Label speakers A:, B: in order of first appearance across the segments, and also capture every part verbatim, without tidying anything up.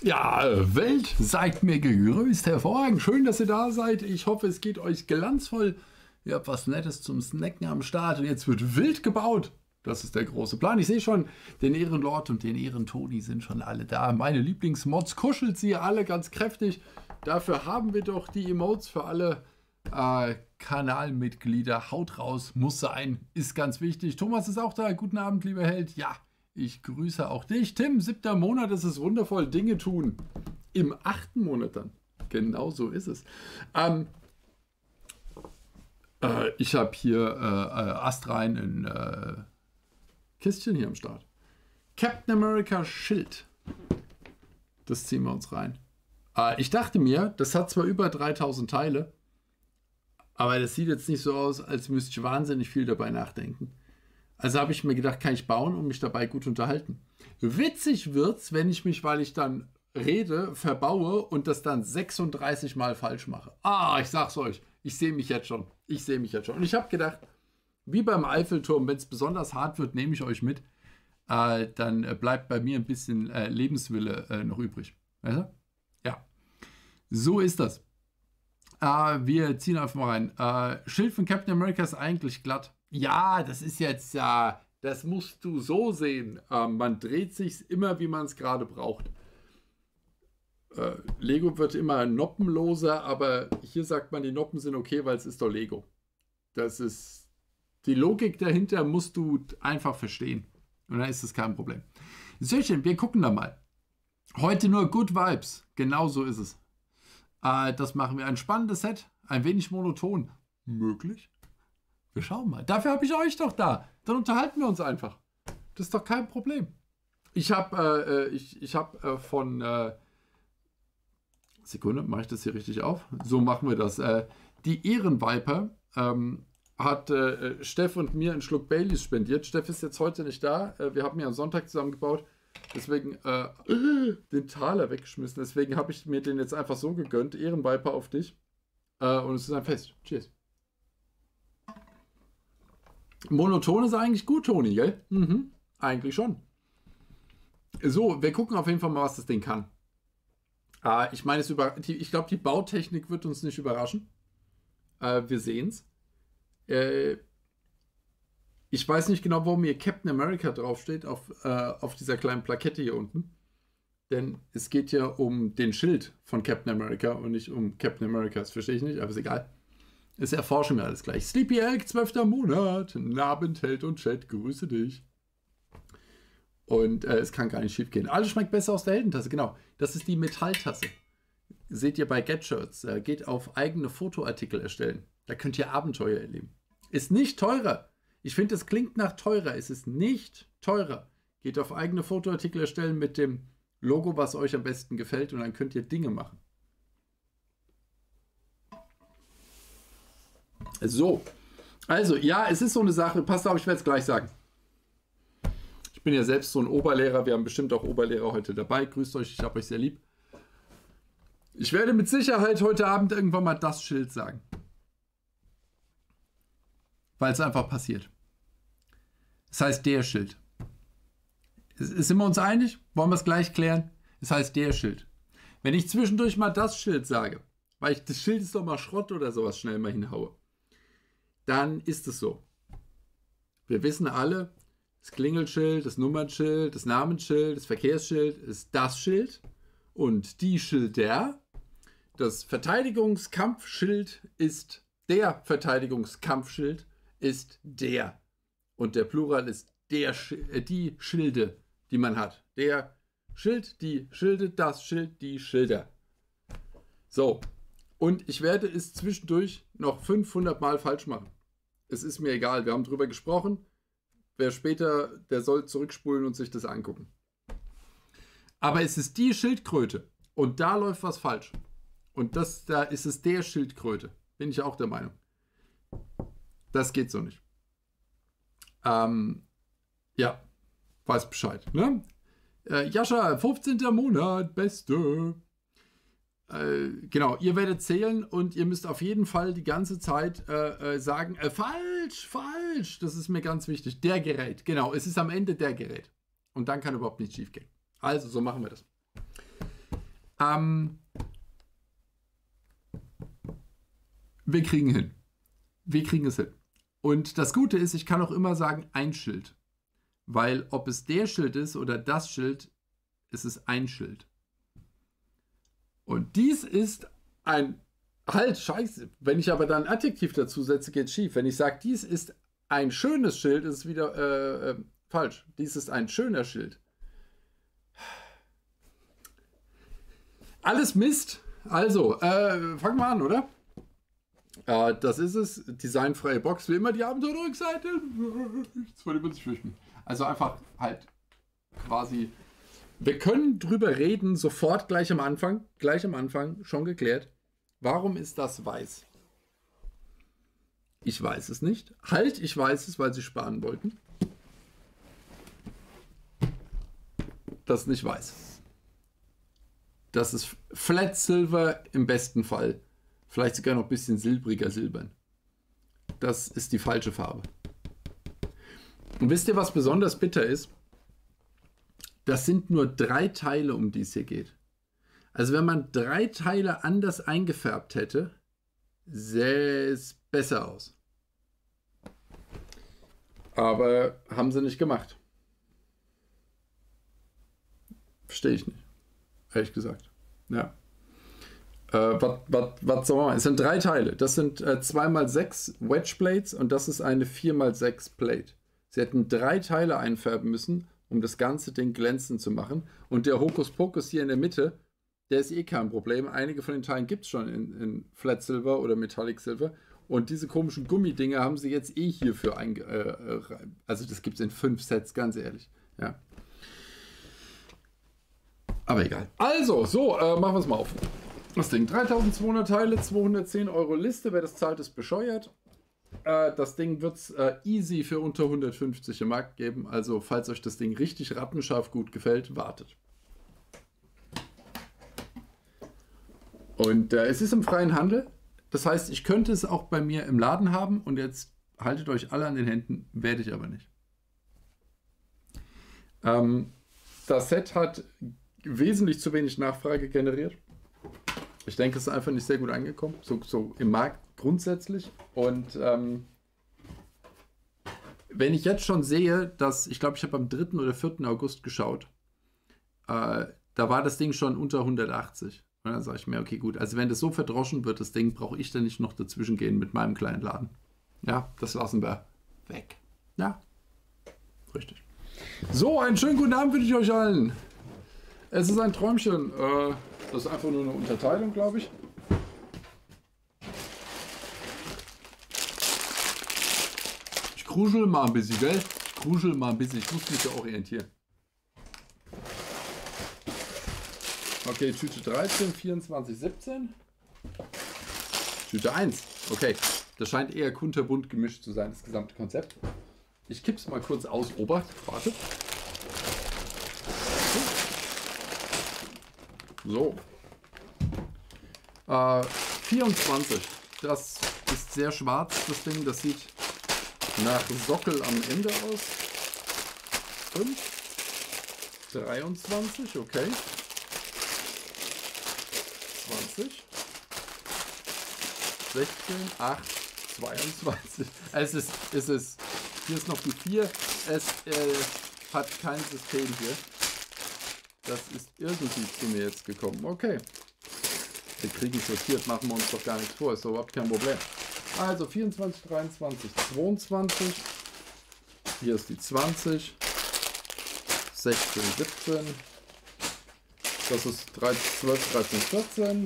A: Ja, Welt, seid mir gegrüßt, hervorragend, schön, dass ihr da seid. Ich hoffe, es geht euch glanzvoll. Ihr habt was Nettes zum Snacken am Start und jetzt wird wild gebaut. Das ist der große Plan. Ich sehe schon, den Ehrenlord und den Ehrentoni sind schon alle da. Meine Lieblingsmods kuschelt sie alle ganz kräftig. Dafür haben wir doch die Emotes für alle äh, Kanalmitglieder. Haut raus, muss sein, ist ganz wichtig. Thomas ist auch da. Guten Abend, lieber Held. Ja. Ich grüße auch dich. Tim, siebter Monat, es ist wundervoll. Dinge tun. Im achten Monat dann. Genau so ist es. Ähm, äh, ich habe hier äh, astrein ein äh, Kistchen hier am Start. Captain America Schild. Das ziehen wir uns rein. Äh, ich dachte mir, das hat zwar über dreitausend Teile, aber das sieht jetzt nicht so aus, als müsste ich wahnsinnig viel dabei nachdenken. Also habe ich mir gedacht, kann ich bauen und mich dabei gut unterhalten. Witzig wird's, wenn ich mich, weil ich dann rede, verbaue und das dann sechsunddreißig Mal falsch mache. Ah, ich sag's euch, ich sehe mich jetzt schon. Ich sehe mich jetzt schon. Und ich habe gedacht, wie beim Eiffelturm, wenn es besonders hart wird, nehme ich euch mit. Äh, dann äh, bleibt bei mir ein bisschen äh, Lebenswille äh, noch übrig. Weißt du? Ja. So ist das. Äh, wir ziehen einfach mal rein. Äh, Schild von Captain America ist eigentlich glatt. Ja, das ist jetzt ja, das musst du so sehen. Ähm, man dreht sich immer, wie man es gerade braucht. Äh, Lego wird immer noppenloser, aber hier sagt man, die Noppen sind okay, weil es ist doch Lego. Das ist, die Logik dahinter musst du einfach verstehen. Und dann ist es kein Problem. Sehr schön, wir gucken da mal. Heute nur Good Vibes. Genau so ist es. Äh, das machen wir. Ein spannendes Set, ein wenig monoton. Möglich. Wir schauen mal. Dafür habe ich euch doch da. Dann unterhalten wir uns einfach. Das ist doch kein Problem. Ich habe äh, ich, ich hab, äh, von... Äh, Sekunde, mache ich das hier richtig auf? So machen wir das. Äh, die Ehrenviper ähm, hat äh, Steff und mir einen Schluck Baileys spendiert. Steff ist jetzt heute nicht da. Äh, wir haben ja am Sonntag zusammengebaut. Deswegen äh, den Taler weggeschmissen. Deswegen habe ich mir den jetzt einfach so gegönnt. Ehrenviper auf dich. Äh, und es ist ein Fest. Cheers. Monoton ist eigentlich gut, Toni, gell? Mhm, eigentlich schon. So, wir gucken auf jeden Fall mal, was das Ding kann. Äh, ich meine, es über, die, ich glaube, die Bautechnik wird uns nicht überraschen. Äh, wir sehen es. Äh, ich weiß nicht genau, warum hier Captain America draufsteht, auf, äh, auf dieser kleinen Plakette hier unten. Denn es geht ja um den Schild von Captain America und nicht um Captain America. Das verstehe ich nicht, aber ist egal. Es erforschen wir alles gleich. Sleepy Elk, zwölfter Monat. Abend, Held und Chat, grüße dich. Und äh, es kann gar nicht schief gehen. Alles schmeckt besser aus der Heldentasse, genau. Das ist die Metalltasse. Seht ihr bei GetShirts. Äh, geht auf eigene Fotoartikel erstellen. Da könnt ihr Abenteuer erleben. Ist nicht teurer. Ich finde, es klingt nach teurer. Es ist nicht teurer. Geht auf eigene Fotoartikel erstellen mit dem Logo, was euch am besten gefällt. Und dann könnt ihr Dinge machen. So, also ja, es ist so eine Sache, passt auf, ich werde es gleich sagen. Ich bin ja selbst so ein Oberlehrer, wir haben bestimmt auch Oberlehrer heute dabei. Grüßt euch, ich habe euch sehr lieb. Ich werde mit Sicherheit heute Abend irgendwann mal das Schild sagen. Weil es einfach passiert. Es heißt der Schild. Sind wir uns einig? Wollen wir es gleich klären? Es heißt der Schild. Wenn ich zwischendurch mal das Schild sage, weil ich das Schild ist doch mal Schrott oder sowas schnell mal hinhaue, dann ist es so. Wir wissen alle, das Klingelschild, das Nummernschild, das Namensschild, das Verkehrsschild ist das Schild und die Schilder. Das Verteidigungskampfschild ist der Verteidigungskampfschild ist der. Und der Plural ist der, äh, die Schilde, die man hat. Der Schild, die Schilde, das Schild, die Schilder. So. Und ich werde es zwischendurch noch fünfhundert Mal falsch machen. Es ist mir egal, wir haben drüber gesprochen. Wer später, der soll zurückspulen und sich das angucken. Aber es ist die Schildkröte. Und da läuft was falsch. Und das, da ist es der Schildkröte. Bin ich auch der Meinung. Das geht so nicht. Ähm, ja, weiß Bescheid. Ne? Äh, Jascha, fünfzehnter Monat, beste. Genau, ihr werdet zählen und ihr müsst auf jeden Fall die ganze Zeit äh, sagen, äh, falsch, falsch, das ist mir ganz wichtig. Der Gerät, genau, es ist am Ende der Gerät. Und dann kann überhaupt nichts schief gehen. Also, so machen wir das. Ähm, wir kriegen hin. Wir kriegen es hin. Und das Gute ist, ich kann auch immer sagen, ein Schild. Weil ob es der Schild ist oder das Schild, ist es ein Schild. Und dies ist ein... Halt, scheiße. Wenn ich aber dann ein Adjektiv dazu setze, geht es schief. Wenn ich sage, dies ist ein schönes Schild, ist es wieder äh, äh, falsch. Dies ist ein schöner Schild. Alles Mist. Also, äh, fangen wir an, oder? Äh, das ist es. Designfreie Box, wie immer die Abenteuerrückseite. Das wollte man sich fürchten. Also einfach halt quasi... Wir können drüber reden, sofort gleich am Anfang. Gleich am Anfang, schon geklärt. Warum ist das weiß? Ich weiß es nicht. Halt, ich weiß es, weil sie sparen wollten. Das ist nicht weiß. Das ist Flat Silver im besten Fall. Vielleicht sogar noch ein bisschen silbriger silbern. Das ist die falsche Farbe. Und wisst ihr, was besonders bitter ist? Das sind nur drei Teile, um die es hier geht. Also wenn man drei Teile anders eingefärbt hätte, sähe es besser aus. Aber haben sie nicht gemacht. Verstehe ich nicht. Ehrlich gesagt. Ja. Äh, was soll man machen? Es sind drei Teile. Das sind äh, zwei mal sechs Wedge Plates und das ist eine vier mal sechs Plate. Sie hätten drei Teile einfärben müssen, um das ganze Ding glänzend zu machen. Und der Hokuspokus hier in der Mitte, der ist eh kein Problem. Einige von den Teilen gibt es schon in, in Flat Silver oder Metallic Silver. Und diese komischen Gummidinger haben sie jetzt eh hierfür einge... Äh, also das gibt es in fünf Sets, ganz ehrlich. Ja. Aber egal. Also, so, äh, machen wir es mal auf. Das Ding, dreitausendzweihundert Teile, zweihundertzehn Euro Liste. Wer das zahlt, ist bescheuert. Äh, das Ding wird es äh, easy für unter hundertfünfzig im Markt geben. Also, falls euch das Ding richtig rattenscharf gut gefällt, wartet. Und äh, es ist im freien Handel. Das heißt, ich könnte es auch bei mir im Laden haben. Und jetzt haltet euch alle an den Händen, werde ich aber nicht. Ähm, das Set hat wesentlich zu wenig Nachfrage generiert. Ich denke, es ist einfach nicht sehr gut angekommen, so, so im Markt grundsätzlich. Und ähm, wenn ich jetzt schon sehe, dass, ich glaube, ich habe am dritten oder vierten August geschaut, äh, da war das Ding schon unter hundertachtzig. Und dann sage ich mir, okay, gut, also wenn das so verdroschen wird, das Ding, brauche ich dann nicht noch dazwischen gehen mit meinem kleinen Laden. Ja, das lassen wir weg. Ja, richtig. So, einen schönen guten Abend wünsche ich euch allen. Es ist ein Träumchen. Äh, das ist einfach nur eine Unterteilung, glaube ich. Ich kruschel mal ein bisschen, gell? Ich kruschel mal ein bisschen. Ich muss mich ja orientieren. Okay, Tüte dreizehn, vierundzwanzig, siebzehn. Tüte eins. Okay, das scheint eher kunterbunt gemischt zu sein, das gesamte Konzept. Ich kipp's mal kurz aus. Obacht, warte. So. Äh, vierundzwanzig. Das ist sehr schwarz, das Ding. Das sieht nach Sockel am Ende aus. fünf. dreiundzwanzig, okay. zwanzig. sechzehn, acht, zweiundzwanzig. Es ist, es ist, hier ist noch die vier. Es äh, hat kein System hier. Das ist irgendwie zu mir jetzt gekommen. Okay. Wir kriegen es sortiert, machen wir uns doch gar nichts vor. Ist doch überhaupt kein Problem. Also vierundzwanzig, dreiundzwanzig, zweiundzwanzig. Hier ist die zwanzig. sechzehn, siebzehn. Das ist zwölf, dreizehn, vierzehn.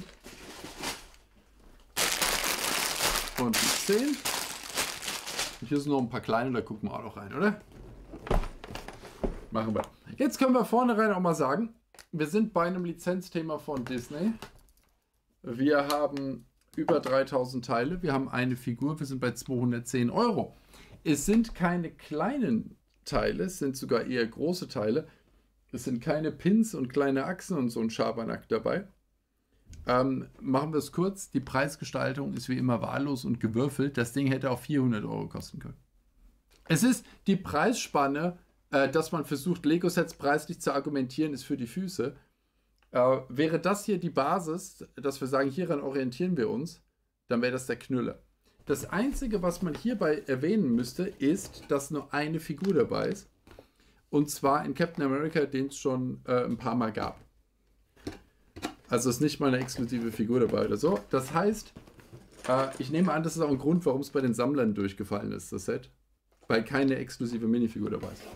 A: Und die zehn. Und hier sind noch ein paar kleine, da gucken wir auch noch rein, oder? Machen wir. Jetzt können wir vorne rein auch mal sagen, wir sind bei einem Lizenzthema von Disney. Wir haben über dreitausend Teile, wir haben eine Figur, wir sind bei zweihundertzehn Euro. Es sind keine kleinen Teile, es sind sogar eher große Teile. Es sind keine Pins und kleine Achsen und so ein Schabernack dabei. Ähm, machen wir es kurz, die Preisgestaltung ist wie immer wahllos und gewürfelt. Das Ding hätte auch vierhundert Euro kosten können. Es ist die Preisspanne, äh, dass man versucht, Lego-Sets preislich zu argumentieren, ist für die Füße. Äh, wäre das hier die Basis, dass wir sagen, hieran orientieren wir uns, dann wäre das der Knüller. Das Einzige, was man hierbei erwähnen müsste, ist, dass nur eine Figur dabei ist. Und zwar in Captain America, den es schon äh, ein paar Mal gab. Also ist nicht mal eine exklusive Figur dabei oder so. Das heißt, äh, ich nehme an, das ist auch ein Grund, warum es bei den Sammlern durchgefallen ist, das Set. Weil keine exklusive Minifigur dabei ist.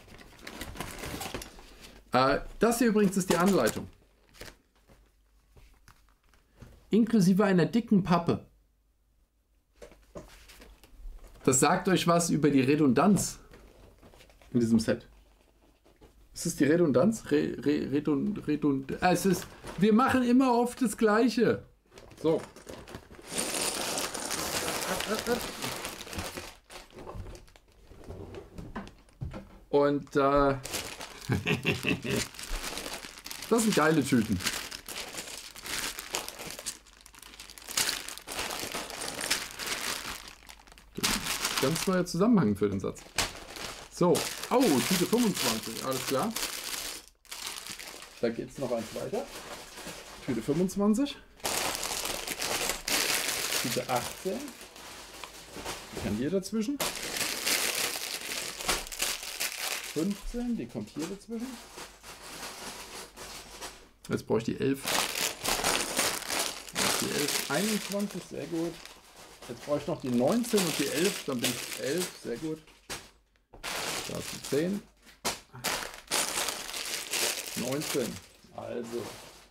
A: Äh, das hier übrigens ist die Anleitung. Inklusive einer dicken Pappe. Das sagt euch was über die Redundanz in diesem Set. Ist es die Redundanz? Re, re, redund, redund, äh, es ist, wir machen immer oft das Gleiche. So. Und äh, das sind geile Tüten. Ganz neuer Zusammenhang für den Satz. So, oh, Tüte fünfundzwanzig, alles klar. Da geht es noch eins weiter. Tüte fünfundzwanzig. Tüte achtzehn. Die kann hier dazwischen. fünfzehn, die kommt hier dazwischen. Jetzt brauche ich die elf. Die elf, einundzwanzig, sehr gut. Jetzt brauche ich noch die neunzehn und die elf, dann bin ich elf, sehr gut. Da ist die zehn. neunzehn. Also.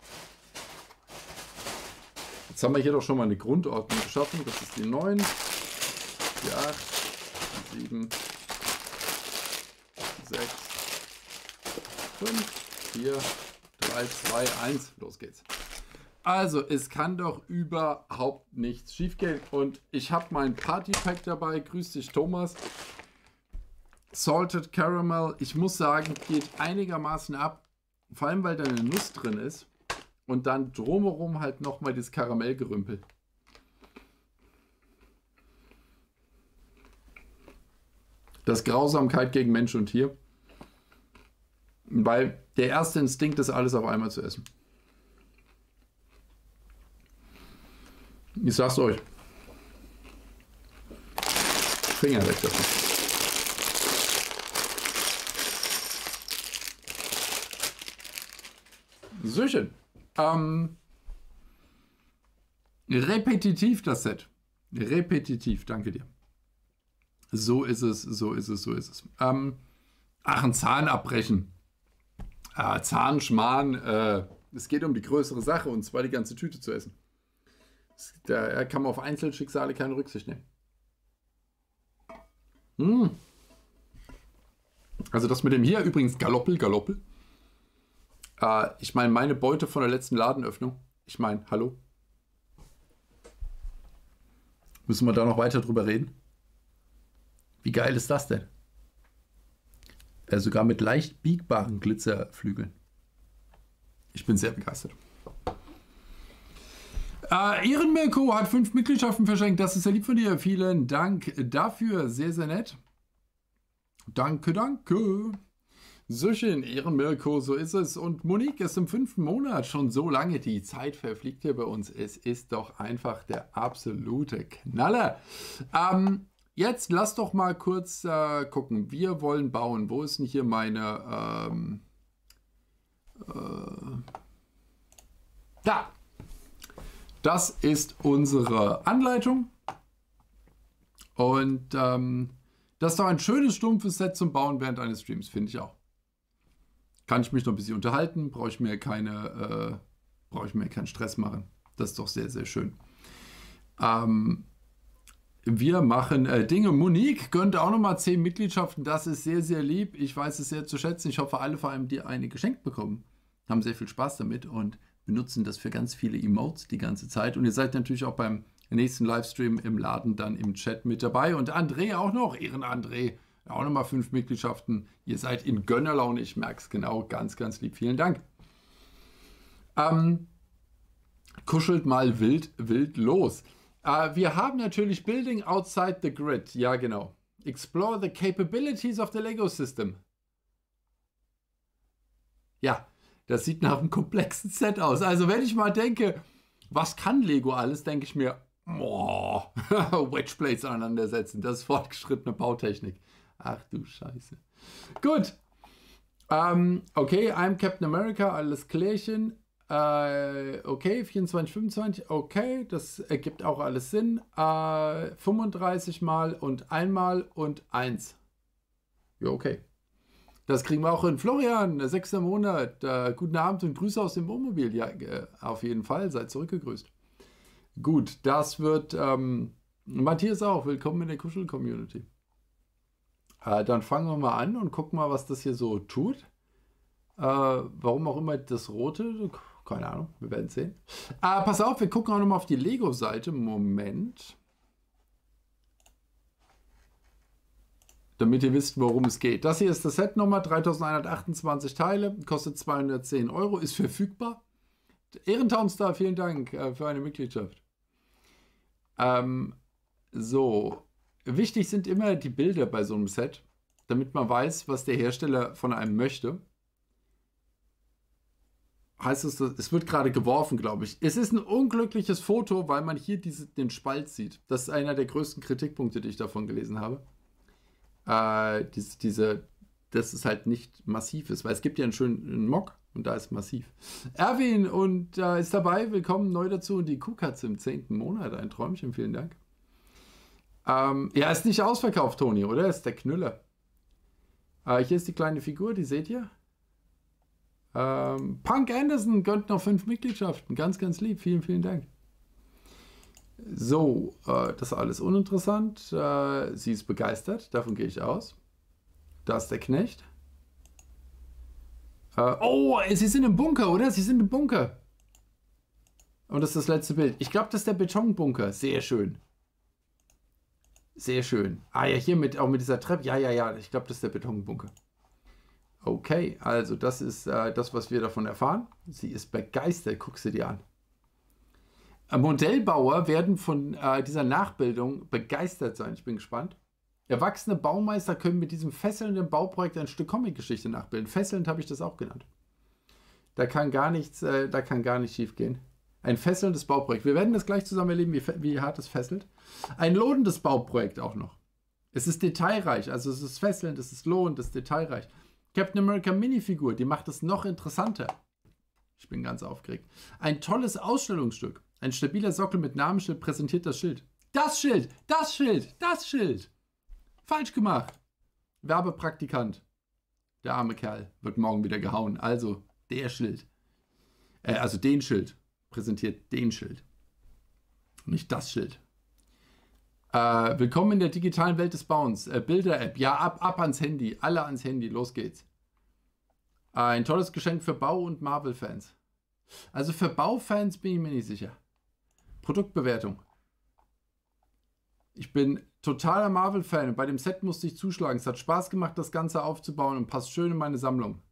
A: Jetzt haben wir hier doch schon mal eine Grundordnung geschaffen. Das ist die neun, die acht, die sieben, die sechs, fünf, vier, drei, zwei, eins. Los geht's. Also, es kann doch überhaupt nichts schief gehen. Und ich habe mein Party-Pack dabei. Grüß dich, Thomas. Salted Caramel. Ich muss sagen, geht einigermaßen ab. Vor allem, weil da eine Nuss drin ist. Und dann drumherum halt nochmal das Karamellgerümpel. Das Grausamkeit gegen Mensch und Tier. Weil der erste Instinkt ist, alles auf einmal zu essen. Ich sag's euch. Finger weg davon. So schön. Ähm, repetitiv das Set. Repetitiv, danke dir. So ist es, so ist es, so ist es. Ähm, ach, ein Zahn abbrechen. Äh, Zahnschmarrn. Äh, es geht um die größere Sache, und zwar die ganze Tüte zu essen. Da kann man auf Einzelschicksale keine Rücksicht nehmen. Hm. Also das mit dem hier übrigens Galoppel, Galoppel. Äh, ich meine, meine Beute von der letzten Ladenöffnung. Ich meine, hallo. Müssen wir da noch weiter drüber reden? Wie geil ist das denn? Äh, sogar mit leicht biegbaren Glitzerflügeln. Ich bin sehr begeistert. Äh, Ehrenmirko hat fünf Mitgliedschaften verschenkt. Das ist sehr lieb von dir. Vielen Dank dafür. Sehr, sehr nett. Danke, danke. So schön, Ehrenmirko, so ist es. Und Monique ist im fünften Monat schon so lange. Die Zeit verfliegt hier bei uns. Es ist doch einfach der absolute Knaller. Ähm, jetzt lass doch mal kurz äh, gucken. Wir wollen bauen. Wo ist denn hier meine... Ähm, äh, da! Das ist unsere Anleitung. Und ähm, das ist doch ein schönes, stumpfes Set zum Bauen während eines Streams, finde ich auch. Kann ich mich noch ein bisschen unterhalten, brauche ich mir keine, äh, brauche ich mir keinen Stress machen. Das ist doch sehr, sehr schön. Ähm, wir machen äh, Dinge. Monique gönnt auch nochmal zehn Mitgliedschaften. Das ist sehr, sehr lieb. Ich weiß es sehr zu schätzen. Ich hoffe, alle vor allem, die eine geschenkt bekommen, haben sehr viel Spaß damit und benutzen das für ganz viele Emotes die ganze Zeit. Und ihr seid natürlich auch beim nächsten Livestream im Laden dann im Chat mit dabei. Und André auch noch, Ehren-André, auch nochmal fünf Mitgliedschaften. Ihr seid in Gönnerlaune, ich merke es genau, ganz, ganz lieb. Vielen Dank. Ähm, kuschelt mal wild, wild los. Äh, wir haben natürlich Building Outside the Grid. Ja, genau. Explore the capabilities of the Lego System. Ja. Das sieht nach einem komplexen Set aus. Also wenn ich mal denke, was kann Lego alles, denke ich mir, boah, Wedgeblades aneinandersetzen. Das ist fortgeschrittene Bautechnik. Ach du Scheiße. Gut. Ähm, okay, I'm Captain America, alles klärchen. Äh, okay, vierundzwanzig, fünfundzwanzig, okay, das ergibt auch alles Sinn. Äh, fünfunddreißig mal und einmal und eins. Ja, okay. Das kriegen wir auch hin. Florian, sechster Monat. Äh, guten Abend und Grüße aus dem Wohnmobil. Ja, äh, auf jeden Fall, seid zurückgegrüßt. Gut, das wird ähm, Matthias auch. Willkommen in der Kuschel-Community. Äh, dann fangen wir mal an und gucken mal, was das hier so tut. Äh, warum auch immer das Rote, keine Ahnung, wir werden sehen. Äh, pass auf, wir gucken auch nochmal auf die Lego-Seite. Moment. Damit ihr wisst, worum es geht. Das hier ist das Set Nummer, dreitausendeinhundertachtundzwanzig Teile, kostet zweihundertzehn Euro, ist verfügbar. Ehrentownstar, vielen Dank äh, für eine Mitgliedschaft. Ähm, so, wichtig sind immer die Bilder bei so einem Set, damit man weiß, was der Hersteller von einem möchte. Heißt es, es wird gerade geworfen, glaube ich. Es ist ein unglückliches Foto, weil man hier diese, den Spalt sieht. Das ist einer der größten Kritikpunkte, die ich davon gelesen habe. Äh, diese, diese, dass es halt nicht massiv ist, weil es gibt ja einen schönen Mock und da ist massiv. Erwin und äh, ist dabei, willkommen neu dazu und die Kuhkatze im zehnten Monat, ein Träumchen, vielen Dank. Ähm, ja, ist nicht ausverkauft, Toni, oder? Ist der Knüller. Äh, hier ist die kleine Figur, die seht ihr. Ähm, Punk Anderson gönnt noch fünf Mitgliedschaften, ganz, ganz lieb, vielen, vielen Dank. So, äh, das ist alles uninteressant. Äh, sie ist begeistert, davon gehe ich aus. Da ist der Knecht. Äh, oh, sie sind im Bunker, oder? Sie sind im Bunker. Und das ist das letzte Bild. Ich glaube, das ist der Betonbunker. Sehr schön. Sehr schön. Ah ja, hier mit, auch mit dieser Treppe. Ja, ja, ja, ich glaube, das ist der Betonbunker. Okay, also das ist äh, das, was wir davon erfahren. Sie ist begeistert, guck sie dir an. Modellbauer werden von äh, dieser Nachbildung begeistert sein. Ich bin gespannt. Erwachsene Baumeister können mit diesem fesselnden Bauprojekt ein Stück Comic-Geschichte nachbilden. Fesselnd habe ich das auch genannt. Da kann gar nichts, äh, da kann gar nicht schief gehen. Ein fesselndes Bauprojekt. Wir werden das gleich zusammen erleben, wie, wie hart es fesselt. Ein lohnendes Bauprojekt auch noch. Es ist detailreich, also es ist fesselnd, es ist lohnend, es ist detailreich. Captain America Minifigur, die macht es noch interessanter. Ich bin ganz aufgeregt. Ein tolles Ausstellungsstück. Ein stabiler Sockel mit Namensschild präsentiert das Schild. Das Schild, das Schild, das Schild. Falsch gemacht. Werbepraktikant. Der arme Kerl wird morgen wieder gehauen. Also der Schild. Äh, also den Schild. Präsentiert den Schild. Nicht das Schild. Äh, willkommen in der digitalen Welt des Bauens. Äh, Bilder-App. Ja, ab, ab ans Handy. Alle ans Handy. Los geht's. Äh, ein tolles Geschenk für Bau- und Marvel-Fans. Also für Baufans bin ich mir nicht sicher. Produktbewertung. Ich bin totaler Marvel-Fan und bei dem Set musste ich zuschlagen. Es hat Spaß gemacht, das Ganze aufzubauen und passt schön in meine Sammlung.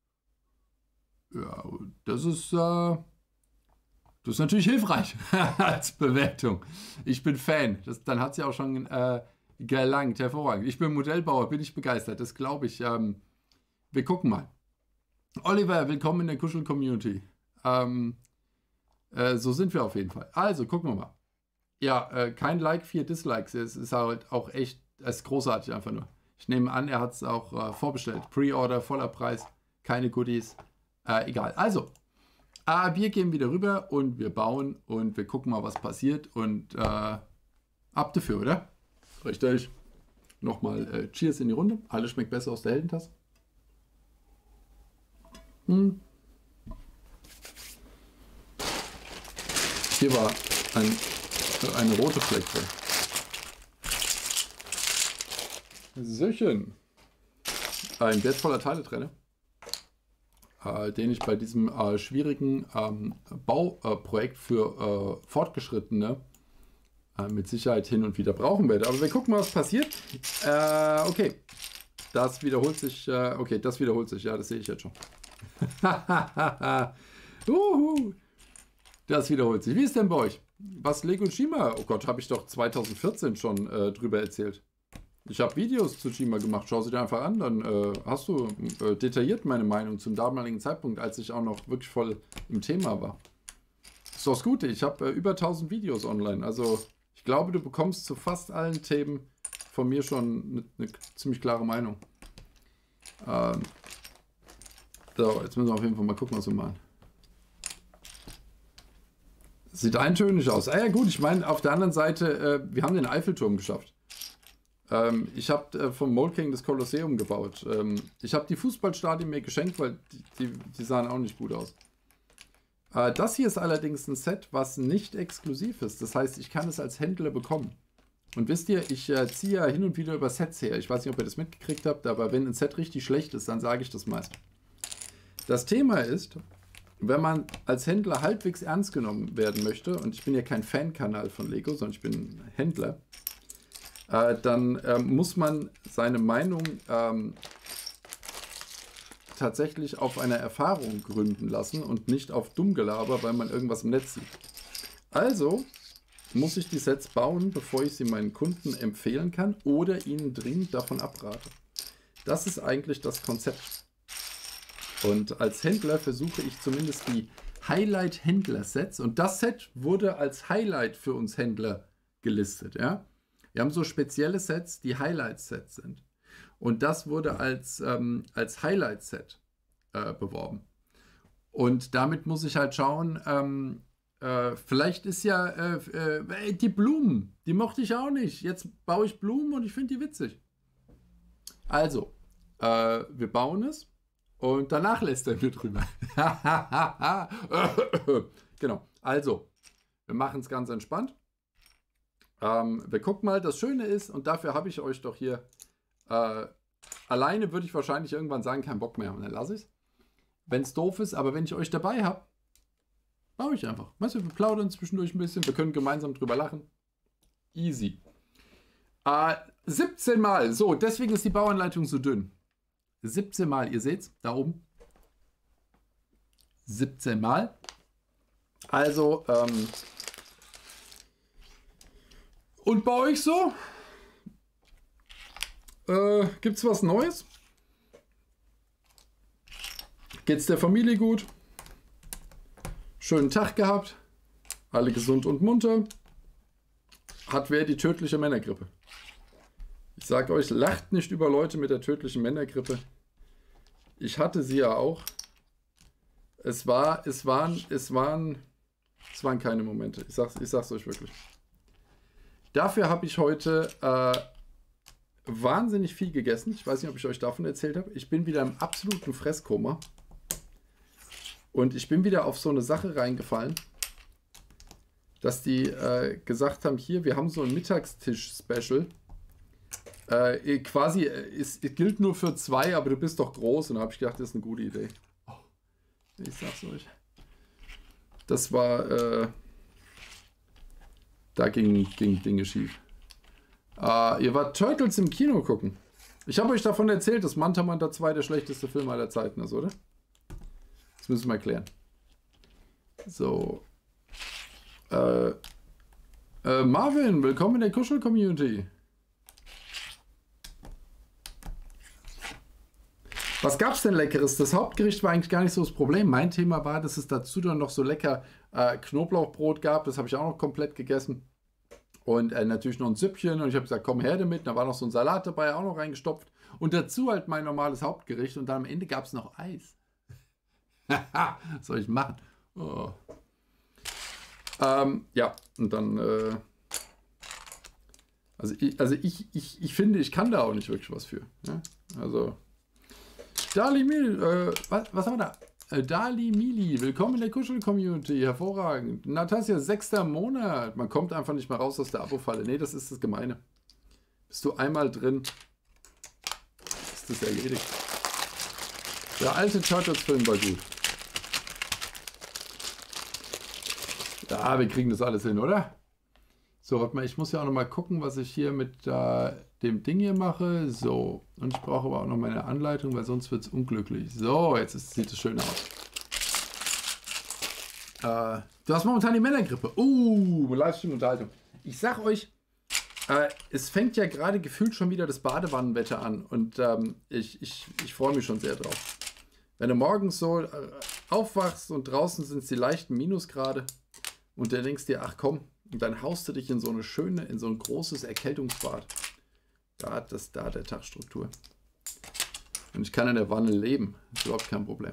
A: Ja, das ist, äh, das ist natürlich hilfreich als Bewertung. Ich bin Fan. Das, dann hat sie auch schon äh, gelangt. Hervorragend. Ich bin Modellbauer, bin ich begeistert. Das glaube ich. Ähm, wir gucken mal. Oliver, willkommen in der Kuschel-Community. Ähm, äh, so sind wir auf jeden Fall. Also, gucken wir mal. Ja, äh, kein Like, vier Dislikes. Es ist halt auch echt, es ist großartig einfach nur. Ich nehme an, er hat es auch äh, vorbestellt. Pre-Order, voller Preis, keine Goodies. Äh, egal. Also, äh, wir gehen wieder rüber und wir bauen und wir gucken mal, was passiert. Und äh, ab dafür, oder? Richtig. Nochmal äh, Cheers in die Runde. Alles schmeckt besser aus der Heldentasse. Hm. Hier war ein, eine rote Flechte. Söchen. Ein wertvoller Teiletrenner, äh, den ich bei diesem äh, schwierigen ähm, Bauprojekt äh, für äh, Fortgeschrittene äh, mit Sicherheit hin und wieder brauchen werde. Aber wir gucken mal, was passiert. Äh, okay. Das wiederholt sich. Äh, okay, das wiederholt sich. Ja, das sehe ich jetzt schon. Uhu. Das wiederholt sich. Wie ist denn bei euch? Was Lego Shima? Oh Gott, habe ich doch zweitausendvierzehn schon äh, drüber erzählt. Ich habe Videos zu Chima gemacht, schau sie dir einfach an, dann äh, hast du äh, detailliert meine Meinung zum damaligen Zeitpunkt, als ich auch noch wirklich voll im Thema war. Ist doch das Gute, ich habe äh, über tausend Videos online, also ich glaube, du bekommst zu fast allen Themen von mir schon eine ne ziemlich klare Meinung. Ähm, so, jetzt müssen wir auf jeden Fall mal gucken, was wir machen. Sieht eintönig aus. Ah ja gut, ich meine, auf der anderen Seite, äh, wir haben den Eiffelturm geschafft. Ähm, ich habe äh, vom Mole King das Kolosseum gebaut. Ähm, ich habe die Fußballstadien mir geschenkt, weil die, die, die sahen auch nicht gut aus. Äh, das hier ist allerdings ein Set, was nicht exklusiv ist. Das heißt, ich kann es als Händler bekommen. Und wisst ihr, ich äh, ziehe ja hin und wieder über Sets her. Ich weiß nicht, ob ihr das mitgekriegt habt, aber wenn ein Set richtig schlecht ist, dann sage ich das meist. Das Thema ist, wenn man als Händler halbwegs ernst genommen werden möchte, und ich bin ja kein Fan-Kanal von Lego, sondern ich bin Händler, äh, dann ähm, muss man seine Meinung ähm, tatsächlich auf einer Erfahrung gründen lassen und nicht auf Dummgelaber, weil man irgendwas im Netz sieht. Also muss ich die Sets bauen, bevor ich sie meinen Kunden empfehlen kann oder ihnen dringend davon abrate. Das ist eigentlich das Konzept. Und als Händler versuche ich zumindest die Highlight-Händler-Sets, und das Set wurde als Highlight für uns Händler gelistet. Ja? Wir haben so spezielle Sets, die Highlight-Sets sind. Und das wurde als, ähm, als Highlight-Set äh, beworben. Und damit muss ich halt schauen, ähm, äh, vielleicht ist ja äh, äh, die Blumen, die mochte ich auch nicht. Jetzt baue ich Blumen und ich finde die witzig. Also, äh, wir bauen es. Und danach lässt er mir drüber. Genau. Also, wir machen es ganz entspannt. Ähm, wir gucken mal, das Schöne ist, und dafür habe ich euch doch hier, äh, alleine würde ich wahrscheinlich irgendwann sagen, kein Bock mehr. Und dann lasse ich es. Wenn es doof ist, aber wenn ich euch dabei habe, baue ich einfach. Weißt du, wir plaudern zwischendurch ein bisschen, wir können gemeinsam drüber lachen. Easy. Äh, siebzehn Mal. So, deswegen ist die Bauanleitung so dünn. siebzehn Mal, ihr seht's, da oben. siebzehn Mal. Also, ähm, und bei euch so? Äh, gibt's was Neues? Geht's der Familie gut? Schönen Tag gehabt? Alle gesund und munter? Hat wer die tödliche Männergrippe? Ich sage euch, lacht nicht über Leute mit der tödlichen Männergrippe. Ich hatte sie ja auch. Es war, es waren, es waren, es waren keine Momente. Ich sag's, ich sag's euch wirklich. Dafür habe ich heute äh, wahnsinnig viel gegessen. Ich weiß nicht, ob ich euch davon erzählt habe. Ich bin wieder im absoluten Fresskoma. Und ich bin wieder auf so eine Sache reingefallen, dass die äh, gesagt haben, hier, wir haben so ein Mittagstisch-Special. Äh, quasi, es, es gilt nur für zwei, aber du bist doch groß. Und da habe ich gedacht, das ist eine gute Idee. Oh, ich sag's euch. Das war, äh, da ging, ging Dinge schief. Äh, ihr wart Turtles im Kino gucken. Ich habe euch davon erzählt, dass Manta Manta zwei der schlechteste Film aller Zeiten ist, oder? Das müssen wir erklären. So. Äh, äh, Marvin, willkommen in der Kuschel-Community. Was gab's denn Leckeres? Das Hauptgericht war eigentlich gar nicht so das Problem. Mein Thema war, dass es dazu dann noch so lecker äh, Knoblauchbrot gab. Das habe ich auch noch komplett gegessen. Und äh, natürlich noch ein Süppchen. Und ich habe gesagt, komm her damit. Da war noch so ein Salat dabei, auch noch reingestopft. Und dazu halt mein normales Hauptgericht. Und dann am Ende gab es noch Eis. Was soll ich machen? Oh. Ähm, ja, und dann... Äh, also ich, also ich, ich, ich finde, ich kann da auch nicht wirklich was für. Ne? Also... Dali Mili, äh, was, was haben wir da? Äh, Dali Mili, willkommen in der Kuschel-Community, hervorragend. Natasja, sechster Monat. Man kommt einfach nicht mehr raus aus der Abo-Falle. Nee, das ist das Gemeine. Bist du einmal drin, ist das erledigt. Der alte Turtles-Film war gut. Ja, wir kriegen das alles hin, oder? So, warte mal, ich muss ja auch noch mal gucken, was ich hier mit äh, dem Ding hier mache. So, und ich brauche aber auch noch meine Anleitung, weil sonst wird es unglücklich. So, jetzt ist, sieht es schön aus. Äh, du hast momentan die Männergrippe. Uh, Livestream-Unterhaltung. Ich sag euch, Äh, es fängt ja gerade gefühlt schon wieder das Badewannenwetter an und ähm, ich, ich, ich freue mich schon sehr drauf. Wenn du morgens so äh, aufwachst und draußen sind es die leichten Minusgrade und dann denkst dir, ach komm, und dann haust du dich in so eine schöne, in so ein großes Erkältungsbad. Da hat das, da hat der Tag Struktur. Und ich kann in der Wanne leben. Ist überhaupt kein Problem.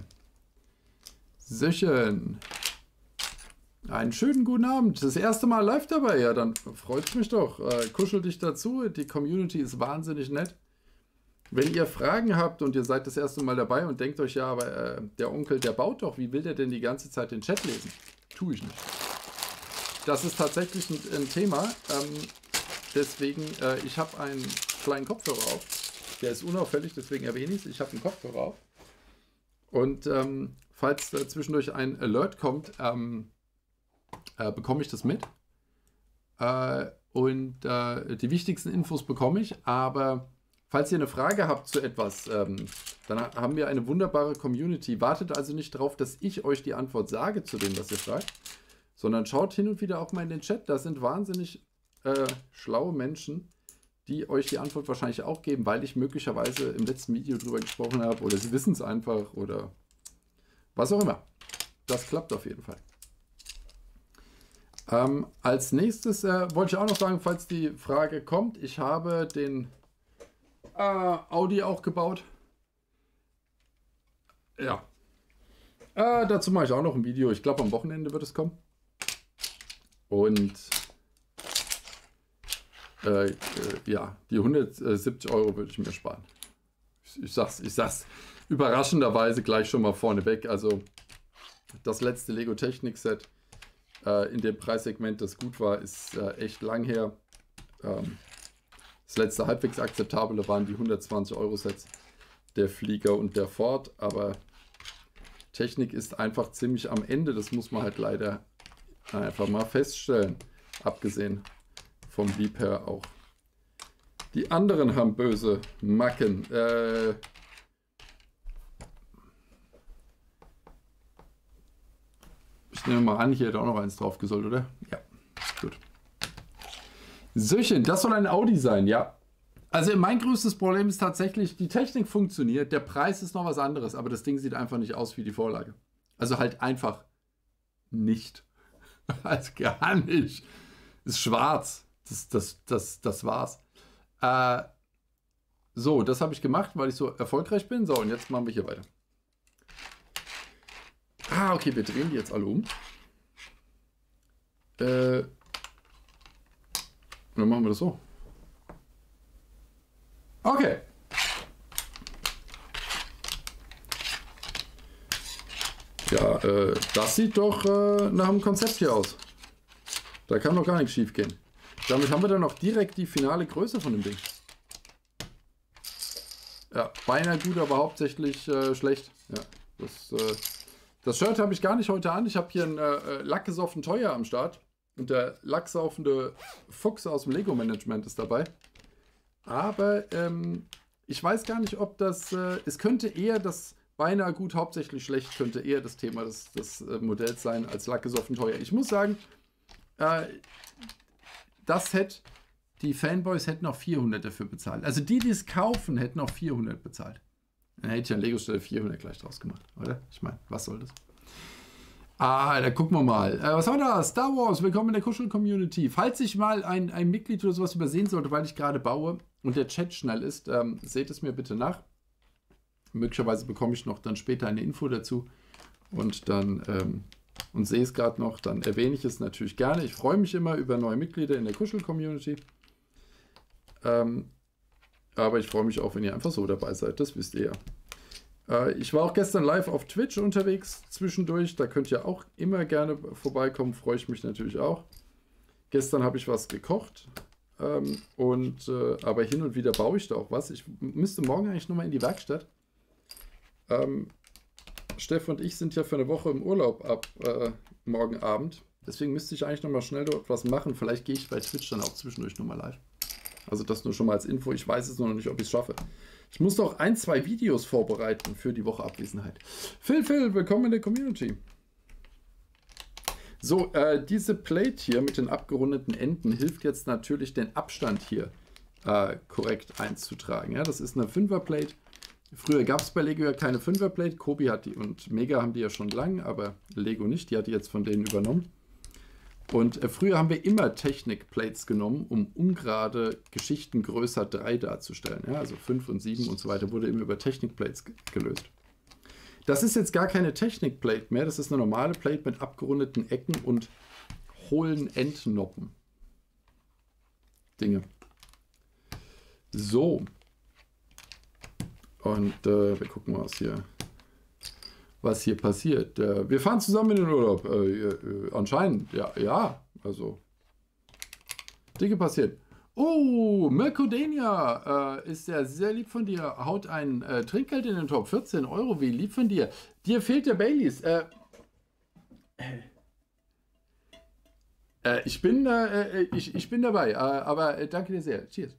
A: Söchen. Einen schönen guten Abend. Das erste Mal live dabei. Ja, dann freut mich doch. Äh, kuschel dich dazu. Die Community ist wahnsinnig nett. Wenn ihr Fragen habt und ihr seid das erste Mal dabei und denkt euch, ja, aber äh, der Onkel, der baut doch. Wie will der denn die ganze Zeit den Chat lesen? Tue ich nicht. Das ist tatsächlich ein, ein Thema. Ähm, deswegen, äh, ich habe einen kleinen Kopfhörer auf. Der ist unauffällig, deswegen erwähne ich es. Ich habe einen Kopfhörer auf. Und ähm, falls äh, zwischendurch ein Alert kommt, ähm, äh, bekomme ich das mit. Äh, und äh, die wichtigsten Infos bekomme ich. Aber falls ihr eine Frage habt zu etwas, ähm, dann haben wir eine wunderbare Community. Wartet also nicht darauf, dass ich euch die Antwort sage zu dem, was ihr fragt, sondern schaut hin und wieder auch mal in den Chat. Da sind wahnsinnig äh, schlaue Menschen, die euch die Antwort wahrscheinlich auch geben, weil ich möglicherweise im letzten Video drüber gesprochen habe oder sie wissen es einfach oder was auch immer. Das klappt auf jeden Fall. Ähm, als nächstes äh, wollte ich auch noch sagen, falls die Frage kommt, ich habe den äh, Audi auch gebaut. Ja. Äh, dazu mache ich auch noch ein Video. Ich glaube, am Wochenende wird es kommen. Und Äh, äh, ja, die hundertsiebzig Euro würde ich mir sparen. Ich, ich, sag's, ich sag's überraschenderweise gleich schon mal vorneweg. Also das letzte Lego Technik Set äh, in dem Preissegment, das gut war, ist äh, echt lang her. Ähm, das letzte halbwegs akzeptable waren die hundertzwanzig Euro Sets, der Flieger und der Ford. Aber Technik ist einfach ziemlich am Ende. Das muss man halt leider einfach mal feststellen. Abgesehen vom Lieb her auch. Die anderen haben böse Macken. Äh, ich nehme mal an, hier hätte auch noch eins drauf gesollt, oder? Ja, gut. Söchen, das soll ein Audi sein, ja. Also mein größtes Problem ist tatsächlich, die Technik funktioniert, der Preis ist noch was anderes, aber das Ding sieht einfach nicht aus wie die Vorlage. Also halt einfach nicht. Also gar nicht. Ist schwarz. Das, das, das, das war's. Äh, so, das habe ich gemacht, weil ich so erfolgreich bin. So, und jetzt machen wir hier weiter. Ah, okay, wir drehen die jetzt alle um. Äh, und dann machen wir das so. Okay. Ja, äh, das sieht doch äh, nach einem Konzept hier aus. Da kann doch gar nichts schief gehen. Damit haben wir dann auch direkt die finale Größe von dem Ding. Ja, beinahe gut, aber hauptsächlich äh, schlecht. Ja, das, äh, das Shirt habe ich gar nicht heute an. Ich habe hier ein äh, Lackgesoffen teuer am Start. Und der lacksaufende Fuchs aus dem Lego-Management ist dabei. Aber ähm, ich weiß gar nicht, ob das... Äh, es könnte eher das beinahe gut, hauptsächlich schlecht, könnte eher das Thema des, des äh, Modells sein als Lackgesoffen teuer. Ich muss sagen... Äh, Das Set, die Fanboys hätten auch vierhundert dafür bezahlt. Also die, die es kaufen, hätten auch vierhundert bezahlt. Dann hätte ich an Lego-Stelle vierhundert gleich draus gemacht, oder? Ich meine, was soll das? Ah, da gucken wir mal. Äh, was haben wir da? Star Wars, willkommen in der Kuschel-Community. Falls ich mal ein, ein Mitglied oder sowas übersehen sollte, weil ich gerade baue und der Chat schnell ist, ähm, seht es mir bitte nach. Möglicherweise bekomme ich noch dann später eine Info dazu und dann... Ähm, und sehe es gerade noch, dann erwähne ich es natürlich gerne. Ich freue mich immer über neue Mitglieder in der Kuschel-Community. Ähm, aber ich freue mich auch, wenn ihr einfach so dabei seid, das wisst ihr ja. Äh, ich war auch gestern live auf Twitch unterwegs zwischendurch, da könnt ihr auch immer gerne vorbeikommen, freue ich mich natürlich auch. Gestern habe ich was gekocht, ähm, und, äh, aber hin und wieder baue ich da auch was. Ich müsste morgen eigentlich nochmal in die Werkstatt. Ähm, Steff und ich sind ja für eine Woche im Urlaub ab äh, morgen Abend. Deswegen müsste ich eigentlich nochmal schnell dort was machen. Vielleicht gehe ich bei Twitch dann auch zwischendurch nochmal live. Also das nur schon mal als Info. Ich weiß es noch nicht, ob ich es schaffe. Ich muss noch ein, zwei Videos vorbereiten für die Woche Abwesenheit. Phil, Phil, willkommen in der Community. So, äh, diese Plate hier mit den abgerundeten Enden hilft jetzt natürlich, den Abstand hier äh, korrekt einzutragen. Ja, das ist eine Fünfer-Plate. Früher gab es bei Lego ja keine Fünfer-Plate. Kobi hat die und Mega haben die ja schon lang, aber Lego nicht. Die hat die jetzt von denen übernommen. Und äh, früher haben wir immer Technik-Plates genommen, um ungerade Geschichten größer drei darzustellen. Ja, also fünf und sieben und so weiter wurde immer über Technik-Plates gelöst. Das ist jetzt gar keine Technik-Plate mehr, das ist eine normale Plate mit abgerundeten Ecken und hohlen Endnoppen. Dinge. So. Und äh, wir gucken mal, was hier, was hier passiert. Äh, wir fahren zusammen in den Urlaub. Äh, äh, anscheinend, ja, ja, also. Dinge passiert. Oh, Mirkodenia äh, ist ja sehr lieb von dir. Haut ein äh, Trinkgeld in den Top. vierzehn Euro, wie lieb von dir. Dir fehlt der Baileys. Äh, äh, ich, bin, äh, ich, ich bin dabei, äh, aber äh, danke dir sehr. Cheers.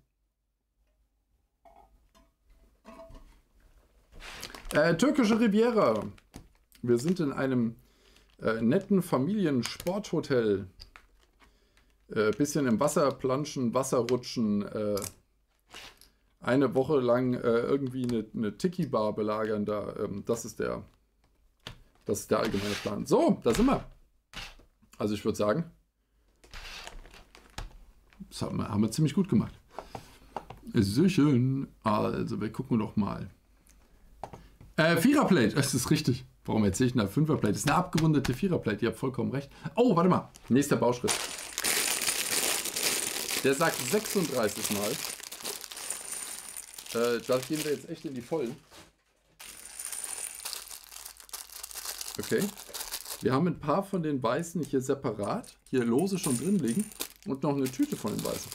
A: Äh, türkische Riviera. Wir sind in einem äh, netten Familiensporthotel. Äh, bisschen im Wasser planschen, Wasser rutschen, äh, eine Woche lang äh, irgendwie eine, eine Tiki-Bar belagern. Da, ähm, das, ist der, das ist der allgemeine Plan. So, da sind wir. Also ich würde sagen, das haben wir, haben wir ziemlich gut gemacht. Sehr schön. Also wir gucken doch mal. Äh, Viererplate, das ist richtig. Warum erzähle ich eine Fünferplate? Das ist eine abgerundete Viererplate, ihr habt vollkommen recht. Oh, warte mal. Nächster Bauschritt. Der sagt sechsunddreißig Mal. Äh, da gehen wir jetzt echt in die Vollen. Okay. Wir haben ein paar von den Weißen hier separat. Hier lose schon drin liegen. Und noch eine Tüte von den Weißen.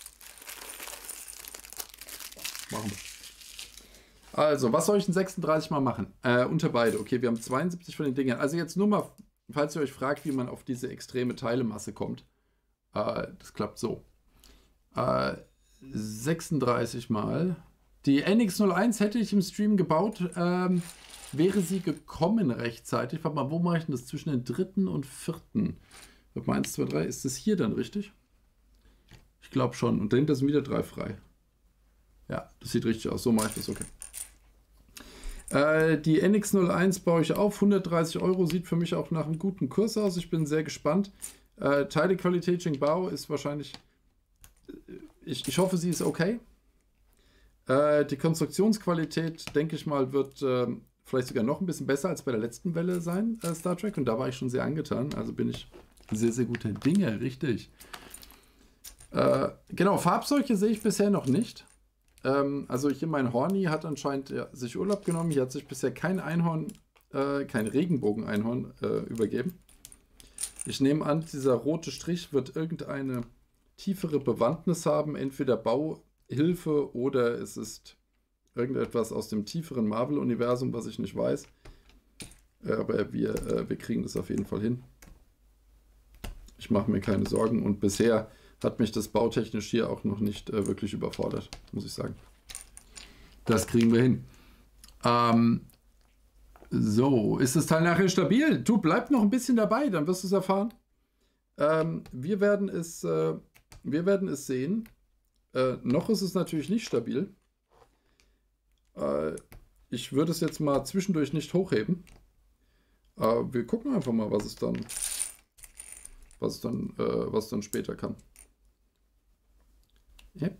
A: Machen wir. Also, was soll ich denn sechsunddreißig Mal machen? Äh, unter beide. Okay, wir haben zweiundsiebzig von den Dingern. Also jetzt nur mal, falls ihr euch fragt, wie man auf diese extreme Teilemasse kommt. Äh, das klappt so. sechsunddreißig Mal. Die N X null eins hätte ich im Stream gebaut, ähm, wäre sie gekommen rechtzeitig. Warte mal, wo mache ich denn das zwischen den dritten und vierten? Warte mal, eins, zwei, drei. Ist das hier dann richtig? Ich glaube schon. Und dahinter sind wieder drei frei. Ja, das sieht richtig aus. So mache ich das, okay. Äh, die N X null eins baue ich auf. hundertdreißig Euro sieht für mich auch nach einem guten Kurs aus. Ich bin sehr gespannt. Äh, Teilequalität Qingbao ist wahrscheinlich... Ich, ich hoffe, sie ist okay. Äh, die Konstruktionsqualität, denke ich mal, wird äh, vielleicht sogar noch ein bisschen besser als bei der letzten Welle sein, äh, Star Trek. Und da war ich schon sehr angetan. Also bin ich sehr, sehr guter Dinge, richtig. Äh, genau, Farbseuche sehe ich bisher noch nicht. Ähm, also hier mein Horny hat anscheinend ja, sich Urlaub genommen. Hier hat sich bisher kein Einhorn, äh, kein Regenbogen-Einhorn äh, übergeben. Ich nehme an, dieser rote Strich wird irgendeine tiefere Bewandtnis haben, entweder Bauhilfe oder es ist irgendetwas aus dem tieferen Marvel-Universum, was ich nicht weiß. Aber wir, äh, wir kriegen das auf jeden Fall hin. Ich mache mir keine Sorgen und bisher hat mich das bautechnisch hier auch noch nicht äh, wirklich überfordert, muss ich sagen. Das kriegen wir hin. Ähm, so, ist das Teil nachher stabil? Du, bleib noch ein bisschen dabei, dann wirst du es erfahren. Ähm, wir werden es... Äh, Wir werden es sehen. Äh, noch ist es natürlich nicht stabil. Äh, ich würde es jetzt mal zwischendurch nicht hochheben. Äh, wir gucken einfach mal, was es dann, was es dann, äh, was dann später kann. Yep.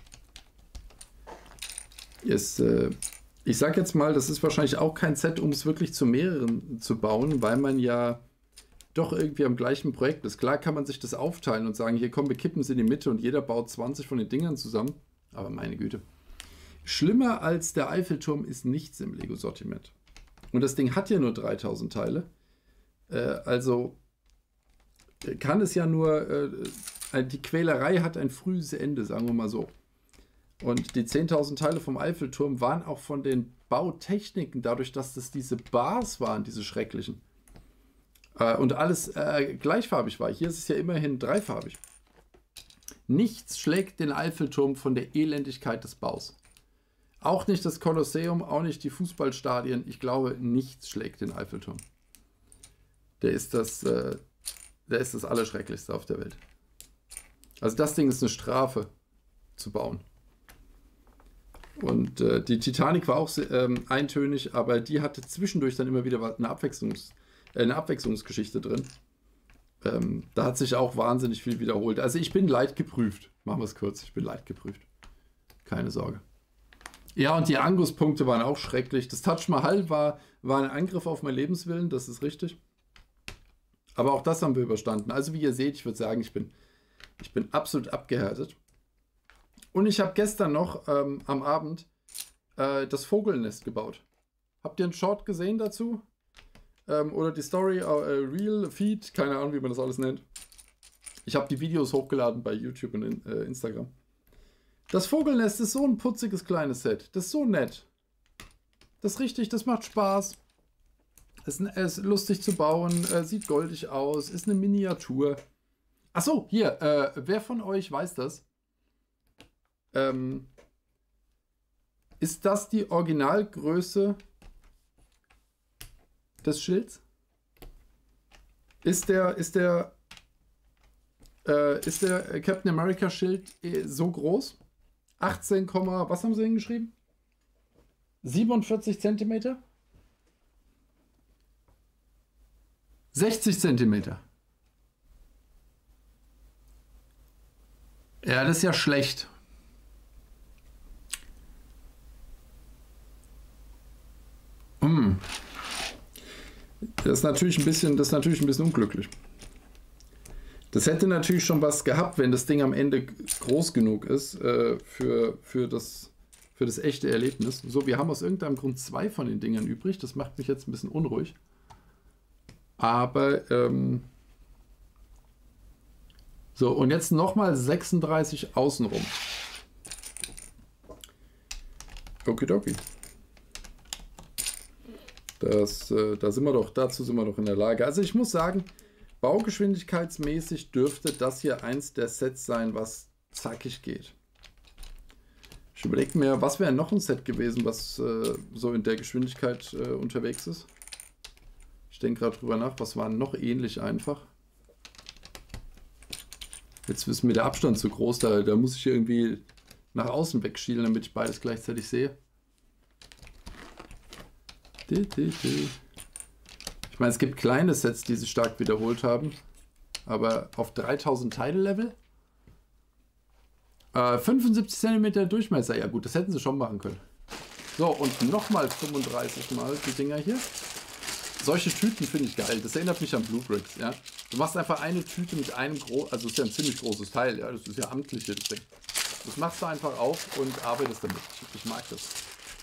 A: Yes, äh, ich sage jetzt mal, das ist wahrscheinlich auch kein Set, um es wirklich zu mehreren zu bauen, weil man ja doch irgendwie am gleichen Projekt ist. Klar kann man sich das aufteilen und sagen, hier kommen wir kippen es in die Mitte und jeder baut zwanzig von den Dingern zusammen. Aber meine Güte. Schlimmer als der Eiffelturm ist nichts im Lego-Sortiment. Und das Ding hat ja nur dreitausend Teile. Äh, also kann es ja nur, äh, die Quälerei hat ein frühes Ende, sagen wir mal so. Und die zehntausend Teile vom Eiffelturm waren auch von den Bautechniken, dadurch, dass das diese Bars waren, diese schrecklichen, und alles äh, gleichfarbig war. Hier ist es ja immerhin dreifarbig. Nichts schlägt den Eiffelturm von der Elendigkeit des Baus. Auch nicht das Kolosseum, auch nicht die Fußballstadien. Ich glaube, nichts schlägt den Eiffelturm. Der ist das, äh, der ist das Allerschrecklichste auf der Welt. Also das Ding ist eine Strafe zu bauen. Und äh, die Titanic war auch ähm, eintönig, aber die hatte zwischendurch dann immer wieder eine, Abwechslungs, äh, eine Abwechslungsgeschichte drin. Ähm, da hat sich auch wahnsinnig viel wiederholt. Also ich bin leidgeprüft. Machen wir es kurz. Ich bin leidgeprüft. Keine Sorge. Ja, und die Angus-Punkte waren auch schrecklich. Das Taj Mahal war, war ein Angriff auf meinen Lebenswillen, das ist richtig. Aber auch das haben wir überstanden. Also wie ihr seht, ich würde sagen, ich bin, ich bin absolut abgehärtet. Und ich habe gestern noch ähm, am Abend äh, das Vogelnest gebaut. Habt ihr einen Short gesehen dazu? Ähm, oder die Story, äh, Real, Feed, keine Ahnung, wie man das alles nennt. Ich habe die Videos hochgeladen bei YouTube und in, äh, Instagram. Das Vogelnest ist so ein putziges kleines Set. Das ist so nett. Das ist richtig, das macht Spaß. Es ist, ist lustig zu bauen, äh, sieht goldig aus, ist eine Miniatur. Achso, hier, äh, wer von euch weiß das? Ähm, ist das die Originalgröße des Schilds? Ist der, ist der, äh, ist der Captain America Schild so groß? achtzehn, was haben sie hingeschrieben? siebenundvierzig Zentimeter? sechzig Zentimeter. Ja, das ist ja schlecht. Hm. Das ist natürlich ein bisschen, das ist natürlich ein bisschen unglücklich. Das hätte natürlich schon was gehabt, wenn das Ding am Ende groß genug ist äh, für, für, das, für das echte Erlebnis. So, wir haben aus irgendeinem Grund zwei von den Dingern übrig. Das macht mich jetzt ein bisschen unruhig. Aber, ähm, so, und jetzt nochmal sechsunddreißig außenrum. Okidoki. Das, äh, da sind wir doch, dazu sind wir doch in der Lage. Also ich muss sagen, baugeschwindigkeitsmäßig dürfte das hier eins der Sets sein, was zackig geht. Ich überlege mir, was wäre noch ein Set gewesen, was äh, so in der Geschwindigkeit äh, unterwegs ist. Ich denke gerade drüber nach, was war noch ähnlich einfach. Jetzt ist mir der Abstand zu groß, da, da muss ich irgendwie nach außen wegschielen, damit ich beides gleichzeitig sehe. Ich meine, es gibt kleine Sets, die sich stark wiederholt haben, aber auf dreitausend Teile Level? Äh, fünfundsiebzig Zentimeter Durchmesser, ja gut, das hätten sie schon machen können. So, und nochmal fünfunddreißig Mal die Dinger hier. Solche Tüten finde ich geil, das erinnert mich an Blue Bricks, ja. Du machst einfach eine Tüte mit einem großen, also es ist ja ein ziemlich großes Teil, ja, das ist ja amtlich hier das Ding. Das machst du einfach auf und arbeitest damit. Ich, ich mag das.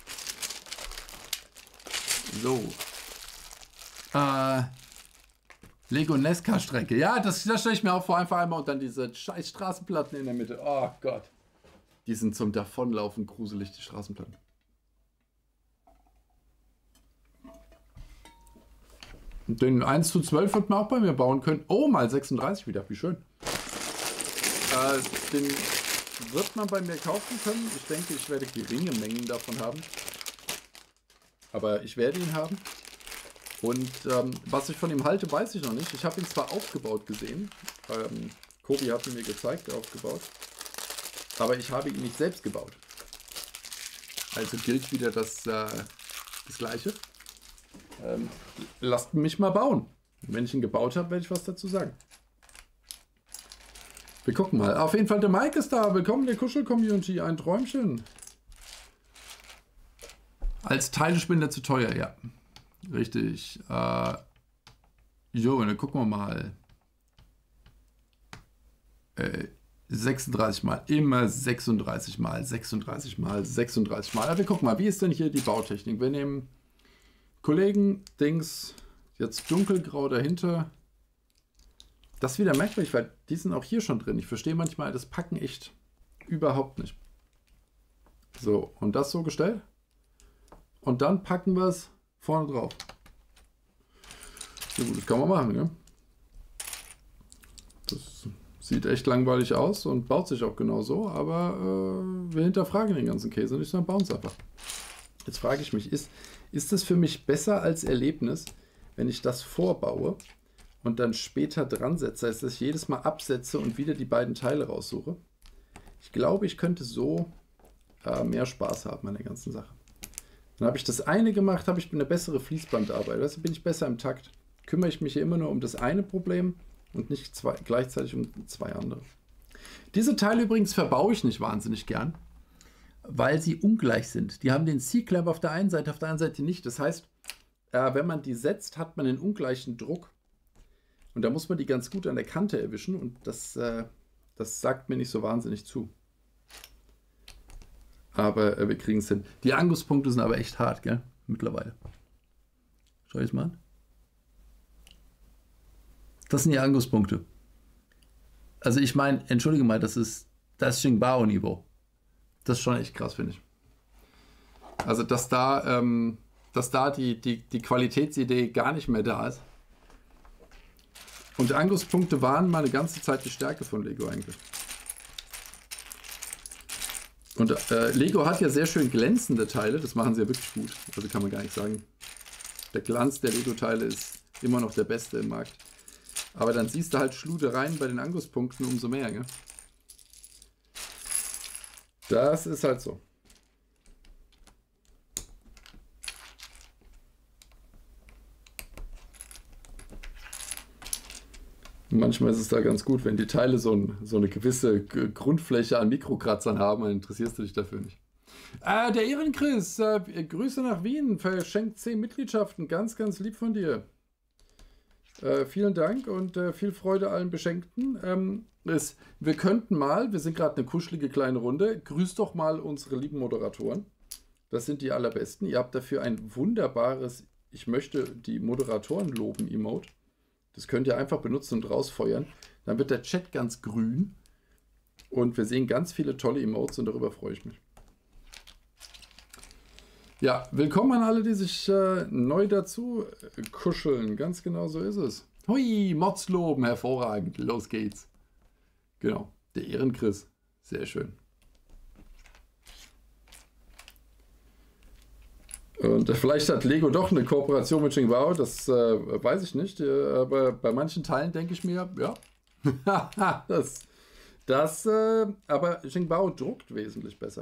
A: So. Äh, Lego Nesca-Strecke. Ja, das, das stelle ich mir auch vor, einfach einmal und dann diese scheiß Straßenplatten in der Mitte. Oh Gott. Die sind zum Davonlaufen gruselig, die Straßenplatten. Und den eins zu zwölf wird man auch bei mir bauen können. Oh, mal sechsunddreißig wieder. Wie schön. Äh, den wird man bei mir kaufen können. Ich denke, ich werde geringe Mengen davon haben. Aber ich werde ihn haben. Und ähm, was ich von ihm halte, weiß ich noch nicht. Ich habe ihn zwar aufgebaut gesehen. Ähm, Kobi hat ihn mir gezeigt, aufgebaut. Aber ich habe ihn nicht selbst gebaut. Also gilt wieder das, äh, das Gleiche. Ähm, lasst mich mal bauen. Wenn ich ihn gebaut habe, werde ich was dazu sagen. Wir gucken mal. Auf jeden Fall, der Mike ist da. Willkommen der Kuschel-Community. Ein Träumchen. Als Teilespender zu teuer, ja. Richtig. Äh, jo, dann gucken wir mal. Äh, sechsunddreißig Mal. Immer sechsunddreißig Mal. sechsunddreißig Mal. sechsunddreißig Mal. Aber wir gucken mal, wie ist denn hier die Bautechnik? Wir nehmen Kollegen, Dings, jetzt dunkelgrau dahinter. Das ist wieder merkwürdig, weil die sind auch hier schon drin. Ich verstehe manchmal das Packen echt überhaupt nicht. So, und das so gestellt. Und dann packen wir es vorne drauf. So gut, das kann man machen, ja. Das sieht echt langweilig aus und baut sich auch genau so, aber äh, wir hinterfragen den ganzen Käse nicht, sondern bauen es einfach. Jetzt frage ich mich, ist, ist das für mich besser als Erlebnis, wenn ich das vorbaue, und dann später dran setze, das heißt, dass ich jedes Mal absetze und wieder die beiden Teile raussuche. Ich glaube, ich könnte so äh, mehr Spaß haben an der ganzen Sache. Dann habe ich das eine gemacht, habe ich eine bessere Fließbandarbeit. Also bin ich besser im Takt. Kümmere ich mich hier immer nur um das eine Problem und nicht zwei, gleichzeitig um zwei andere. Diese Teile übrigens verbaue ich nicht wahnsinnig gern, weil sie ungleich sind. Die haben den C-Clamp auf der einen Seite, auf der anderen Seite nicht. Das heißt, äh, wenn man die setzt, hat man einen ungleichen Druck. Und da muss man die ganz gut an der Kante erwischen und das, äh, das sagt mir nicht so wahnsinnig zu. Aber äh, wir kriegen es hin. Die Angusspunkte sind aber echt hart, gell? Mittlerweile. Schau ich es mal an. Das sind die Angusspunkte. Also ich meine, entschuldige mal, das ist das Xingbao-Niveau. Das ist schon echt krass, finde ich. Also dass da, ähm, dass da die, die, die Qualitätsidee gar nicht mehr da ist. Und Angusspunkte waren mal eine ganze Zeit die Stärke von Lego eigentlich. Und äh, Lego hat ja sehr schön glänzende Teile, das machen sie ja wirklich gut. Also kann man gar nicht sagen. Der Glanz der Lego-Teile ist immer noch der beste im Markt. Aber dann siehst du halt Schludereien bei den Angusspunkten umso mehr, gell? Das ist halt so. Manchmal ist es da ganz gut, wenn die Teile so, ein, so eine gewisse Grundfläche an Mikrokratzern haben, dann interessierst du dich dafür nicht. Äh, der Ehrenchris, äh, Grüße nach Wien, verschenkt zehn Mitgliedschaften, ganz, ganz lieb von dir. Äh, vielen Dank und äh, viel Freude allen Beschenkten. Ähm, es, wir könnten mal, wir sind gerade eine kuschelige kleine Runde, grüßt doch mal unsere lieben Moderatoren. Das sind die allerbesten. Ihr habt dafür ein wunderbares, ich möchte die Moderatoren loben, Emote. Das könnt ihr einfach benutzen und rausfeuern. Dann wird der Chat ganz grün und wir sehen ganz viele tolle Emotes und darüber freue ich mich. Ja, willkommen an alle, die sich äh, neu dazu kuscheln. Ganz genau so ist es. Hui, Mods loben, hervorragend. Los geht's. Genau, der Ehrenchris. Sehr schön. Und vielleicht hat Lego doch eine Kooperation mit Xingbao, das äh, weiß ich nicht. Äh, aber bei manchen Teilen denke ich mir, ja, das, das äh, aber Xingbao druckt wesentlich besser.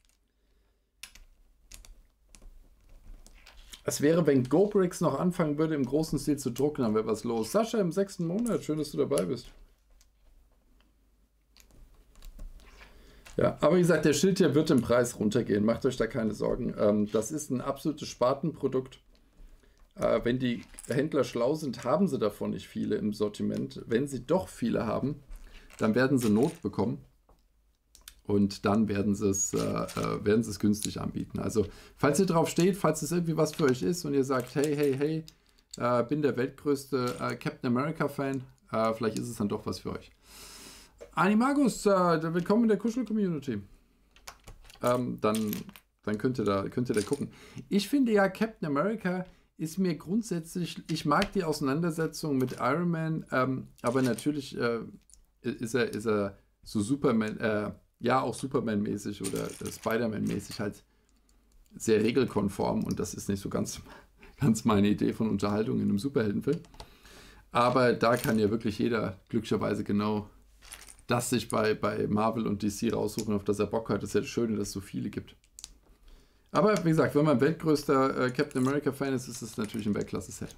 A: Es wäre, wenn GoBricks noch anfangen würde, im großen Stil zu drucken, dann wäre was los. Sascha im sechsten Monat, schön, dass du dabei bist. Ja, aber wie gesagt, der Schild hier wird im Preis runtergehen. Macht euch da keine Sorgen. Ähm, das ist ein absolutes Spartenprodukt. Äh, wenn die Händler schlau sind, haben sie davon nicht viele im Sortiment. Wenn sie doch viele haben, dann werden sie Not bekommen. Und dann werden sie es, äh, werden sie es günstig anbieten. Also, falls ihr drauf steht, falls es irgendwie was für euch ist und ihr sagt, hey, hey, hey, äh, bin der weltgrößte äh, Captain America-Fan, äh, vielleicht ist es dann doch was für euch. Animagus, äh, willkommen in der Kuschel-Community. Ähm, dann dann könnt, ihr da, könnt ihr da gucken. Ich finde ja, Captain America ist mir grundsätzlich, ich mag die Auseinandersetzung mit Iron Man, ähm, aber natürlich äh, ist, er, ist er so Superman, äh, ja auch Superman-mäßig oder Spider-Man-mäßig halt sehr regelkonform und das ist nicht so ganz, ganz meine Idee von Unterhaltung in einem Superheldenfilm. Aber da kann ja wirklich jeder glücklicherweise genau das sich bei, bei Marvel und D C raussuchen, auf das er Bock hat. Das ist ja das Schöne, dass es so viele gibt. Aber wie gesagt, wenn man weltgrößter äh, Captain America-Fan ist, ist es natürlich ein Weltklasse-Set.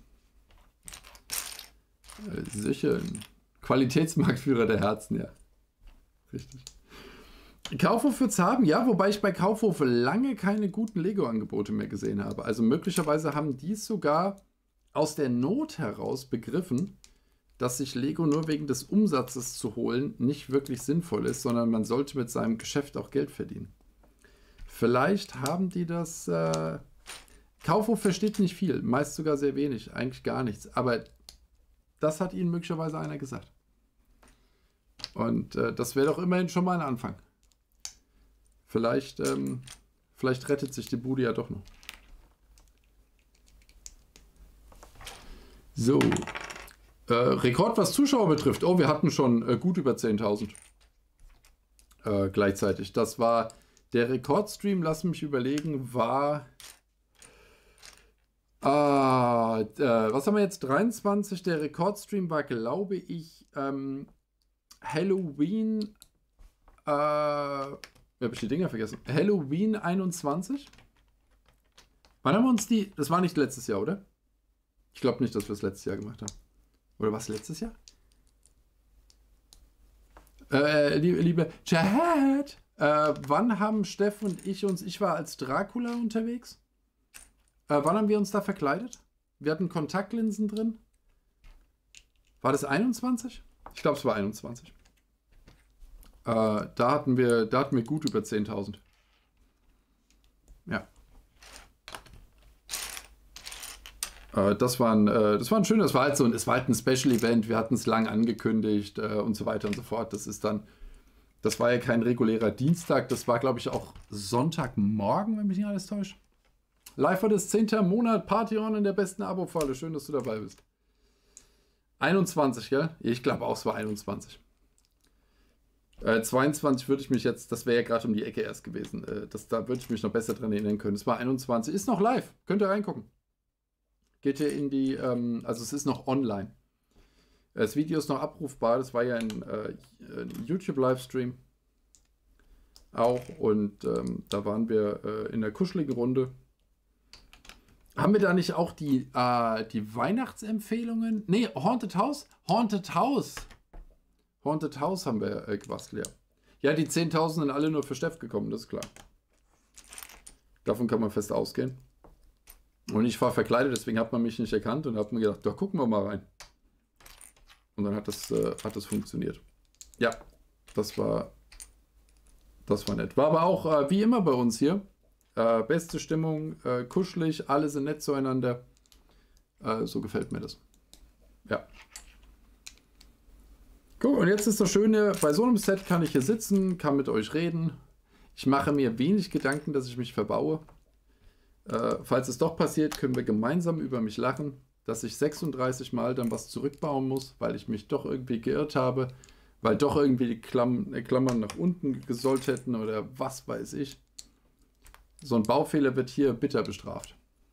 A: Äh, sicher ein Qualitätsmarktführer der Herzen, ja. Richtig. Kaufhof wird's haben, ja, wobei ich bei Kaufhof lange keine guten Lego-Angebote mehr gesehen habe. Also möglicherweise haben die es sogar aus der Not heraus begriffen, dass sich Lego nur wegen des Umsatzes zu holen nicht wirklich sinnvoll ist, sondern man sollte mit seinem Geschäft auch Geld verdienen. Vielleicht haben die das... Äh, Kaufhof versteht nicht viel, meist sogar sehr wenig, eigentlich gar nichts. Aber das hat ihnen möglicherweise einer gesagt. Und äh, das wäre doch immerhin schon mal ein Anfang. Vielleicht, ähm, vielleicht rettet sich die Bude ja doch noch. So. Äh, Rekord, was Zuschauer betrifft. Oh, wir hatten schon äh, gut über zehntausend äh, gleichzeitig. Das war der Rekordstream, lass mich überlegen, war Ah, äh, was haben wir jetzt? dreiundzwanzig. Der Rekordstream war, glaube ich, ähm, Halloween. Äh, wie habe ich die Dinger vergessen? Halloween einundzwanzig? Wann haben wir uns die. Das war nicht letztes Jahr, oder? Ich glaube nicht, dass wir es letztes Jahr gemacht haben. Oder was letztes Jahr? Äh, liebe, liebe Chat, äh, wann haben Steff und ich uns. Ich war als Dracula unterwegs. Äh, wann haben wir uns da verkleidet? Wir hatten Kontaktlinsen drin. War das einundzwanzig? Ich glaube, es war einundzwanzig. Äh, da hatten wir, da hatten wir gut über zehntausend. Ja. Äh, das war ein, äh, das war ein schönes, das war halt so ein, es war halt ein Special Event. Wir hatten es lang angekündigt äh, und so weiter und so fort. Das ist dann, das war ja kein regulärer Dienstag. Das war, glaube ich, auch Sonntagmorgen, wenn mich nicht alles täuscht. Live war das zehnte Monat, Party on in der besten Abo-Falle. Schön, dass du dabei bist. einundzwanzig, gell? Ich glaube auch, es war einundzwanzig. Äh, zweiundzwanzig würde ich mich jetzt, das wäre ja gerade um die Ecke erst gewesen. Äh, das, da würde ich mich noch besser dran erinnern können. Es war einundzwanzig, ist noch live. Könnt ihr reingucken. Geht ihr in die, ähm, also es ist noch online. Das Video ist noch abrufbar. Das war ja ein, äh, ein YouTube-Livestream. Auch. Und ähm, da waren wir äh, in der kuscheligen Runde. Haben wir da nicht auch die, äh, die Weihnachtsempfehlungen? Nee, Haunted House? Haunted House. Haunted House haben wir äh, gebastelt, ja. Ja, die zehntausend sind alle nur für Steff gekommen, das ist klar. Davon kann man fest ausgehen. Und ich war verkleidet, deswegen hat man mich nicht erkannt und hat mir gedacht, da gucken wir mal rein. Und dann hat das, äh, hat das funktioniert. Ja, das war, das war nett. War aber auch äh, wie immer bei uns hier. Äh, beste Stimmung, äh, kuschelig, alle sind nett zueinander. Äh, so gefällt mir das. Ja. Guck, und jetzt ist das Schöne, bei so einem Set kann ich hier sitzen, kann mit euch reden. Ich mache mir wenig Gedanken, dass ich mich verbaue. Äh, falls es doch passiert, können wir gemeinsam über mich lachen, dass ich sechsunddreißig Mal dann was zurückbauen muss, weil ich mich doch irgendwie geirrt habe, weil doch irgendwie die Klamm äh, Klammern nach unten gesollt hätten oder was weiß ich. So ein Baufehler wird hier bitter bestraft.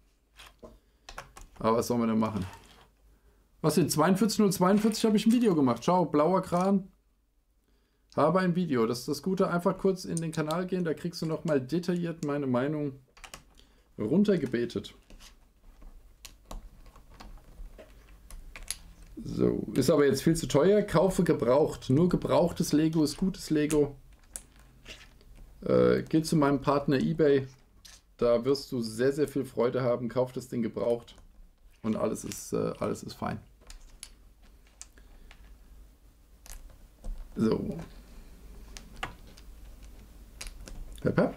A: Aber was soll man denn machen? Was sind zweiundvierzig null zweiundvierzig habe ich ein Video gemacht. Schau, blauer Kran. Habe ein Video. Das ist das Gute. Einfach kurz in den Kanal gehen. Da kriegst du nochmal detailliert meine Meinung runtergebetet. So, ist aber jetzt viel zu teuer. Kaufe gebraucht. Nur gebrauchtes Lego ist gutes Lego. Äh, geh zu meinem Partner eBay. Da wirst du sehr, sehr viel Freude haben. Kauf das Ding gebraucht. Und alles ist, äh, alles ist fein. So. Hep, hep.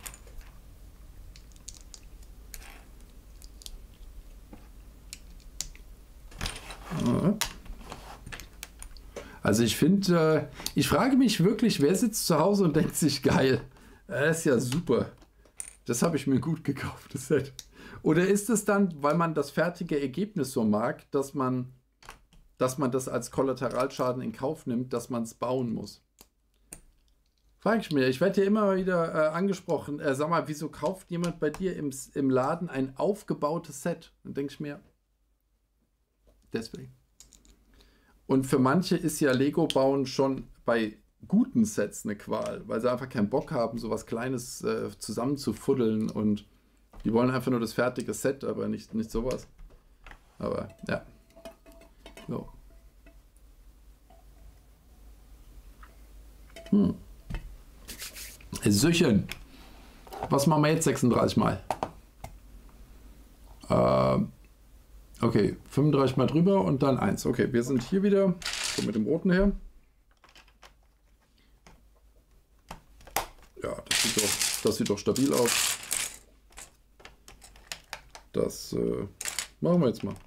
A: Also ich finde, äh, ich frage mich wirklich, wer sitzt zu Hause und denkt sich, geil, das ist ja super. Das habe ich mir gut gekauft, das Set. Oder ist es dann, weil man das fertige Ergebnis so mag, dass man, dass man das als Kollateralschaden in Kauf nimmt, dass man es bauen muss? Frage ich mir. Ich werde ja immer wieder äh, angesprochen, äh, sag mal, wieso kauft jemand bei dir im, im Laden ein aufgebautes Set? Dann denke ich mir, deswegen. Und für manche ist ja Lego bauen schon bei guten Sets eine Qual, weil sie einfach keinen Bock haben, so was Kleines äh, zusammenzufuddeln und die wollen einfach nur das fertige Set, aber nicht, nicht sowas. Aber ja. So. Hm. Süchen. Was machen wir jetzt sechsunddreißig Mal? Ähm, okay, fünfunddreißig Mal drüber und dann eins. Okay, wir sind hier wieder. So mit dem roten her. Ja, das sieht doch, das sieht doch stabil aus. Das äh, machen wir jetzt mal.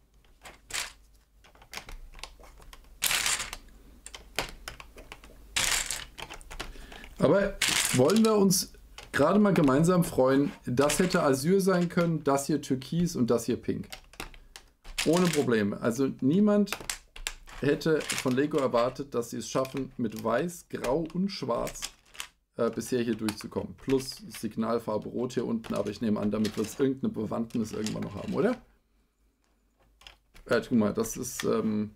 A: Aber wollen wir uns gerade mal gemeinsam freuen, das hätte Azur sein können, das hier Türkis und das hier Pink. Ohne Probleme. Also niemand hätte von Lego erwartet, dass sie es schaffen, mit Weiß, Grau und Schwarz äh, bisher hier durchzukommen. Plus Signalfarbe Rot hier unten, aber ich nehme an, damit wird es irgendeine Bewandtnis irgendwann noch haben, oder? Ja, guck mal, das ist, ähm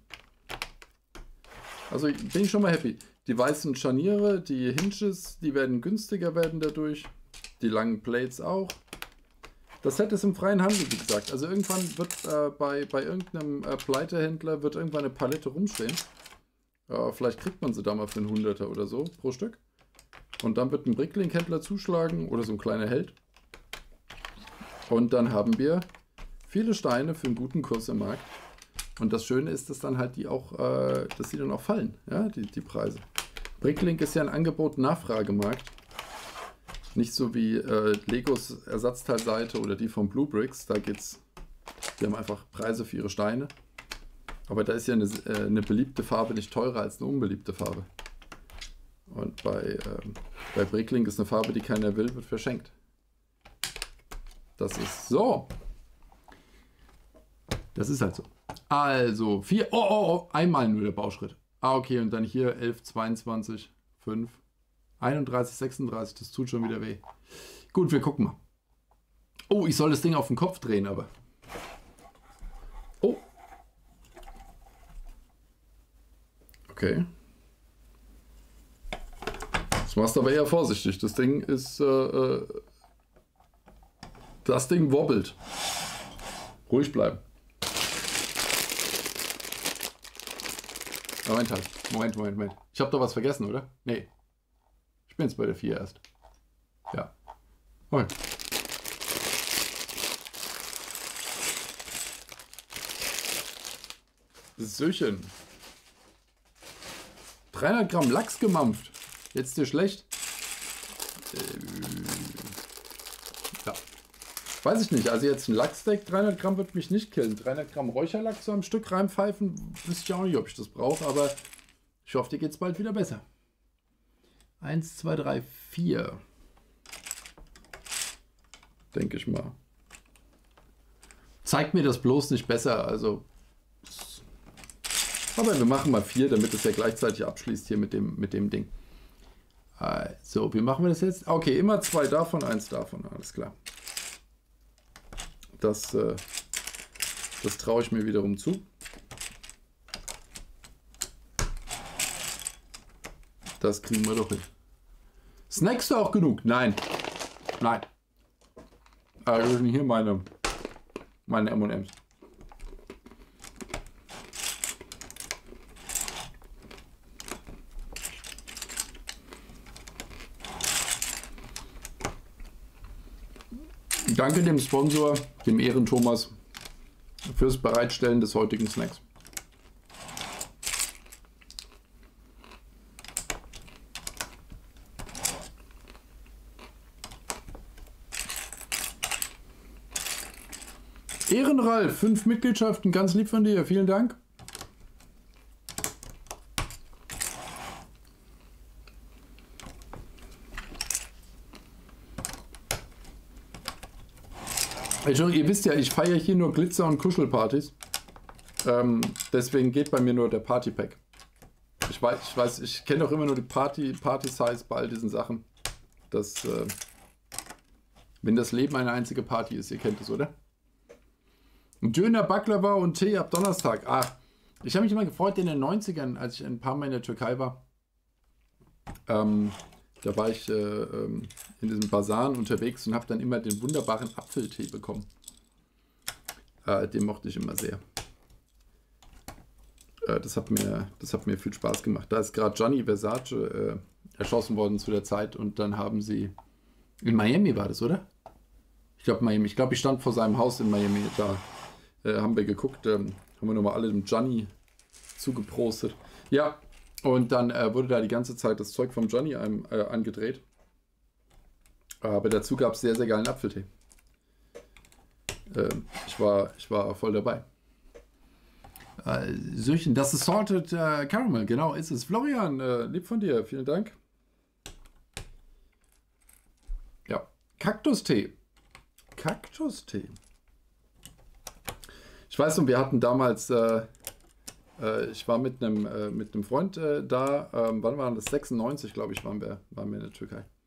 A: also bin ich schon mal happy. Die weißen Scharniere, die Hinges, die werden günstiger werden dadurch. Die langen Plates auch. Das Set ist im freien Handel, wie gesagt. Also irgendwann wird äh, bei, bei irgendeinem äh, Pleitehändler wird irgendwann eine Palette rumstehen. Äh, vielleicht kriegt man sie da mal für einen Hunderter oder so pro Stück. Und dann wird ein Bricklink-Händler zuschlagen oder so ein kleiner Held. Und dann haben wir viele Steine für einen guten Kurs im Markt. Und das Schöne ist, dass dann halt die auch, äh, dass die dann auch fallen, ja, die, die Preise. Bricklink ist ja ein Angebot-Nachfragemarkt. Nicht so wie äh, Legos Ersatzteilseite oder die von Blue Bricks. Da geht's, die haben einfach Preise für ihre Steine. Aber da ist ja eine, äh, eine beliebte Farbe nicht teurer als eine unbeliebte Farbe. Und bei, ähm, bei Bricklink ist eine Farbe, die keiner will, wird verschenkt. Das ist so. Das ist halt so. Also, vier, oh, oh, oh, einmal nur der Bauschritt. Ah, okay, und dann hier elf, zweiundzwanzig, fünf, einunddreißig, sechsunddreißig, das tut schon wieder weh. Gut, wir gucken mal. Oh, ich soll das Ding auf den Kopf drehen, aber. Oh. Okay. Das machst du aber eher vorsichtig. Das Ding ist, äh, äh, das Ding wobbelt. Ruhig bleiben. Moment halt. Moment, Moment, Moment. Ich habe doch was vergessen, oder? Nee. Ich bin jetzt bei der vier erst. Ja. Okay. Söchen. dreihundert Gramm Lachs gemampft. Jetzt dir schlecht? Äh, ja. Weiß ich nicht. Also jetzt ein Lachssteak, dreihundert Gramm wird mich nicht killen. dreihundert Gramm Räucherlachs so am Stück reinpfeifen, wüsste ich auch nicht, ob ich das brauche, aber ich hoffe, dir geht es bald wieder besser. Eins, zwei, drei, vier. Denke ich mal. Zeigt mir das bloß nicht besser, also. Aber wir machen mal vier, damit es ja gleichzeitig abschließt hier mit dem, mit dem Ding. So, wie machen wir das jetzt? Okay, immer zwei davon, eins davon, alles klar. Das, äh, das traue ich mir wiederum zu. Das kriegen wir doch hin. Snackst du auch genug? Nein. Nein. Also hier meine, meine M und M's. Danke dem Sponsor, dem Ehren-Thomas, fürs Bereitstellen des heutigen Snacks. Ehrenralf, fünf Mitgliedschaften, ganz lieb von dir, vielen Dank. Also, ihr wisst ja, ich feiere hier nur Glitzer- und Kuschelpartys. Ähm, deswegen geht bei mir nur der Partypack. Ich weiß, ich weiß, ich kenne doch immer nur die Party, Party-Size bei all diesen Sachen. Das, äh, wenn das Leben eine einzige Party ist, ihr kennt es, oder? Döner, Baklava und Tee ab Donnerstag. Ah, ich habe mich immer gefreut in den neunzigern, als ich ein paar Mal in der Türkei war. Ähm, da war ich äh, ähm, in diesem Basaren unterwegs und habe dann immer den wunderbaren Apfeltee bekommen. Äh, den mochte ich immer sehr. Äh, das, hat mir, das hat mir viel Spaß gemacht. Da ist gerade Gianni Versace äh, erschossen worden zu der Zeit und dann haben sie... In Miami war das, oder? Ich glaube Miami. Ich glaube, ich stand vor seinem Haus in Miami. Da äh, haben wir geguckt, ähm, haben wir nochmal alle dem Gianni zugeprostet. Ja, und dann äh, wurde da die ganze Zeit das Zeug vom Gianni einem, äh, angedreht. Aber dazu gab es sehr, sehr geilen Apfeltee. Äh, ich, war, ich war voll dabei. Äh, Söchen, das ist Salted äh, Caramel, genau ist es. Florian, äh, lieb von dir, vielen Dank. Ja, Kaktustee. Kaktustee. Ich weiß noch, wir hatten damals, äh, äh, ich war mit einem äh, mit einem Freund äh, da, ähm, wann waren das? sechsundneunzig, glaube ich, waren wir, waren wir in der Türkei.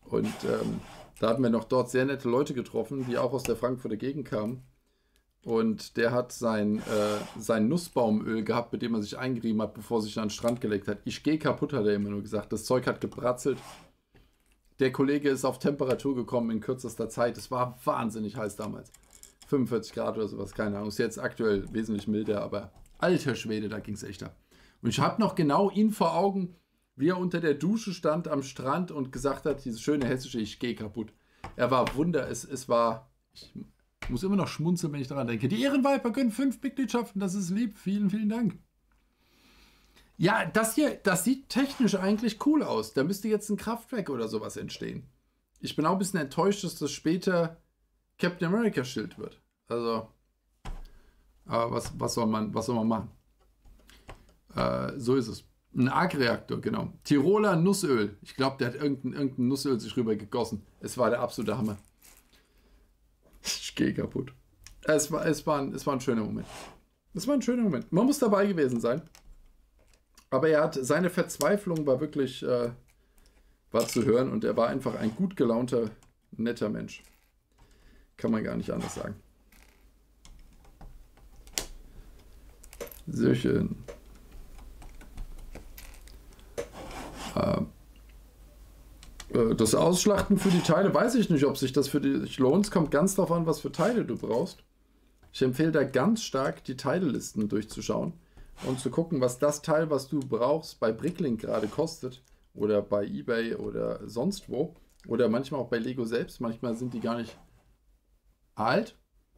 A: Und ähm, da hatten wir noch dort sehr nette Leute getroffen, die auch aus der Frankfurter Gegend kamen. Und der hat sein, äh, sein Nussbaumöl gehabt, mit dem er sich eingerieben hat, bevor er sich an den Strand gelegt hat. Ich gehe kaputt, hat er immer nur gesagt. Das Zeug hat gebratzelt. Der Kollege ist auf Temperatur gekommen in kürzester Zeit. Es war wahnsinnig heiß damals. fünfundvierzig Grad oder sowas, keine Ahnung. Ist jetzt aktuell wesentlich milder, aber alter Schwede, da ging es echt ab. Und ich habe noch genau ihn vor Augen, wie er unter der Dusche stand am Strand und gesagt hat, diese schöne hessische, ich gehe kaputt. Er war Wunder, es, es war... Ich, Ich muss immer noch schmunzeln, wenn ich daran denke. Die Ehrenviper können fünf Mitgliedschaften, das ist lieb. Vielen, vielen Dank. Ja, das hier, das sieht technisch eigentlich cool aus. Da müsste jetzt ein Kraftwerk oder sowas entstehen. Ich bin auch ein bisschen enttäuscht, dass das später Captain America Schild wird. Also, aber was, was, soll, man, was soll man machen? Äh, so ist es. Ein Arc-Reaktor, genau. Tiroler Nussöl. Ich glaube, der hat irgendein, irgendein Nussöl sich rüber gegossen. Es war der absolute Hammer. Ich gehe kaputt. Es war, es, war ein, es war ein schöner Moment. Es war ein schöner Moment. Man muss dabei gewesen sein. Aber er hat, seine Verzweiflung war wirklich, äh, war zu hören und er war einfach ein gut gelaunter, netter Mensch. Kann man gar nicht anders sagen. Sehr schön. Äh, Das Ausschlachten für die Teile, weiß ich nicht, ob sich das für dich lohnt. Es kommt ganz darauf an, was für Teile du brauchst. Ich empfehle da ganz stark, die Teillisten durchzuschauen und zu gucken, was das Teil, was du brauchst, bei Bricklink gerade kostet oder bei eBay oder sonst wo oder manchmal auch bei Lego selbst. Manchmal sind die gar nicht alt.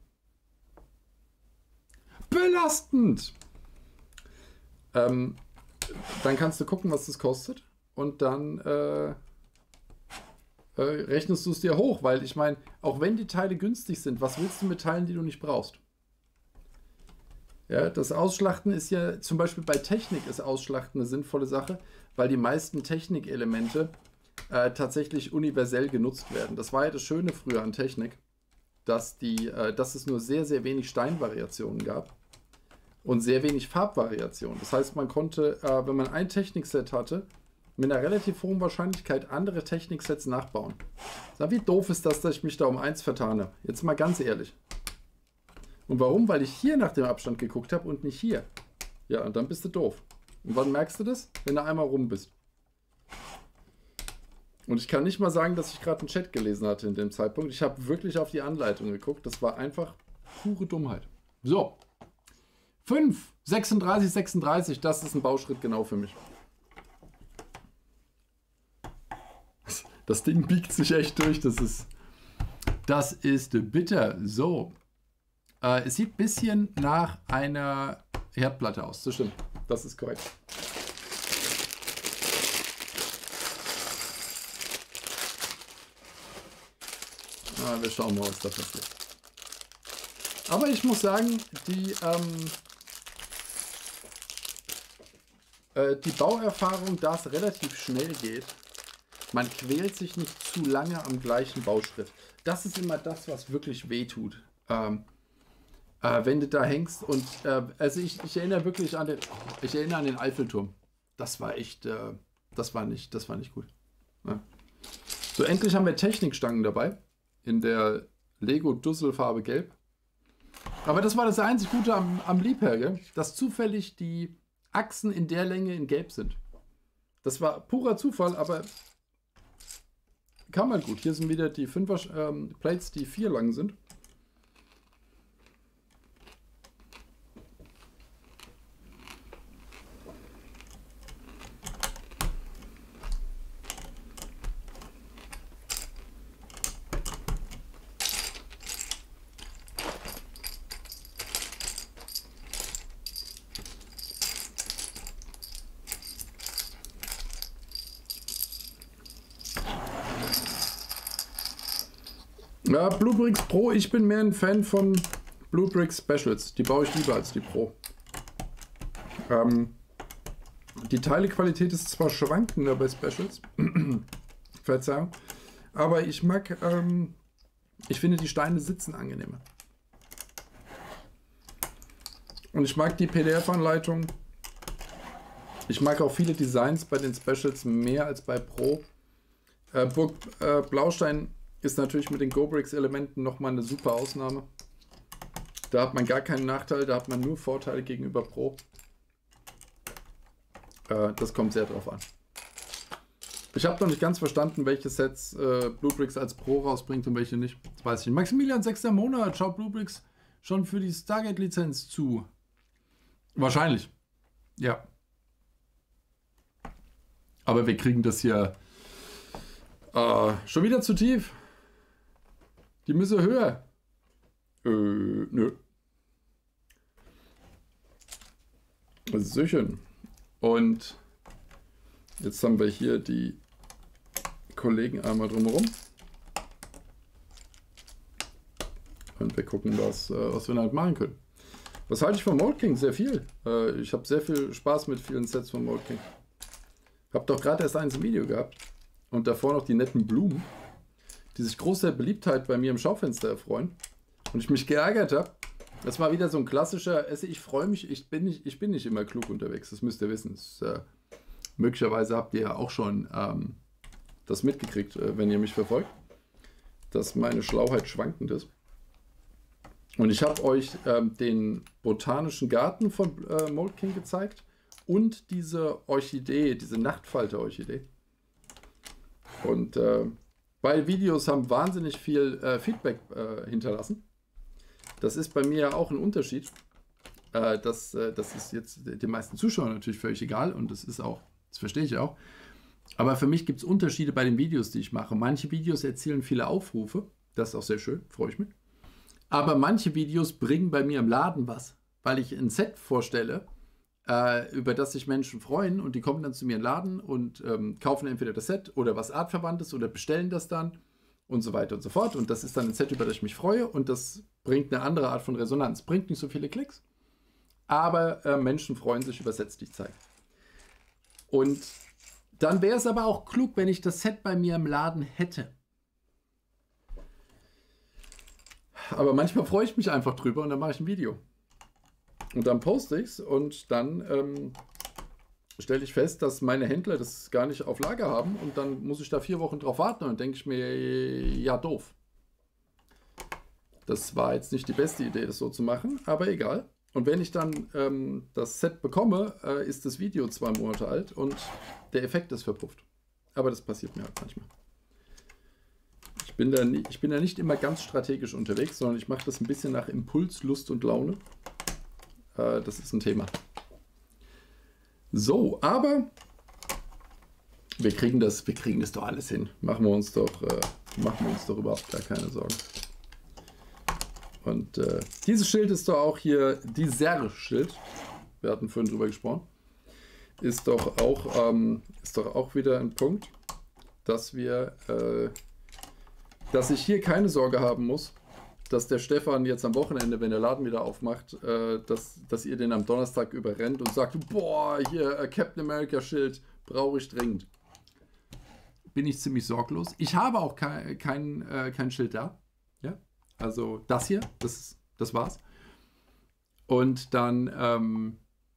A: Belastend! Ähm, dann kannst du gucken, was das kostet und dann... Äh, rechnest du es dir hoch, weil ich meine, auch wenn die Teile günstig sind, was willst du mit Teilen, die du nicht brauchst? Ja, das Ausschlachten ist ja, zum Beispiel bei Technik ist Ausschlachten eine sinnvolle Sache, weil die meisten Technikelemente äh, tatsächlich universell genutzt werden. Das war ja das Schöne früher an Technik, dass, die, äh, dass es nur sehr, sehr wenig Steinvariationen gab und sehr wenig Farbvariationen. Das heißt, man konnte, äh, wenn man ein Technikset hatte, mit einer relativ hohen Wahrscheinlichkeit andere Techniksets nachbauen. Sag, wie doof ist das, dass ich mich da um eins vertan habe? Jetzt mal ganz ehrlich. Und warum? Weil ich hier nach dem Abstand geguckt habe und nicht hier. Ja, und dann bist du doof. Und wann merkst du das? Wenn du einmal rum bist. Und ich kann nicht mal sagen, dass ich gerade einen Chat gelesen hatte in dem Zeitpunkt. Ich habe wirklich auf die Anleitung geguckt. Das war einfach pure Dummheit. So. fünf, sechsunddreißig, sechsunddreißig. Das ist ein Bauschritt genau für mich. Das Ding biegt sich echt durch. Das ist, das ist bitter. So. Äh, es sieht ein bisschen nach einer Herdplatte aus. Das stimmt. Das ist korrekt. Ah, wir schauen mal, was da passiert. Aber ich muss sagen, die, ähm, äh, die Bauerfahrung, da es relativ schnell geht, man quält sich nicht zu lange am gleichen Bauschritt. Das ist immer das, was wirklich weh tut. Ähm, äh, wenn du da hängst und äh, also ich, ich erinnere wirklich an den, ich erinnere an den Eiffelturm. Das war echt, äh, das war nicht, das war nicht gut. Ja. So, endlich haben wir Technikstangen dabei in der Lego Dusselfarbe Gelb. Aber das war das einzig Gute am, am Liebherr, dass zufällig die Achsen in der Länge in Gelb sind. Das war purer Zufall, aber kam halt gut. Hier sind wieder die fünfer ähm, Plates, die vier lang sind. Ja, Bluebricks Pro, ich bin mehr ein Fan von Bluebricks Specials. Die baue ich lieber als die Pro. Ähm, die Teilequalität ist zwar schwankender bei Specials, Verzeihung, aber ich mag, ähm, ich finde die Steine sitzen angenehmer. Und ich mag die P D F-Anleitung. Ich mag auch viele Designs bei den Specials mehr als bei Pro. Äh, Burg äh, Blaustein ist natürlich mit den Gobrix-Elementen nochmal eine super Ausnahme. Da hat man gar keinen Nachteil, da hat man nur Vorteile gegenüber Pro. Äh, das kommt sehr drauf an. Ich habe noch nicht ganz verstanden, welche Sets äh, Bluebricks als Pro rausbringt und welche nicht. Das weiß ich nicht. Maximilian, sechster Monat, schaut Bluebricks schon für die Stargate-Lizenz zu? Wahrscheinlich. Ja. Aber wir kriegen das hier äh, schon wieder zu tief. Die müsse höher. Äh, nö. Söchen. Und jetzt haben wir hier die Kollegen einmal drumherum. Und wir gucken, was, äh, was wir damit machen können. Was halte ich von Mold King? Sehr viel. Äh, ich habe sehr viel Spaß mit vielen Sets von Mold King. Hab doch gerade erst eins im Video gehabt. Und davor noch die netten Blumen, die sich großer Beliebtheit bei mir im Schaufenster erfreuen. Und ich mich geärgert habe. Das war wieder so ein klassischer, also ich freue mich, ich bin, nicht, ich bin nicht immer klug unterwegs, das müsst ihr wissen. Das, äh, möglicherweise habt ihr ja auch schon ähm, das mitgekriegt, äh, wenn ihr mich verfolgt, dass meine Schlauheit schwankend ist. Und ich habe euch ähm, den botanischen Garten von äh, Mold King gezeigt und diese Orchidee, diese Nachtfalter-Orchidee. Und äh, beide Videos haben wahnsinnig viel äh, Feedback äh, hinterlassen. Das ist bei mir ja auch ein Unterschied. Äh, das, äh, das ist jetzt den meisten Zuschauern natürlich völlig egal und das ist auch, das verstehe ich auch. Aber für mich gibt es Unterschiede bei den Videos, die ich mache. Manche Videos erzielen viele Aufrufe, das ist auch sehr schön, freue ich mich. Aber manche Videos bringen bei mir im Laden was, weil ich ein Set vorstelle, äh, über das sich Menschen freuen und die kommen dann zu mir im Laden und ähm, kaufen entweder das Set oder was Artverwandtes oder bestellen das dann. Und so weiter und so fort. Und das ist dann ein Set, über das ich mich freue. Und das bringt eine andere Art von Resonanz. Bringt nicht so viele Klicks. Aber äh, Menschen freuen sich über Sets, die ich zeige. Und dann wäre es aber auch klug, wenn ich das Set bei mir im Laden hätte. Aber manchmal freue ich mich einfach drüber und dann mache ich ein Video. Und dann poste ich es und dann ähm, stelle ich fest, dass meine Händler das gar nicht auf Lager haben und dann muss ich da vier Wochen drauf warten und dann denke ich mir, ja doof. Das war jetzt nicht die beste Idee, das so zu machen, aber egal. Und wenn ich dann ähm, das Set bekomme, äh, ist das Video zwei Monate alt und der Effekt ist verpufft. Aber das passiert mir halt manchmal. Ich bin da, nie, ich bin da nicht immer ganz strategisch unterwegs, sondern ich mache das ein bisschen nach Impuls, Lust und Laune. Äh, das ist ein Thema. So, aber wir kriegen das, wir kriegen das doch alles hin. Machen wir uns doch, äh, machen wir uns doch überhaupt gar keine Sorgen. Und äh, dieses Schild ist doch auch hier, dieses Schild, wir hatten vorhin drüber gesprochen, ist doch auch, ähm, ist doch auch wieder ein Punkt, dass wir, äh, dass ich hier keine Sorge haben muss, dass der Stefan jetzt am Wochenende, wenn der Laden wieder aufmacht, äh, dass, dass ihr den am Donnerstag überrennt und sagt, boah, hier äh, Captain America Schild brauche ich dringend. Bin ich ziemlich sorglos. Ich habe auch kein, kein, äh, kein Schild da. Ja? Also das hier, das, das war's. Und dann, ähm,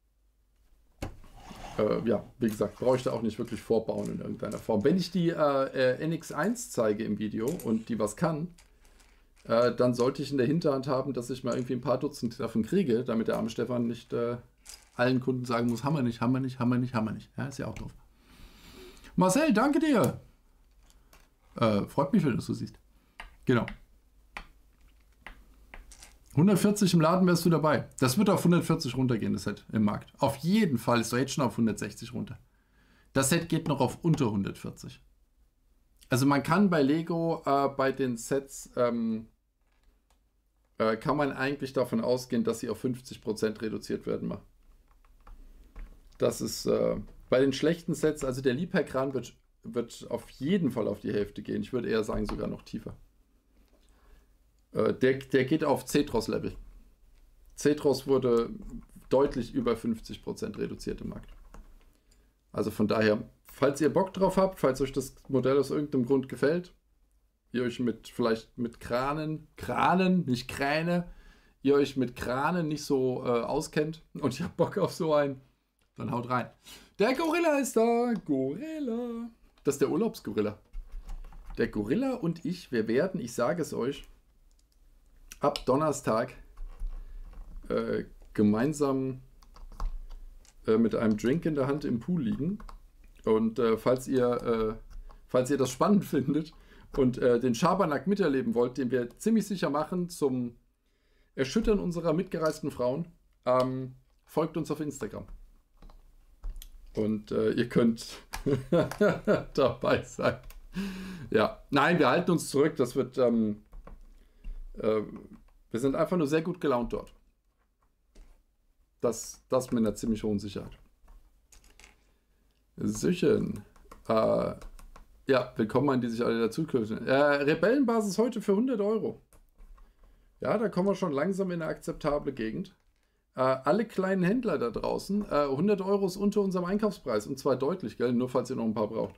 A: äh, ja, wie gesagt, brauche ich da auch nicht wirklich vorbauen in irgendeiner Form. Wenn ich die äh, N X eins zeige im Video und die was kann, Äh, dann sollte ich in der Hinterhand haben, dass ich mal irgendwie ein paar Dutzend davon kriege, damit der arme Stefan nicht äh, allen Kunden sagen muss, haben wir nicht, haben wir nicht, haben wir nicht, haben wir nicht. Ja, ist ja auch doof. Marcel, danke dir. Äh, freut mich, wenn du es so siehst. Genau. hundertvierzig im Laden wärst du dabei. Das wird auf hundertvierzig runtergehen, das Set im Markt. Auf jeden Fall ist doch jetzt schon auf hundertsechzig runter. Das Set geht noch auf unter hundertvierzig. Also man kann bei Lego äh, bei den Sets ähm, äh, kann man eigentlich davon ausgehen, dass sie auf fünfzig Prozent reduziert werden mal. Das ist äh, bei den schlechten Sets, also der Liebherr-Kran wird, wird auf jeden Fall auf die Hälfte gehen. Ich würde eher sagen sogar noch tiefer. Äh, der, der geht auf Zetros-Level. Zetros wurde deutlich über fünfzig Prozent reduziert im Markt. Also von daher, falls ihr Bock drauf habt, falls euch das Modell aus irgendeinem Grund gefällt, ihr euch mit vielleicht mit Kranen, Kranen, nicht Kräne, ihr euch mit Kranen nicht so äh, auskennt und ihr habt Bock auf so einen, dann haut rein. Der Gorilla ist da, Gorilla. Das ist der Urlaubsgorilla. der Gorilla und ich, wir werden, ich sage es euch, ab Donnerstag äh, gemeinsam äh, mit einem Drink in der Hand im Pool liegen. Und äh, falls ihr äh, falls ihr das spannend findet und äh, den Schabernack miterleben wollt, den wir ziemlich sicher machen zum Erschüttern unserer mitgereisten Frauen, ähm, folgt uns auf Instagram. Und äh, ihr könnt dabei sein. Ja, nein, wir halten uns zurück. Das wird, ähm, äh, wir sind einfach nur sehr gut gelaunt dort. Das, das mit einer ziemlich hohen Sicherheit. Süchen. Äh, ja, willkommen an die sich alle dazu kümmern. Äh, Rebellenbasis heute für hundert Euro. Ja, da kommen wir schon langsam in eine akzeptable Gegend. Äh, alle kleinen Händler da draußen, äh, hundert Euro ist unter unserem Einkaufspreis. Und zwar deutlich, gell? Nur falls ihr noch ein paar braucht.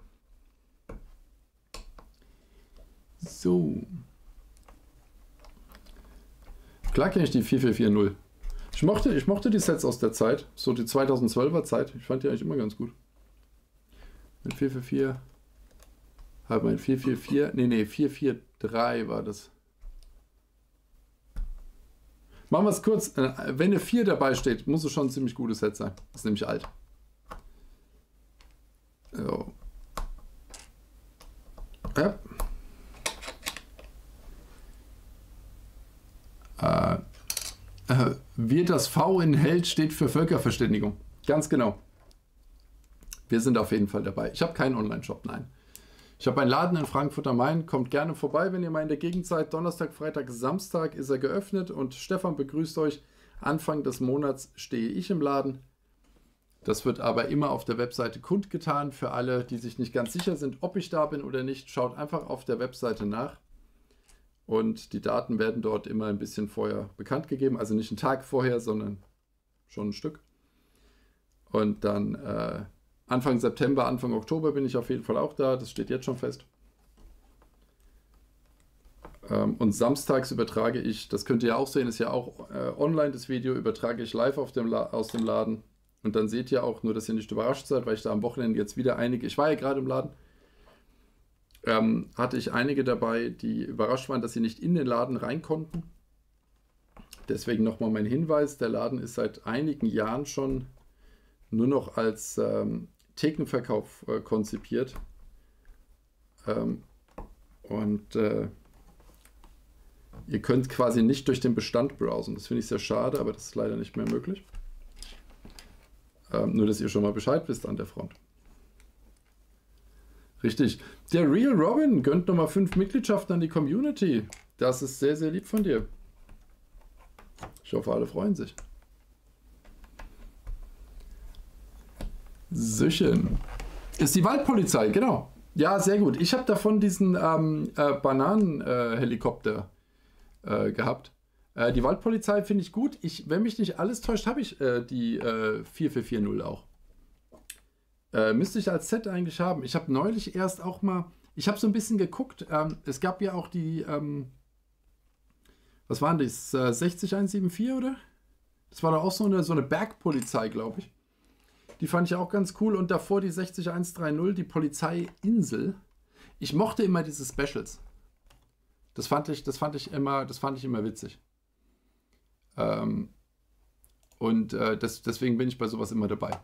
A: So. Klar kenne ich die vier vier vier null. Ich mochte, ich mochte die Sets aus der Zeit. So die zweitausendzwölfer Zeit. Ich fand die eigentlich immer ganz gut. Mit vier vier vier. Halt mein vier vier vier. Nee, nee, vier vier drei war das. Machen wir es kurz. Wenn eine vier dabei steht, muss es schon ein ziemlich gutes Set sein. Das ist nämlich alt. So. Ja. Äh, äh, wir das V in Held steht für Völkerverständigung. Ganz genau. Wir sind auf jeden Fall dabei. Ich habe keinen Online-Shop, nein. Ich habe einen Laden in Frankfurt am Main. Kommt gerne vorbei, wenn ihr mal in der Gegend seid. Donnerstag, Freitag, Samstag ist er geöffnet und Stefan begrüßt euch. Anfang des Monats stehe ich im Laden. Das wird aber immer auf der Webseite kundgetan. Für alle, die sich nicht ganz sicher sind, ob ich da bin oder nicht, schaut einfach auf der Webseite nach. Und die Daten werden dort immer ein bisschen vorher bekannt gegeben. Also nicht einen Tag vorher, sondern schon ein Stück. Und dann äh, Anfang September, Anfang Oktober bin ich auf jeden Fall auch da. Das steht jetzt schon fest. Ähm, und samstags übertrage ich, das könnt ihr ja auch sehen, ist ja auch äh, online das Video, übertrage ich live auf dem La- aus dem Laden. Und dann seht ihr auch, nur dass ihr nicht überrascht seid, weil ich da am Wochenende jetzt wieder einige, ich war ja gerade im Laden, ähm, hatte ich einige dabei, die überrascht waren, dass sie nicht in den Laden rein konnten. Deswegen nochmal mein Hinweis, der Laden ist seit einigen Jahren schon nur noch als ähm, Thekenverkauf äh, konzipiert. Ähm, und äh, ihr könnt quasi nicht durch den Bestand browsen. Das finde ich sehr schade, aber das ist leider nicht mehr möglich. Ähm, nur, dass ihr schon mal Bescheid wisst an der Front. Richtig. Der Real Robin gönnt nochmal fünf Mitgliedschaften an die Community. Das ist sehr, sehr lieb von dir. Ich hoffe, alle freuen sich. Süchen. Ist die Waldpolizei, genau. Ja, sehr gut. Ich habe davon diesen ähm, äh, Bananenhelikopter äh, gehabt. Äh, die Waldpolizei finde ich gut. Ich, wenn mich nicht alles täuscht, habe ich äh, die äh, vier vier vier null auch. Äh, müsste ich als Set eigentlich haben. Ich habe neulich erst auch mal, ich habe so ein bisschen geguckt. Ähm, es gab ja auch die, ähm, was waren das? Äh, sechzig eins sieben vier, oder? Das war doch auch so eine, so eine Bergpolizei, glaube ich. Die fand ich auch ganz cool. Und davor die sechzig eins dreißig, die Polizeiinsel. Ich mochte immer diese Specials. Das fand ich, das fand ich immer, das fand ich immer witzig. Ähm, und äh, das, deswegen bin ich bei sowas immer dabei.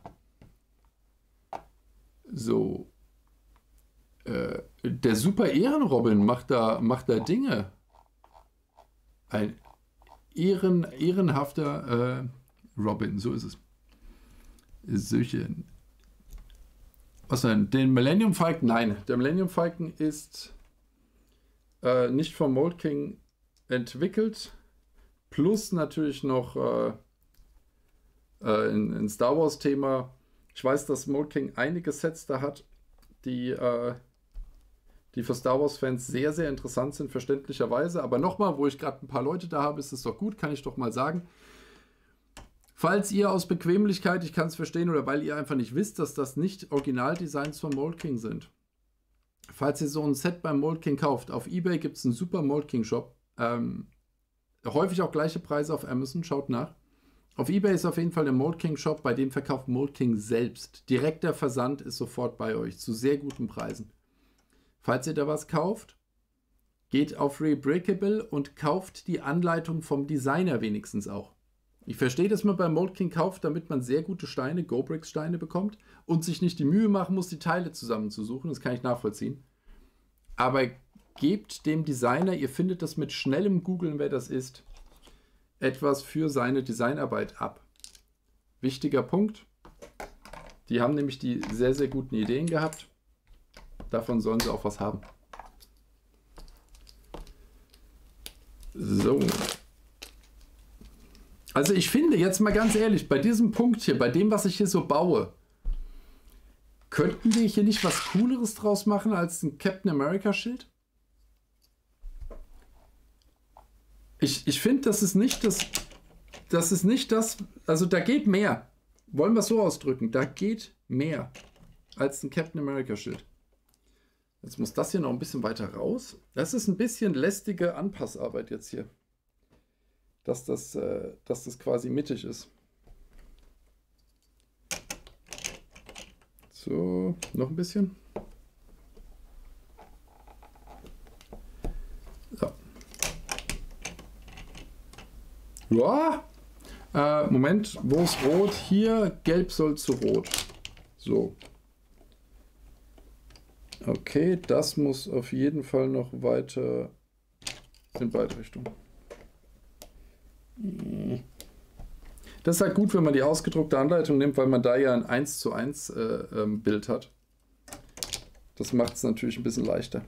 A: So. Äh, der Super Ehrenrobin macht da, macht da Dinge. Ein ehren, ehrenhafter äh, Robin, so ist es. Süchen. Was denn? Den Millennium Falcon? Nein, der Millennium Falcon ist äh, nicht vom Mold King entwickelt. Plus natürlich noch äh, äh, ein, ein Star Wars Thema. Ich weiß, dass Mold King einige Sets da hat, die, äh, die für Star Wars Fans sehr, sehr interessant sind, verständlicherweise. Aber nochmal, wo ich gerade ein paar Leute da habe, ist es doch gut, kann ich doch mal sagen. Falls ihr aus Bequemlichkeit, ich kann es verstehen, oder weil ihr einfach nicht wisst, dass das nicht Originaldesigns von Mold King sind. Falls ihr so ein Set beim Mold King kauft, auf eBay gibt es einen super Mold King Shop. Ähm, häufig auch gleiche Preise auf Amazon, schaut nach. Auf eBay ist auf jeden Fall der Mold King Shop, bei dem verkauft Mold King selbst. Direkter Versand ist sofort bei euch, zu sehr guten Preisen. falls ihr da was kauft, geht auf Rebreakable und kauft die Anleitung vom Designer wenigstens auch. Ich verstehe, dass man bei Mold King kauft, damit man sehr gute Steine, Go-Bricks Steine bekommt und sich nicht die Mühe machen muss, die Teile zusammenzusuchen. Das kann ich nachvollziehen. Aber gebt dem Designer, ihr findet das mit schnellem Googlen, wer das ist, etwas für seine Designarbeit ab. Wichtiger Punkt. Die haben nämlich die sehr, sehr guten Ideen gehabt. Davon sollen sie auch was haben. So. Also ich finde, jetzt mal ganz ehrlich, bei diesem Punkt hier, bei dem, was ich hier so baue, könnten wir hier nicht was Cooleres draus machen als ein Captain America Schild? Ich, ich finde, das ist nicht das, das ist nicht das, also da geht mehr. Wollen wir es so ausdrücken, da geht mehr als ein Captain America Schild. Jetzt muss das hier noch ein bisschen weiter raus. Das ist ein bisschen lästige Anpassarbeit jetzt hier. Dass das, äh, dass das quasi mittig ist. So, noch ein bisschen. So. Ja. Äh, Moment, wo ist rot? Hier, gelb soll zu rot. So. Okay, das muss auf jeden Fall noch weiter in beide Richtungen. Das ist halt gut, wenn man die ausgedruckte Anleitung nimmt, weil man da ja ein eins zu eins äh, ähm, Bild hat. Das macht es natürlich ein bisschen leichter.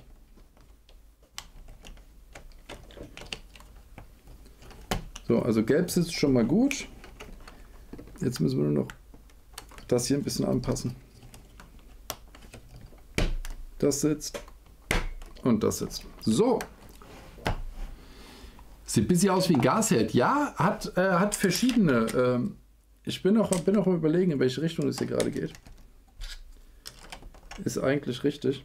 A: So, also gelb sitzt schon mal gut. Jetzt müssen wir nur noch das hier ein bisschen anpassen. Das sitzt und das sitzt. So. Sieht ein bisschen aus wie ein Gasherd. Ja, hat, äh, hat verschiedene. Ähm, ich bin auch, bin auch am Überlegen, in welche Richtung es hier gerade geht. Ist eigentlich richtig.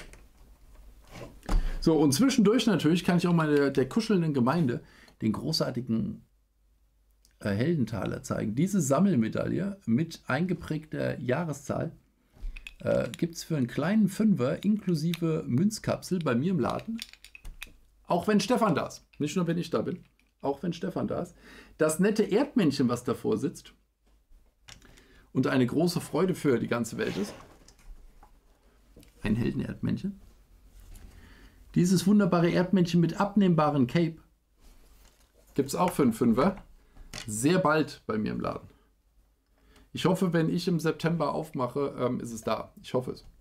A: So, und zwischendurch natürlich kann ich auch mal der, der kuschelnden Gemeinde den großartigen äh, Heldenthaler zeigen. Diese Sammelmedaille mit eingeprägter Jahreszahl äh, gibt es für einen kleinen Fünfer inklusive Münzkapsel bei mir im Laden. Auch wenn Stefan da ist. Nicht nur, wenn ich da bin. Auch wenn Stefan da ist. Das nette Erdmännchen, was davor sitzt und eine große Freude für die ganze Welt ist. Ein Heldenerdmännchen. Dieses wunderbare Erdmännchen mit abnehmbaren Cape gibt es auch für einen Fünfer. Sehr bald bei mir im Laden. Ich hoffe, wenn ich im September aufmache, ähm, ist es da. Ich hoffe es.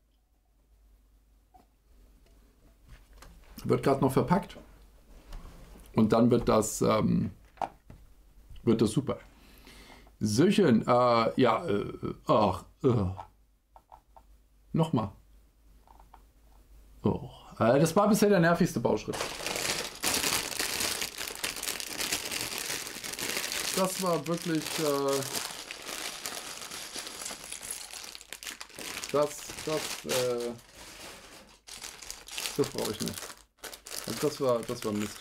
A: Wird gerade noch verpackt. Und dann wird das, ähm, wird das super. Söchen, äh, ja, äh, ach, äh. Nochmal. Oh, äh, das war bisher der nervigste Bauschritt. Das war wirklich, äh, das, das, äh, das brauche ich nicht. Also das war, das war Mist.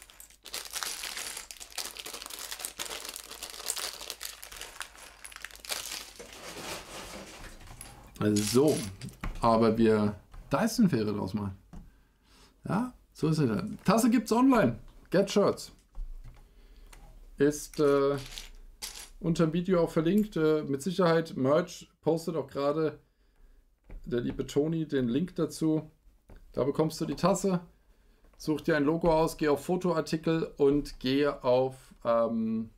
A: Also so, aber wir Dyson-Fähre draus machen. Ja, so ist es dann. Tasse gibt's online. Get Shirts. Ist äh, unter dem Video auch verlinkt. Äh, mit Sicherheit Merch postet auch gerade der liebe Toni den Link dazu. Da bekommst du die Tasse. Such dir ein Logo aus, geh auf Fotoartikel und gehe auf ähm,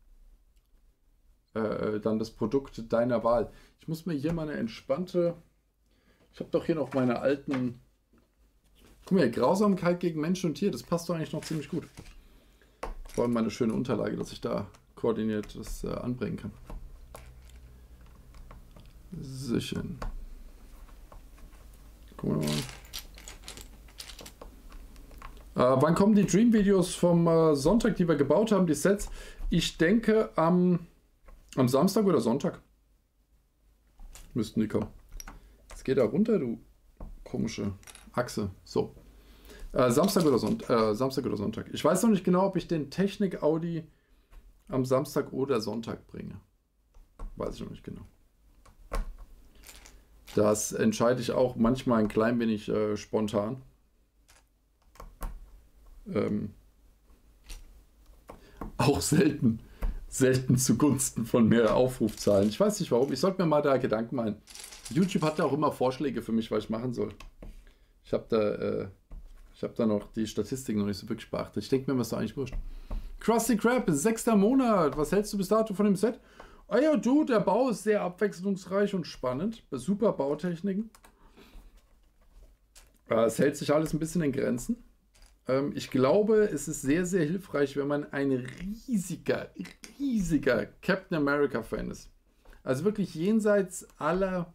A: äh, dann das Produkt deiner Wahl. Ich muss mir hier mal eine entspannte... Ich habe doch hier noch meine alten... Guck mal, Grausamkeit gegen Mensch und Tier, das passt doch eigentlich noch ziemlich gut. Vor allem meine schöne Unterlage, dass ich da koordiniert das äh, anbringen kann. Sichern. Gucken wir mal. Äh, wann kommen die Dream-Videos vom äh, Sonntag, die wir gebaut haben, die Sets? Ich denke am, am Samstag oder Sonntag müssten die kommen. Jetzt geht da runter, du komische Achse. So. Äh, Samstag, oder Sonnt äh, Samstag oder Sonntag. Ich weiß noch nicht genau, ob ich den Technik-Audi am Samstag oder Sonntag bringe. Weiß ich noch nicht genau. Das entscheide ich auch manchmal ein klein wenig äh, spontan. Ähm, auch selten, selten zugunsten von mehr Aufrufzahlen. Ich weiß nicht warum. Ich sollte mir mal da Gedanken machen. YouTube hat da auch immer Vorschläge für mich, was ich machen soll. Ich habe da, äh, ich habe da noch die Statistiken noch nicht so wirklich beachtet. Ich denke mir, was ist da eigentlich wurscht. Krusty Krab, sechster Monat. Was hältst du bis dato von dem Set? Oh ja, du, der Bau ist sehr abwechslungsreich und spannend. Super Bautechniken. Äh, es hält sich alles ein bisschen in Grenzen. Ähm, ich glaube, es ist sehr, sehr hilfreich, wenn man ein riesiger, riesiger Captain America-Fan ist. Also wirklich jenseits aller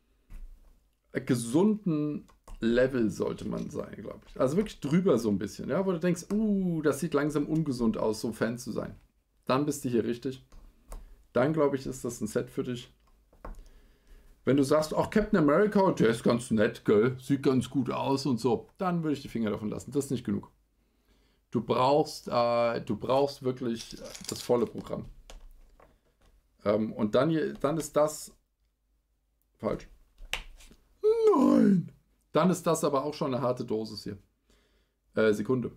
A: gesunden Level sollte man sein, glaube ich. Also wirklich drüber so ein bisschen, ja, wo du denkst, uh, das sieht langsam ungesund aus, so Fan zu sein. Dann bist du hier richtig. Dann, glaube ich, ist das ein Set für dich. Wenn du sagst, auch Captain America, der ist ganz nett, gell? Sieht ganz gut aus und so, dann würde ich die Finger davon lassen. Das ist nicht genug. Du brauchst, äh, du brauchst wirklich das volle Programm. Ähm, und dann, hier, dann ist das falsch. Nein! Dann ist das aber auch schon eine harte Dosis hier. Äh, Sekunde.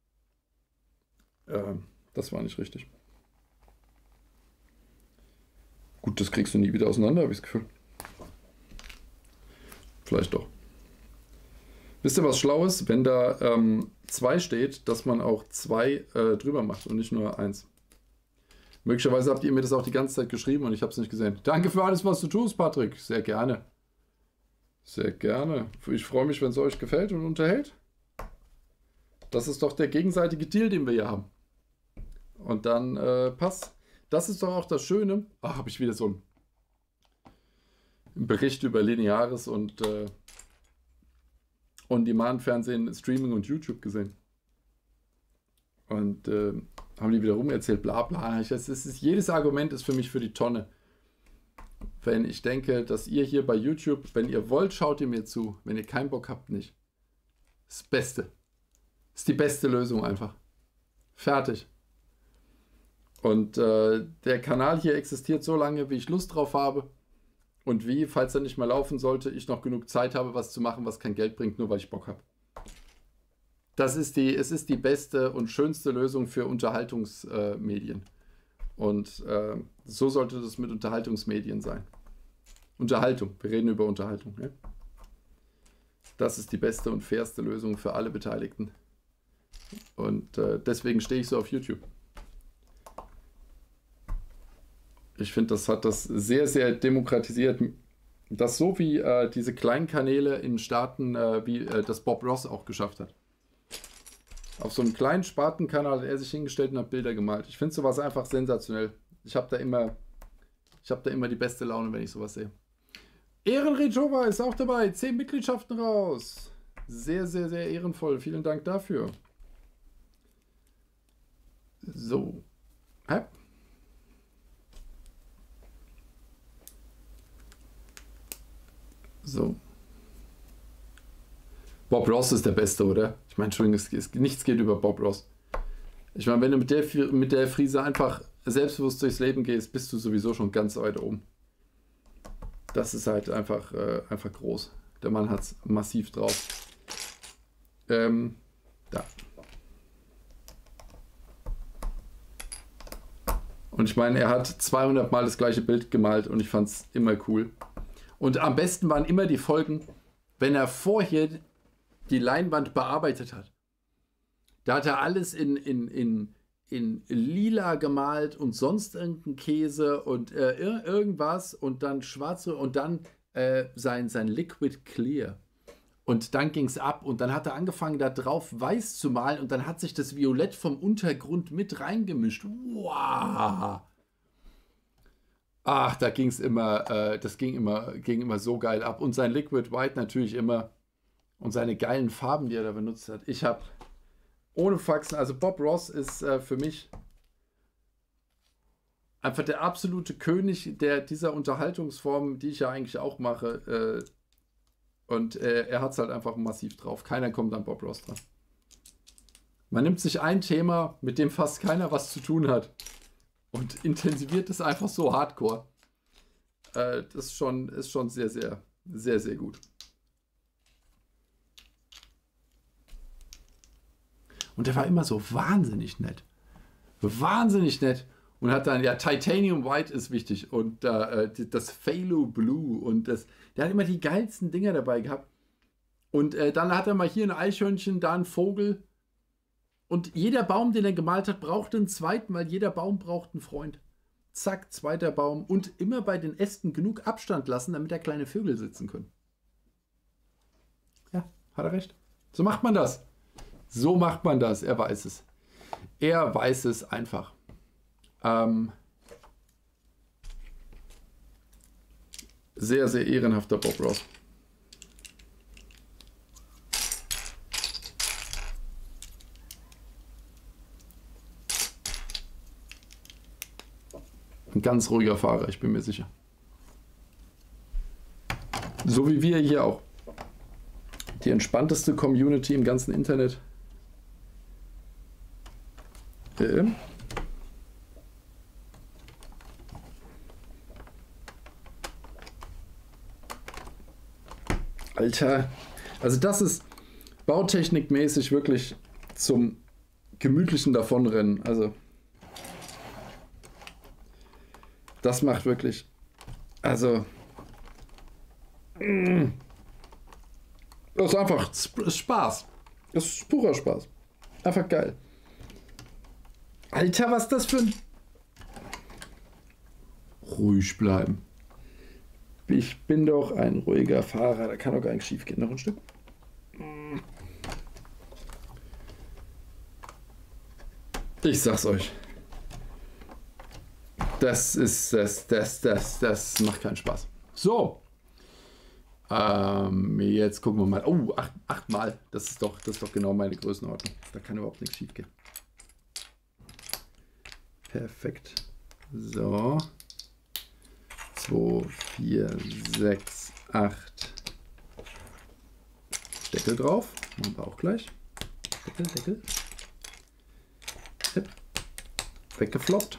A: Äh, das war nicht richtig. Gut, das kriegst du nie wieder auseinander, habe ich das Gefühl. Vielleicht doch. Wisst ihr was Schlaues? Wenn da ähm, zwei steht, dass man auch zwei äh, drüber macht und nicht nur eins. Möglicherweise habt ihr mir das auch die ganze Zeit geschrieben und ich habe es nicht gesehen. Danke für alles, was du tust, Patrick. Sehr gerne. Sehr gerne. Ich freue mich, wenn es euch gefällt und unterhält. Das ist doch der gegenseitige Deal, den wir hier haben. Und dann äh, passt. Das ist doch auch das Schöne. Ah, habe ich wieder so einen Bericht über Lineares und äh, On-Demand-Fernsehen, Streaming und YouTube gesehen. Und äh, haben die wieder rum erzählt, bla bla. Ich, das ist, jedes Argument ist für mich für die Tonne. Wenn ich denke, dass ihr hier bei YouTube, wenn ihr wollt, schaut ihr mir zu. Wenn ihr keinen Bock habt, nicht. Das Beste. Das ist die beste Lösung einfach. Fertig. Und äh, der Kanal hier existiert so lange, wie ich Lust drauf habe. Und wie, falls er nicht mehr laufen sollte, ich noch genug Zeit habe, was zu machen, was kein Geld bringt, nur weil ich Bock habe. Das ist die, es ist die beste und schönste Lösung für Unterhaltungsmedien. Äh, und äh, so sollte das mit Unterhaltungsmedien sein. Unterhaltung, wir reden über Unterhaltung. Ne? Das ist die beste und fairste Lösung für alle Beteiligten. Und äh, deswegen stehe ich so auf YouTube. Ich finde, das hat das sehr, sehr demokratisiert. Das so wie äh, diese kleinen Kanäle in Staaten, äh, wie äh, das Bob Ross auch geschafft hat. Auf so einem kleinen Spartenkanal hat er sich hingestellt und hat Bilder gemalt. Ich finde sowas einfach sensationell. Ich habe da immer, ich habe da immer die beste Laune, wenn ich sowas sehe. Ehrenrejova ist auch dabei. Zehn Mitgliedschaften raus. Sehr, sehr, sehr ehrenvoll. Vielen Dank dafür. So. Hä? So. Bob Ross ist der Beste, oder? Ich meine, Entschuldigung, es, es, nichts geht über Bob Ross. Ich meine, wenn du mit der, mit der Frise einfach selbstbewusst durchs Leben gehst, bist du sowieso schon ganz weit oben. Das ist halt einfach, äh, einfach groß. Der Mann hat es massiv drauf. Ähm, da. Und ich meine, er hat zweihundert Mal das gleiche Bild gemalt und ich fand es immer cool. Und am besten waren immer die Folgen, wenn er vorher die Leinwand bearbeitet hat. Da hat er alles in, in, in, in lila gemalt und sonst irgendein Käse und äh, irgendwas und dann schwarze und dann äh, sein, sein Liquid Clear. Und dann ging es ab und dann hat er angefangen, da drauf weiß zu malen und dann hat sich das Violett vom Untergrund mit reingemischt. Wow! Ach, da ging es immer, äh, das ging immer, ging immer so geil ab. Und sein Liquid White natürlich immer. Und seine geilen Farben, die er da benutzt hat. Ich habe, ohne Faxen, also Bob Ross ist äh, für mich einfach der absolute König der, dieser Unterhaltungsform, die ich ja eigentlich auch mache. Äh, und äh, er hat es halt einfach massiv drauf. Keiner kommt an Bob Ross dran. Man nimmt sich ein Thema, mit dem fast keiner was zu tun hat. Und intensiviert es einfach so hardcore. Äh, das ist schon, ist schon sehr, sehr, Sehr, sehr gut. Und der war immer so wahnsinnig nett. Wahnsinnig nett. Und hat dann, ja, Titanium White ist wichtig. Und äh, das Phalo Blue. Und das, der hat immer die geilsten Dinger dabei gehabt. Und äh, dann hat er mal hier ein Eichhörnchen, da ein Vogel. Und jeder Baum, den er gemalt hat, brauchte einen zweiten, weil jeder Baum braucht einen Freund. Zack, zweiter Baum. Und immer bei den Ästen genug Abstand lassen, damit da kleine Vögel sitzen können. Ja, hat er recht. So macht man das. So macht man das. Er weiß es. Er weiß es einfach. Ähm, sehr, sehr ehrenhafter Bob Ross. Ein ganz ruhiger Fahrer, ich bin mir sicher. So wie wir hier auch. Die entspannteste Community im ganzen Internet. Ähm. Alter, also das ist bautechnikmäßig wirklich zum gemütlichen Davonrennen. Also das macht wirklich, also mm, das ist einfach Spaß. Das ist purer Spaß. Einfach geil. Alter, was ist das für ein... Ruhig bleiben. Ich bin doch ein ruhiger Fahrer, da kann doch gar nichts schief gehen. Noch ein Stück. Ich sag's euch. Das ist, das, das, das, das macht keinen Spaß. So. Ähm, jetzt gucken wir mal. Oh, acht, achtmal. Das ist doch, das ist doch genau meine Größenordnung. Da kann überhaupt nichts schief gehen. Perfekt. So. zwei, vier, sechs, acht. Deckel drauf. Machen wir auch gleich. Deckel, Deckel. Tipp. Weggefloppt.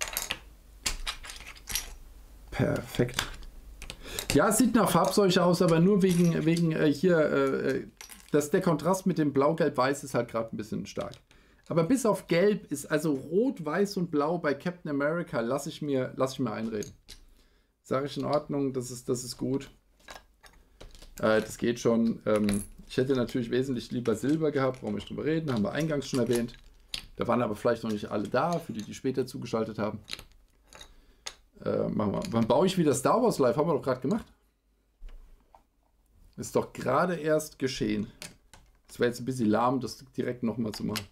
A: Perfekt. Ja, es sieht nach Farbseuche aus, aber nur wegen, wegen äh, hier, äh, dass der Kontrast mit dem Blau-Gelb-Weiß ist halt gerade ein bisschen stark. Aber bis auf Gelb ist also Rot, Weiß und Blau bei Captain America, lasse ich mir, lass ich mir einreden. Sage ich in Ordnung, das ist, das ist gut. Äh, das geht schon. Ähm, ich hätte natürlich wesentlich lieber Silber gehabt, brauchen wir nicht drüber reden, haben wir eingangs schon erwähnt. Da waren aber vielleicht noch nicht alle da, für die, die später zugeschaltet haben. Äh, machen wir. Wann baue ich wieder Star Wars Live? Haben wir doch gerade gemacht. Ist doch gerade erst geschehen. Es wäre jetzt ein bisschen lahm, das direkt nochmal zu machen.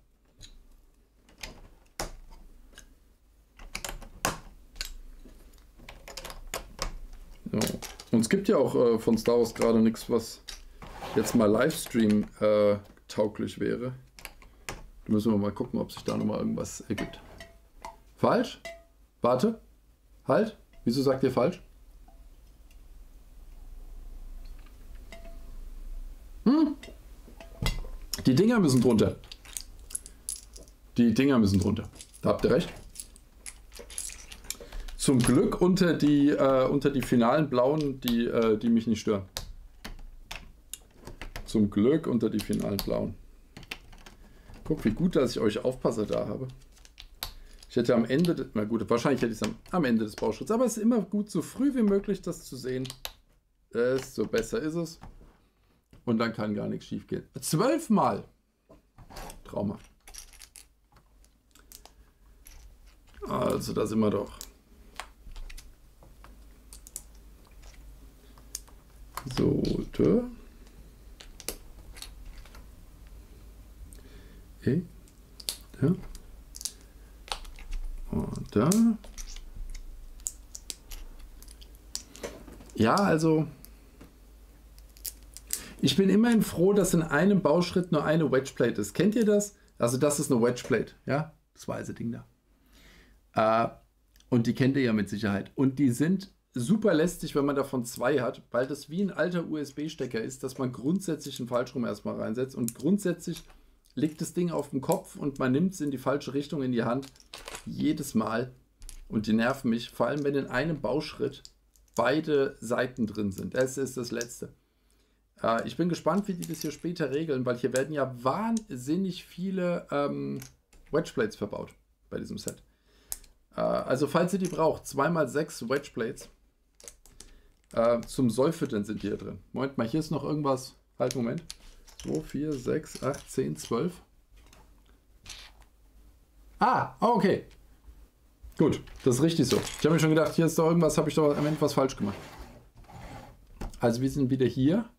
A: So. Und es gibt ja auch äh, von Star Wars gerade nichts, was jetzt mal Livestream äh, tauglich wäre. Da müssen wir mal gucken, ob sich da nochmal irgendwas ergibt. Falsch? Warte. Halt. Wieso sagt ihr falsch? Hm? Die Dinger müssen drunter. Die Dinger müssen drunter. Da habt ihr recht. Zum Glück unter die, äh, unter die finalen blauen, die, äh, die mich nicht stören. Zum Glück unter die finalen blauen. Guck, wie gut, dass ich euch Aufpasser da habe. Ich hätte am Ende, na gut, wahrscheinlich hätte ich es am, am Ende des Bauschritts, aber es ist immer gut, so früh wie möglich das zu sehen. Desto besser ist es. Und dann kann gar nichts schief gehen. Zwölfmal! Traumhaft. Also, da sind wir doch. So, da. Okay. Da. Und da. Ja, also ich bin immerhin froh, dass in einem Bauschritt nur eine Wedgeplate ist. Kennt ihr das? Also das ist eine Wedgeplate, ja, das weiße Ding da. Äh, und die kennt ihr ja mit Sicherheit. Und die sind super lästig, wenn man davon zwei hat, weil das wie ein alter U S B-Stecker ist, dass man grundsätzlich einen Falschrum erstmal reinsetzt und grundsätzlich liegt das Ding auf dem Kopf und man nimmt es in die falsche Richtung in die Hand. Jedes Mal. Und die nerven mich, vor allem wenn in einem Bauschritt beide Seiten drin sind. Das ist das Letzte. Äh, ich bin gespannt, wie die das hier später regeln, weil hier werden ja wahnsinnig viele ähm, Wedgeblades verbaut bei diesem Set. Äh, also falls ihr die braucht, zwei mal sechs Wedgeblades. Äh, zum Säufüttern sind die hier drin. Moment mal, hier ist noch irgendwas. Halt, Moment. zwei, vier, sechs, acht, zehn, zwölf. Ah, okay. Gut, das ist richtig so. Ich habe mir schon gedacht, hier ist doch irgendwas, habe ich doch am Ende was falsch gemacht. Also wir sind wieder hier.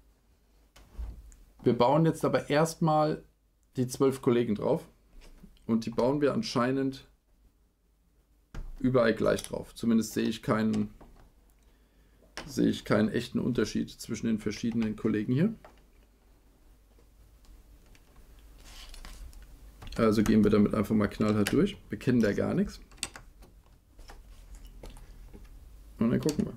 A: Wir bauen jetzt aber erstmal die zwölf Kollegen drauf. Und die bauen wir anscheinend überall gleich drauf. Zumindest sehe ich keinen, sehe ich keinen echten Unterschied zwischen den verschiedenen Kollegen hier. Also gehen wir damit einfach mal knallhart durch. Wir kennen da gar nichts. Und dann gucken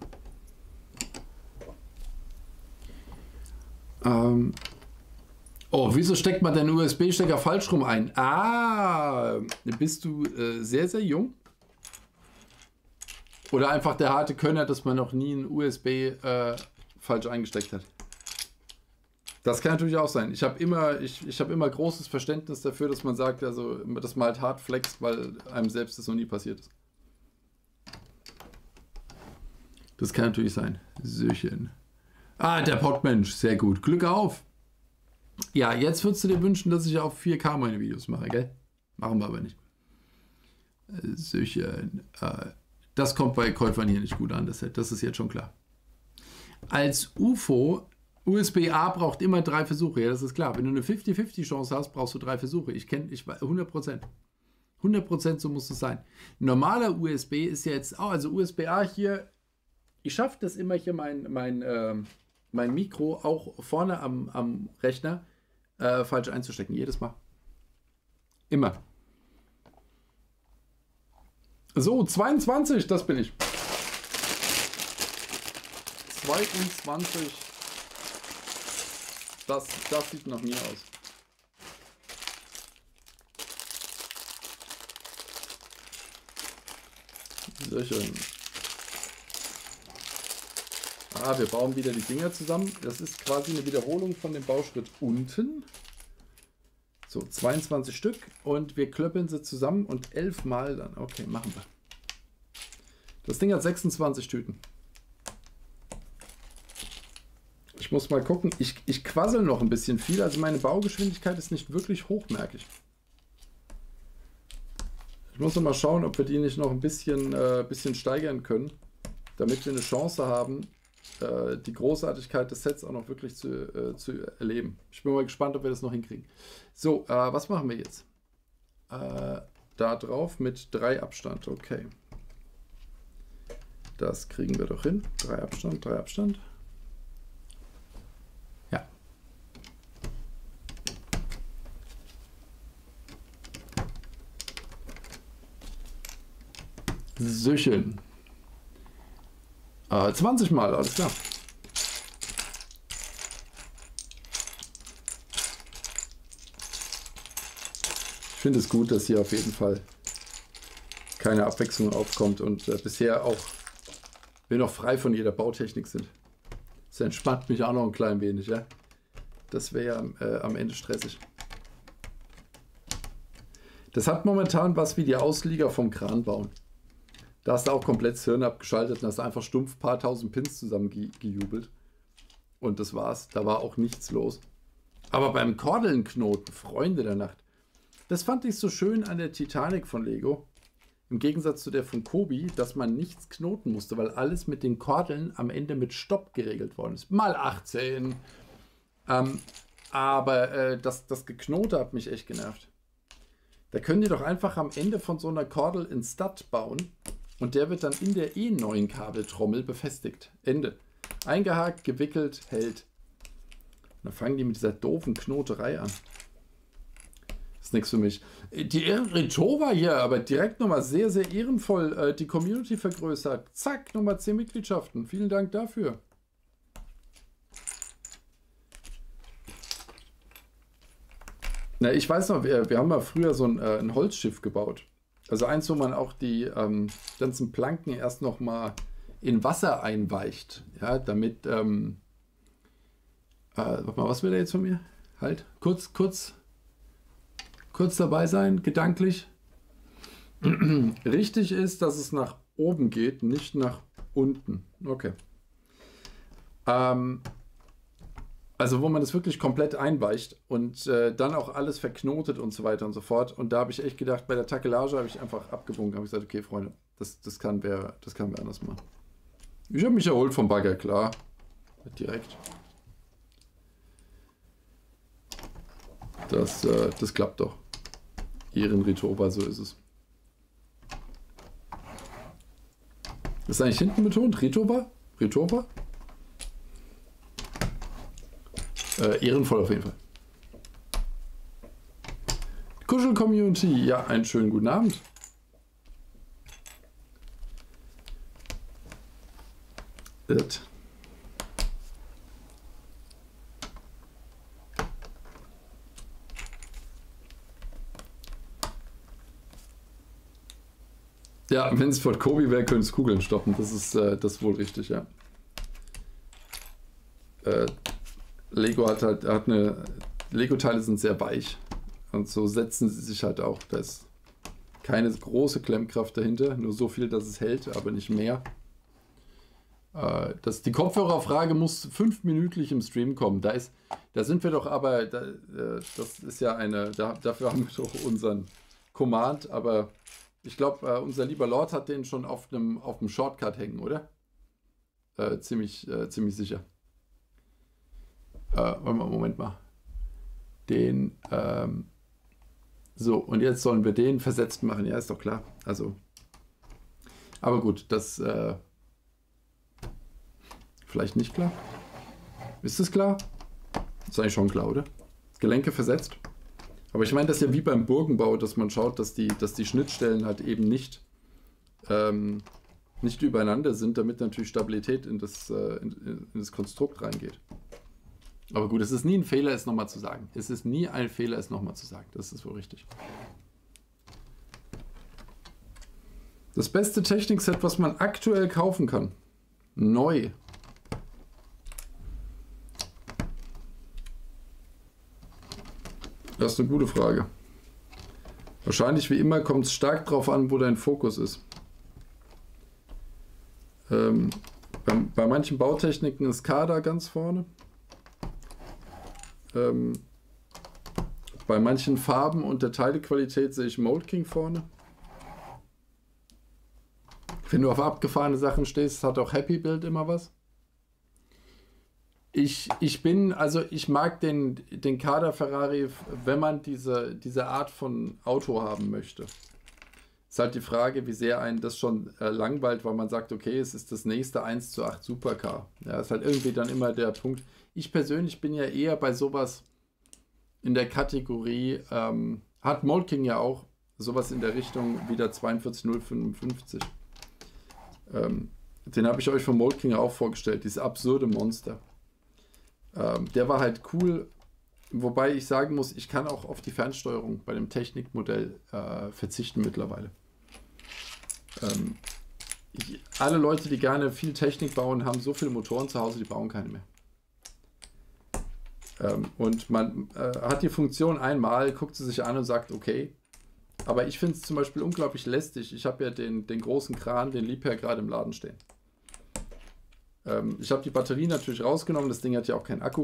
A: wir. Ähm oh, wieso steckt man den U S B-Stecker falsch rum ein? Ah, bist du äh, sehr, sehr jung? Oder einfach der harte Könner, dass man noch nie einen U S B äh, falsch eingesteckt hat? Das kann natürlich auch sein. Ich habe immer, ich, ich hab immer großes Verständnis dafür, dass man sagt, also, dass man halt hart flext, weil einem selbst das noch nie passiert ist. Das kann natürlich sein. Söchen. Ah, der Pottmensch. Sehr gut. Glück auf. Ja, jetzt würdest du dir wünschen, dass ich auf vier K meine Videos mache, gell? Machen wir aber nicht. Söchen. Äh, das kommt bei Käufern hier nicht gut an, das Set. Das ist jetzt schon klar. Als U F O, U S B A braucht immer drei Versuche. Ja, das ist klar. Wenn du eine fünfzig fünfzig Chance hast, brauchst du drei Versuche. Ich kenne, ich hundert Prozent. hundert Prozent so muss es sein. Normaler U S B ist ja jetzt auch, also U S B A hier, ich schaffe das immer hier mein, mein, äh, mein Mikro auch vorne am, am Rechner äh, falsch einzustecken. Jedes Mal. Immer. So, zweiundzwanzig, das bin ich. zweiundzwanzig. Das, das sieht nach mir aus. Sehr schön. Ah, wir bauen wieder die Dinger zusammen. Das ist quasi eine Wiederholung von dem Bauschritt unten. So, zweiundzwanzig Stück und wir klöppeln sie zusammen und elf Mal dann. Okay, machen wir. Das Ding hat sechsundzwanzig Tüten. Ich muss mal gucken. Ich, ich quassel noch ein bisschen viel. Also meine Baugeschwindigkeit ist nicht wirklich hoch, merke ich. Ich muss noch mal schauen, ob wir die nicht noch ein bisschen, äh, bisschen steigern können, damit wir eine Chance haben, äh, die Großartigkeit des Sets auch noch wirklich zu, äh, zu erleben. Ich bin mal gespannt, ob wir das noch hinkriegen. So, äh, was machen wir jetzt? Äh, da drauf mit drei Abstand. Okay. Das kriegen wir doch hin. Drei Abstand, drei Abstand. Ja. So schön. Äh, zwanzig Mal, alles klar. Ich finde es gut, dass hier auf jeden Fall keine Abwechslung aufkommt und äh, bisher auch wir noch frei von jeder Bautechnik sind. Das entspannt mich auch noch ein klein wenig, ja. Das wäre ja äh, am Ende stressig. Das hat momentan was wie die Auslieger vom Kran bauen. Da hast du auch komplett das Hirn abgeschaltet und hast einfach stumpf ein paar tausend Pins zusammengejubelt. Und das war's. Da war auch nichts los. Aber beim Kordelnknoten, Freunde der Nacht, das fand ich so schön an der Titanic von Lego. Im Gegensatz zu der von Kobi, dass man nichts knoten musste, weil alles mit den Kordeln am Ende mit Stopp geregelt worden ist. Mal achtzehn. Ähm, aber äh, das, das Geknote hat mich echt genervt. Da können die doch einfach am Ende von so einer Kordel in Stud bauen und der wird dann in der eh neuen Kabeltrommel befestigt. Ende. Eingehakt, gewickelt, hält. Und dann fangen die mit dieser doofen Knoterei an. Das ist nichts für mich. Die Retova hier, aber direkt nochmal sehr, sehr ehrenvoll äh, die Community vergrößert. Zack, nochmal zehn Mitgliedschaften. Vielen Dank dafür. Na, ich weiß noch, wir, wir haben mal früher so ein, äh, ein Holzschiff gebaut. Also eins, wo man auch die ähm, ganzen Planken erst nochmal in Wasser einweicht. Ja, damit, ähm, äh, warte mal, was will er jetzt von mir? Halt, kurz, kurz, kurz dabei sein, gedanklich. Richtig ist, dass es nach oben geht, nicht nach unten. Okay. Ähm, also wo man das wirklich komplett einweicht und äh, dann auch alles verknotet und so weiter und so fort. Und da habe ich echt gedacht, bei der Takelage habe ich einfach abgewunken, habe ich gesagt, okay, Freunde, das, das kann wer, das kann wer anders machen. Ich habe mich erholt vom Bagger, klar. Direkt. Das, äh, das klappt doch. Ehrenritoba, so ist es. Ist eigentlich hinten betont? Ritoba? Ritoba? Äh, ehrenvoll auf jeden Fall. Kuschel-Community, ja, einen schönen guten Abend. Das. Ja, wenn es von Kobe wäre, können es Kugeln stoppen. Das ist, äh, das ist wohl richtig, ja. Äh, Lego hat halt, hat eine. Lego-Teile sind sehr weich. Und so setzen sie sich halt auch. Da ist keine große Klemmkraft dahinter. Nur so viel, dass es hält, aber nicht mehr. Äh, das, die Kopfhörerfrage muss fünfminütlich im Stream kommen. Da, ist, da sind wir doch aber. Da, äh, das ist ja eine. Da, dafür haben wir doch unseren Command, aber. Ich glaube, äh, unser lieber Lord hat den schon auf einem auf dem Shortcut hängen, oder? Äh, ziemlich, äh, ziemlich sicher. Äh, warte mal, Moment mal. Den, ähm, so, und jetzt sollen wir den versetzt machen. Ja, ist doch klar. Also, aber gut, das, äh, vielleicht nicht klar. Ist das klar? Ist eigentlich schon klar, oder? Gelenke versetzt. Aber ich meine, das ist ja wie beim Burgenbau, dass man schaut, dass die, dass die Schnittstellen halt eben nicht, ähm, nicht übereinander sind, damit natürlich Stabilität in das, äh, in, in das Konstrukt reingeht. Aber gut, es ist nie ein Fehler, es nochmal zu sagen. Es ist nie ein Fehler, es nochmal zu sagen. Das ist wohl richtig. Das beste Technikset, was man aktuell kaufen kann. Neu. Das ist eine gute Frage. Wahrscheinlich wie immer kommt es stark drauf an, wo dein Fokus ist. Ähm, bei, bei manchen Bautechniken ist K D A ganz vorne. Ähm, bei manchen Farben und der Teilequalität sehe ich Mold King vorne. Wenn du auf abgefahrene Sachen stehst, hat auch Happy Build immer was. Ich, ich bin, also ich mag den, den Kader Ferrari, wenn man diese, diese Art von Auto haben möchte. Ist halt die Frage, wie sehr einen das schon äh, langweilt, weil man sagt, okay, es ist das nächste eins zu acht Supercar. Ja, ist halt irgendwie dann immer der Punkt. Ich persönlich bin ja eher bei sowas in der Kategorie, ähm, hat Mold King ja auch sowas in der Richtung wie der zwei vier null fünfundfünfzig. Ähm, den habe ich euch von Mold King auch vorgestellt, dieses absurde Monster. Ähm, der war halt cool, wobei ich sagen muss, ich kann auch auf die Fernsteuerung bei dem Technikmodell äh, verzichten mittlerweile. Ähm, ich, alle Leute, die gerne viel Technik bauen, haben so viele Motoren zu Hause, die bauen keine mehr. Ähm, und man äh, hat die Funktion einmal, guckt sie sich an und sagt, okay. Aber ich finde es zum Beispiel unglaublich lästig. Ich habe ja den, den großen Kran, den Liebherr, gerade im Laden stehen. Ähm, ich habe die Batterie natürlich rausgenommen, das Ding hat ja auch keinen Akku.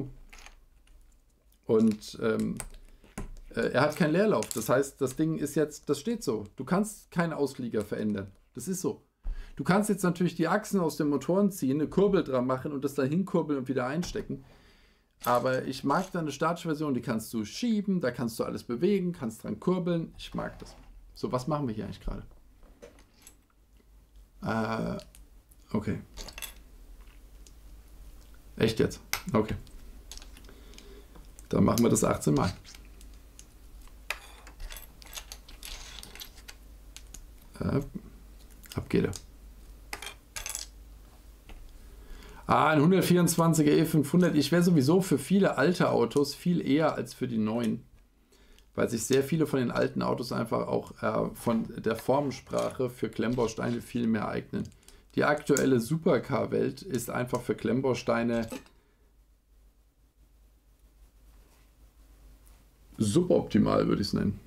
A: Und ähm, äh, er hat keinen Leerlauf. Das heißt, das Ding ist jetzt, das steht so. Du kannst keinen Ausflieger verändern. Das ist so. Du kannst jetzt natürlich die Achsen aus den Motoren ziehen, eine Kurbel dran machen und das da hinkurbeln und wieder einstecken. Aber ich mag da eine statische Version, die kannst du schieben, da kannst du alles bewegen, kannst dran kurbeln. Ich mag das. So, was machen wir hier eigentlich gerade? Äh, okay. Echt jetzt? Okay. Dann machen wir das achtzehn Mal. Äh, ab geht er. Ah, ein hundertvierundzwanziger E fünfhundert. Ich wäre sowieso für viele alte Autos viel eher als für die neuen. Weil sich sehr viele von den alten Autos einfach auch äh, von der Formensprache für Klemmbausteine viel mehr eignen. Die aktuelle Supercar-Welt ist einfach für Klemmbausteine suboptimal, würde ich es nennen.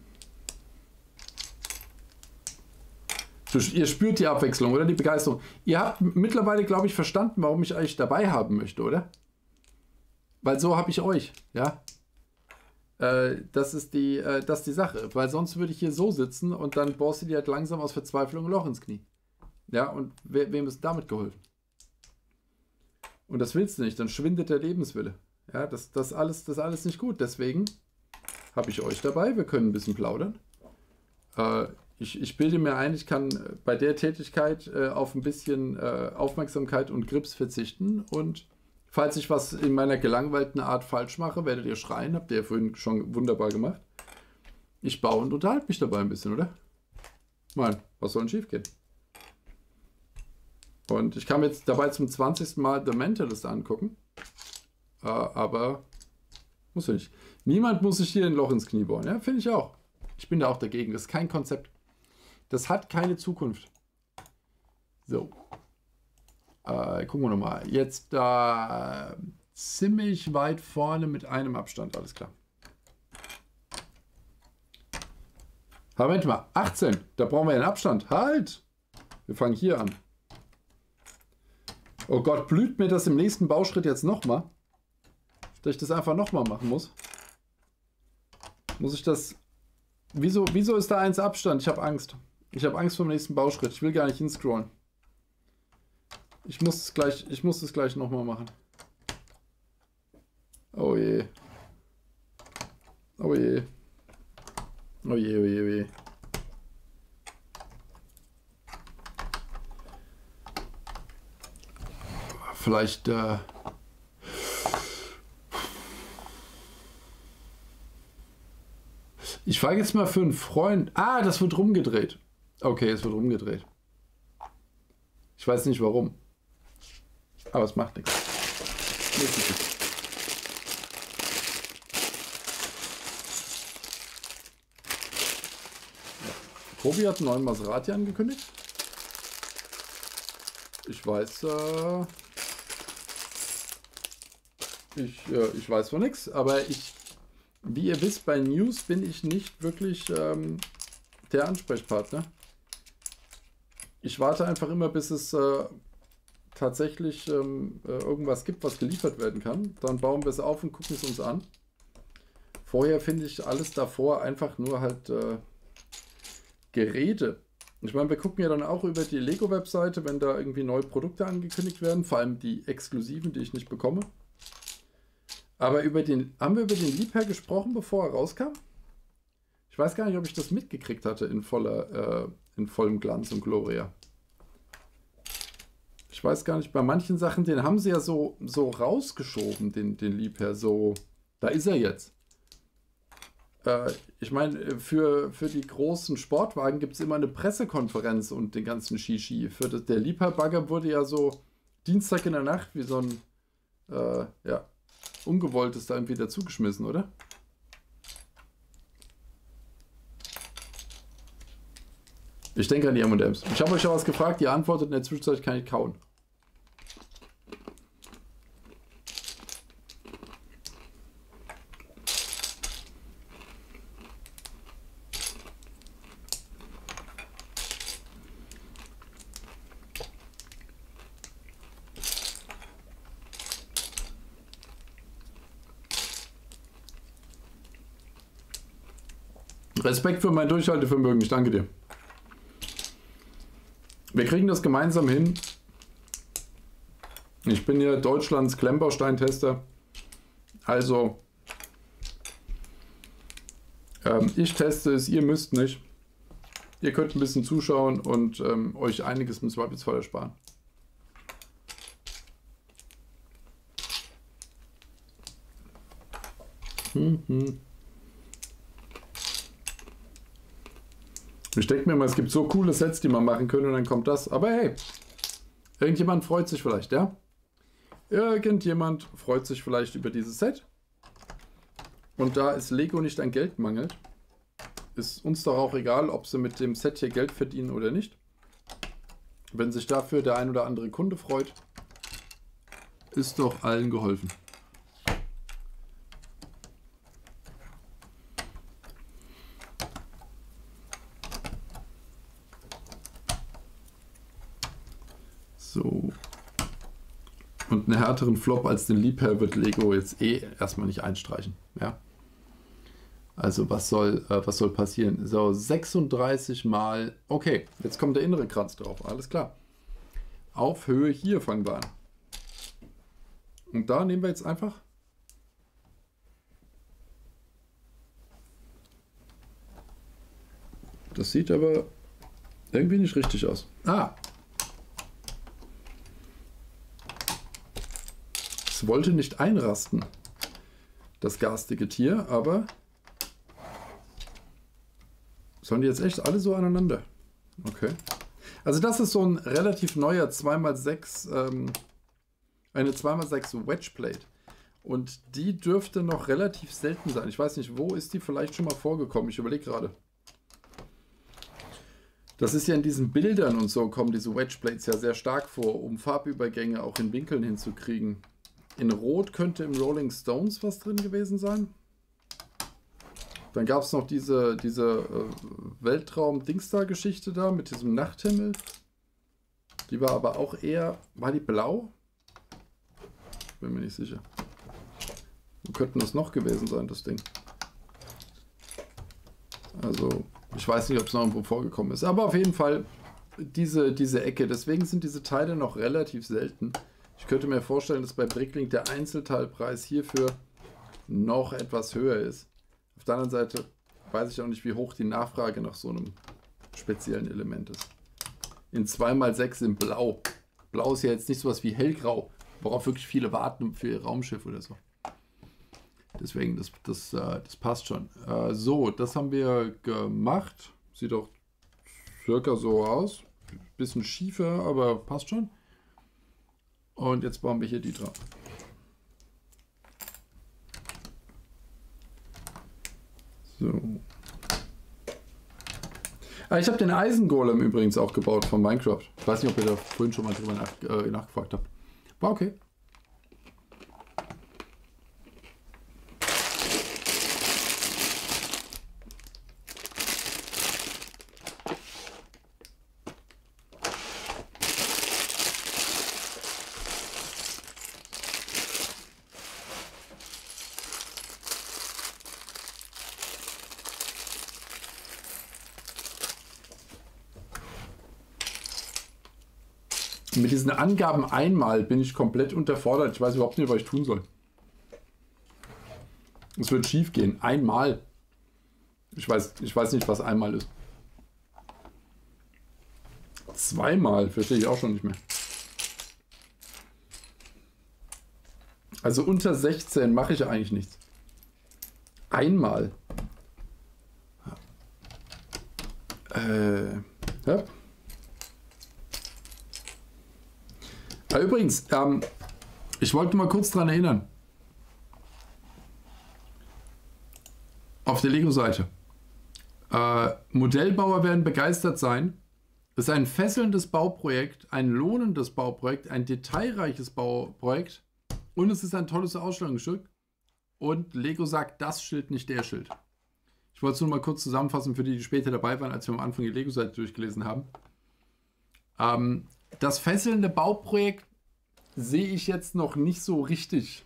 A: Ihr spürt die Abwechslung oder die Begeisterung. Ihr habt mittlerweile, glaube ich, verstanden, warum ich euch dabei haben möchte, oder? Weil so habe ich euch, ja. Äh, das ist die, äh, das ist die Sache. Weil sonst würde ich hier so sitzen und dann bohrst du dir halt langsam aus Verzweiflung ein Loch ins Knie. Ja, und we wem ist damit geholfen? Und das willst du nicht, dann schwindet der Lebenswille. Ja, das, das, alles, das ist alles nicht gut. Deswegen habe ich euch dabei. Wir können ein bisschen plaudern. Äh, Ich, ich bilde mir ein, ich kann bei der Tätigkeit äh, auf ein bisschen äh, Aufmerksamkeit und Grips verzichten. Und falls ich was in meiner gelangweilten Art falsch mache, werdet ihr schreien. Habt ihr ja vorhin schon wunderbar gemacht. Ich baue und unterhalte mich dabei ein bisschen, oder? Mann, was soll denn schief gehen? Und ich kann mir jetzt dabei zum zwanzigsten Mal The Mentalist angucken. Äh, aber muss ja nicht. Niemand muss sich hier ein Loch ins Knie bohren. Ja, finde ich auch. Ich bin da auch dagegen. Das ist kein Konzept. Das hat keine Zukunft. So. Äh, gucken wir nochmal. Jetzt da äh, ziemlich weit vorne mit einem Abstand. Alles klar. Moment mal. achtzehn. Da brauchen wir einen Abstand. Halt! Wir fangen hier an. Oh Gott, blüht mir das im nächsten Bauschritt jetzt nochmal? Dass ich das einfach nochmal machen muss? Muss ich das... Wieso, wieso ist da eins Abstand? Ich habe Angst. Ich habe Angst vor dem nächsten Bauschritt. Ich will gar nicht hinscrollen. Ich muss es gleich, ich muss es gleich nochmal machen. Oh je. Oh je. Oh je, oh je, oh je. Vielleicht, äh... Ich frage jetzt mal für einen Freund. Ah, das wird rumgedreht. Okay, es wird rumgedreht. Ich weiß nicht warum. Aber es macht nichts. Kobi hat einen neuen Maserati angekündigt. Ich weiß, äh, ich, äh, ich weiß von nichts, aber ich, wie ihr wisst, bei News bin ich nicht wirklich ähm, der Ansprechpartner. Ich warte einfach immer, bis es äh, tatsächlich ähm, äh, irgendwas gibt, was geliefert werden kann. Dann bauen wir es auf und gucken es uns an. Vorher finde ich alles davor einfach nur halt äh, Gerede. Ich meine, wir gucken ja dann auch über die Lego-Webseite, wenn da irgendwie neue Produkte angekündigt werden, vor allem die exklusiven, die ich nicht bekomme. Aber über den, haben wir über den Liebherr gesprochen, bevor er rauskam? Ich weiß gar nicht, ob ich das mitgekriegt hatte in voller, äh, in vollem Glanz und Gloria. Ich weiß gar nicht, bei manchen Sachen, den haben sie ja so, so rausgeschoben, den, den Liebherr, so, da ist er jetzt. Äh, ich meine, für, für die großen Sportwagen gibt es immer eine Pressekonferenz und den ganzen Shishi. Für das, der Liebherr-Bagger wurde ja so Dienstag in der Nacht wie so ein, äh, ja, ungewolltes da irgendwie dazugeschmissen, oder? Ich denke an die M und M's. Ich habe euch ja was gefragt, ihr antwortet, in der Zwischenzeit kann ich kauen. Respekt für mein Durchhaltevermögen, ich danke dir. Wir kriegen das gemeinsam hin. Ich bin ja Deutschlands Klemmbausteintester. Also, ähm, ich teste es, ihr müsst nicht. Ihr könnt ein bisschen zuschauen und ähm, euch einiges im Zweifelsfall ersparen. Hm, hm. Ich denke mir mal, es gibt so coole Sets, die man machen können und dann kommt das. Aber hey, irgendjemand freut sich vielleicht, ja? Irgendjemand freut sich vielleicht über dieses Set. Und da es Lego nicht an Geld mangelt, ist uns doch auch egal, ob sie mit dem Set hier Geld verdienen oder nicht. Wenn sich dafür der ein oder andere Kunde freut, ist doch allen geholfen. So. Und einen härteren Flop als den Liebherr wird Lego jetzt eh erstmal nicht einstreichen. Ja. Also was soll, äh, was soll passieren? So, sechsunddreißig mal. Okay, jetzt kommt der innere Kranz drauf. Alles klar. Auf Höhe hier fangen wir an. Und da nehmen wir jetzt einfach. Das sieht aber irgendwie nicht richtig aus. Ah. Es wollte nicht einrasten, das garstige Tier, aber sollen die jetzt echt alle so aneinander? Okay. Also das ist so ein relativ neuer zwei mal sechs, ähm, eine zwei mal sechs Wedge Plate. Und die dürfte noch relativ selten sein. Ich weiß nicht, wo ist die vielleicht schon mal vorgekommen? Ich überlege gerade. Das ist ja in diesen Bildern und so kommen diese Wedge Plates ja sehr stark vor, um Farbübergänge auch in Winkeln hinzukriegen. In Rot könnte im Rolling Stones was drin gewesen sein. Dann gab es noch diese, diese äh, Weltraum-Dingstar-Geschichte da mit diesem Nachthimmel. Die war aber auch eher... War die blau? Bin mir nicht sicher. Wo könnte das noch gewesen sein, das Ding? Also, ich weiß nicht, ob es noch irgendwo vorgekommen ist. Aber auf jeden Fall diese, diese Ecke. Deswegen sind diese Teile noch relativ selten. Ich könnte mir vorstellen, dass bei Bricklink der Einzelteilpreis hierfür noch etwas höher ist. Auf der anderen Seite weiß ich auch nicht, wie hoch die Nachfrage nach so einem speziellen Element ist. In zwei mal sechs in Blau. Blau ist ja jetzt nicht sowas wie hellgrau, worauf wirklich viele warten für ihr Raumschiff oder so. Deswegen, das, das, das passt schon. So, das haben wir gemacht. Sieht auch circa so aus. Bisschen schiefer, aber passt schon. Und jetzt bauen wir hier die dran. So. Ah, ich habe den Eisengolem übrigens auch gebaut von Minecraft. Ich weiß nicht, ob ihr da vorhin schon mal drüber nach, äh, nachgefragt habt. War okay. Mit diesen Angaben einmal bin ich komplett unterfordert. Ich weiß überhaupt nicht, was ich tun soll. Es wird schief gehen. Einmal. Ich weiß, ich weiß nicht, was einmal ist. Zweimal verstehe ich auch schon nicht mehr. Also unter sechzehn mache ich eigentlich nichts. Einmal. Äh, ja. Ah, übrigens, ähm, ich wollte mal kurz daran erinnern. Auf der Lego-Seite. Äh, Modellbauer werden begeistert sein. Es ist ein fesselndes Bauprojekt, ein lohnendes Bauprojekt, ein detailreiches Bauprojekt und es ist ein tolles Ausstellungsstück. Und Lego sagt, das Schild, nicht der Schild. Ich wollte es nur mal kurz zusammenfassen für die, die später dabei waren, als wir am Anfang die Lego-Seite durchgelesen haben. Ähm, Das fesselnde Bauprojekt sehe ich jetzt noch nicht so richtig.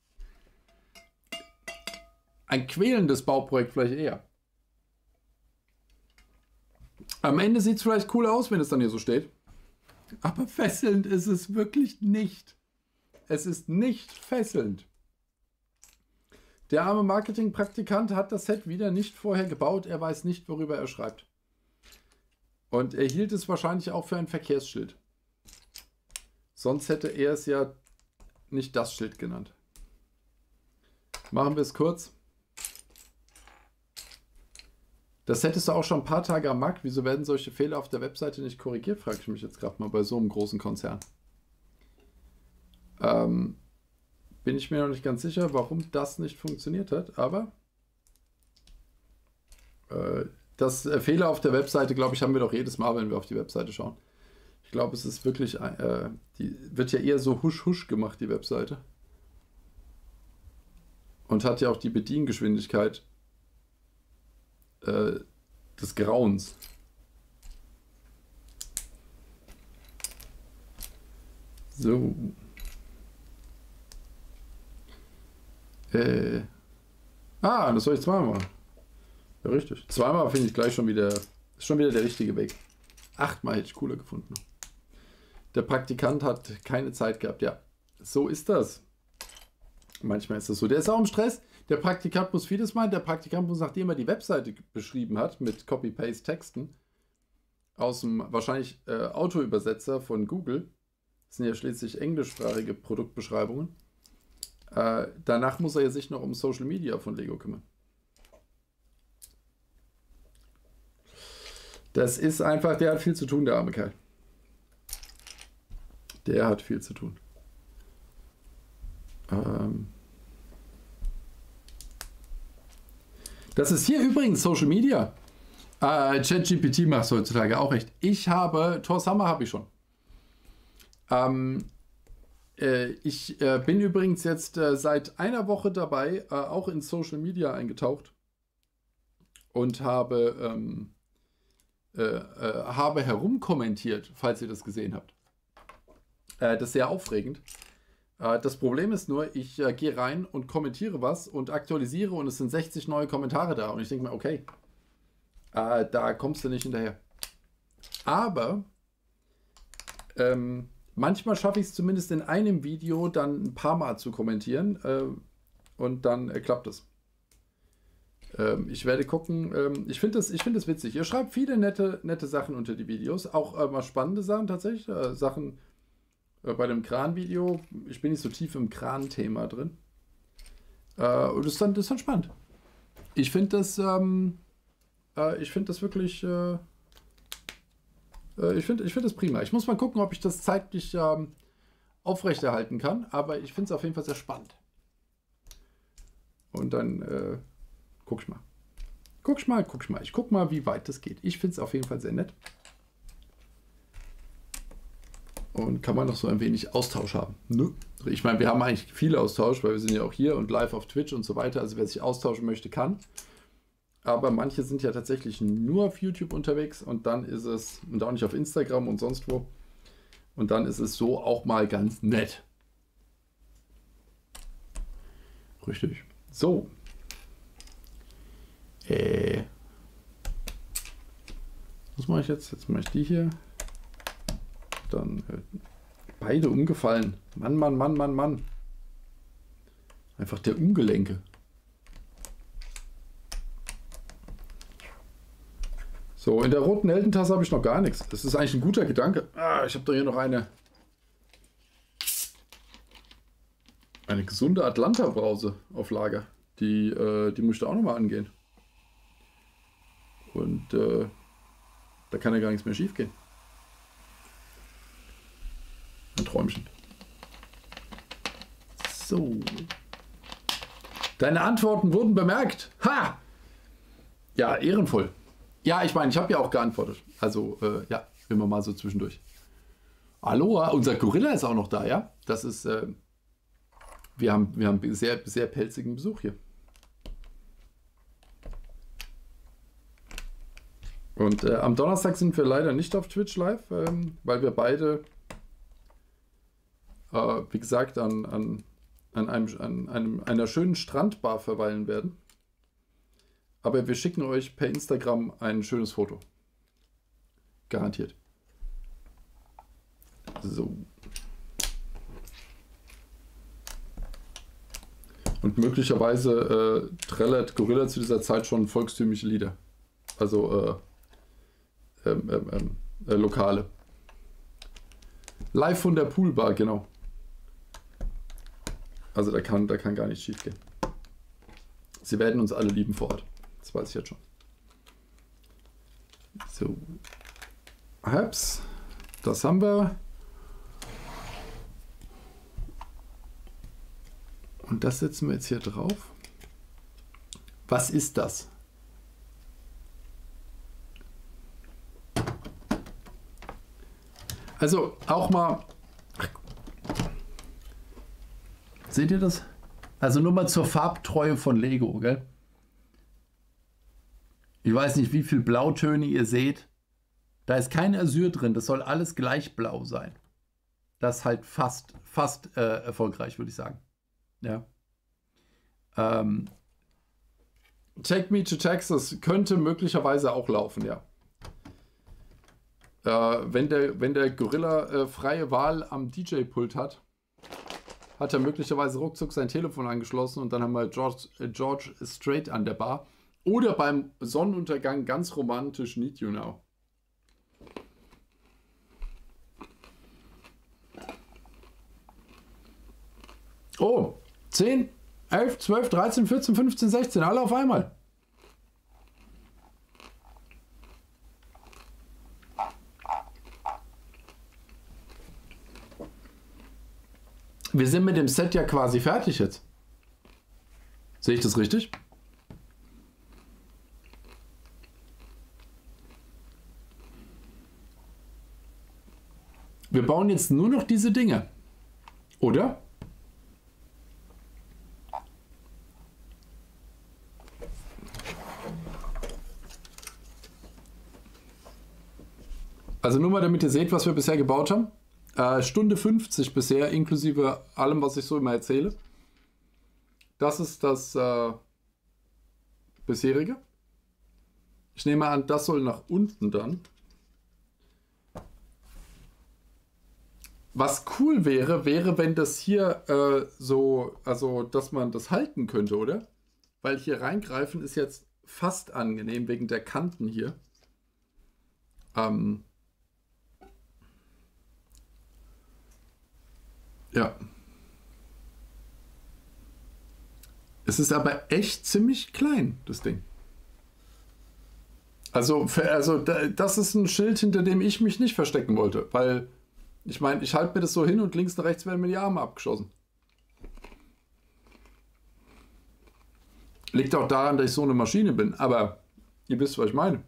A: Ein quälendes Bauprojekt vielleicht eher. Am Ende sieht es vielleicht cool aus, wenn es dann hier so steht. Aber fesselnd ist es wirklich nicht. Es ist nicht fesselnd. Der arme Marketingpraktikant hat das Set wieder nicht vorher gebaut. Er weiß nicht, worüber er schreibt. Und er hielt es wahrscheinlich auch für ein Verkehrsschild. Sonst hätte er es ja nicht das Schild genannt. Machen wir es kurz. Das hättest du auch schon ein paar Tage am Markt. Wieso werden solche Fehler auf der Webseite nicht korrigiert, frage ich mich jetzt gerade mal bei so einem großen Konzern. Ähm, bin ich mir noch nicht ganz sicher, warum das nicht funktioniert hat, aber äh, das äh, Fehler auf der Webseite, glaube ich, haben wir doch jedes Mal, wenn wir auf die Webseite schauen. Ich glaube, es ist wirklich, äh, die wird ja eher so husch husch gemacht, die Webseite. Und hat ja auch die Bediengeschwindigkeit äh, des Grauens. So. Äh. Ah, das soll ich zweimal machen. Ja, richtig. Zweimal finde ich gleich schon wieder, ist schon wieder der richtige Weg. Achtmal hätte ich cooler gefunden. Der Praktikant hat keine Zeit gehabt. Ja, so ist das. Manchmal ist das so. Der ist auch im Stress. Der Praktikant muss vieles machen. Der Praktikant muss, nachdem er die Webseite beschrieben hat, mit Copy-Paste-Texten, aus dem wahrscheinlich äh, Autoübersetzer von Google, das sind ja schließlich englischsprachige Produktbeschreibungen, äh, danach muss er ja sich noch um Social Media von Lego kümmern. Das ist einfach, der hat viel zu tun, der arme Kerl. Der hat viel zu tun. Ähm das ist hier übrigens Social Media. Äh, ChatGPT macht es heutzutage auch echt. Ich habe, Thor Summer habe ich schon. Ähm, äh, ich äh, bin übrigens jetzt äh, seit einer Woche dabei, äh, auch in Social Media eingetaucht und habe, ähm, äh, äh, habe herumkommentiert, falls ihr das gesehen habt. Äh, das ist sehr aufregend. Äh, das Problem ist nur, ich äh, gehe rein und kommentiere was und aktualisiere und es sind sechzig neue Kommentare da und ich denke mir, okay, äh, da kommst du nicht hinterher. Aber ähm, manchmal schaffe ich es zumindest in einem Video dann ein paar Mal zu kommentieren äh, und dann äh, klappt es. Ähm, ich werde gucken, ähm, ich finde das, ich find das witzig. Ihr schreibt viele nette, nette Sachen unter die Videos, auch äh, mal spannende Sachen tatsächlich, äh, Sachen äh, bei dem Kran-Video. Ich bin nicht so tief im Kran-Thema drin. Äh, und das ist, dann, das ist dann spannend. Ich finde das, ähm, äh, ich finde das wirklich, äh, Ich finde ich find das prima. Ich muss mal gucken, ob ich das zeitlich ähm, aufrechterhalten kann, aber ich finde es auf jeden Fall sehr spannend. Und dann äh, guck ich mal. Guck ich mal, guck ich mal. Ich guck mal, wie weit das geht. Ich finde es auf jeden Fall sehr nett. Und kann man noch so ein wenig Austausch haben. Ne? Ich meine, wir haben eigentlich viel Austausch, weil wir sind ja auch hier und live auf Twitch und so weiter. Also wer sich austauschen möchte, kann. Aber manche sind ja tatsächlich nur auf YouTube unterwegs und dann ist es, und auch nicht auf Instagram und sonst wo, und dann ist es so auch mal ganz nett. Richtig. So. Äh. Was mache ich jetzt? Jetzt mache ich die hier. Dann äh, beide umgefallen. Mann, Mann, Mann, Mann, Mann. Einfach der Ungelenke. So, in der roten Heldentasse habe ich noch gar nichts. Das ist eigentlich ein guter Gedanke. Ah, ich habe doch hier noch eine eine gesunde Atlanta-Brause auf Lager. Die, äh, die muss ich da auch nochmal angehen. Und äh, da kann ja gar nichts mehr schief gehen. Ein Träumchen. So. Deine Antworten wurden bemerkt. Ha! Ja, ehrenvoll. Ja, ich meine, ich habe ja auch geantwortet. Also, äh, ja, immer mal so zwischendurch. Aloha, unser Gorilla ist auch noch da, ja? Das ist, äh, wir haben, wir haben sehr, sehr pelzigen Besuch hier. Und äh, am Donnerstag sind wir leider nicht auf Twitch live, ähm, weil wir beide, äh, wie gesagt, an, an, an, einem, an einem, einer schönen Strandbar verweilen werden. Aber wir schicken euch per Instagram ein schönes Foto. Garantiert. So. Und möglicherweise äh, trällert Gorilla zu dieser Zeit schon volkstümliche Lieder. Also äh, ähm, ähm, ähm, äh, Lokale. Live von der Poolbar, genau. Also da kann, da kann gar nichts schief gehen. Sie werden uns alle lieben vor Ort. Das weiß ich jetzt schon. So. Herbst. Das haben wir. Und das setzen wir jetzt hier drauf. Was ist das? Also auch mal... Seht ihr das? Also nur mal zur Farbtreue von Lego, gell? Ich weiß nicht, wie viel Blautöne ihr seht. Da ist kein Azur drin. Das soll alles gleich blau sein. Das ist halt fast, fast äh, erfolgreich, würde ich sagen. Ja. Ähm, Take Me to Texas könnte möglicherweise auch laufen, ja. Äh, wenn der, wenn der Gorilla äh, freie Wahl am D J-Pult hat, hat er möglicherweise ruckzuck sein Telefon angeschlossen und dann haben wir George, äh, George Strait an der Bar. Oder beim Sonnenuntergang ganz romantisch Need You Now. Oh, zehn, elf, zwölf, dreizehn, vierzehn, fünfzehn, sechzehn, alle auf einmal. Wir sind mit dem Set ja quasi fertig jetzt. Sehe ich das richtig? Wir bauen jetzt nur noch diese Dinge. Oder? Also nur mal, damit ihr seht, was wir bisher gebaut haben. Äh, Stunde fünfzig bisher, inklusive allem, was ich so immer erzähle. Das ist das äh, bisherige. Ich nehme an, das soll nach unten dann. Was cool wäre, wäre, wenn das hier äh, so, also, dass man das halten könnte, oder? Weil hier reingreifen ist jetzt fast angenehm, wegen der Kanten hier. Ähm... Ja. Es ist aber echt ziemlich klein, das Ding. Also, also das ist ein Schild, hinter dem ich mich nicht verstecken wollte, weil ich meine, ich halte mir das so hin und links und rechts werden mir die Arme abgeschossen. Liegt auch daran, dass ich so eine Maschine bin, aber ihr wisst, was ich meine.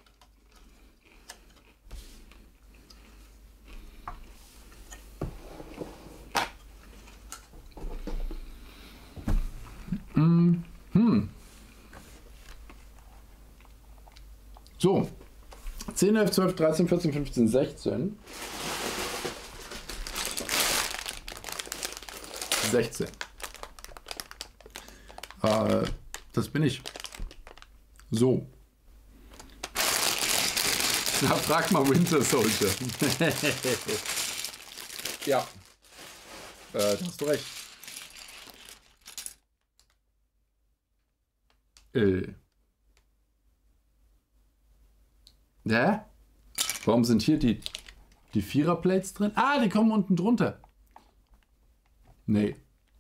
A: Hm. So. zehn, elf, zwölf, dreizehn, vierzehn, fünfzehn, sechzehn. sechzehn. Äh, das bin ich. So. Na, frag mal Winter Soldier. Ja. Äh, da hast du recht. Äh. Ja? Warum sind hier die, die Viererplates drin? Ah, die kommen unten drunter. Nee.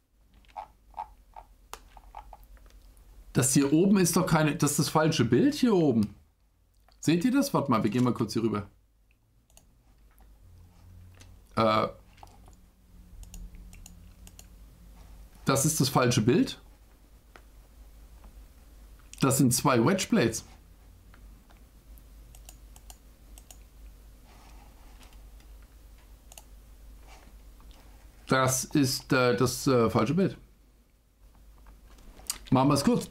A: Das hier oben ist doch keine... Das ist das falsche Bild hier oben. Seht ihr das? Warte mal, wir gehen mal kurz hier rüber. Äh. Das ist das falsche Bild. Das sind zwei Wedge Plates. Das ist äh, das äh, falsche Bild. Machen wir es kurz.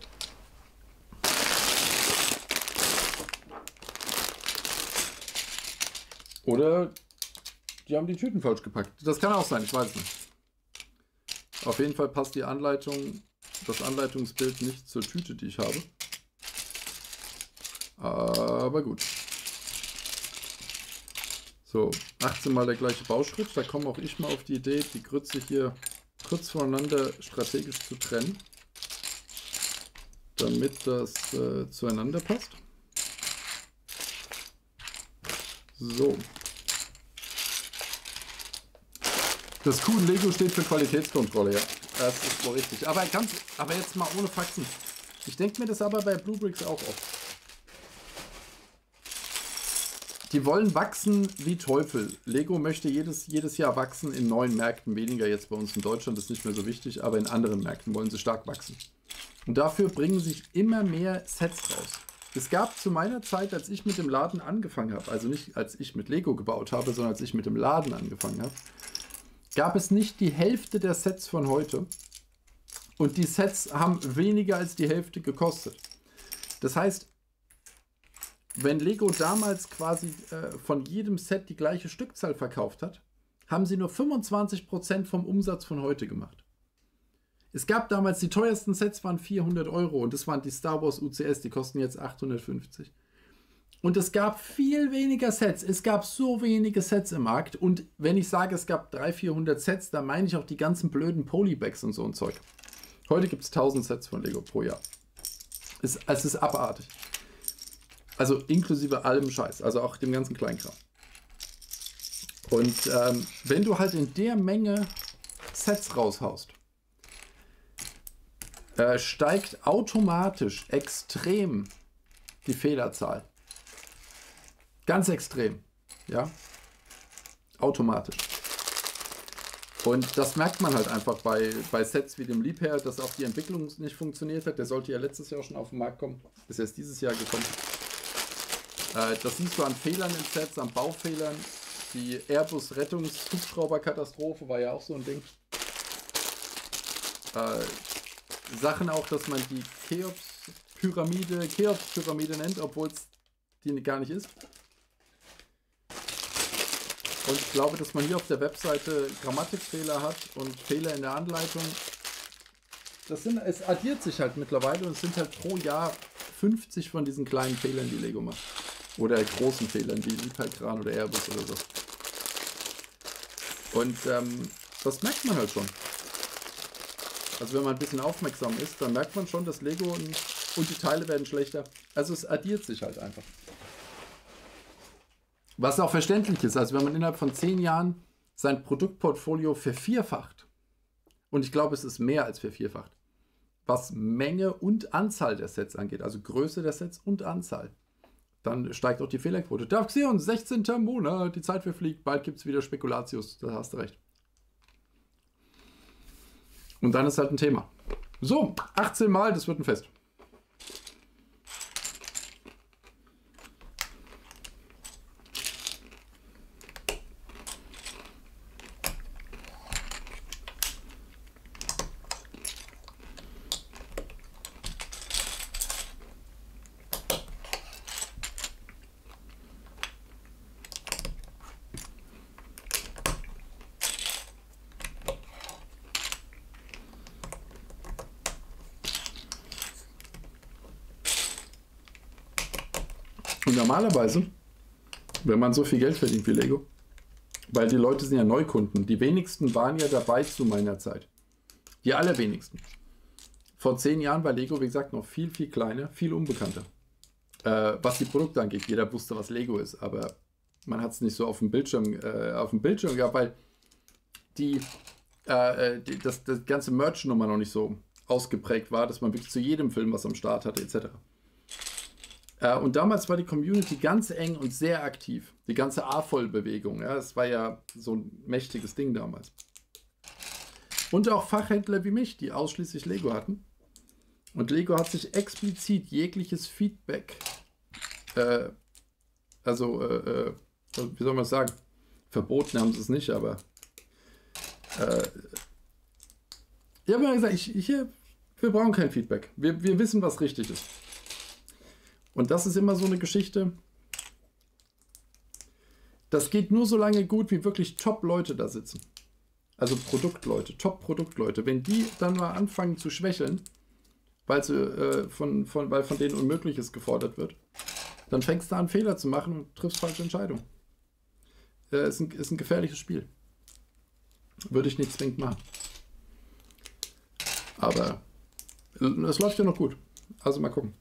A: Oder die haben die Tüten falsch gepackt. Das kann auch sein, ich weiß nicht. Auf jeden Fall passt die Anleitung, das Anleitungsbild nicht zur Tüte, die ich habe. Aber gut. So, achtzehn Mal der gleiche Bauschritt. Da komme auch ich mal auf die Idee, die Grütze hier kurz voneinander strategisch zu trennen, damit das äh, zueinander passt. So. Das Q in Lego steht für Qualitätskontrolle, ja. Das ist wohl richtig. Aber, ganz, aber jetzt mal ohne Faxen. Ich denke mir das aber bei Bluebricks auch oft. Die wollen wachsen wie Teufel. Lego möchte jedes, jedes Jahr wachsen in neuen Märkten. Weniger jetzt bei uns in Deutschland, das ist nicht mehr so wichtig, aber in anderen Märkten wollen sie stark wachsen. Und dafür bringen sich immer mehr Sets raus. Es gab zu meiner Zeit, als ich mit dem Laden angefangen habe, also nicht als ich mit Lego gebaut habe, sondern als ich mit dem Laden angefangen habe, gab es nicht die Hälfte der Sets von heute. Und die Sets haben weniger als die Hälfte gekostet. Das heißt, wenn Lego damals quasi äh, von jedem Set die gleiche Stückzahl verkauft hat, haben sie nur fünfundzwanzig Prozent vom Umsatz von heute gemacht. Es gab damals, die teuersten Sets waren vierhundert Euro und das waren die Star Wars U C S, die kosten jetzt achthundertfünfzig. Und es gab viel weniger Sets, es gab so wenige Sets im Markt und wenn ich sage, es gab dreihundert, vierhundert Sets, dann meine ich auch die ganzen blöden Polybags und so ein Zeug. Heute gibt es tausend Sets von Lego pro Jahr. Es, es ist abartig. Also inklusive allem Scheiß, also auch dem ganzen Kleinkram. Und ähm, wenn du halt in der Menge Sets raushaust, äh, steigt automatisch extrem die Fehlerzahl. Ganz extrem. Ja? Automatisch. Und das merkt man halt einfach bei, bei Sets wie dem Liebherr, dass auch die Entwicklung nicht funktioniert hat. Der sollte ja letztes Jahr schon auf den Markt kommen. Ist erst dieses Jahr gekommen. Äh, das siehst du an Fehlern in Sets, an Baufehlern. Die Airbus-Rettungs-Hubschrauber-Katastrophe war ja auch so ein Ding. Äh, Sachen auch, dass man die Cheops-Pyramide Cheops-Pyramide nennt, obwohl es die gar nicht ist. Und ich glaube, dass man hier auf der Webseite Grammatikfehler hat und Fehler in der Anleitung. Das sind, es addiert sich halt mittlerweile und es sind halt pro Jahr fünfzig von diesen kleinen Fehlern, die Lego macht. Oder großen Fehlern, wie Liebherr oder Airbus oder so. Und ähm, das merkt man halt schon. Also wenn man ein bisschen aufmerksam ist, dann merkt man schon, dass Lego und, und die Teile werden schlechter. Also es addiert sich halt einfach. Was auch verständlich ist, also wenn man innerhalb von zehn Jahren sein Produktportfolio vervierfacht, und ich glaube, es ist mehr als vervierfacht, was Menge und Anzahl der Sets angeht, also Größe der Sets und Anzahl, dann steigt auch die Fehlerquote. Darf sehen, sechzehnter Monat, die Zeit verfliegt, bald gibt es wieder Spekulatius, da hast du recht. Und dann ist halt ein Thema. So, achtzehn Mal, das wird ein Fest. Und normalerweise, wenn man so viel Geld verdient wie Lego, weil die Leute sind ja Neukunden, die wenigsten waren ja dabei zu meiner Zeit. Die allerwenigsten. Vor zehn Jahren war Lego, wie gesagt, noch viel, viel kleiner, viel unbekannter. Äh, was die Produkte angeht, jeder wusste, was Lego ist, aber man hat es nicht so auf dem Bildschirm, äh, auf dem Bildschirm gehabt, weil die, äh, die, das, das ganze Merch-Nummer noch nicht so ausgeprägt war, dass man wirklich zu jedem Film was am Start hatte, et cetera. Und damals war die Community ganz eng und sehr aktiv. Die ganze A-Voll-Bewegung, ja, das war ja so ein mächtiges Ding damals. Und auch Fachhändler wie mich, die ausschließlich Lego hatten. Und Lego hat sich explizit jegliches Feedback, äh, also, äh, äh, wie soll man sagen, verboten haben sie es nicht, aber äh, ich habe mal gesagt, ich, ich, wir brauchen kein Feedback. Wir, wir wissen, was richtig ist. Und das ist immer so eine Geschichte, das geht nur so lange gut, wie wirklich Top-Leute da sitzen. Also Produktleute, Top-Produktleute. Wenn die dann mal anfangen zu schwächeln, weil, sie, äh, von, von, weil von denen Unmögliches gefordert wird, dann fängst du an, Fehler zu machen und triffst falsche Entscheidungen. Äh, ist, ein, ist ein gefährliches Spiel. Würde ich nicht zwingend machen. Aber es läuft ja noch gut. Also mal gucken.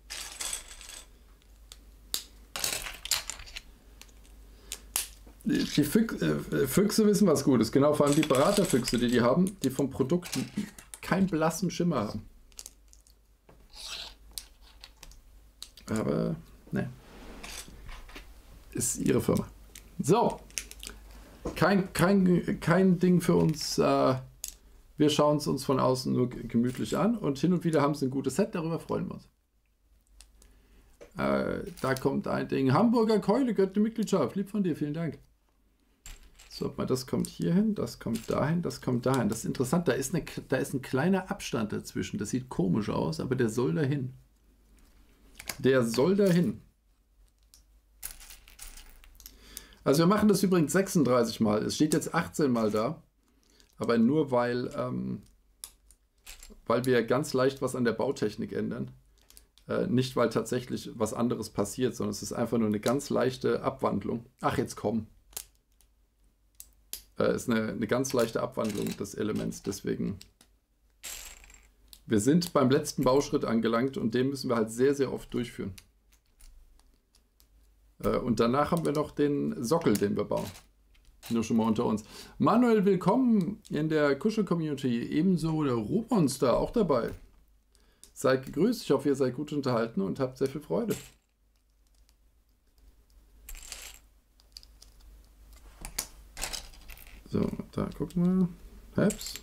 A: Die Füchse, Füchse wissen was Gutes, genau, vor allem die Beraterfüchse, die die haben, die vom Produkt keinen blassen Schimmer haben. Aber, ne, ist ihre Firma. So, kein, kein, kein Ding für uns, äh, wir schauen es uns von außen nur gemütlich an und hin und wieder haben sie ein gutes Set, darüber freuen wir uns. Äh, da kommt ein Ding. Hamburger Keule gehört eine Mitgliedschaft. Lieb von dir, vielen Dank. So, das kommt hier hin, das kommt dahin, das kommt dahin. Das ist interessant, da ist, eine, da ist ein kleiner Abstand dazwischen. Das sieht komisch aus, aber der soll dahin. Der soll dahin. Also wir machen das übrigens sechsunddreißig Mal. Es steht jetzt achtzehn Mal da. Aber nur weil, ähm, weil wir ganz leicht was an der Bautechnik ändern. Äh, nicht, weil tatsächlich was anderes passiert, sondern es ist einfach nur eine ganz leichte Abwandlung. Ach, jetzt komm. Äh, ist eine, eine ganz leichte Abwandlung des Elements. Deswegen. Wir sind beim letzten Bauschritt angelangt und den müssen wir halt sehr, sehr oft durchführen. Äh, und danach haben wir noch den Sockel, den wir bauen. Nur schon mal unter uns. Manuel, willkommen in der Kuschel-Community. Ebenso der Rohmonster auch dabei. Seid gegrüßt. Ich hoffe, ihr seid gut unterhalten und habt sehr viel Freude. So, da gucken wir. Heps.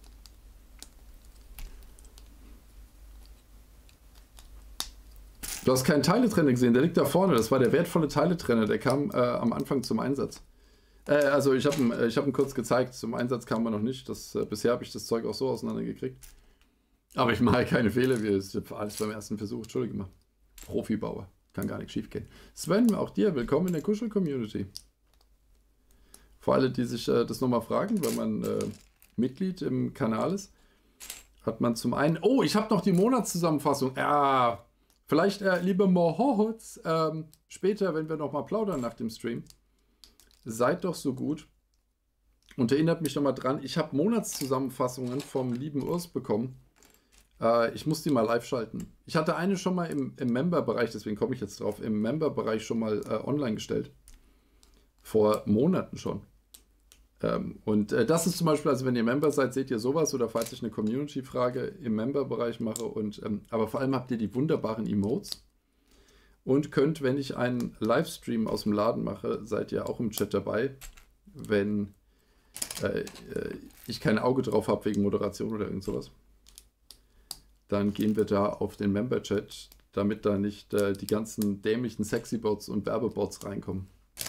A: Du hast keinen Teiletrenner gesehen, der liegt da vorne. Das war der wertvolle Teiletrenner, der kam äh, am Anfang zum Einsatz. Äh, also ich habe ihn, ich hab ihn kurz gezeigt, zum Einsatz kam er noch nicht. Das, äh, bisher habe ich das Zeug auch so auseinandergekriegt. Aber ich mache keine Fehler, wir haben alles beim ersten Versuch. Entschuldige mal. Profibauer, kann gar nichts schief gehen. Sven, auch dir, willkommen in der Kuschel-Community. Für alle, die sich äh, das nochmal fragen, wenn man äh, Mitglied im Kanal ist, hat man zum einen... Oh, ich habe noch die Monatszusammenfassung. Ja, vielleicht, äh, liebe Mohohots, ähm, später, wenn wir nochmal plaudern nach dem Stream, seid doch so gut und erinnert mich nochmal dran, ich habe Monatszusammenfassungen vom lieben Urs bekommen. Äh, ich muss die mal live schalten. Ich hatte eine schon mal im, im Member-Bereich, deswegen komme ich jetzt drauf, im Member-Bereich schon mal äh, online gestellt. Vor Monaten schon. Ähm, und äh, das ist zum Beispiel, also wenn ihr Member seid, seht ihr sowas, oder falls ich eine Community-Frage im Member-Bereich mache. Und, ähm, aber vor allem habt ihr die wunderbaren Emotes. Und könnt, wenn ich einen Livestream aus dem Laden mache, seid ihr auch im Chat dabei, wenn äh, ich kein Auge drauf habe wegen Moderation oder irgend sowas. Dann gehen wir da auf den Member-Chat, damit da nicht äh, die ganzen dämlichen Sexy-Bots und Werbebots reinkommen.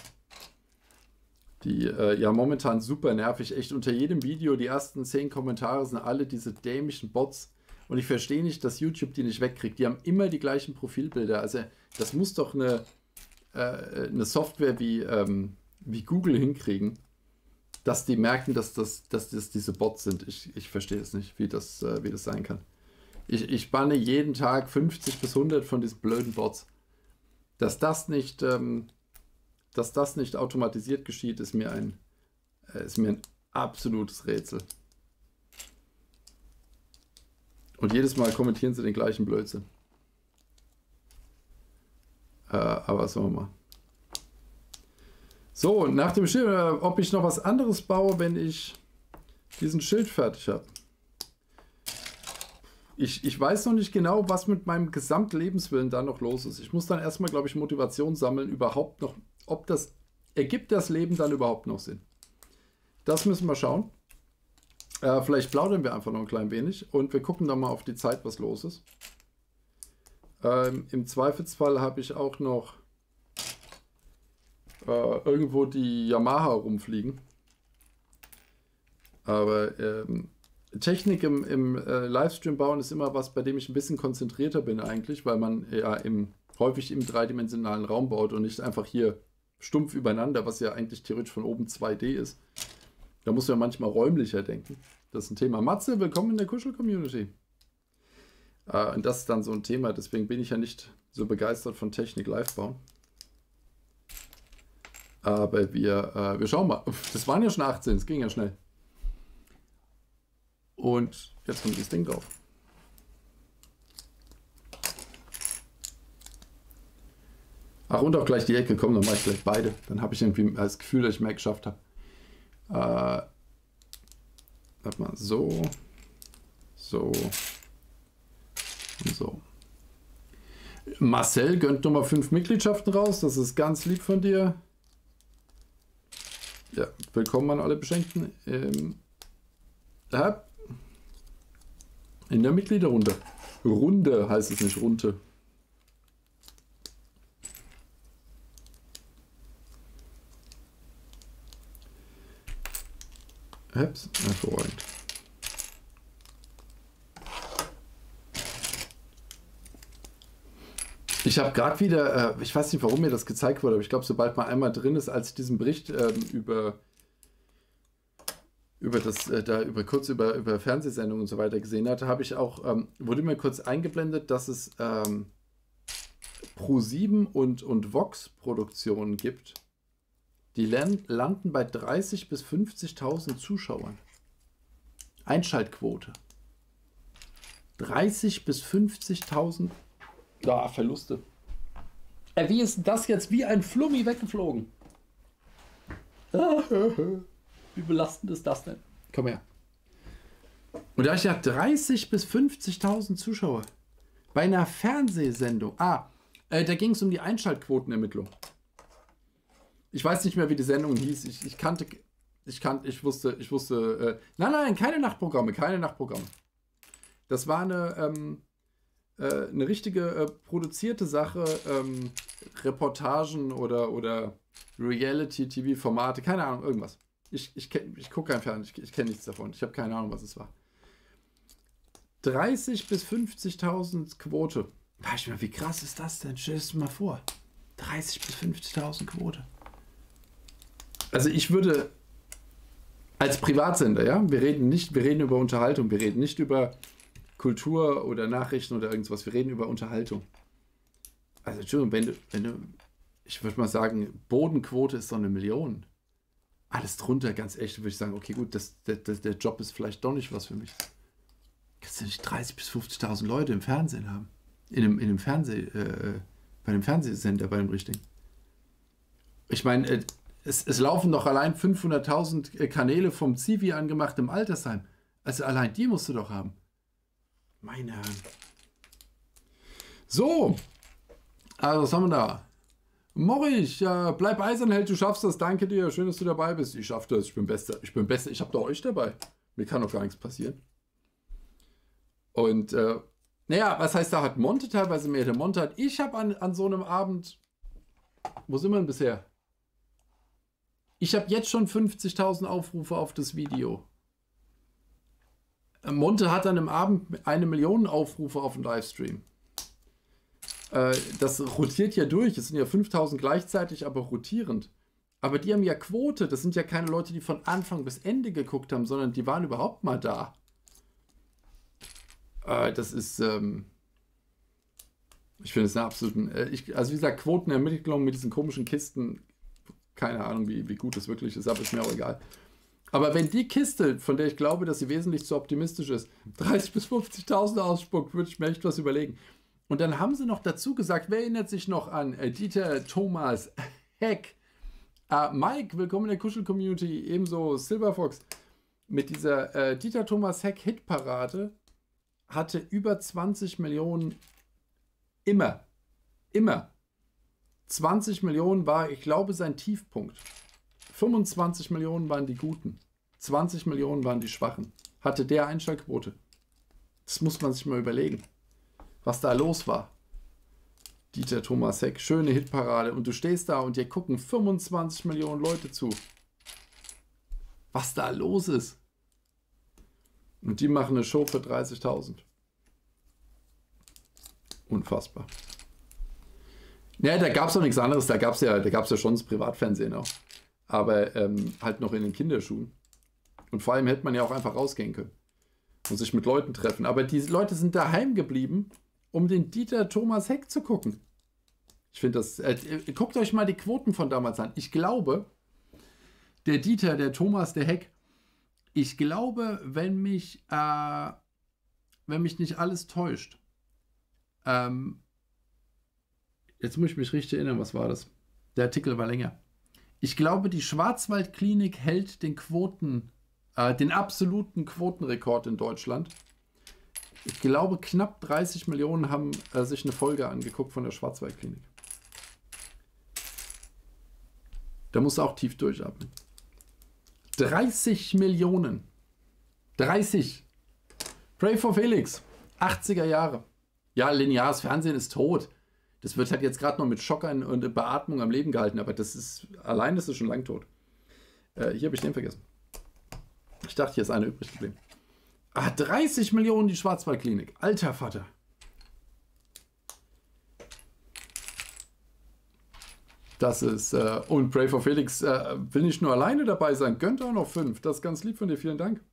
A: Die äh, ja momentan super nervig, echt unter jedem Video, die ersten zehn Kommentare sind alle diese dämlichen Bots. Und ich verstehe nicht, dass YouTube die nicht wegkriegt. Die haben immer die gleichen Profilbilder. Also das muss doch eine, äh, eine Software wie, ähm, wie Google hinkriegen, dass die merken, dass das, dass das diese Bots sind. Ich, ich verstehe es nicht, wie das, äh, wie das sein kann. Ich, ich banne jeden Tag fünfzig bis hundert von diesen blöden Bots. Dass das nicht, ähm, dass das nicht automatisiert geschieht, ist mir ein, äh, ist mir ein absolutes Rätsel. Und jedes Mal kommentieren sie den gleichen Blödsinn. Äh, aber was sollen wir mal. So, nach dem Schild, äh, ob ich noch was anderes baue, wenn ich diesen Schild fertig habe. Ich, ich weiß noch nicht genau, was mit meinem Gesamtlebenswillen da noch los ist. Ich muss dann erstmal, glaube ich, Motivation sammeln, überhaupt noch, ob das, ergibt das Leben dann überhaupt noch Sinn? Das müssen wir schauen. Äh, vielleicht plaudern wir einfach noch ein klein wenig und wir gucken dann mal auf die Zeit, was los ist. Ähm, Im Zweifelsfall habe ich auch noch äh, irgendwo die Yamaha rumfliegen. Aber ähm, Technik im, im äh, Livestream bauen ist immer was, bei dem ich ein bisschen konzentrierter bin eigentlich, weil man ja im, häufig im dreidimensionalen Raum baut und nicht einfach hier stumpf übereinander, was ja eigentlich theoretisch von oben zwei D ist. Da muss man manchmal räumlicher denken. Das ist ein Thema. Matze, willkommen in der Kuschel-Community. Äh, und das ist dann so ein Thema, deswegen bin ich ja nicht so begeistert von Technik live bauen. Aber wir, äh, wir schauen mal. Das waren ja schon achtzehn, es ging ja schnell. Und jetzt kommt das Ding drauf. Ach, und auch gleich die Ecke. Komm, dann mache ich gleich beide. Dann habe ich irgendwie das Gefühl, dass ich mehr geschafft habe. Äh, warte mal, so, so und so. Marcel gönnt Nummer fünf Mitgliedschaften raus. Das ist ganz lieb von dir. Ja, willkommen an alle Beschenkten. Ähm, ja, in der Mitgliederrunde. Runde heißt es nicht, Runde. Peps? Hervorragend. Ich habe gerade wieder, äh, ich weiß nicht, warum mir das gezeigt wurde, aber ich glaube, sobald man einmal drin ist, als ich diesen Bericht ähm, über, über das, äh, da über kurz über, über Fernsehsendungen und so weiter gesehen hatte, habe ich auch, ähm, wurde mir kurz eingeblendet, dass es ähm, ProSieben und, und Vox-Produktionen gibt, die landen bei dreißig bis fünfzigtausend Zuschauern. Einschaltquote. dreißig bis fünfzigtausend. Ja, Verluste. Äh, wie ist das jetzt wie ein Flummi weggeflogen? Wie belastend ist das denn? Komm her. Und da ich ja dreißig bis fünfzigtausend Zuschauer bei einer Fernsehsendung. Ah, äh, da ging es um die Einschaltquotenermittlung. Ich weiß nicht mehr, wie die Sendung hieß. Ich, ich kannte, ich kannte, ich wusste, ich wusste. Äh, nein, nein, keine Nachtprogramme, keine Nachtprogramme. Das war eine, ähm, äh, eine richtige äh, produzierte Sache, ähm, Reportagen oder, oder Reality-T V-Formate, keine Ahnung, irgendwas. Ich, ich, ich gucke kein Fernsehen, ich, ich kenne nichts davon. Ich habe keine Ahnung, was es war. dreißig bis fünfzigtausend Quote. Weißt du mal, wie krass ist das denn? Stell es dir mal vor. dreißig bis fünfzigtausend Quote. Also ich würde als Privatsender, ja, wir reden nicht, wir reden über Unterhaltung, wir reden nicht über Kultur oder Nachrichten oder irgendwas, wir reden über Unterhaltung. Also Entschuldigung, wenn du, wenn du, ich würde mal sagen, Bodenquote ist so eine Million. Alles drunter, ganz echt, würde ich sagen, okay, gut, das, das, der Job ist vielleicht doch nicht was für mich. Kannst du nicht dreißig bis fünfzigtausend Leute im Fernsehen haben? In einem, in einem Fernseh, äh, bei einem Fernsehsender, bei dem richtigen. Ich meine, äh, es, es laufen doch allein fünfhunderttausend Kanäle vom Zivi angemacht im Altersheim. Also allein die musst du doch haben. Meine Herren. So. Also, was haben wir da? Morich, äh, bleib eisern, Held, du schaffst das. Danke dir. Schön, dass du dabei bist. Ich schaff das. Ich bin Bester. Ich bin Bester. Ich habe doch euch dabei. Mir kann doch gar nichts passieren. Und, äh, naja, was heißt, da hat Monte teilweise mehr. Der Monte hat, ich habe an, an so einem Abend, wo sind wir denn bisher? Ich habe jetzt schon fünfzigtausend Aufrufe auf das Video. Monte hat an einem Abend eine Million Aufrufe auf den Livestream. Äh, das rotiert ja durch. Es sind ja fünftausend gleichzeitig, aber rotierend. Aber die haben ja Quote. Das sind ja keine Leute, die von Anfang bis Ende geguckt haben, sondern die waren überhaupt mal da. Äh, das ist, ähm ich finde es eine absolute, äh, ich, also wie gesagt, Quotenermittlung mit diesen komischen Kisten, keine Ahnung, wie, wie gut das wirklich ist, aber ist mir auch egal. Aber wenn die Kiste, von der ich glaube, dass sie wesentlich zu optimistisch ist, dreißig bis fünfzigtausend ausspuckt, würde ich mir echt was überlegen. Und dann haben sie noch dazu gesagt, wer erinnert sich noch an äh, Dieter Thomas Heck? Äh, Mike, willkommen in der Kuschel-Community, ebenso Silverfox. Mit dieser äh, Dieter Thomas Heck Hitparade hatte über zwanzig Millionen immer. Immer. zwanzig Millionen war, ich glaube, sein Tiefpunkt. fünfundzwanzig Millionen waren die Guten. zwanzig Millionen waren die Schwachen. Hatte der Einschaltquote. Das muss man sich mal überlegen, was da los war. Dieter Thomas Heck, schöne Hitparade. Und du stehst da und dir gucken fünfundzwanzig Millionen Leute zu. Was da los ist. Und die machen eine Show für dreißigtausend. Unfassbar. Ja, da gab es doch nichts anderes. Da gab es ja, da gab's ja schon das Privatfernsehen auch. Aber ähm, halt noch in den Kinderschuhen. Und vor allem hätte man ja auch einfach rausgehen können. Und sich mit Leuten treffen. Aber die Leute sind daheim geblieben, um den Dieter Thomas Heck zu gucken. Ich finde das... Äh, guckt euch mal die Quoten von damals an. Ich glaube, der Dieter, der Thomas, der Heck, ich glaube, wenn mich, äh, wenn mich nicht alles täuscht, ähm, jetzt muss ich mich richtig erinnern, was war das? Der Artikel war länger. Ich glaube, die Schwarzwaldklinik hält den Quoten, äh, den absoluten Quotenrekord in Deutschland. Ich glaube, knapp dreißig Millionen haben äh, sich eine Folge angeguckt von der Schwarzwaldklinik. Da musst du auch tief durchatmen. dreißig Millionen. dreißig. Pray for Felix. achtziger Jahre. Ja, lineares Fernsehen ist tot. Das wird halt jetzt gerade noch mit Schockern und Beatmung am Leben gehalten, aber das ist, allein ist es schon lang tot. Äh, hier habe ich den vergessen. Ich dachte, hier ist eine übrig geblieben. Ah, dreißig Millionen die Schwarzwaldklinik. Alter Vater. Das ist, äh, und Pray for Felix äh, will nicht nur alleine dabei sein, gönnt auch noch fünf. Das ist ganz lieb von dir, vielen Dank.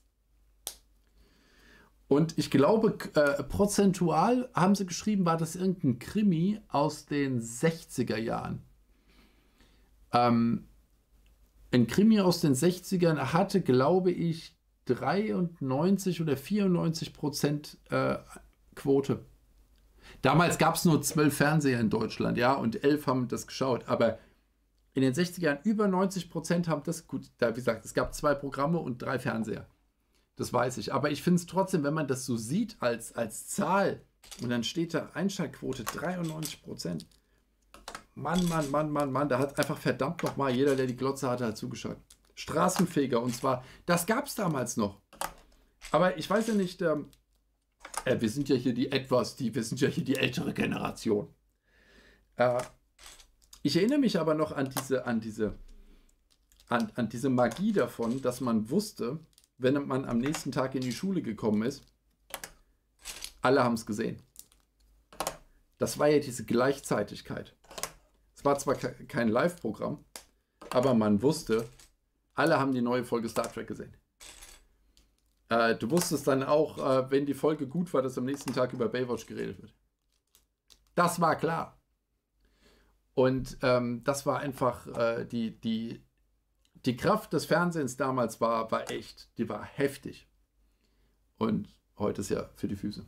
A: Und ich glaube, äh, prozentual haben sie geschrieben, war das irgendein Krimi aus den sechziger Jahren. Ähm, ein Krimi aus den sechzigern hatte, glaube ich, dreiundneunzig oder vierundneunzig Prozent äh, Quote. Damals gab es nur zwölf Fernseher in Deutschland, ja, und elf haben das geschaut. Aber in den sechzigern über neunzig Prozent haben das, gut, da, wie gesagt, es gab zwei Programme und drei Fernseher. Das weiß ich. Aber ich finde es trotzdem, wenn man das so sieht als, als Zahl und dann steht da Einschaltquote dreiundneunzig Prozent. Mann, Mann, Mann, Mann, Mann, da hat einfach verdammt nochmal jeder, der die Glotze hatte, hat zugeschaut. Straßenfeger, und zwar, das gab es damals noch. Aber ich weiß ja nicht, ähm, äh, wir sind ja hier die etwas, die, wir sind ja hier die ältere Generation. Äh, ich erinnere mich aber noch an diese, an diese, an, an diese Magie davon, dass man wusste, wenn man am nächsten Tag in die Schule gekommen ist, alle haben es gesehen. Das war ja diese Gleichzeitigkeit. Es war zwar kein Live-Programm, aber man wusste, alle haben die neue Folge Star Trek gesehen. Äh, du wusstest dann auch, äh, wenn die Folge gut war, dass am nächsten Tag über Baywatch geredet wird. Das war klar. Und ähm, das war einfach, äh, die, die, die Kraft des Fernsehens damals war, war echt, die war heftig. Und heute ist ja für die Füße.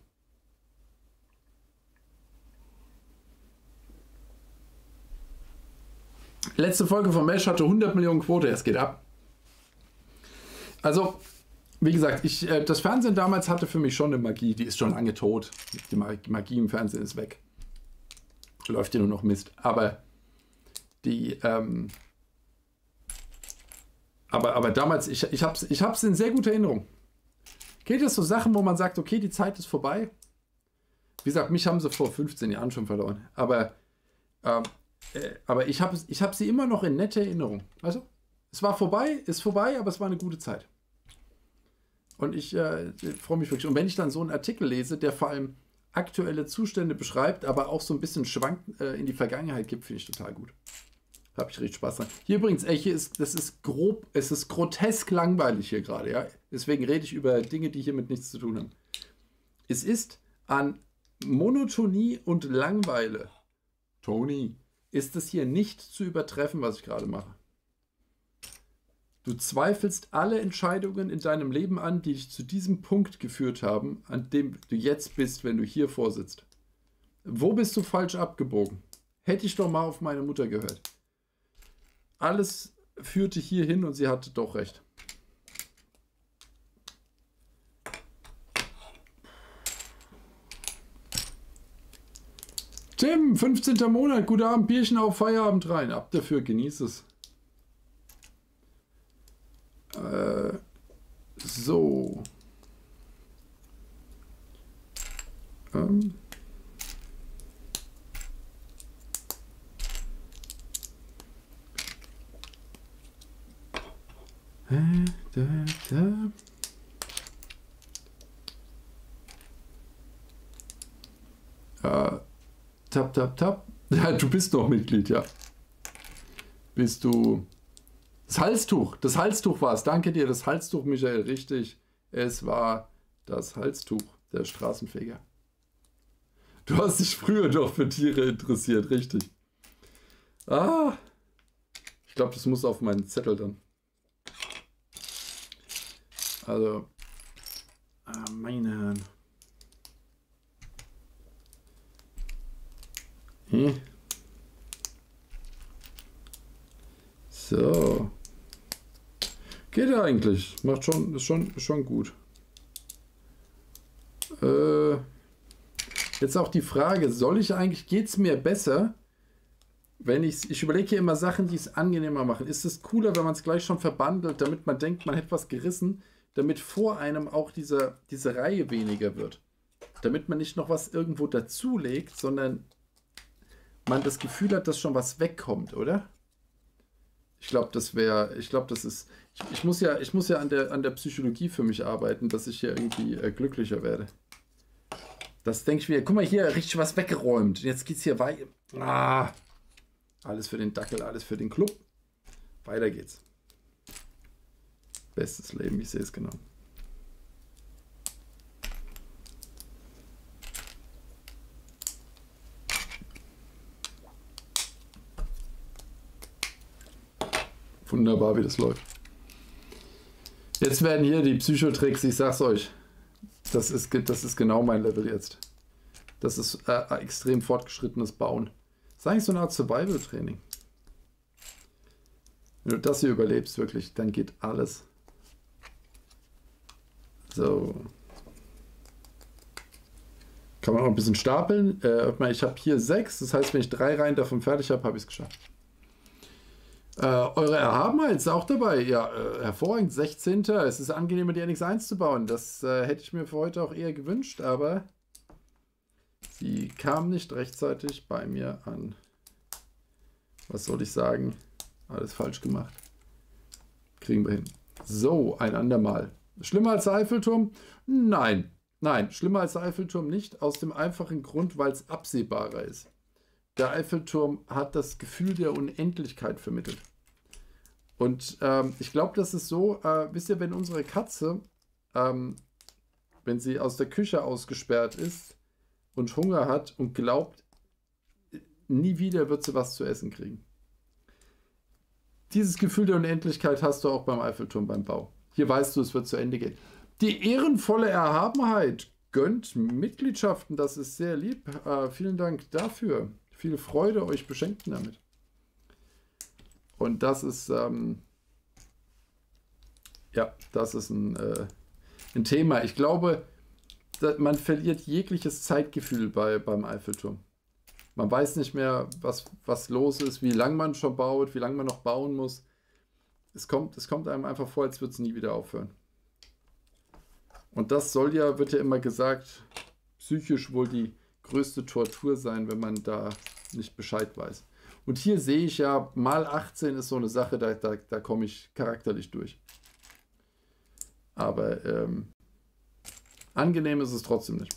A: Letzte Folge von Mesh hatte hundert Millionen Quote, es geht ab. Also, wie gesagt, ich, äh, das Fernsehen damals hatte für mich schon eine Magie, die ist schon lange tot. Die Magie im Fernsehen ist weg. Läuft hier nur noch Mist. Aber die, ähm, aber, aber damals, ich, ich habe es ich hab's in sehr guter Erinnerung. Geht es so Sachen, wo man sagt, okay, die Zeit ist vorbei? Wie gesagt, mich haben sie vor fünfzehn Jahren schon verloren. Aber, ähm, äh, aber ich habe ich hab sie immer noch in netter Erinnerung. Also, es war vorbei, ist vorbei, aber es war eine gute Zeit. Und ich äh, freue mich wirklich. Und wenn ich dann so einen Artikel lese, der vor allem aktuelle Zustände beschreibt, aber auch so ein bisschen schwankt äh, in die Vergangenheit gibt, finde ich total gut. Habe ich richtig Spaß dran. Hier übrigens, ey, hier ist, das ist grob, es ist grotesk langweilig hier gerade, ja. Deswegen rede ich über Dinge, die hiermit nichts zu tun haben. Es ist an Monotonie und Langweile, Tony, ist es hier nicht zu übertreffen, was ich gerade mache. Du zweifelst alle Entscheidungen in deinem Leben an, die dich zu diesem Punkt geführt haben, an dem du jetzt bist, wenn du hier vorsitzt. Wo bist du falsch abgebogen? Hätte ich doch mal auf meine Mutter gehört. Alles führte hier hin und sie hatte doch recht. Tim, fünfzehnter Monat, guten Abend, Bierchen auf, Feierabend rein. Ab dafür, genieß es. Äh, so. Ähm. Äh, da, da. Äh, tap, tap, tap. Ja, du bist doch Mitglied, ja. Bist du... Das Halstuch, das Halstuch war es. Danke dir, das Halstuch, Michael, richtig. Es war das Halstuch der Straßenfeger. Du hast dich früher doch für Tiere interessiert, richtig. Ah, ich glaube, das muss auf meinen Zettel dann. Also, ah, meine Herren. Hm. So. Geht ja eigentlich. Macht schon, ist schon, ist schon gut. Äh, jetzt auch die Frage, soll ich eigentlich, geht es mir besser, wenn ich, ich überlege hier immer Sachen, die es angenehmer machen. Ist es cooler, wenn man es gleich schon verbandelt, damit man denkt, man hätte was gerissen, damit vor einem auch diese, diese Reihe weniger wird. Damit man nicht noch was irgendwo dazulegt, sondern man das Gefühl hat, dass schon was wegkommt, oder? Ich glaube, das wäre, ich glaube, das ist, Ich, ich, muss ja, ich muss ja an der, an der Psychologie für mich arbeiten, dass ich hier irgendwie äh, glücklicher werde. Das denke ich mir, guck mal hier, richtig was weggeräumt. Jetzt geht's hier weiter. Ah, alles für den Dackel, alles für den Club. Weiter geht's. Bestes Leben, ich sehe es genau. Wunderbar, wie das läuft. Jetzt werden hier die Psychotricks, ich sag's euch. Das ist, das ist genau mein Level jetzt. Das ist äh, extrem fortgeschrittenes Bauen. Das ist eigentlich so eine Art Survival-Training. Wenn du das hier überlebst, wirklich, dann geht alles. So. Kann man auch ein bisschen stapeln. Äh, ich habe hier sechs, das heißt, wenn ich drei Reihen davon fertig habe, habe ich es geschafft. Äh, eure Erhabenheit ist auch dabei. Ja, äh, hervorragend. sechzehnten Es ist angenehmer, die N X eins zu bauen. Das äh, hätte ich mir für heute auch eher gewünscht, aber sie kam nicht rechtzeitig bei mir an. Was soll ich sagen? Alles falsch gemacht. Kriegen wir hin. So, ein andermal. Schlimmer als der Eiffelturm? Nein. Nein, schlimmer als der Eiffelturm nicht. Aus dem einfachen Grund, weil es absehbarer ist. Der Eiffelturm hat das Gefühl der Unendlichkeit vermittelt. Und ähm, ich glaube, das ist so, äh, wisst ihr, wenn unsere Katze, ähm, wenn sie aus der Küche ausgesperrt ist und Hunger hat und glaubt, nie wieder wird sie was zu essen kriegen. Dieses Gefühl der Unendlichkeit hast du auch beim Eiffelturm beim Bau. Hier weißt du, es wird zu Ende gehen. Die ehrenvolle Erhabenheit gönnt Mitgliedschaften, das ist sehr lieb. Äh, vielen Dank dafür. Viel Freude euch beschenken damit. Und das ist, ähm, ja, das ist ein, äh, ein Thema. Ich glaube, man verliert jegliches Zeitgefühl bei, beim Eiffelturm. Man weiß nicht mehr, was, was los ist, wie lange man schon baut, wie lange man noch bauen muss. Es kommt, es kommt einem einfach vor, als würde es nie wieder aufhören. Und das soll ja, wird ja immer gesagt, psychisch wohl die größte Tortur sein, wenn man da nicht Bescheid weiß. Und hier sehe ich ja, mal achtzehn ist so eine Sache, da, da, da komme ich charakterlich durch. Aber ähm, angenehm ist es trotzdem nicht.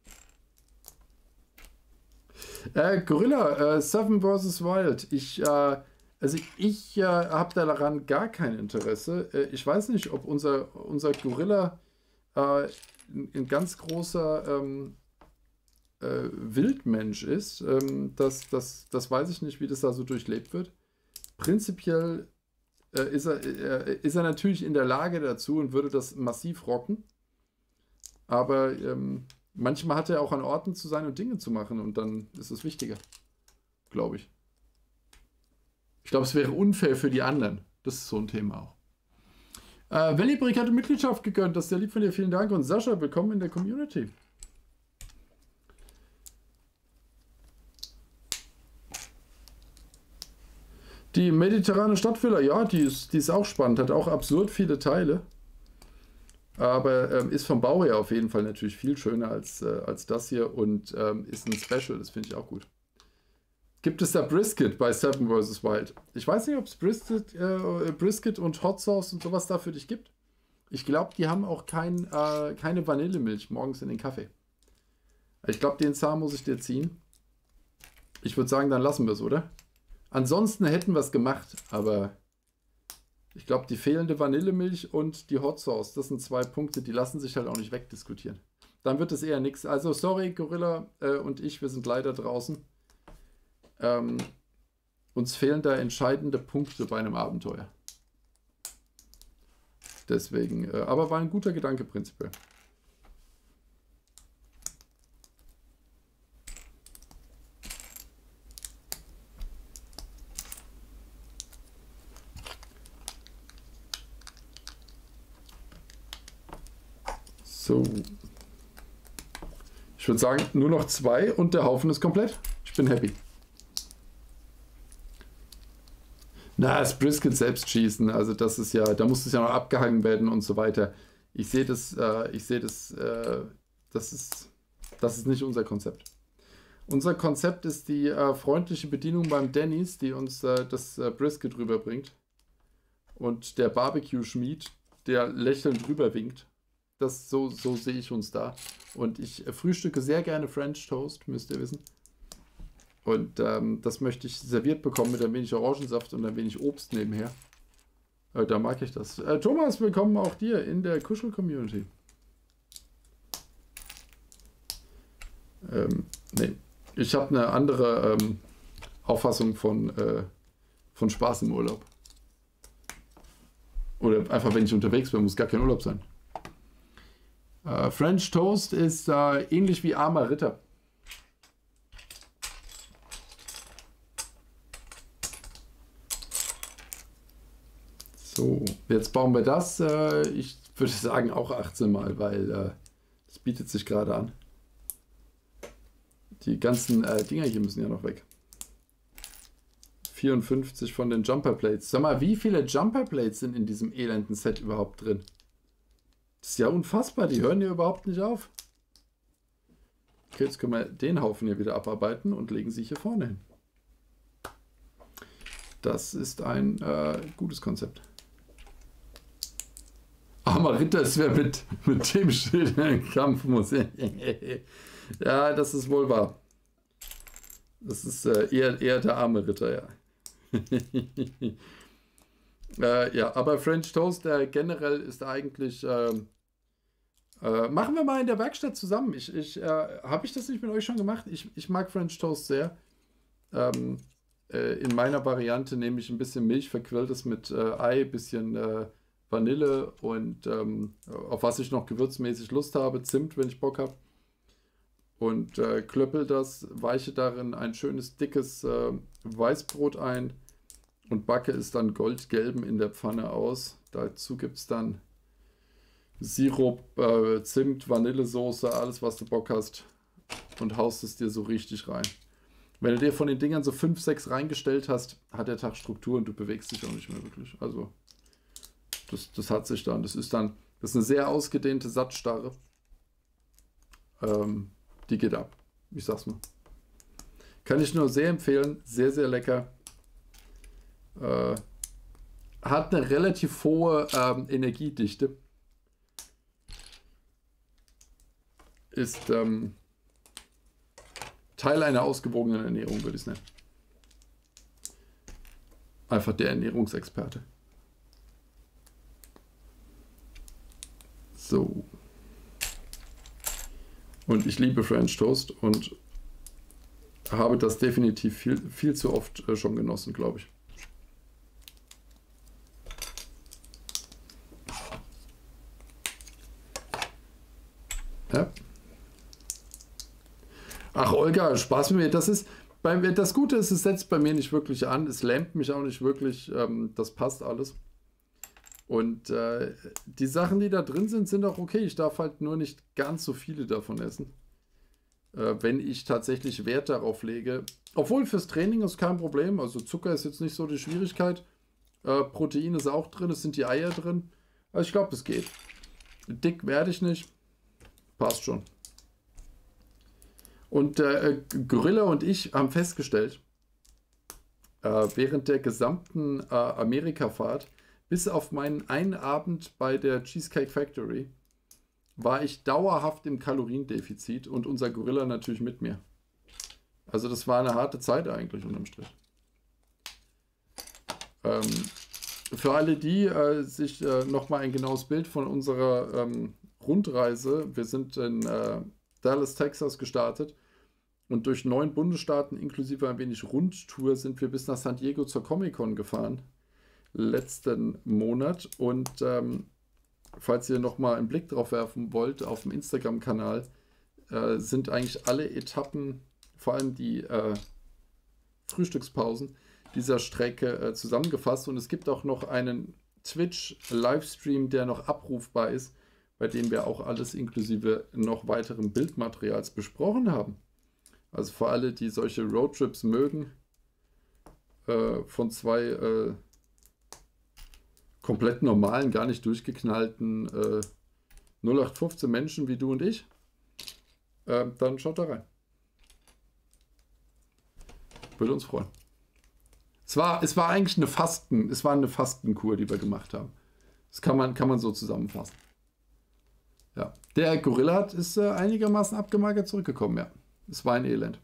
A: Äh, Gorilla, äh, Seven versus. Wild. Ich, äh, also ich äh, habe daran gar kein Interesse. Äh, ich weiß nicht, ob unser, unser Gorilla äh, ein, ein ganz großer ähm, äh, Wildmensch ist. Ähm, das, das, das weiß ich nicht, wie das da so durchlebt wird. Prinzipiell äh, ist, er, äh, ist er natürlich in der Lage dazu und würde das massiv rocken. Aber ähm, manchmal hat er auch an Orten zu sein und Dinge zu machen und dann ist es wichtiger, glaube ich. Ich glaube, es wäre unfair für die anderen. Das ist so ein Thema auch. Äh, Wellibrick hat eine Mitgliedschaft gegönnt, das ist sehr lieb von dir, vielen Dank. Und Sascha, willkommen in der Community. Die mediterrane Stadtvilla, ja, die ist, die ist auch spannend, hat auch absurd viele Teile. Aber ähm, ist vom Bau her auf jeden Fall natürlich viel schöner als, äh, als das hier und ähm, ist ein Special, das finde ich auch gut. Gibt es da Brisket bei Seven versus. Wild? Ich weiß nicht, ob es Brisket, äh, Brisket und Hot Sauce und sowas da für dich gibt. Ich glaube, die haben auch kein, äh, keine Vanillemilch morgens in den Kaffee. Ich glaube, den Zahn muss ich dir ziehen. Ich würde sagen, dann lassen wir es, oder? Ansonsten hätten wir es gemacht, aber ich glaube, die fehlende Vanillemilch und die Hot Sauce, das sind zwei Punkte, die lassen sich halt auch nicht wegdiskutieren. Dann wird es eher nichts. Also sorry, Gorilla äh, und ich, wir sind leider draußen. Ähm, uns fehlen da entscheidende Punkte bei einem Abenteuer. Deswegen, äh, aber war ein guter Gedanke prinzipiell. So. Ich würde sagen, nur noch zwei und der Haufen ist komplett. Ich bin happy. Na, das Brisket selbst schießen, also das ist ja, da muss es ja noch abgehangen werden und so weiter. Ich sehe das, äh, ich sehe das, äh, das ist, das ist nicht unser Konzept. Unser Konzept ist die äh, freundliche Bedienung beim Denny's, die uns äh, das äh, Brisket rüberbringt. und der Barbecue-Schmied, der lächelnd rüber winkt. Das, so, so sehe ich uns da. Und ich frühstücke sehr gerne French Toast, müsst ihr wissen. Und ähm, das möchte ich serviert bekommen mit ein wenig Orangensaft und ein wenig Obst nebenher. Äh, da mag ich das. Äh, Thomas, willkommen auch dir in der Kuschel-Community. Ähm, nee. Ich habe eine andere ähm, Auffassung von, äh, von Spaß im Urlaub. Oder einfach, wenn ich unterwegs bin, muss gar kein Urlaub sein. Äh, French Toast ist äh, ähnlich wie armer Ritter. So, jetzt bauen wir das. Äh, ich würde sagen auch achtzehn Mal, weil äh, das bietet sich gerade an. Die ganzen äh, Dinger hier müssen ja noch weg. vierundfünfzig von den Jumper Plates. Sag mal, wie viele Jumper Plates sind in diesem elenden Set überhaupt drin? Das ist ja unfassbar, die hören ja überhaupt nicht auf. Okay, jetzt können wir den Haufen hier wieder abarbeiten und legen sie hier vorne hin. Das ist ein äh, gutes Konzept. Armer Ritter, es wäre mit, mit dem Schild ein Kampf muss. Ja, das ist wohl wahr. Das ist äh, eher, eher der arme Ritter, ja. äh, ja, aber French Toast äh, generell ist eigentlich... Äh, äh, machen wir mal in der Werkstatt zusammen. Ich, ich, äh, habe ich das nicht mit euch schon gemacht? Ich, ich mag French Toast sehr. Ähm, äh, in meiner Variante nehme ich ein bisschen Milch, verquirltes mit äh, Ei, bisschen äh, Vanille und ähm, auf was ich noch gewürzmäßig Lust habe, Zimt, wenn ich Bock habe. Und äh, klöppel das, weiche darin ein schönes, dickes äh, Weißbrot ein und backe es dann goldgelben in der Pfanne aus. Dazu gibt es dann Sirup, äh, Zimt, Vanillesoße, alles was du Bock hast und haust es dir so richtig rein. Wenn du dir von den Dingern so fünf, sechs reingestellt hast, hat der Tag Struktur und du bewegst dich auch nicht mehr wirklich. Also das, das hat sich dann, das ist dann, das ist eine sehr ausgedehnte Satzstarre. Ähm, die geht ab, ich sag's mal. Kann ich nur sehr empfehlen, sehr, sehr lecker. Äh, hat eine relativ hohe ähm, Energiedichte. Ist ähm, Teil einer ausgewogenen Ernährung, würde ich es nennen. Einfach der Ernährungsexperte. So. Und ich liebe French Toast und habe das definitiv viel, viel zu oft äh, schon genossen, glaube ich. Ja. Ach, Olga, Spaß mit mir. Das ist, bei, das Gute ist, es setzt bei mir nicht wirklich an. Es lähmt mich auch nicht wirklich. Ähm, das passt alles. Und äh, die Sachen, die da drin sind, sind auch okay. Ich darf halt nur nicht ganz so viele davon essen. Äh, wenn ich tatsächlich Wert darauf lege. Obwohl fürs Training ist kein Problem. Also Zucker ist jetzt nicht so die Schwierigkeit. Äh, Protein ist auch drin. Es sind die Eier drin. Also ich glaube, es geht. Dick werde ich nicht. Passt schon. Und äh, Gorilla und ich haben festgestellt, äh, während der gesamten äh, Amerika-Fahrt, bis auf meinen einen Abend bei der Cheesecake Factory, war ich dauerhaft im Kaloriendefizit und unser Gorilla natürlich mit mir. Also das war eine harte Zeit eigentlich unterm Strich. Ähm, für alle, die äh, sich äh, nochmal ein genaues Bild von unserer ähm, Rundreise, wir sind in äh, Dallas, Texas gestartet und durch neun Bundesstaaten inklusive ein wenig Rundtour sind wir bis nach San Diego zur Comic-Con gefahren, letzten Monat. Und ähm, falls ihr nochmal einen Blick drauf werfen wollt, auf dem Instagram-Kanal äh, sind eigentlich alle Etappen, vor allem die äh, Frühstückspausen dieser Strecke äh, zusammengefasst. Und es gibt auch noch einen Twitch-Livestream, der noch abrufbar ist, bei dem wir auch alles inklusive noch weiteren Bildmaterials besprochen haben. Also für alle, die solche Roadtrips mögen, äh, von zwei äh, komplett normalen, gar nicht durchgeknallten äh, null acht fünfzehn Menschen wie du und ich, äh, dann schaut da rein. Würde uns freuen. Es war, es war eigentlich eine Fasten, es war eine Fastenkur, die wir gemacht haben. Das kann man, kann man so zusammenfassen. Ja. Der Gorilla hat, ist äh, einigermaßen abgemagert zurückgekommen, ja. Es war ein Elend.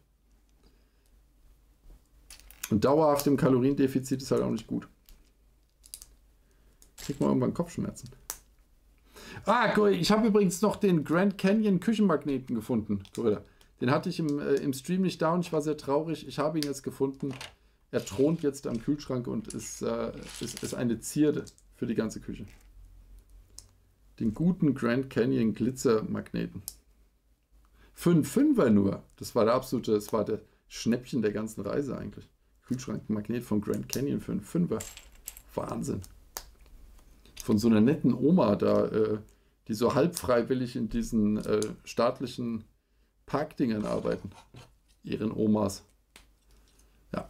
A: Und dauerhaft im Kaloriendefizit ist halt auch nicht gut. Kriegt man irgendwann Kopfschmerzen. Ah, ich habe übrigens noch den Grand Canyon Küchenmagneten gefunden, Gorilla. Den hatte ich im, äh, im Stream nicht da und ich war sehr traurig. Ich habe ihn jetzt gefunden. Er thront jetzt am Kühlschrank und ist, äh, ist, ist eine Zierde für die ganze Küche. Den guten Grand Canyon Glitzermagneten. Für einen Fünfer nur. Das war der absolute, das war der Schnäppchen der ganzen Reise eigentlich. Kühlschrankmagnet von Grand Canyon für einen Fünfer. Wahnsinn. Von so einer netten Oma da, äh, die so halb freiwillig in diesen äh, staatlichen Parkdingern arbeiten. Ihren Omas. Ja.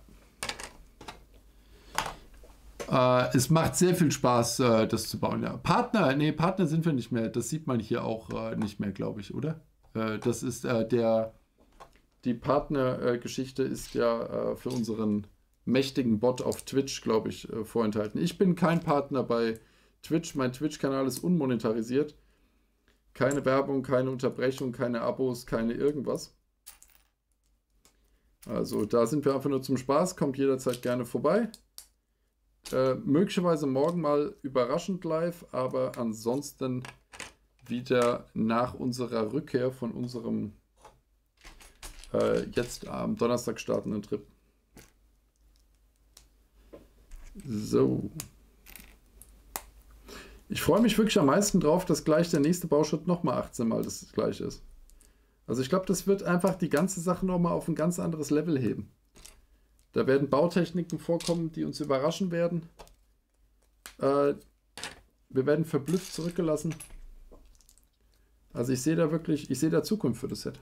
A: Äh, es macht sehr viel Spaß, äh, das zu bauen. Ja. Partner, nee, Partner sind wir nicht mehr. Das sieht man hier auch äh, nicht mehr, glaube ich, oder? Äh, das ist äh, der, die Partnergeschichte äh, ist ja äh, für unseren mächtigen Bot auf Twitch, glaube ich, äh, vorenthalten. Ich bin kein Partner bei Twitch. Mein Twitch-Kanal ist unmonetarisiert. Keine Werbung, keine Unterbrechung, keine Abos, keine irgendwas. Also da sind wir einfach nur zum Spaß. Kommt jederzeit gerne vorbei. Äh, möglicherweise morgen mal überraschend live, aber ansonsten wieder nach unserer Rückkehr von unserem äh, jetzt am Donnerstag startenden Trip. So. Ich freue mich wirklich am meisten drauf, dass gleich der nächste Bauschritt nochmal achtzehn Mal das gleiche ist. Also ich glaube, das wird einfach die ganze Sache nochmal auf ein ganz anderes Level heben. Da werden Bautechniken vorkommen, die uns überraschen werden. Äh, wir werden verblüfft zurückgelassen. Also ich sehe da wirklich, ich sehe da Zukunft für das Set.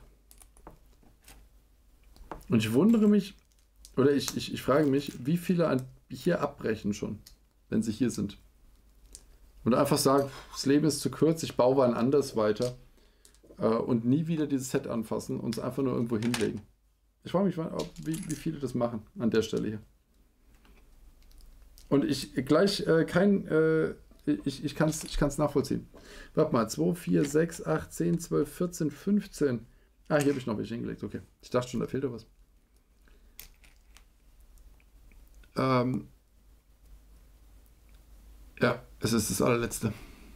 A: Und ich wundere mich, oder ich, ich, ich frage mich, wie viele an, hier abbrechen schon, wenn sie hier sind. Und einfach sagen, das Leben ist zu kurz, ich baue wann anders weiter äh, und nie wieder dieses Set anfassen und es einfach nur irgendwo hinlegen. Ich frage mich, wie, wie viele das machen an der Stelle hier. Und ich gleich äh, kein, äh, ich, ich kann es ich kann's nachvollziehen. Warte mal, zwei, vier, sechs, acht, zehn, zwölf, vierzehn, fünfzehn. Ah, hier habe ich noch welche hingelegt, okay. Ich dachte schon, da fehlt doch was. Ähm, ja, es ist das allerletzte.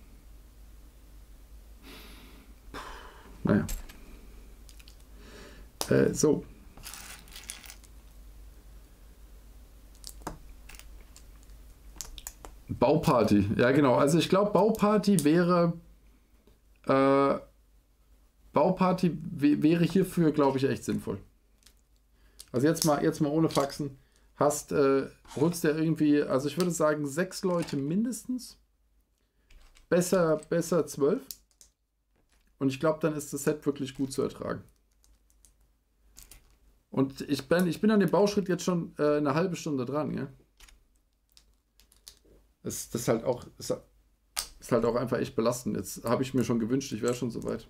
A: Naja. Äh, so. Bauparty. Ja, genau. Also ich glaube, Bauparty wäre äh, Bauparty wäre hierfür, glaube ich, echt sinnvoll. Also jetzt mal, jetzt mal ohne Faxen. Hast, äh, holst du irgendwie, also ich würde sagen, sechs Leute mindestens. Besser, besser zwölf. Und ich glaube, dann ist das Set wirklich gut zu ertragen. Und ich bin, ich bin an dem Bauschritt jetzt schon äh, eine halbe Stunde dran, ja. Das, das ist halt auch, ist, ist halt auch einfach echt belastend. Jetzt habe ich mir schon gewünscht, ich wäre schon soweit.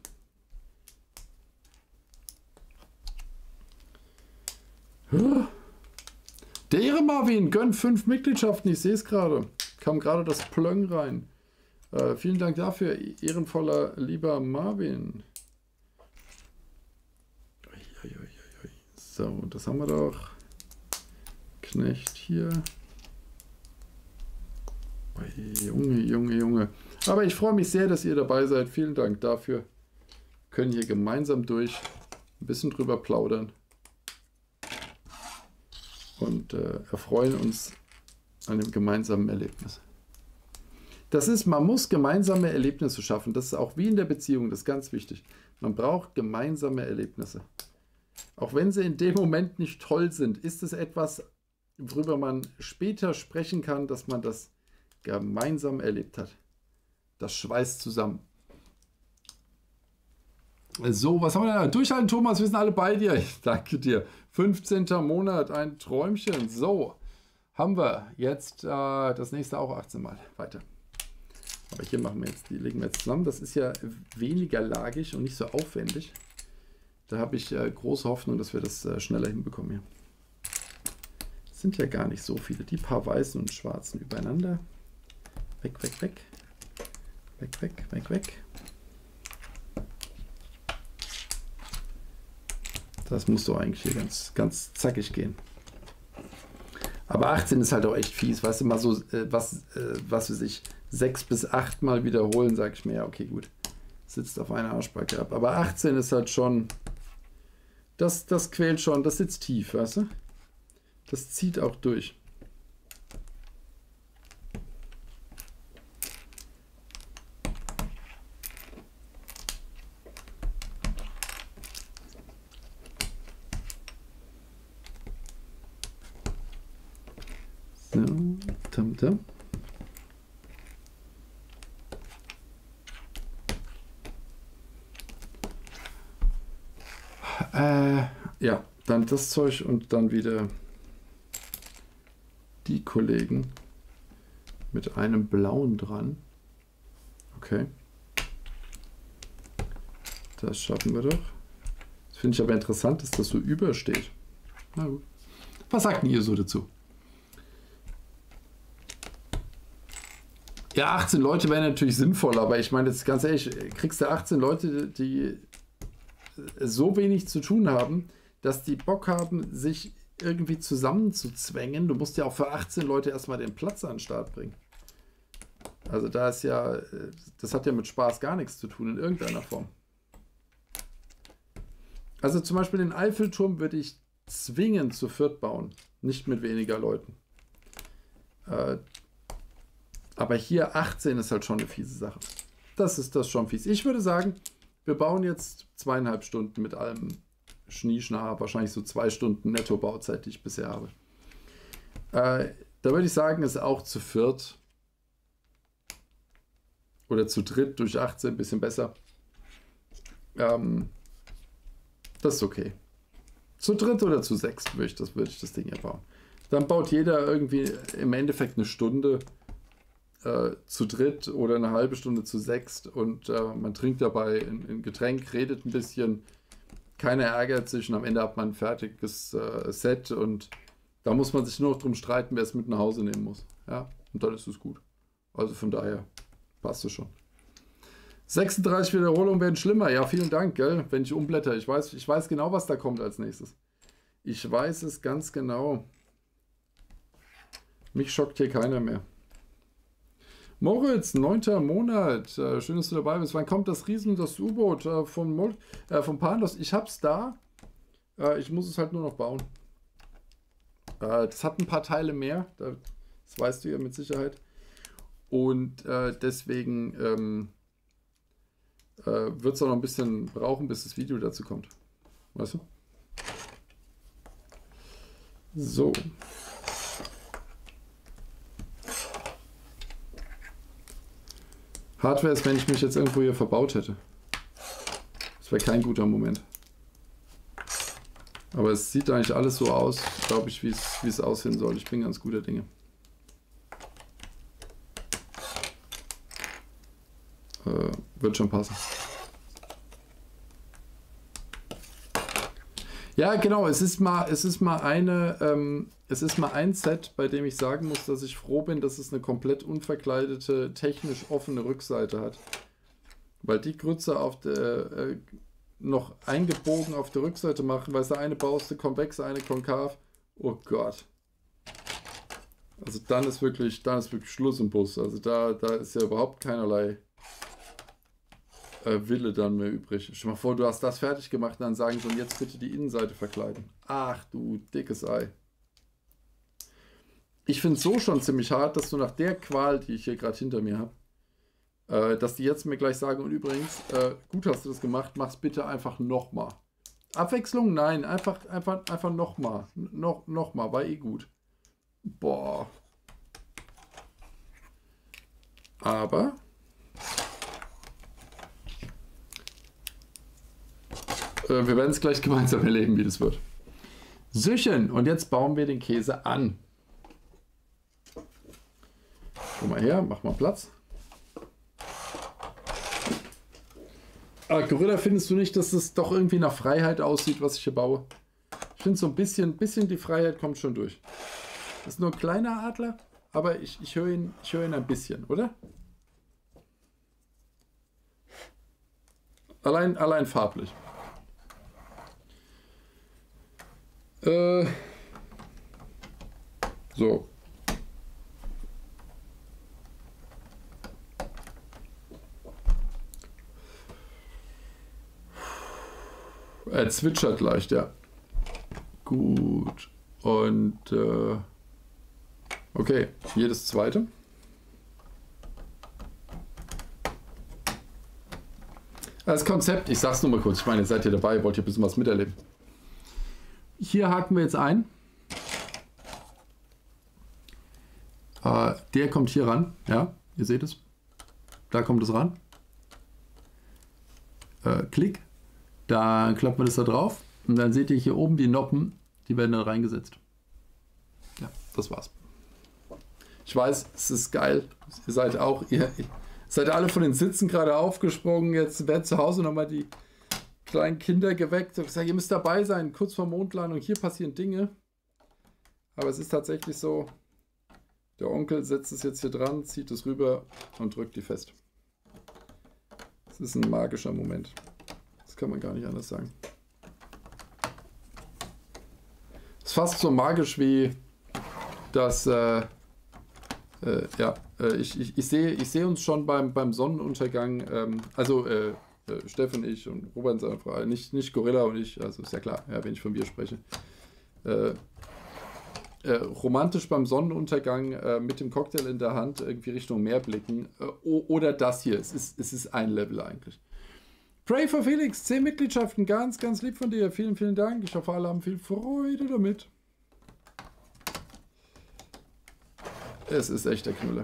A: Der Ehre Marvin, gönnt fünf Mitgliedschaften, ich sehe es gerade. Kam gerade das Plöng rein. Äh, vielen Dank dafür, ehrenvoller, lieber Marvin. So, das haben wir doch. Knecht hier. Junge, Junge, Junge. Aber ich freue mich sehr, dass ihr dabei seid. Vielen Dank dafür. Wir können hier gemeinsam durch ein bisschen drüber plaudern. Und äh, erfreuen uns an dem gemeinsamen Erlebnis. Das ist, man muss gemeinsame Erlebnisse schaffen. Das ist auch wie in der Beziehung, das ist ganz wichtig. Man braucht gemeinsame Erlebnisse. Auch wenn sie in dem Moment nicht toll sind, ist es etwas, worüber man später sprechen kann, dass man das gemeinsam erlebt hat. Das schweißt zusammen. So, was haben wir da? Durchhalten, Thomas, wir sind alle bei dir. Ich danke dir. fünfzehnter Monat, ein Träumchen. So, haben wir jetzt äh, das nächste auch achtzehn Mal. Weiter. Aber hier machen wir jetzt, die legen wir jetzt zusammen. Das ist ja weniger lagig und nicht so aufwendig. Da habe ich äh, große Hoffnung, dass wir das äh, schneller hinbekommen hier. Sind ja gar nicht so viele. Die paar weißen und schwarzen übereinander. Weg, weg, weg. Weg, weg, weg, weg. Das muss doch eigentlich hier ganz, ganz zackig gehen. Aber achtzehn ist halt auch echt fies. Weißt du, mal so, äh, was, äh, was weiß ich, sechs bis acht Mal wiederholen, sag ich mir, ja, okay, gut. Sitzt auf einer Arschbacke ab. Aber achtzehn ist halt schon, das, das quält schon, das sitzt tief, weißt du? Das zieht auch durch. So, tam, tam. Äh, ja, dann das Zeug und dann wieder die Kollegen mit einem blauen dran. Okay. Das schaffen wir doch. Das finde ich aber interessant, dass das so übersteht. Na gut. Was sagt denn ihr so dazu? Ja, achtzehn Leute wären natürlich sinnvoll, aber ich meine jetzt ganz ehrlich, kriegst du achtzehn Leute, die so wenig zu tun haben, dass die Bock haben, sich irgendwie zusammenzuzwängen. Du musst ja auch für achtzehn Leute erstmal den Platz an den Start bringen. Also da ist ja, das hat ja mit Spaß gar nichts zu tun in irgendeiner Form. Also zum Beispiel den Eiffelturm würde ich zwingend zu viert bauen, nicht mit weniger Leuten. Äh, aber hier achtzehn ist halt schon eine fiese Sache. Das ist das schon fies. Ich würde sagen, wir bauen jetzt zweieinhalb Stunden mit allem Schnieschnah, wahrscheinlich so zwei Stunden Netto-Bauzeit, die ich bisher habe. Äh, da würde ich sagen, ist auch zu viert oder zu dritt durch achtzehn ein bisschen besser. Ähm, das ist okay. Zu dritt oder zu sechs würde ich das, würde ich das Ding hier bauen. Dann baut jeder irgendwie im Endeffekt eine Stunde äh, zu dritt oder eine halbe Stunde zu sechst und äh, man trinkt dabei ein, ein Getränk, redet ein bisschen. Keiner ärgert sich und am Ende hat man ein fertiges äh, Set und da muss man sich nur noch drum streiten, wer es mit nach Hause nehmen muss. Ja, und dann ist es gut. Also von daher passt es schon. sechsunddreißig Wiederholungen werden schlimmer. Ja, vielen Dank, gell, wenn ich umblätter. Ich weiß, ich weiß genau, was da kommt als nächstes. Ich weiß es ganz genau. Mich schockt hier keiner mehr. Moritz, neunter Monat. Äh, schön, dass du dabei bist. Wann kommt das Riesen, das U-Boot äh, von, Mol äh, von Pandos? Ich hab's da. Äh, ich muss es halt nur noch bauen. Äh, das hat ein paar Teile mehr. Das weißt du ja mit Sicherheit. Und äh, deswegen ähm, äh, wird es auch noch ein bisschen brauchen, bis das Video dazu kommt. Weißt du? So. Hardware ist, wenn ich mich jetzt irgendwo hier verbaut hätte. Das wäre kein guter Moment. Aber es sieht eigentlich alles so aus, glaube ich, wie es, wie es aussehen soll. Ich bin ganz guter Dinge. Äh, wird schon passen. Ja, genau, es ist mal, es ist mal eine, ähm, es ist mal ein Set, bei dem ich sagen muss, dass ich froh bin, dass es eine komplett unverkleidete, technisch offene Rückseite hat. Weil die Grütze auf der, äh, noch eingebogen auf der Rückseite machen, weil der eine baust du konvex, eine konkav. Oh Gott. Also dann ist wirklich, dann ist wirklich Schluss im Bus. Also da, da ist ja überhaupt keinerlei äh, Wille dann mehr übrig. Stell dir mal vor, du hast das fertig gemacht und dann sagen sie, und jetzt bitte die Innenseite verkleiden. Ach du dickes Ei. Ich finde es so schon ziemlich hart, dass du nach der Qual, die ich hier gerade hinter mir habe, äh, dass die jetzt mir gleich sagen, und übrigens, äh, gut hast du das gemacht, mach's bitte einfach nochmal. Abwechslung? Nein, einfach, einfach, einfach nochmal. Noch, nochmal, war eh gut. Boah. Aber äh, wir werden es gleich gemeinsam erleben, wie das wird. Süchen, und jetzt bauen wir den Käse an. Komm mal her, mach mal Platz. Ah, Gorilla, findest du nicht, dass es doch irgendwie nach Freiheit aussieht, was ich hier baue? Ich finde so ein bisschen, bisschen die Freiheit kommt schon durch. Das ist nur ein kleiner Adler, aber ich, ich höre ihn, ich höre ihn ein bisschen, oder? Allein, allein farblich. Äh, so. Er zwitschert leicht, ja. Gut. Und äh, okay, jedes zweite. Das Konzept, ich sag's nur mal kurz, ich meine, seid ihr dabei, wollt ihr ein bisschen was miterleben. Hier haken wir jetzt ein. Äh, der kommt hier ran, ja, ihr seht es. Da kommt es ran. Äh, Klick. Dann klappt man das da drauf und dann seht ihr hier oben die Noppen, die werden dann reingesetzt. Ja, das war's. Ich weiß, es ist geil. Ihr seid auch, ihr seid alle von den Sitzen gerade aufgesprungen. Jetzt werden zu Hause nochmal die kleinen Kinder geweckt. Ich habe gesagt, ihr müsst dabei sein, kurz vor Mondlandung. Hier passieren Dinge. Aber es ist tatsächlich so, der Onkel setzt es jetzt hier dran, zieht es rüber und drückt die fest. Es ist ein magischer Moment. Das kann man gar nicht anders sagen. Es ist fast so magisch wie das, äh, äh, ja, äh, ich, ich, ich sehe ich seh uns schon beim, beim Sonnenuntergang, ähm, also äh, äh, Steffen, ich und Robert, seine Frau, nicht, nicht Gorilla und ich, also ist ja klar, ja, wenn ich von mir spreche. Äh, äh, romantisch beim Sonnenuntergang äh, mit dem Cocktail in der Hand irgendwie Richtung Meer blicken äh, oder das hier, es ist, es ist ein Level eigentlich. Pray for Felix, zehn Mitgliedschaften, ganz, ganz lieb von dir. Vielen, vielen Dank. Ich hoffe, alle haben viel Freude damit. Es ist echt der Knüller.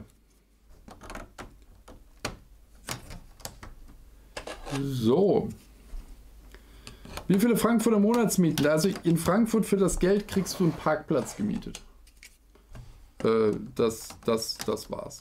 A: So. Wie viele Frankfurter Monatsmieten? Also in Frankfurt für das Geld kriegst du einen Parkplatz gemietet. Äh, das, das, das war's.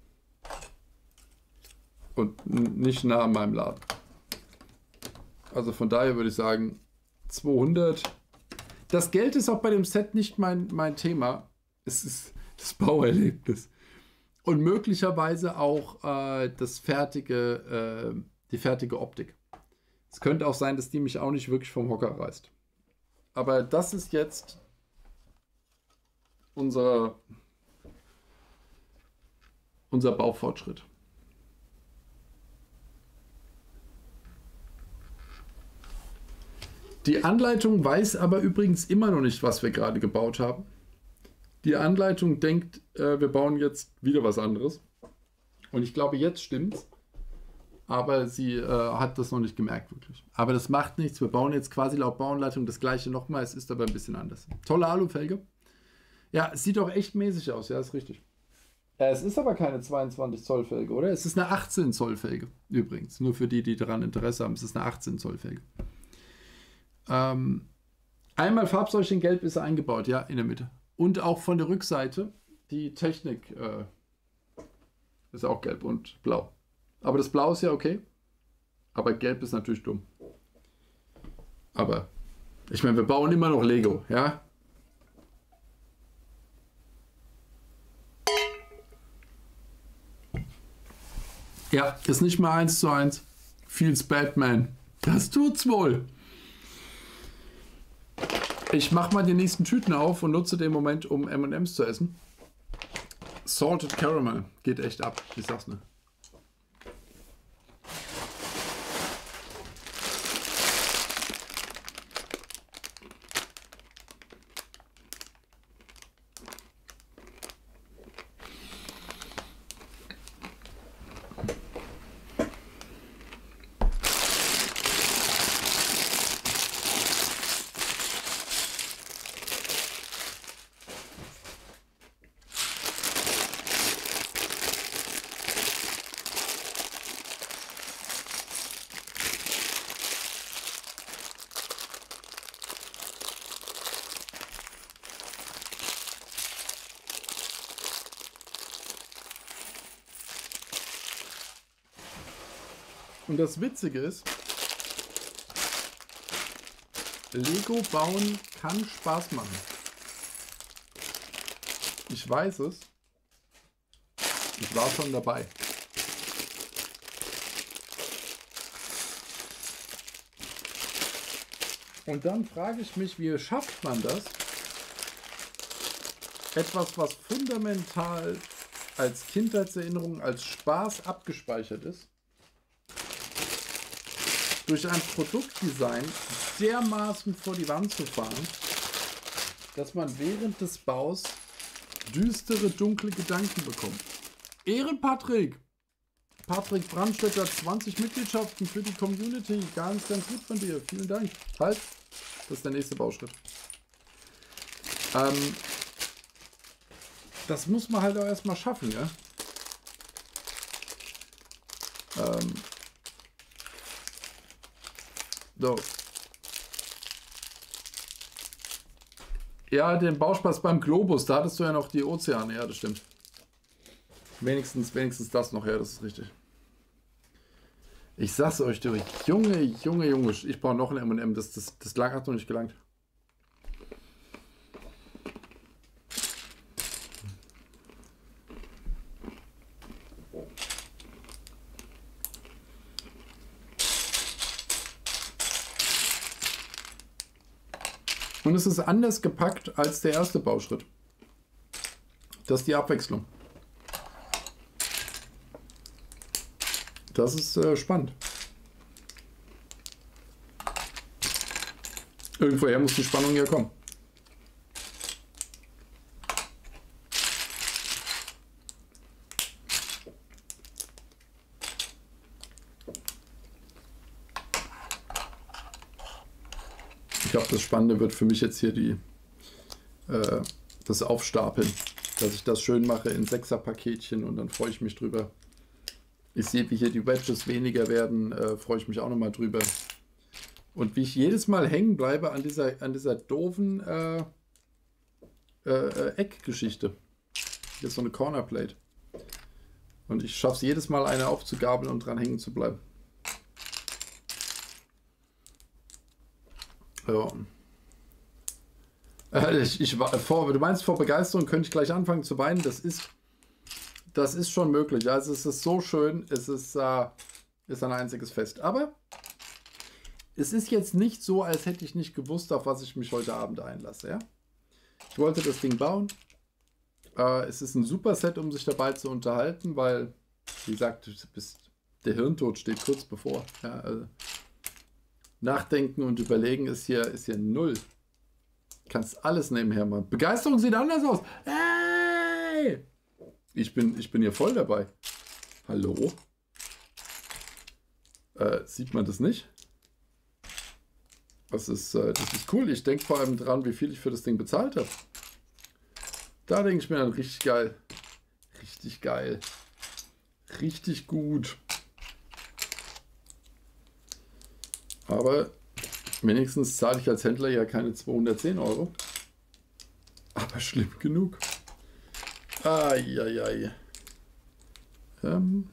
A: Und nicht nah an meinem Laden. Also von daher würde ich sagen, zweihundert. Das Geld ist auch bei dem Set nicht mein, mein Thema. Es ist das Bauerlebnis. Und möglicherweise auch äh, das fertige, äh, die fertige Optik. Es könnte auch sein, dass die mich auch nicht wirklich vom Hocker reißt. Aber das ist jetzt unser, unser Baufortschritt. Die Anleitung weiß aber übrigens immer noch nicht, was wir gerade gebaut haben. Die Anleitung denkt, äh, wir bauen jetzt wieder was anderes. Und ich glaube, jetzt stimmt's. Aber sie äh, hat das noch nicht gemerkt, wirklich. Aber das macht nichts. Wir bauen jetzt quasi laut Bauanleitung das gleiche nochmal. Es ist aber ein bisschen anders. Tolle Alufelge. Ja, es sieht doch echt mäßig aus. Ja, ist richtig. Ja, es ist aber keine zweiundzwanzig Zoll Felge, oder? Es ist eine achtzehn Zoll Felge. Übrigens. Nur für die, die daran Interesse haben. Es ist eine achtzehn Zoll Felge. Ähm, einmal Farbsäulchen gelb ist eingebaut, ja, in der Mitte. Und auch von der Rückseite die Technik äh, ist auch gelb und blau. Aber das Blau ist ja okay. Aber gelb ist natürlich dumm. Aber ich meine, wir bauen immer noch Lego, ja. Ja, ist nicht mehr eins zu eins. Feels Batman. Das tut's wohl. Ich mache mal die nächsten Tüten auf und nutze den Moment, um M und M's zu essen. Salted Caramel. Geht echt ab. Ich sag's nur. Und das Witzige ist, Lego bauen kann Spaß machen. Ich weiß es. Ich war schon dabei. Und dann frage ich mich, wie schafft man das? Etwas, was fundamental als Kindheitserinnerung, als Spaß abgespeichert ist, durch ein Produktdesign dermaßen vor die Wand zu fahren, dass man während des Baus düstere, dunkle Gedanken bekommt. Ehren Patrick! Patrick Brandstätter, zwanzig Mitgliedschaften für die Community. Ganz, ganz gut von dir. Vielen Dank. Halt, das ist der nächste Bauschritt. Ähm, das muss man halt auch erstmal schaffen, ja? Ähm, so. Ja, den Bauspaß beim Globus, da hattest du ja noch die Ozeane, ja, das stimmt. Wenigstens, wenigstens das noch, ja, das ist richtig. Ich sag's euch, du, Junge, Junge, Junge, ich brauche noch ein M und M, das, das, das lang hat noch nicht gelangt. Und es ist anders gepackt als der erste Bauschritt. Das ist die Abwechslung. Das ist äh, spannend. Irgendwoher muss die Spannung ja kommen. Ich glaube, das Spannende wird für mich jetzt hier die, äh, das Aufstapeln. Dass ich das schön mache in Sechser-Paketchen und dann freue ich mich drüber. Ich sehe, wie hier die Wedges weniger werden, äh, freue ich mich auch nochmal drüber. Und wie ich jedes Mal hängen bleibe an dieser, an dieser doofen äh, äh, Eckgeschichte. Hier ist so eine Cornerplate. Und ich schaffe es jedes Mal, eine aufzugabeln und dran hängen zu bleiben. Ja. Äh, ich, ich, vor, du meinst, vor Begeisterung könnte ich gleich anfangen zu weinen. Das ist... Das ist schon möglich. Also es ist so schön, es ist, äh, ist ein einziges Fest. Aber es ist jetzt nicht so, als hätte ich nicht gewusst, auf was ich mich heute Abend einlasse. Ja? Ich wollte das Ding bauen. Äh, es ist ein super Set, um sich dabei zu unterhalten, weil, wie gesagt, du bist, der Hirntod steht kurz bevor. Ja? Also Nachdenken und Überlegen ist hier, ist hier null. Du kannst alles nebenher machen. Begeisterung sieht anders aus. Hey! Ich bin, ich bin hier voll dabei. Hallo? Äh, sieht man das nicht? Das ist, äh, das ist cool. Ich denke vor allem dran, wie viel ich für das Ding bezahlt habe. Da denke ich mir dann richtig geil. Richtig geil. Richtig gut. Aber wenigstens zahle ich als Händler ja keine zweihundertzehn Euro. Aber schlimm genug. Eieiei. Ähm.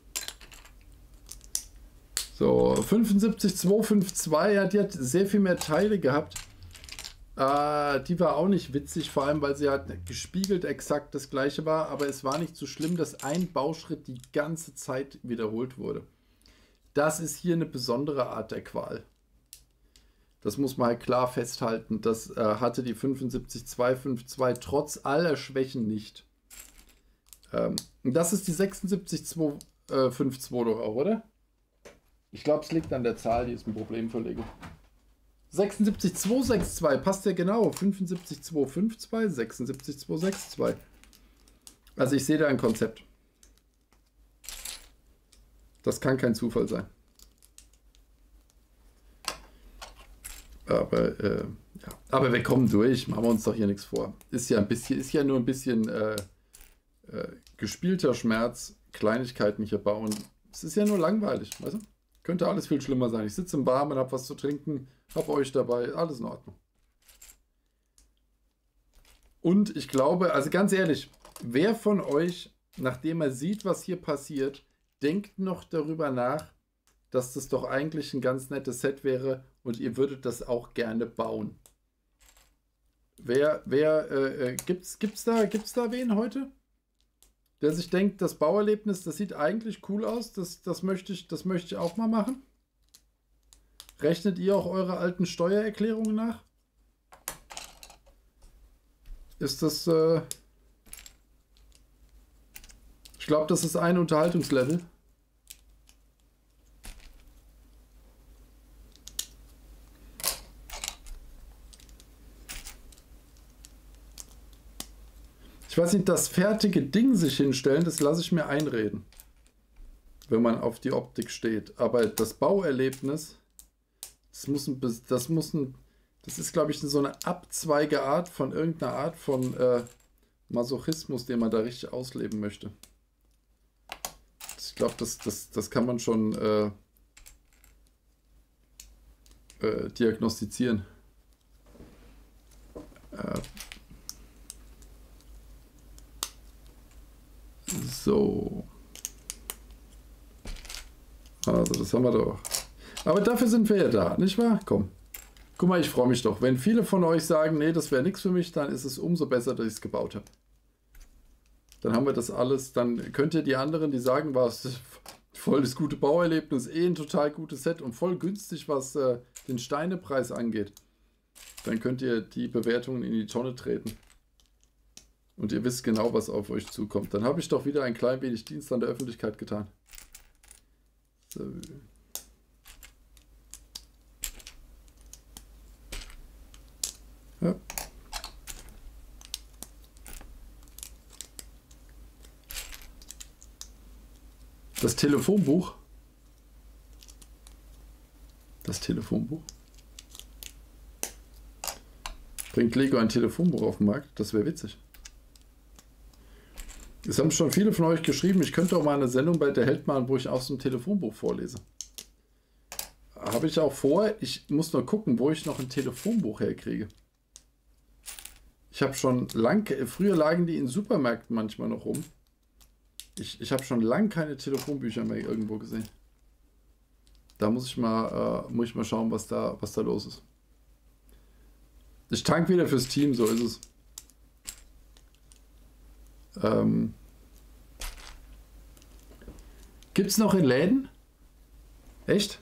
A: So, fünfundsiebzig zweihundertzweiundfünfzig, ja, die hat sehr viel mehr Teile gehabt. Äh, die war auch nicht witzig, vor allem, weil sie halt gespiegelt exakt das gleiche war, aber es war nicht so schlimm, dass ein Bauschritt die ganze Zeit wiederholt wurde. Das ist hier eine besondere Art der Qual. Das muss man halt klar festhalten. Das äh, hatte die fünfundsiebzig zweihundertzweiundfünfzig trotz aller Schwächen nicht. Ähm, das ist die sechsundsiebzig zweihundertfünfundfünfzig doch auch, oder? Ich glaube, es liegt an der Zahl, die ist ein Problem für Lego. sechsundsiebzig zweihunderzweiundsechzig passt ja genau. fünfundsiebzig zweihundertfünfundfünfzig, sechsundsiebzig zweihundertsechsundsechzig. Also ich sehe da ein Konzept. Das kann kein Zufall sein. Aber, äh, ja. Aber wir kommen durch, machen wir uns doch hier nichts vor. Ist ja ein bisschen, ist ja nur ein bisschen äh, äh, gespielter Schmerz, Kleinigkeiten hier bauen. Es ist ja nur langweilig, weißt du? Könnte alles viel schlimmer sein. Ich sitze im Warmen, habe was zu trinken, habe euch dabei, alles in Ordnung. Und ich glaube, also ganz ehrlich, wer von euch, nachdem er sieht, was hier passiert, denkt noch darüber nach, dass das doch eigentlich ein ganz nettes Set wäre und ihr würdet das auch gerne bauen? Wer, wer, äh, gibt's, gibt's da, gibt's da wen heute? Der sich denkt, das Bauerlebnis, das sieht eigentlich cool aus, das, das, möchte ich, das möchte ich auch mal machen. Rechnet ihr auch eure alten Steuererklärungen nach? Ist das, äh ich glaube, das ist ein Unterhaltungslevel. Ich weiß nicht, das fertige Ding sich hinstellen, das lasse ich mir einreden, wenn man auf die Optik steht. Aber das Bauerlebnis, das muss ein, das muss ein, das ist, glaube ich, so eine Abzweigeart von irgendeiner Art von äh, Masochismus, den man da richtig ausleben möchte. Ich glaube, das, das, das kann man schon äh, äh, diagnostizieren. Äh, So. Also, das haben wir doch. Aber dafür sind wir ja da, nicht wahr? Komm. Guck mal, ich freue mich doch. Wenn viele von euch sagen, nee, das wäre nichts für mich, dann ist es umso besser, dass ich es gebaut habe. Dann haben wir das alles. Dann könnt ihr die anderen, die sagen, was voll das gute Bauerlebnis, eh ein total gutes Set und voll günstig, was äh, den Steinepreis angeht. Dann könnt ihr die Bewertungen in die Tonne treten. Und ihr wisst genau, was auf euch zukommt. Dann habe ich doch wieder ein klein wenig Dienst an der Öffentlichkeit getan. So. Ja. Das Telefonbuch. Das Telefonbuch. Bringt Lego ein Telefonbuch auf den Markt? Das wäre witzig. Es haben schon viele von euch geschrieben, ich könnte auch mal eine Sendung bei der Held machen, wo ich aus dem Telefonbuch vorlese. Habe ich auch vor. Ich muss nur gucken, wo ich noch ein Telefonbuch herkriege. Ich habe schon lang, früher lagen die in Supermärkten manchmal noch rum. Ich, ich habe schon lange keine Telefonbücher mehr irgendwo gesehen. Da muss ich mal, äh, muss ich mal schauen, was da, was da los ist. Ich tank wieder fürs Team, so ist es. Ähm, Gibt's noch in Läden? Echt?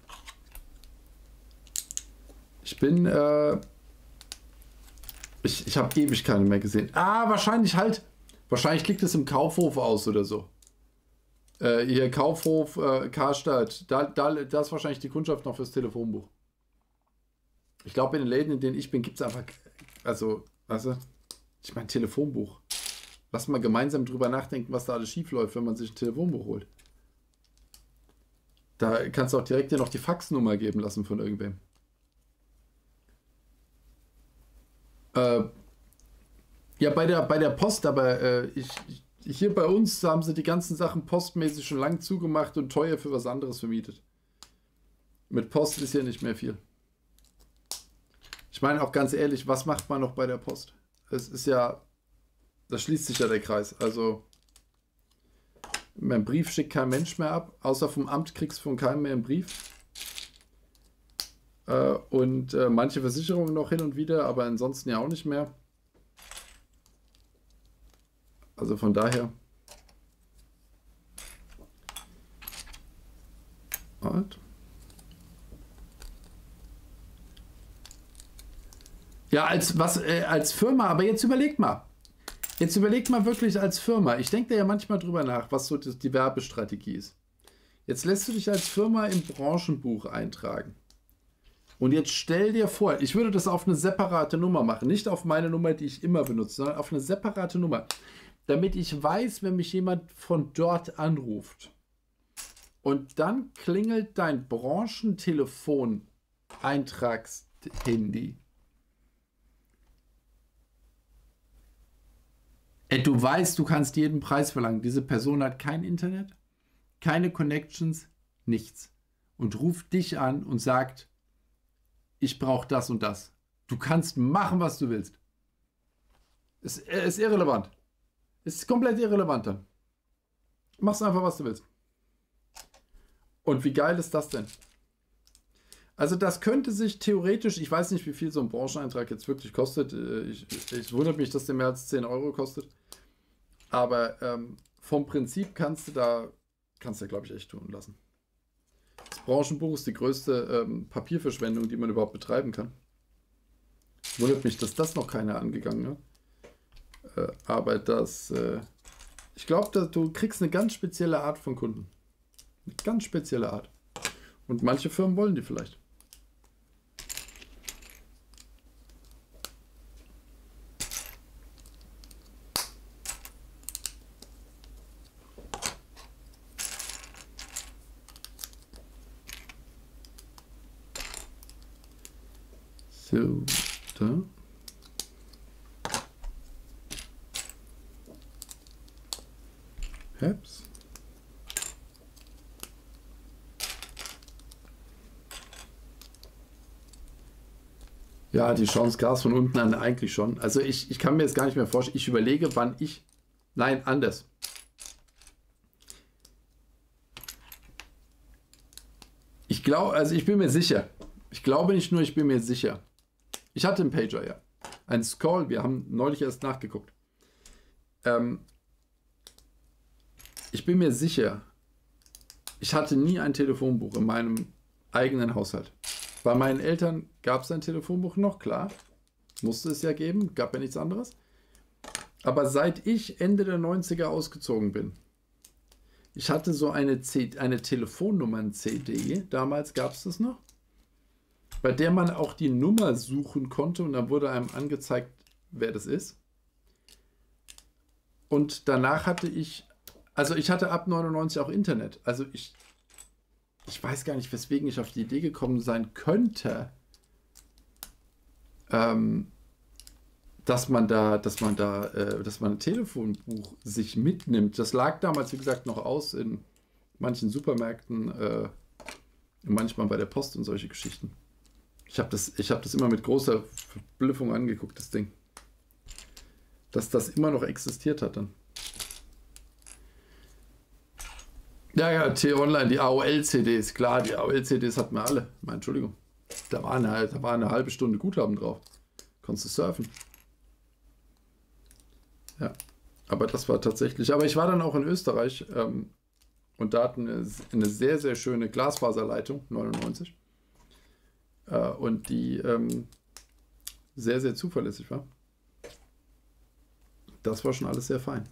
A: Ich bin, äh, ich, ich habe ewig keine mehr gesehen. Ah, wahrscheinlich halt, wahrscheinlich liegt es im Kaufhof aus oder so. Äh, hier Kaufhof, äh, Karstadt, da, da, da ist wahrscheinlich die Kundschaft noch fürs Telefonbuch. Ich glaube, in den Läden, in denen ich bin, gibt es einfach, also, weißt du, ich meine Telefonbuch. Lass mal gemeinsam drüber nachdenken, was da alles schief läuft, wenn man sich ein Telefonbuch holt. Da kannst du auch direkt dir noch die Faxnummer geben lassen von irgendwem. Äh, ja, bei der, bei der Post, aber äh, ich, ich, hier bei uns haben sie die ganzen Sachen postmäßig schon lang zugemacht und teuer für was anderes vermietet. Mit Post ist hier nicht mehr viel. Ich meine auch ganz ehrlich, was macht man noch bei der Post? Es ist ja, da schließt sich ja der Kreis. Also, mein Brief schickt kein Mensch mehr ab, außer vom Amt kriegst du von keinem mehr einen Brief. Äh, und äh, manche Versicherungen noch hin und wieder, aber ansonsten ja auch nicht mehr. Also von daher. Halt. Ja, als, was, äh, als Firma, aber jetzt überlegt mal. Jetzt überlegt mal wirklich als Firma. Ich denke da ja manchmal drüber nach, was so die, die Werbestrategie ist. Jetzt lässt du dich als Firma im Branchenbuch eintragen. Und jetzt stell dir vor, ich würde das auf eine separate Nummer machen. Nicht auf meine Nummer, die ich immer benutze, sondern auf eine separate Nummer. Damit ich weiß, wenn mich jemand von dort anruft. Und dann klingelt dein Branchentelefon-Eintrags-Handy. Du weißt, du kannst jeden Preis verlangen. Diese Person hat kein Internet, keine Connections, nichts. Und ruft dich an und sagt, ich brauche das und das. Du kannst machen, was du willst. Es ist irrelevant. Es ist komplett irrelevant dann. Machst einfach, was du willst. Und wie geil ist das denn? Also das könnte sich theoretisch, ich weiß nicht, wie viel so ein Brancheneintrag jetzt wirklich kostet. Ich, ich, ich wundere mich, dass der mehr als zehn Euro kostet. Aber ähm, vom Prinzip kannst du da, kannst du da, glaube ich, echt tun lassen. Das Branchenbuch ist die größte ähm, Papierverschwendung, die man überhaupt betreiben kann. Wundert mich, dass das noch keiner angegangen hat. Äh, aber das, äh, ich glaube, du kriegst eine ganz spezielle Art von Kunden. Eine ganz spezielle Art. Und manche Firmen wollen die vielleicht. So, da. Heps. Ja, die schauen das Gras von unten an, eigentlich schon. Also ich, ich kann mir jetzt gar nicht mehr vorstellen. Ich überlege, wann ich... Nein, anders. Ich glaube, also ich bin mir sicher. Ich glaube nicht nur, ich bin mir sicher. Ich hatte einen Pager, ja. Ein Scroll, wir haben neulich erst nachgeguckt. Ähm, ich bin mir sicher, ich hatte nie ein Telefonbuch in meinem eigenen Haushalt. Bei meinen Eltern gab es ein Telefonbuch noch, klar. Musste es ja geben, gab ja nichts anderes. Aber seit ich Ende der neunziger ausgezogen bin, ich hatte so eine, C eine Telefonnummern-C D, damals gab es das noch, bei der man auch die Nummer suchen konnte und dann wurde einem angezeigt, wer das ist. Und danach hatte ich, also ich hatte ab neunundneunzig auch Internet. Also ich, ich weiß gar nicht, weswegen ich auf die Idee gekommen sein könnte, ähm, dass man da, dass man da, äh, dass man ein Telefonbuch sich mitnimmt. Das lag damals, wie gesagt, noch aus in manchen Supermärkten, äh, manchmal bei der Post und solche Geschichten. Ich habe das, ich habe das immer mit großer Verblüffung angeguckt, das Ding. Dass das immer noch existiert hat dann. Ja, ja, T-Online, die A O L-C Ds, klar, die A O L-C Ds hatten wir alle. Meine Entschuldigung. Da war, eine, da war eine halbe Stunde Guthaben drauf. Konntest du surfen. Ja, aber das war tatsächlich. Aber ich war dann auch in Österreich ähm, und da hatten wir eine sehr, sehr schöne Glasfaserleitung, neunundneunzig. Äh, und die ähm, sehr, sehr zuverlässig war. Das war schon alles sehr fein.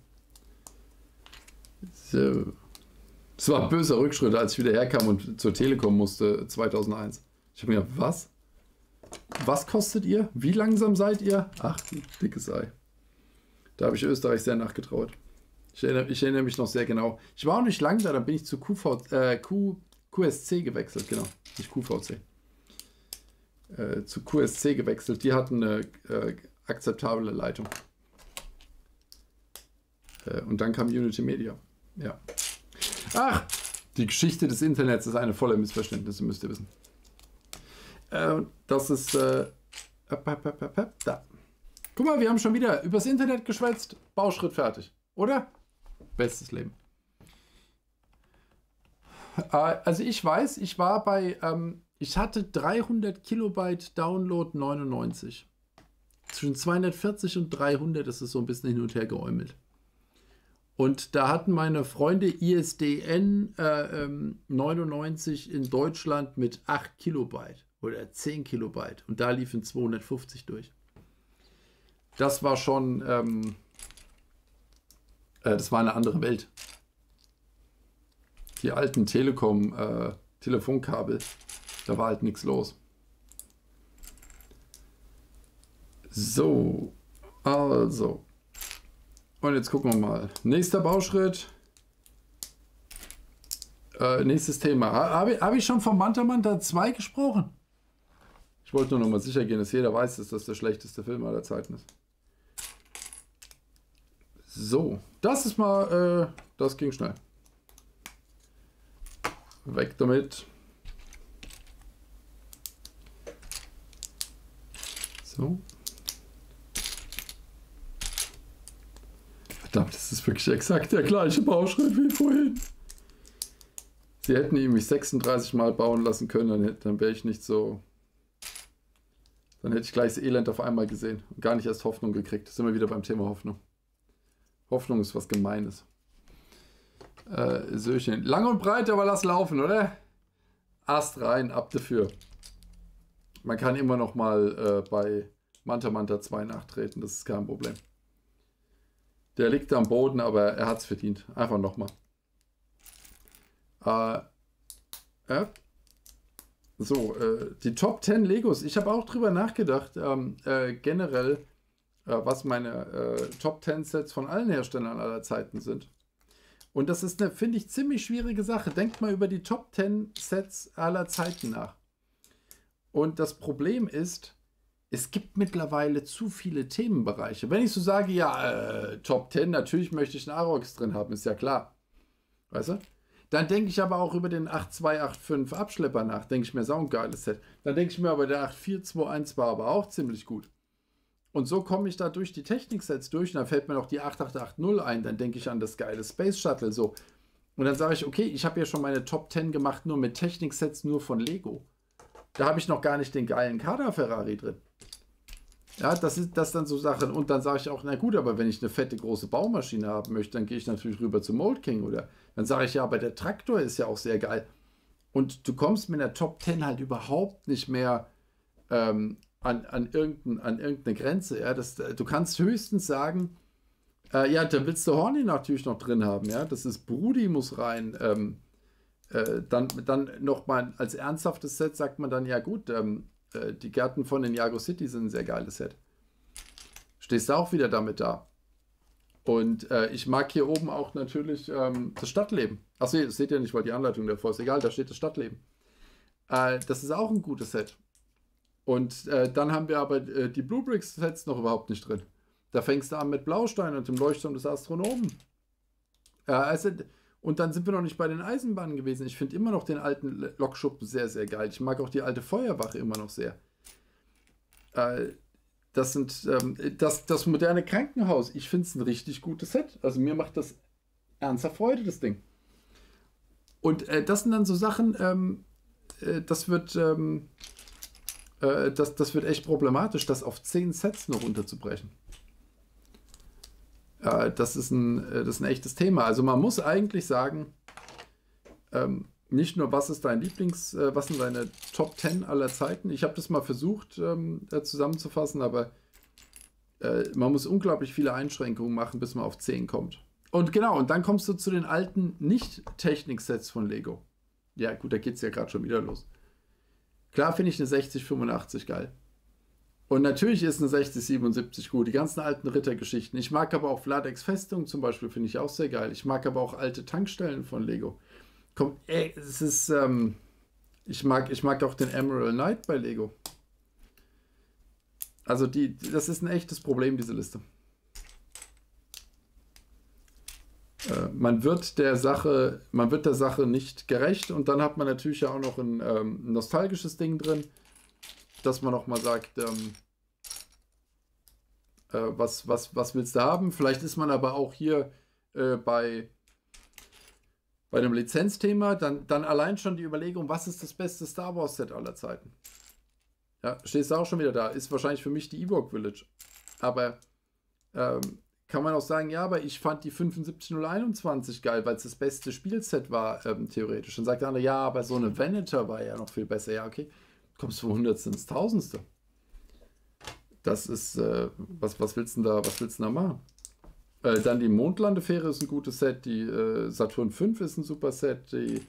A: So. Es war ein böser Rückschritt, als ich wieder herkam und zur Telekom musste zweitausendeins. Ich habe mir gedacht, was? Was kostet ihr? Wie langsam seid ihr? Ach, dickes Ei. Da habe ich Österreich sehr nachgetraut. Ich erinnere, ich erinnere mich noch sehr genau. Ich war auch nicht lang da, dann bin ich zu Q V, äh, Q, Q S C gewechselt, genau. Nicht Q V C. Äh, zu Q S C gewechselt. Die hatten eine äh, akzeptable Leitung. Äh, und dann kam Unity Media. Ja. Ach, die Geschichte des Internets ist eine volle Missverständnisse, müsst ihr wissen. Äh, das ist äh, da. Guck mal, wir haben schon wieder übers Internet geschwätzt. Bauschritt fertig, oder? Bestes Leben. Äh, also ich weiß, ich war bei, ähm, ich hatte dreihundert Kilobyte Download neunundneunzig. Zwischen zweihundertvierzig und dreihundert ist es so ein bisschen hin und her geäumelt. Und da hatten meine Freunde I S D N äh, ähm, neunundneunzig in Deutschland mit acht Kilobyte oder zehn Kilobyte. Und da liefen zweihundertfünfzig durch. Das war schon, ähm, äh, das war eine andere Welt. Die alten Telekom, äh, Telefonkabel, da war halt nichts los. So, also. Und jetzt gucken wir mal. Nächster Bauschritt. Äh, nächstes Thema. Habe hab ich schon vom Manta Manta zwei gesprochen? Ich wollte nur noch mal sicher gehen, dass jeder weiß, dass das der schlechteste Film aller Zeiten ist. So, das ist mal, äh, das ging schnell. Weg damit. So. Verdammt, das ist wirklich exakt der gleiche Bauschritt wie vorhin. Sie hätten ihn mich sechsunddreißig Mal bauen lassen können, dann, hätte- dann wäre ich nicht so. Dann hätte ich gleich das Elend auf einmal gesehen und gar nicht erst Hoffnung gekriegt. Da sind wir wieder beim Thema Hoffnung. Hoffnung ist was Gemeines. Äh, Söchen. Lang und breit, aber lass laufen, oder? Ast rein, ab dafür. Man kann immer noch mal äh, bei Manta Manta zwei nachtreten, das ist kein Problem. Der liegt am Boden, aber er hat es verdient. Einfach nochmal. Äh, ja. So, äh, die Top zehn Legos. Ich habe auch drüber nachgedacht, ähm, äh, generell, äh, was meine äh, Top zehn Sets von allen Herstellern aller Zeiten sind. Und das ist eine, finde ich, ziemlich schwierige Sache. Denkt mal über die Top zehn Sets aller Zeiten nach. Und das Problem ist, es gibt mittlerweile zu viele Themenbereiche. Wenn ich so sage, ja, äh, Top zehn, natürlich möchte ich einen Arox drin haben, ist ja klar. Weißt du? Dann denke ich aber auch über den acht zwei acht fünf Abschlepper nach. Denke ich mir, so ein geiles Set. Dann denke ich mir aber, der acht vier zwei eins war aber auch ziemlich gut. Und so komme ich da durch die Technik-Sets durch. Und dann fällt mir noch die acht acht acht null ein. Dann denke ich an das geile Space Shuttle. So. Und dann sage ich, okay, ich habe ja schon meine Top zehn gemacht, nur mit Technik-Sets, nur von Lego. Da habe ich noch gar nicht den geilen Kader Ferrari drin. Ja, das ist das dann so Sachen. Und dann sage ich auch, na gut, aber wenn ich eine fette große Baumaschine haben möchte, dann gehe ich natürlich rüber zu Mold King. Oder dann sage ich, ja, aber der Traktor ist ja auch sehr geil. Und du kommst mit der Top zehn halt überhaupt nicht mehr ähm, an, an, irgendein, an irgendeine Grenze. Ja? Das, du kannst höchstens sagen, äh, ja, da willst du Horny natürlich noch drin haben. Ja? Das ist Brudi muss rein. Ähm, äh, dann dann nochmal als ernsthaftes Set sagt man dann, ja gut, ähm, äh, die Gärten von den Jago City sind ein sehr geiles Set. Stehst du auch wieder damit da. Und äh, ich mag hier oben auch natürlich ähm, das Stadtleben. Achso, das seht ihr nicht, weil die Anleitung davor ist. Egal, da steht das Stadtleben. Äh, das ist auch ein gutes Set. Und äh, dann haben wir aber äh, die Blue Bricks Sets noch überhaupt nicht drin. Da fängst du an mit Blaustein und dem Leuchtturm des Astronomen. Äh, also, und dann sind wir noch nicht bei den Eisenbahnen gewesen. Ich finde immer noch den alten Lokschuppen sehr, sehr geil. Ich mag auch die alte Feuerwache immer noch sehr. Äh, das sind ähm, das, das moderne Krankenhaus. Ich finde es ein richtig gutes Set. Also mir macht das ernsthaft Freude, das Ding. Und äh, das sind dann so Sachen, ähm, äh, das wird ähm, äh, das, das wird echt problematisch, das auf zehn Sets nur runterzubrechen. Äh, das ist ein, äh, das ist ein echtes Thema. Also man muss eigentlich sagen, ähm, nicht nur, was ist dein Lieblings, äh, was sind deine Top zehn aller Zeiten. Ich habe das mal versucht ähm, äh, zusammenzufassen, aber äh, man muss unglaublich viele Einschränkungen machen, bis man auf zehn kommt. Und genau, und dann kommst du zu den alten Nicht-Technik-Sets von Lego. Ja gut, da geht es ja gerade schon wieder los. Klar finde ich eine sechzig fünfundachtzig geil. Und natürlich ist eine sechzig siebenundsiebzig gut, die ganzen alten Rittergeschichten. Ich mag aber auch Vladex Festung zum Beispiel, finde ich auch sehr geil. Ich mag aber auch alte Tankstellen von Lego. Komm, ey, es ist, ähm, ich mag, ich mag auch den Emerald Knight bei Lego. Also die, das ist ein echtes Problem, diese Liste. Äh, man wird der Sache, man wird der Sache nicht gerecht und dann hat man natürlich ja auch noch ein ähm, nostalgisches Ding drin, dass man noch mal sagt, ähm, äh, was, was, was willst du haben? Vielleicht ist man aber auch hier äh, bei, bei dem Lizenzthema, dann, dann allein schon die Überlegung, was ist das beste Star Wars Set aller Zeiten? Ja, stehst du auch schon wieder da. Ist wahrscheinlich für mich die Ewok Village. Aber ähm, kann man auch sagen, ja, aber ich fand die fünfundsiebzig null einundzwanzig geil, weil es das beste Spielset war, ähm, theoretisch. Und sagt der andere, ja, aber so eine Venator war ja noch viel besser. Ja, okay. Kommst du vom Hundertste ins Tausendste. Das ist, äh, was, was willst du da, was willst du da machen? Äh, dann die Mondlandefähre ist ein gutes Set, die äh, Saturn fünf ist ein super Set, die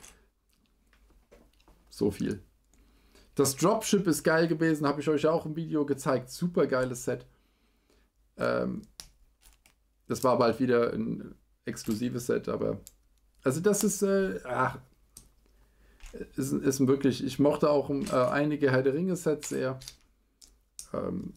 A: so viel. Das Dropship ist geil gewesen, habe ich euch auch im Video gezeigt, super geiles Set. Ähm, das war bald wieder ein exklusives Set, aber also das ist, äh, ach, ist, ist wirklich, ich mochte auch äh, einige Herr der Ringe Sets sehr. Ähm,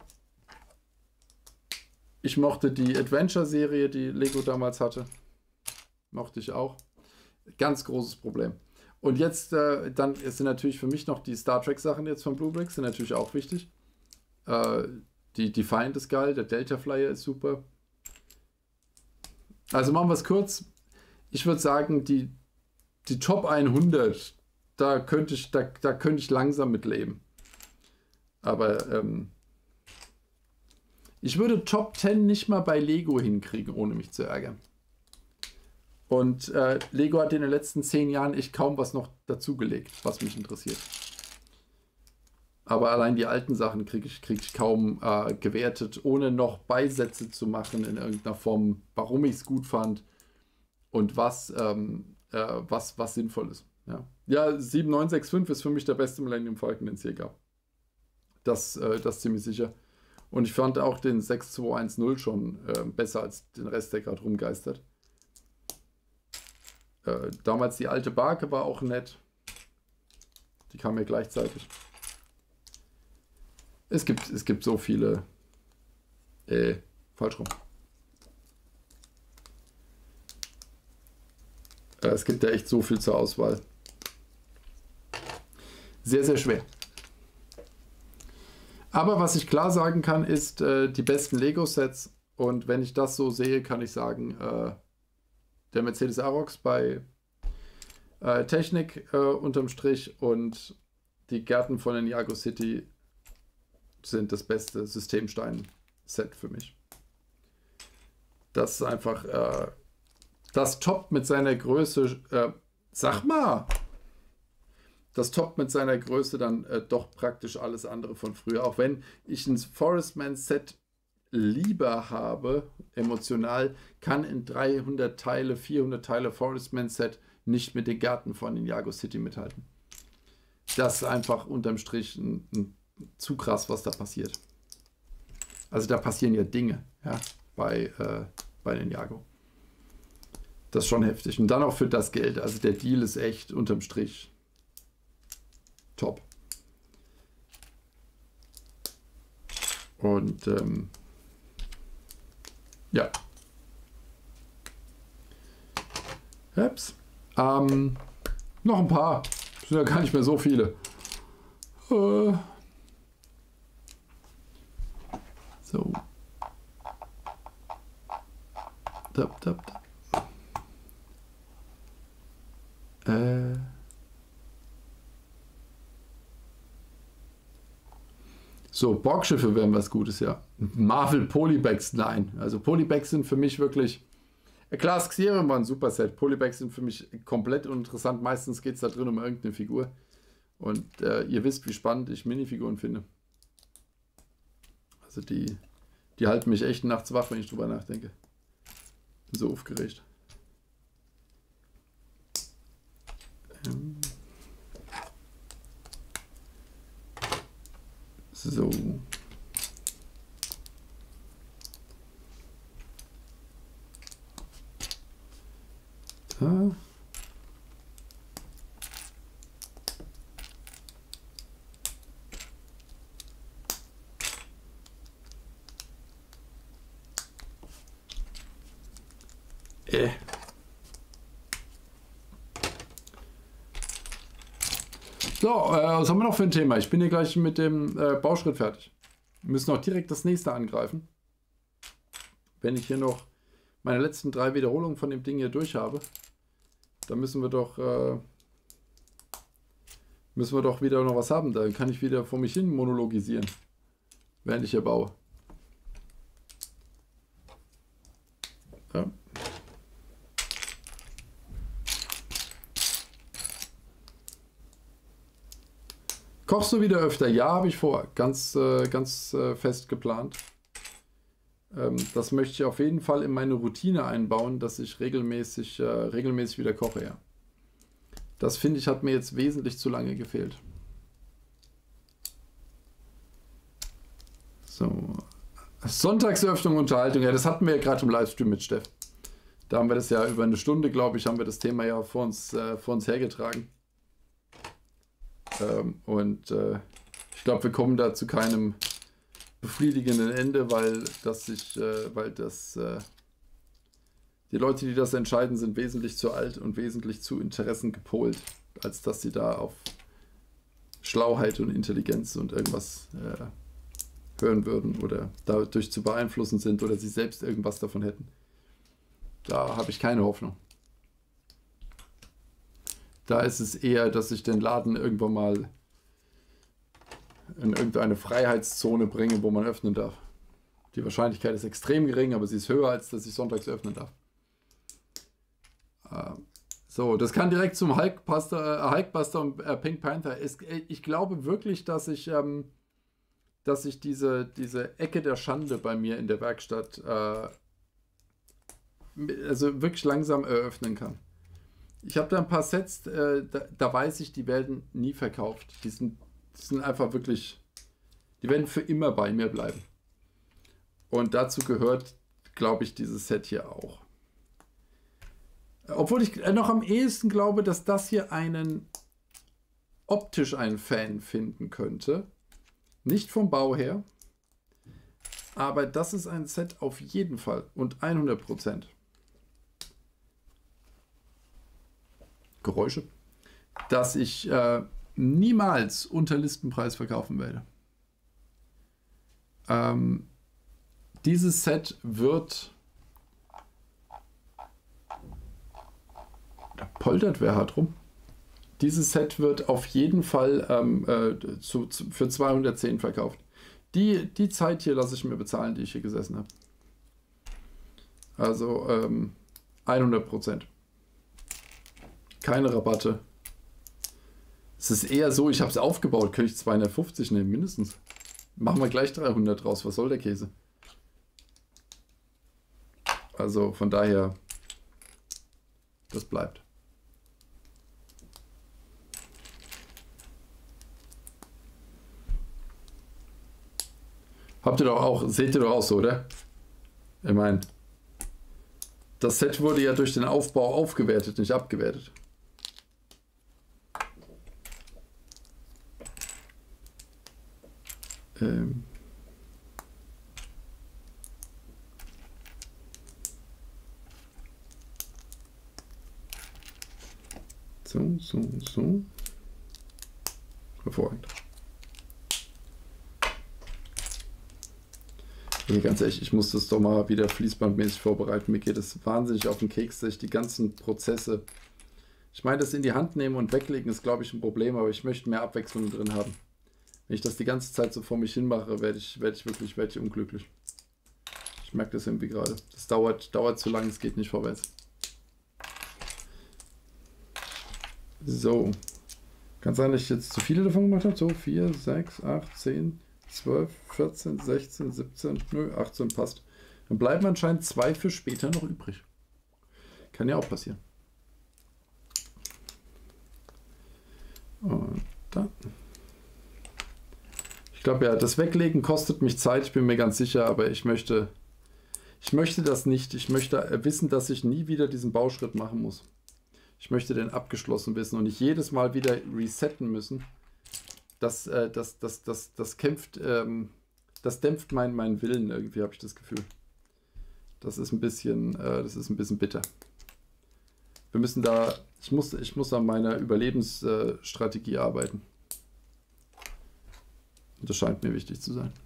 A: ich mochte die Adventure-Serie, die Lego damals hatte. Mochte ich auch. Ganz großes Problem. Und jetzt, äh, dann sind natürlich für mich noch die Star Trek-Sachen jetzt von Blue Bricks, sind natürlich auch wichtig. Äh, die Defiant ist geil, der Delta Flyer ist super. Also machen wir es kurz. Ich würde sagen, die die Top hundert, da könnte ich, da, da könnte ich langsam mit leben. Aber ähm, ich würde Top zehn nicht mal bei Lego hinkriegen, ohne mich zu ärgern. Und äh, Lego hat in den letzten zehn Jahren echt kaum was noch dazugelegt, was mich interessiert. Aber allein die alten Sachen kriege ich, krieg ich kaum äh, gewertet, ohne noch Beisätze zu machen in irgendeiner Form, warum ich es gut fand und was, ähm, äh, was, was sinnvoll ist. Ja, ja sieben neun sechs fünf ist für mich der beste Millennium Falcon, den es je gab. Das, äh, das ziemlich sicher. Und ich fand auch den sechs zwei eins null schon äh, besser als den Rest, der gerade rumgeistert. Äh, damals die alte Barke war auch nett. Die kam ja gleichzeitig. Es gibt, es gibt so viele. Äh, falsch rum. Äh, es gibt ja echt so viel zur Auswahl. Sehr, sehr schwer. Aber was ich klar sagen kann, ist äh, die besten Lego-Sets. Und wenn ich das so sehe, kann ich sagen, äh, der Mercedes Arox bei äh, Technik äh, unterm Strich und die Gärten von den Ninjago City sind das beste Systemstein-Set für mich. Das ist einfach äh, das Top mit seiner Größe. Äh, sag mal! Das Top mit seiner Größe dann äh, doch praktisch alles andere von früher. Auch wenn ich ein Forestman-Set lieber habe, emotional, kann in dreihundert Teile, vierhundert Teile Forestman-Set nicht mit den Gärten von Ninjago City mithalten. Das ist einfach unterm Strich ein, ein, zu krass, was da passiert. Also da passieren ja Dinge, ja, bei, äh, bei Ninjago. Das ist schon heftig. Und dann auch für das Geld. Also der Deal ist echt unterm Strich top. Und ähm, ja. Ups. Ähm, noch ein paar. Das sind ja gar nicht mehr so viele. Äh, so. Dab, dab, dab. Äh. So, Borgschiffe wären was Gutes, ja. Marvel Polybags, nein. Also Polybags sind für mich wirklich... Klar, Xerium war ein super Set. Polybags sind für mich komplett uninteressant. Meistens geht es da drin um irgendeine Figur. Und äh, ihr wisst, wie spannend ich Minifiguren finde. Also die, die halten mich echt nachts wach, wenn ich drüber nachdenke. Bin so aufgeregt. Ähm. So. Da. Äh. So, äh, was haben wir noch für ein Thema? Ich bin hier gleich mit dem äh, Bauschritt fertig. Wir müssen auch direkt das nächste angreifen. Wenn ich hier noch meine letzten drei Wiederholungen von dem Ding hier durch habe, dann müssen wir doch äh, müssen wir doch wieder noch was haben. Dann kann ich wieder vor mich hin monologisieren, während ich hier baue. Ja. Kochst du wieder öfter? Ja, habe ich vor. Ganz, äh, ganz äh, fest geplant. Ähm, das möchte ich auf jeden Fall in meine Routine einbauen, dass ich regelmäßig, äh, regelmäßig wieder koche. Ja. Das finde ich, hat mir jetzt wesentlich zu lange gefehlt. So. Sonntagsöffnung, Unterhaltung. Ja, das hatten wir ja gerade im Livestream mit Steff. Da haben wir das ja über eine Stunde, glaube ich, haben wir das Thema ja vor uns, äh, vor uns hergetragen. Ähm, und äh, ich glaube, wir kommen da zu keinem befriedigenden Ende, weil das sich, äh, weil das äh, die Leute, die das entscheiden, sind wesentlich zu alt und wesentlich zu Interessen gepolt, als dass sie da auf Schlauheit und Intelligenz und irgendwas äh, hören würden oder dadurch zu beeinflussen sind oder sie selbst irgendwas davon hätten. Da habe ich keine Hoffnung. Da ist es eher, dass ich den Laden irgendwann mal in irgendeine Freiheitszone bringe, wo man öffnen darf. Die Wahrscheinlichkeit ist extrem gering, aber sie ist höher, als dass ich sonntags öffnen darf. Ähm, so, das kann direkt zum Hulkbuster, äh, Hulkbuster und äh, Pink Panther. Es, ich glaube wirklich, dass ich, ähm, dass ich diese, diese Ecke der Schande bei mir in der Werkstatt äh, also wirklich langsam eröffnen kann. Ich habe da ein paar Sets, äh, da, da weiß ich, die werden nie verkauft. Die sind, die sind einfach wirklich, die werden für immer bei mir bleiben. Und dazu gehört, glaube ich, dieses Set hier auch. Obwohl ich noch am ehesten glaube, dass das hier einen optisch einen Fan finden könnte. Nicht vom Bau her. Aber das ist ein Set auf jeden Fall und hundert Prozent. Geräusche. Dass ich äh, niemals unter Listenpreis verkaufen werde. Ähm, dieses Set wird... Da poltert wer hart rum. Dieses Set wird auf jeden Fall ähm, äh, zu, zu, für zweihundertzehn verkauft. Die, die Zeit hier lasse ich mir bezahlen, die ich hier gesessen habe. Also ähm, hundert Prozent. Keine Rabatte. Es ist eher so, ich habe es aufgebaut, könnte ich zweihundertfünfzig nehmen, mindestens. Machen wir gleich dreihundert draus, was soll der Käse? Also von daher, das bleibt. Habt ihr doch auch, seht ihr doch auch so, oder? Ich meine, das Set wurde ja durch den Aufbau aufgewertet, nicht abgewertet. Ähm. So, so, so. Hervorragend. Also ganz ehrlich, ich muss das doch mal wieder fließbandmäßig vorbereiten. Mir geht es wahnsinnig auf den Keks, dass ich die ganzen Prozesse... Ich meine, das in die Hand nehmen und weglegen ist, glaube ich, ein Problem, aber ich möchte mehr Abwechslung drin haben. Wenn ich das die ganze Zeit so vor mich hin mache, werde ich, werde ich wirklich werde ich unglücklich. Ich merke das irgendwie gerade. Das dauert, dauert zu lang, es geht nicht vorwärts. So. Kann sein, dass ich jetzt zu viele davon gemacht habe. So, vier, sechs, acht, zehn, zwölf, vierzehn, sechzehn, siebzehn, nö, achtzehn passt. Dann bleiben anscheinend zwei für später noch übrig. Kann ja auch passieren. Und dann. Ich glaube ja, das Weglegen kostet mich Zeit, ich bin mir ganz sicher, aber ich möchte, ich möchte das nicht. Ich möchte wissen, dass ich nie wieder diesen Bauschritt machen muss. Ich möchte den abgeschlossen wissen und nicht jedes Mal wieder resetten müssen. Das, äh, das, das, das, das kämpft, ähm, das dämpft meinen mein Willen irgendwie, habe ich das Gefühl. Das ist ein bisschen, äh, das ist ein bisschen bitter. Wir müssen da, ich muss, ich muss an meiner Überlebensstrategie arbeiten. Das scheint mir wichtig zu sein.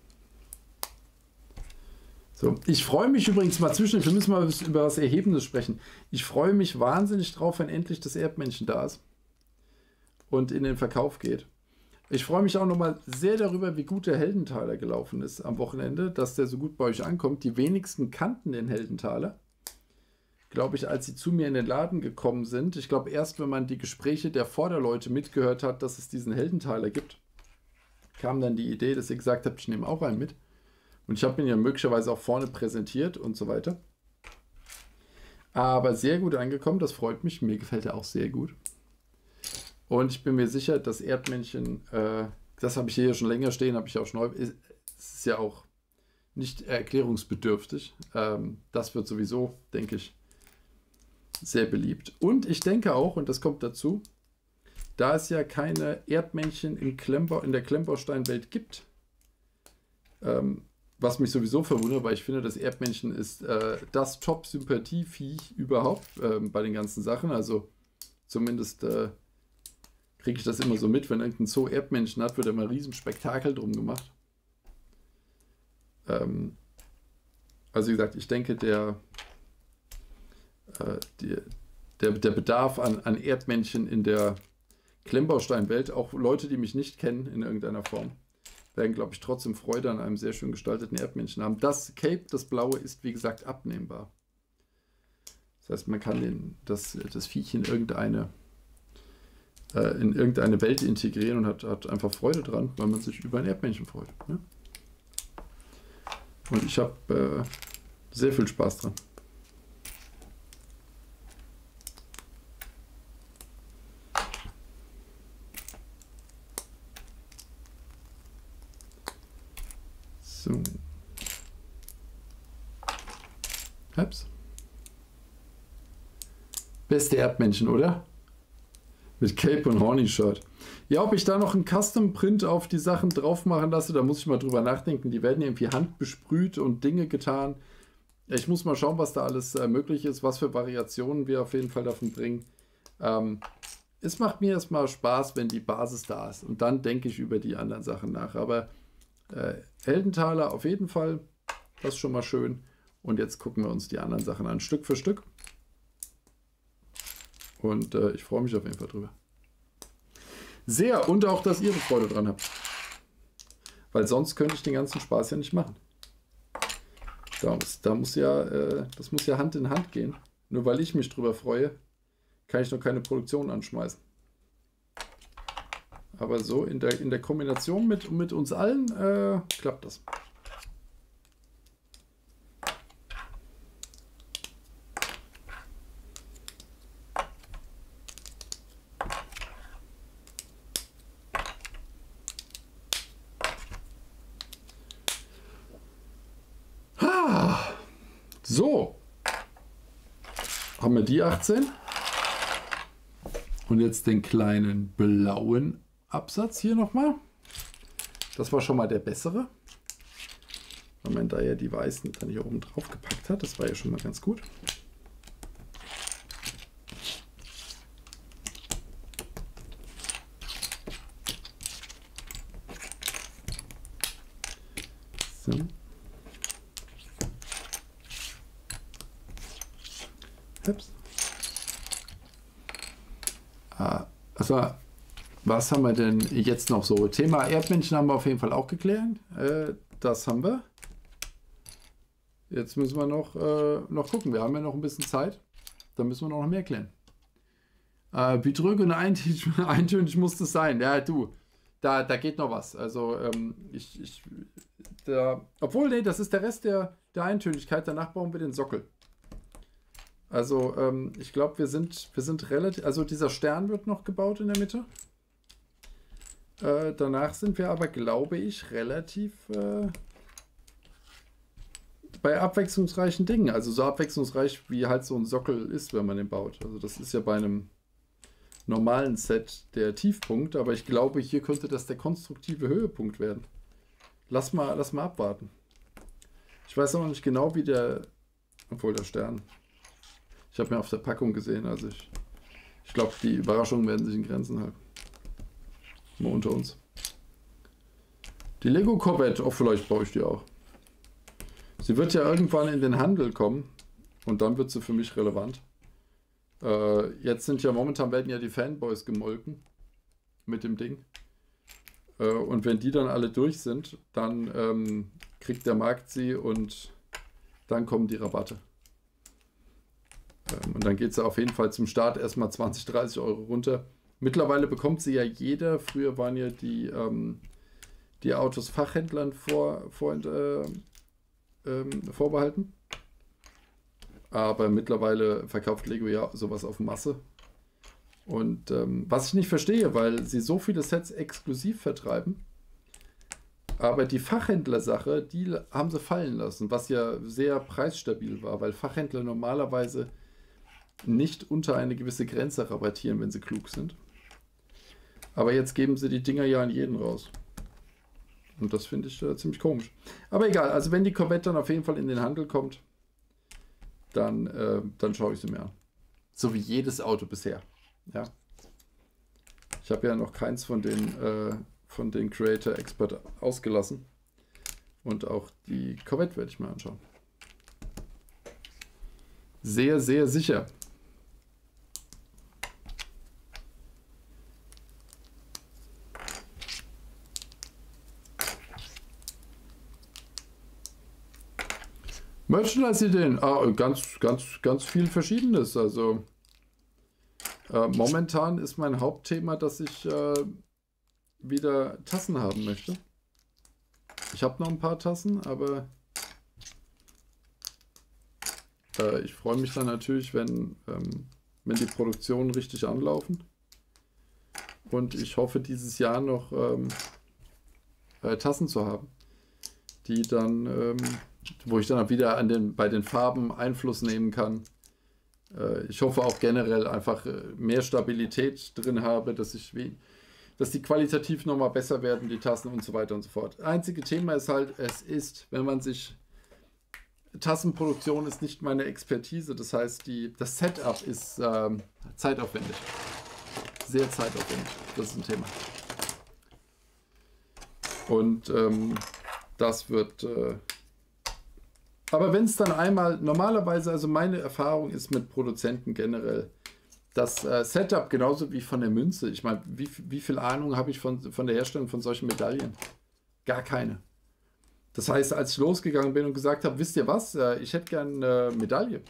A: So, ich freue mich übrigens mal zwischen, wir müssen mal über was Erhebendes sprechen. Ich freue mich wahnsinnig drauf, wenn endlich das Erdmännchen da ist und in den Verkauf geht. Ich freue mich auch nochmal sehr darüber, wie gut der Heldenthaler gelaufen ist am Wochenende, dass der so gut bei euch ankommt. Die wenigsten kannten den Heldenthaler, glaube ich, als sie zu mir in den Laden gekommen sind. Ich glaube, erst wenn man die Gespräche der Vorderleute mitgehört hat, dass es diesen Heldenthaler gibt, kam dann die Idee, dass ihr gesagt habt, ich nehme auch einen mit. Und ich habe ihn ja möglicherweise auch vorne präsentiert und so weiter. Aber sehr gut angekommen, das freut mich. Mir gefällt er auch sehr gut. Und ich bin mir sicher, das Erdmännchen, äh, das habe ich hier schon länger stehen, habe ich auch schon häufig. Es ist ja auch nicht erklärungsbedürftig. Ähm, das wird sowieso, denke ich, sehr beliebt. Und ich denke auch, und das kommt dazu, da es ja keine Erdmännchen in, Klemmbau, in der Klemmbausteinwelt gibt, ähm, was mich sowieso verwundert, weil ich finde, das Erdmännchen ist äh, das Top-Sympathieviech überhaupt ähm, bei den ganzen Sachen. Also zumindest äh, kriege ich das immer so mit, wenn irgendein Zoo Erdmännchen hat, wird immer ein Riesenspektakel drum gemacht. Ähm, also wie gesagt, ich denke, der, äh, die, der, der Bedarf an, an Erdmännchen in der Klemmbausteinwelt, auch Leute, die mich nicht kennen in irgendeiner Form, werden, glaube ich, trotzdem Freude an einem sehr schön gestalteten Erdmännchen haben. Das Cape, das blaue, ist, wie gesagt, abnehmbar. Das heißt, man kann den, das, das Viech in irgendeine, äh, in irgendeine Welt integrieren und hat, hat einfach Freude dran, weil man sich über ein Erdmännchen freut. Ne? Und ich habe äh, sehr viel Spaß dran. So. Hab's. Beste Erdmännchen, oder? Mit Cape und Horny-Shirt. Ja, ob ich da noch einen Custom-Print auf die Sachen drauf machen lasse, da muss ich mal drüber nachdenken. Die werden irgendwie handbesprüht und Dinge getan. Ich muss mal schauen, was da alles äh, möglich ist, was für Variationen wir auf jeden Fall davon bringen. Ähm, es macht mir erstmal Spaß, wenn die Basis da ist. Und dann denke ich über die anderen Sachen nach. Aber äh, Heldenthaler auf jeden Fall, das ist schon mal schön. Und jetzt gucken wir uns die anderen Sachen an, Stück für Stück. Und äh, ich freue mich auf jeden Fall drüber. Sehr, und auch, dass ihr Freude dran habt. Weil sonst könnte ich den ganzen Spaß ja nicht machen. Da muss, da muss ja, äh, das muss ja Hand in Hand gehen. Nur weil ich mich drüber freue, kann ich noch keine Produktion anschmeißen. Aber so in der, in der Kombination mit, mit uns allen äh, klappt das. So, haben wir die achtzehn und jetzt den kleinen blauen Absatz hier nochmal. Das war schon mal der bessere, weil man da ja die weißen dann hier oben drauf gepackt hat. Das war ja schon mal ganz gut. So. Also, was haben wir denn jetzt noch so? Thema Erdmännchen haben wir auf jeden Fall auch geklärt. Äh, das haben wir. Jetzt müssen wir noch, äh, noch gucken. Wir haben ja noch ein bisschen Zeit. Da müssen wir noch mehr klären. Äh, wie drüge und eintönig, eintönig muss das sein. Ja, du, da, da geht noch was. Also, ähm, ich, ich, da, obwohl, nee, das ist der Rest der, der Eintönigkeit. Danach brauchen wir den Sockel. Also, ähm, ich glaube, wir sind, wir sind relativ... Also, dieser Stern wird noch gebaut in der Mitte. Äh, danach sind wir aber, glaube ich, relativ äh, bei abwechslungsreichen Dingen. Also, so abwechslungsreich, wie halt so ein Sockel ist, wenn man den baut. Also, das ist ja bei einem normalen Set der Tiefpunkt. Aber ich glaube, hier könnte das der konstruktive Höhepunkt werden. Lass mal, lass mal abwarten. Ich weiß auch noch nicht genau, wie der... Obwohl, der Stern... Ich habe mir auf der Packung gesehen, also ich, ich glaube, die Überraschungen werden sich in Grenzen halten. Mal unter uns. Die Lego Corvette, oh, vielleicht baue ich die auch. Sie wird ja irgendwann in den Handel kommen und dann wird sie für mich relevant. Äh, jetzt sind ja momentan, werden ja die Fanboys gemolken mit dem Ding. Äh, und wenn die dann alle durch sind, dann ähm, kriegt der Markt sie und dann kommen die Rabatte. Und dann geht sie auf jeden Fall zum Start erstmal zwanzig, dreißig Euro runter. Mittlerweile bekommt sie ja jeder. Früher waren ja die, ähm, die Autos Fachhändlern vor, vor, äh, ähm, vorbehalten. Aber mittlerweile verkauft Lego ja sowas auf Masse. Und ähm, was ich nicht verstehe, weil sie so viele Sets exklusiv vertreiben. Aber die Fachhändler-Sache, die haben sie fallen lassen, was ja sehr preisstabil war, weil Fachhändler normalerweise nicht unter eine gewisse Grenze rabattieren, wenn sie klug sind. Aber jetzt geben sie die Dinger ja an jeden raus. Und das finde ich äh, ziemlich komisch. Aber egal, also wenn die Corvette dann auf jeden Fall in den Handel kommt, dann, äh, dann schaue ich sie mir an. So wie jedes Auto bisher. Ja. Ich habe ja noch keins von den, äh, von den Creator Expert ausgelassen. Und auch die Corvette werde ich mir anschauen. Sehr, sehr sicher. Merchandise-Ideen, ah, ganz, ganz, ganz viel Verschiedenes. Also äh, momentan ist mein Hauptthema, dass ich äh, wieder Tassen haben möchte. Ich habe noch ein paar Tassen, aber äh, ich freue mich dann natürlich, wenn, ähm, wenn die Produktionen richtig anlaufen. Und ich hoffe, dieses Jahr noch ähm, äh, Tassen zu haben, die dann, ähm, wo ich dann auch wieder an den, bei den Farben Einfluss nehmen kann. Äh, ich hoffe auch generell einfach äh, mehr Stabilität drin habe, dass ich wie, dass die qualitativ nochmal besser werden, die Tassen und so weiter und so fort. Einzige Thema ist halt, es ist, wenn man sich, Tassenproduktion ist nicht meine Expertise, das heißt, die, das Setup ist ähm, zeitaufwendig. Sehr zeitaufwendig, das ist ein Thema. Und ähm, das wird, äh, aber wenn es dann einmal, normalerweise, also meine Erfahrung ist mit Produzenten generell, das äh, Setup genauso wie von der Münze. Ich meine, wie, wie viel Ahnung habe ich von, von der Herstellung von solchen Medaillen? Gar keine. Das heißt, als ich losgegangen bin und gesagt habe, wisst ihr was, äh, ich hätte gerne eine Medaille,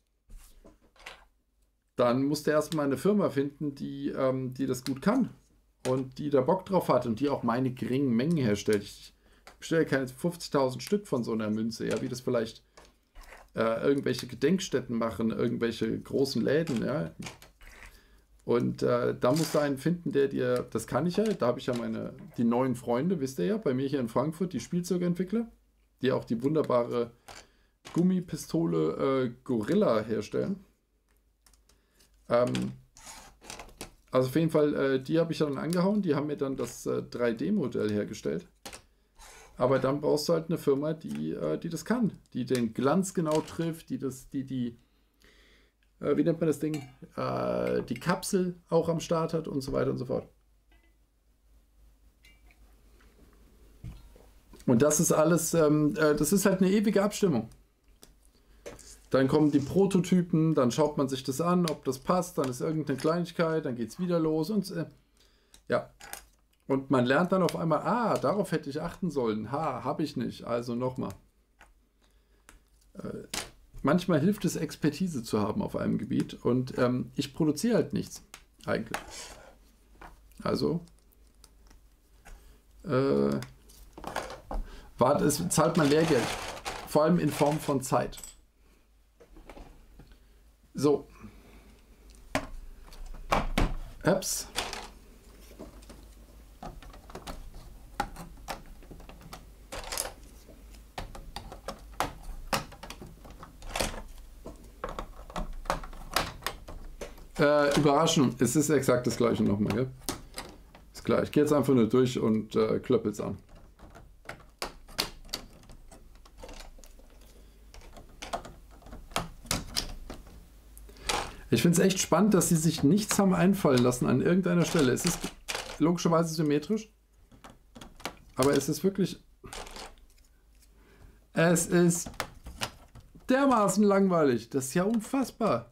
A: dann musste erstmal eine Firma finden, die, ähm, die das gut kann und die da Bock drauf hat und die auch meine geringen Mengen herstellt. Ich bestelle keine fünfzigtausend Stück von so einer Münze, ja, wie das vielleicht äh, irgendwelche Gedenkstätten machen, irgendwelche großen Läden, ja. Und äh, da musst du einen finden, der dir, das kann ich ja, da habe ich ja meine, die neuen Freunde, wisst ihr ja, bei mir hier in Frankfurt, die Spielzeugentwickler, die auch die wunderbare Gummipistole äh, Gorilla herstellen. Ähm, also auf jeden Fall, äh, die habe ich dann angehauen, die haben mir dann das äh, drei D Modell hergestellt. Aber dann brauchst du halt eine Firma, die, äh, die das kann, die den Glanz genau trifft, die das, die, die, äh, wie nennt man das Ding, äh, die Kapsel auch am Start hat und so weiter und so fort. Und das ist alles, ähm, äh, das ist halt eine ewige Abstimmung. Dann kommen die Prototypen, dann schaut man sich das an, ob das passt, dann ist irgendeine Kleinigkeit, dann geht es wieder los und äh, ja. Und man lernt dann auf einmal, ah, darauf hätte ich achten sollen. Ha, habe ich nicht. Also nochmal. Äh, manchmal hilft es, Expertise zu haben auf einem Gebiet. Und ähm, ich produziere halt nichts, eigentlich. Also, äh, wart, es zahlt man Lehrgeld. Vor allem in Form von Zeit. So. Apps. Äh, Überraschung, es ist exakt das gleiche nochmal, gell? Ist klar, ich gehe jetzt einfach nur durch und äh, klöppel's an. Ich finde es echt spannend, dass sie sich nichts haben einfallen lassen an irgendeiner Stelle. Es ist logischerweise symmetrisch, aber es ist wirklich... Es ist dermaßen langweilig. Das ist ja unfassbar.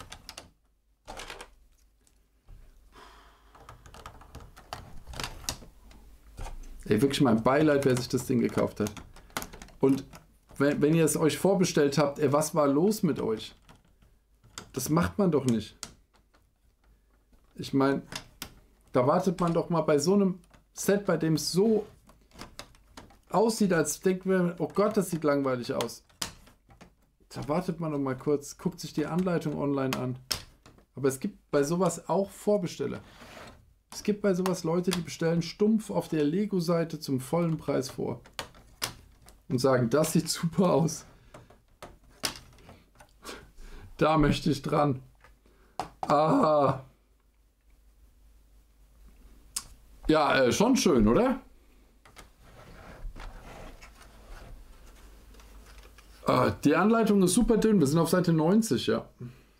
A: Ey, wirklich mein Beileid, wer sich das Ding gekauft hat. Und wenn, wenn ihr es euch vorbestellt habt, ey, was war los mit euch? Das macht man doch nicht. Ich meine, da wartet man doch mal bei so einem Set, bei dem es so aussieht, als denkt man, oh Gott, das sieht langweilig aus. Da wartet man doch mal kurz, guckt sich die Anleitung online an. Aber es gibt bei sowas auch Vorbesteller. Es gibt bei sowas Leute, die bestellen stumpf auf der Lego-Seite zum vollen Preis vor. Und sagen, das sieht super aus. Da möchte ich dran. Ah. Ja, äh, schon schön, oder? Ah, die Anleitung ist super dünn. Wir sind auf Seite neunzig, ja.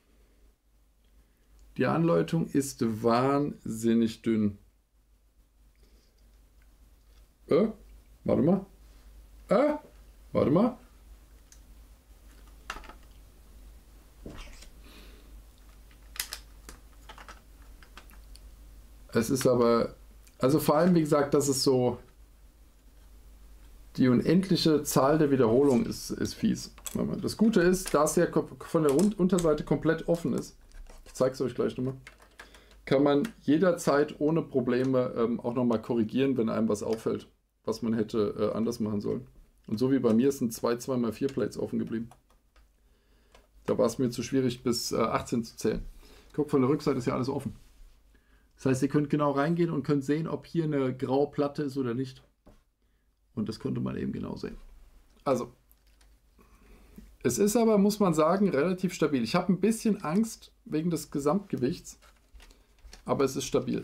A: Die Anleitung ist wahnsinnig dünn. Äh, warte mal. Äh, warte mal. Es ist aber, also vor allem, wie gesagt, das ist so, Die unendliche Zahl der Wiederholungen ist, ist fies. Das Gute ist, da es ja von der Unterseite komplett offen ist, ich zeige es euch gleich nochmal, kann man jederzeit ohne Probleme ähm, auch nochmal korrigieren, wenn einem was auffällt, was man hätte äh, anders machen sollen. Und so wie bei mir sind zwei zwei mal vier Plates offen geblieben. Da war es mir zu schwierig, bis äh, achtzehn zu zählen. Guck, von der Rückseite ist ja alles offen. Das heißt, ihr könnt genau reingehen und könnt sehen, ob hier eine graue Platte ist oder nicht. Und das konnte man eben genau sehen. Also, es ist aber, muss man sagen, relativ stabil. Ich habe ein bisschen Angst wegen des Gesamtgewichts, aber es ist stabil.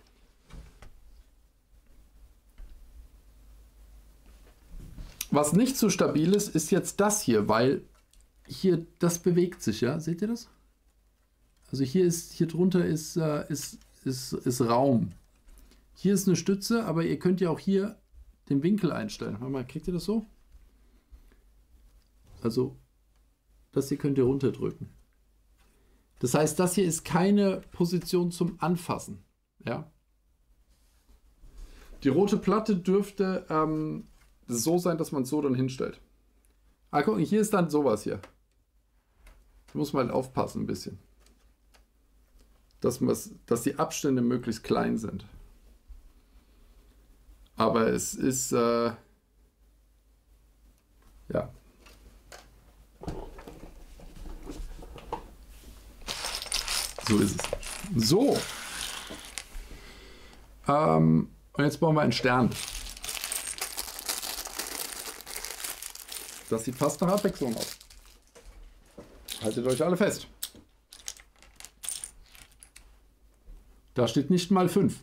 A: Was nicht so stabil ist, ist jetzt das hier, weil hier, das bewegt sich, ja? Seht ihr das? Also hier ist, hier drunter ist, äh, ist, ist, ist Raum. Hier ist eine Stütze, aber ihr könnt ja auch hier den Winkel einstellen. Warte mal, kriegt ihr das so? Also, das hier könnt ihr runterdrücken. Das heißt, das hier ist keine Position zum Anfassen. Ja? Die rote Platte dürfte ähm, so sein, dass man es so dann hinstellt. Ah, guck, hier ist dann sowas hier. Da muss man halt aufpassen ein bisschen. Dass, dass die Abstände möglichst klein sind. Aber es ist, äh, ja. So ist es. So. Ähm, und jetzt bauen wir einen Stern. Das sieht fast nach Abwechslung aus. Haltet euch alle fest. Da steht nicht mal fünf.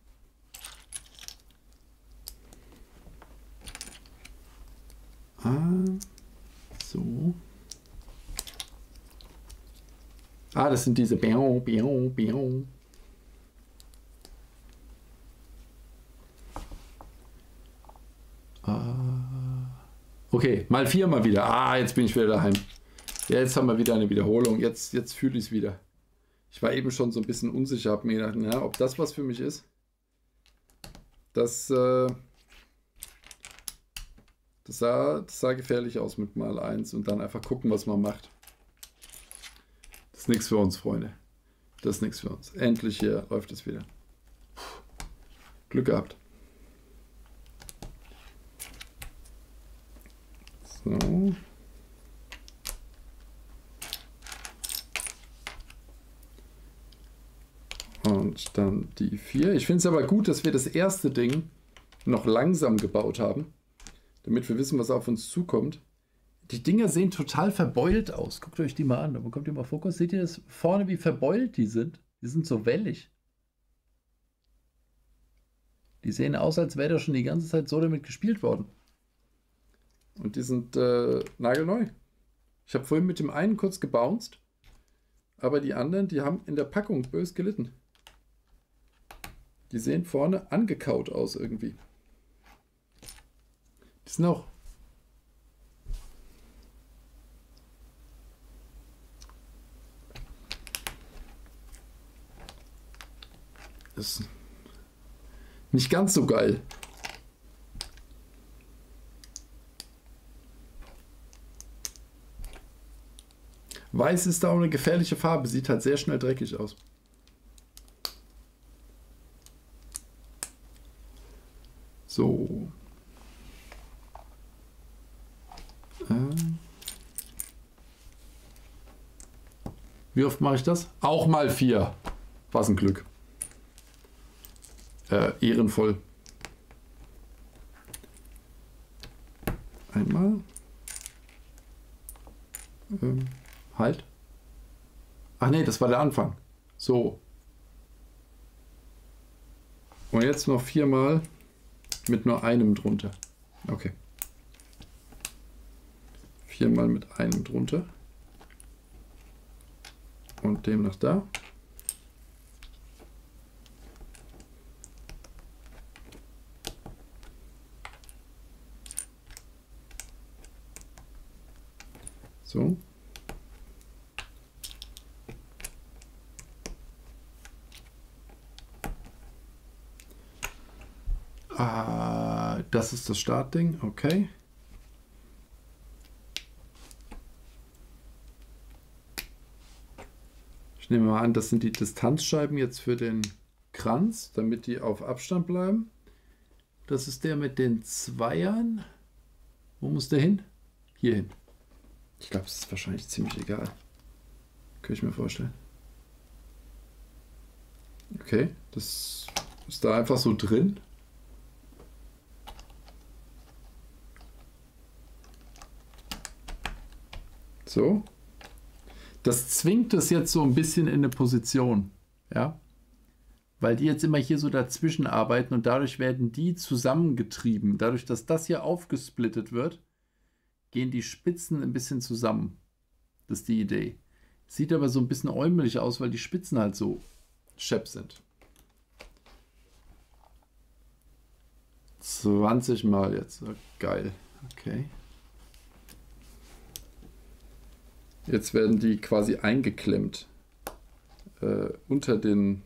A: Ah, so. Ah, das sind diese Bion, Bion, Bion. Ah. Okay, mal vier mal wieder. Ah, jetzt bin ich wieder daheim. Ja, jetzt haben wir wieder eine Wiederholung. Jetzt, jetzt fühle ich es wieder. Ich war eben schon so ein bisschen unsicher, habe mir gedacht, na, ob das was für mich ist. Das, äh, das, sah, das sah gefährlich aus mit mal eins und dann einfach gucken, was man macht. Das ist nichts für uns, Freunde. Das ist nichts für uns. Endlich hier läuft es wieder. Puh. Glück gehabt. So. Und dann die vier. Ich finde es aber gut, dass wir das erste Ding noch langsam gebaut haben, damit wir wissen, was auf uns zukommt. Die Dinger sehen total verbeult aus. Guckt euch die mal an. Da bekommt ihr mal Fokus. Seht ihr das vorne, wie verbeult die sind? Die sind so wellig. Die sehen aus, als wäre da schon die ganze Zeit so damit gespielt worden. Und die sind äh, nagelneu. Ich habe vorhin mit dem einen kurz gebounced, aber die anderen, die haben in der Packung bös gelitten. Die sehen vorne angekaut aus irgendwie. Die sind auch. Das ist nicht ganz so geil. Weiß ist da auch eine gefährliche Farbe. Sieht halt sehr schnell dreckig aus. So. Ähm. Wie oft mache ich das? Auch mal vier. Was ein Glück. Äh, ehrenvoll. Einmal. Ähm, halt. Ach nee, das war der Anfang. So. Und jetzt noch viermal mit nur einem drunter. Okay. Viermal mit einem drunter. Und dem nach da. So. Ah, das ist das Startding, okay. Ich nehme mal an, das sind die Distanzscheiben jetzt für den Kranz, damit die auf Abstand bleiben. Das ist der mit den Zweiern. Wo muss der hin? Hier hin. Ich glaube, es ist wahrscheinlich ziemlich egal. Kann ich mir vorstellen. Okay, das ist da einfach so drin. So. Das zwingt es jetzt so ein bisschen in eine Position. Ja. Weil die jetzt immer hier so dazwischen arbeiten und dadurch werden die zusammengetrieben. Dadurch, dass das hier aufgesplittet wird, gehen die Spitzen ein bisschen zusammen. Das ist die Idee. Sieht aber so ein bisschen äumelig aus, weil die Spitzen halt so schepp sind. zwanzig Mal jetzt. Oh, geil. Okay. Jetzt werden die quasi eingeklemmt äh, unter den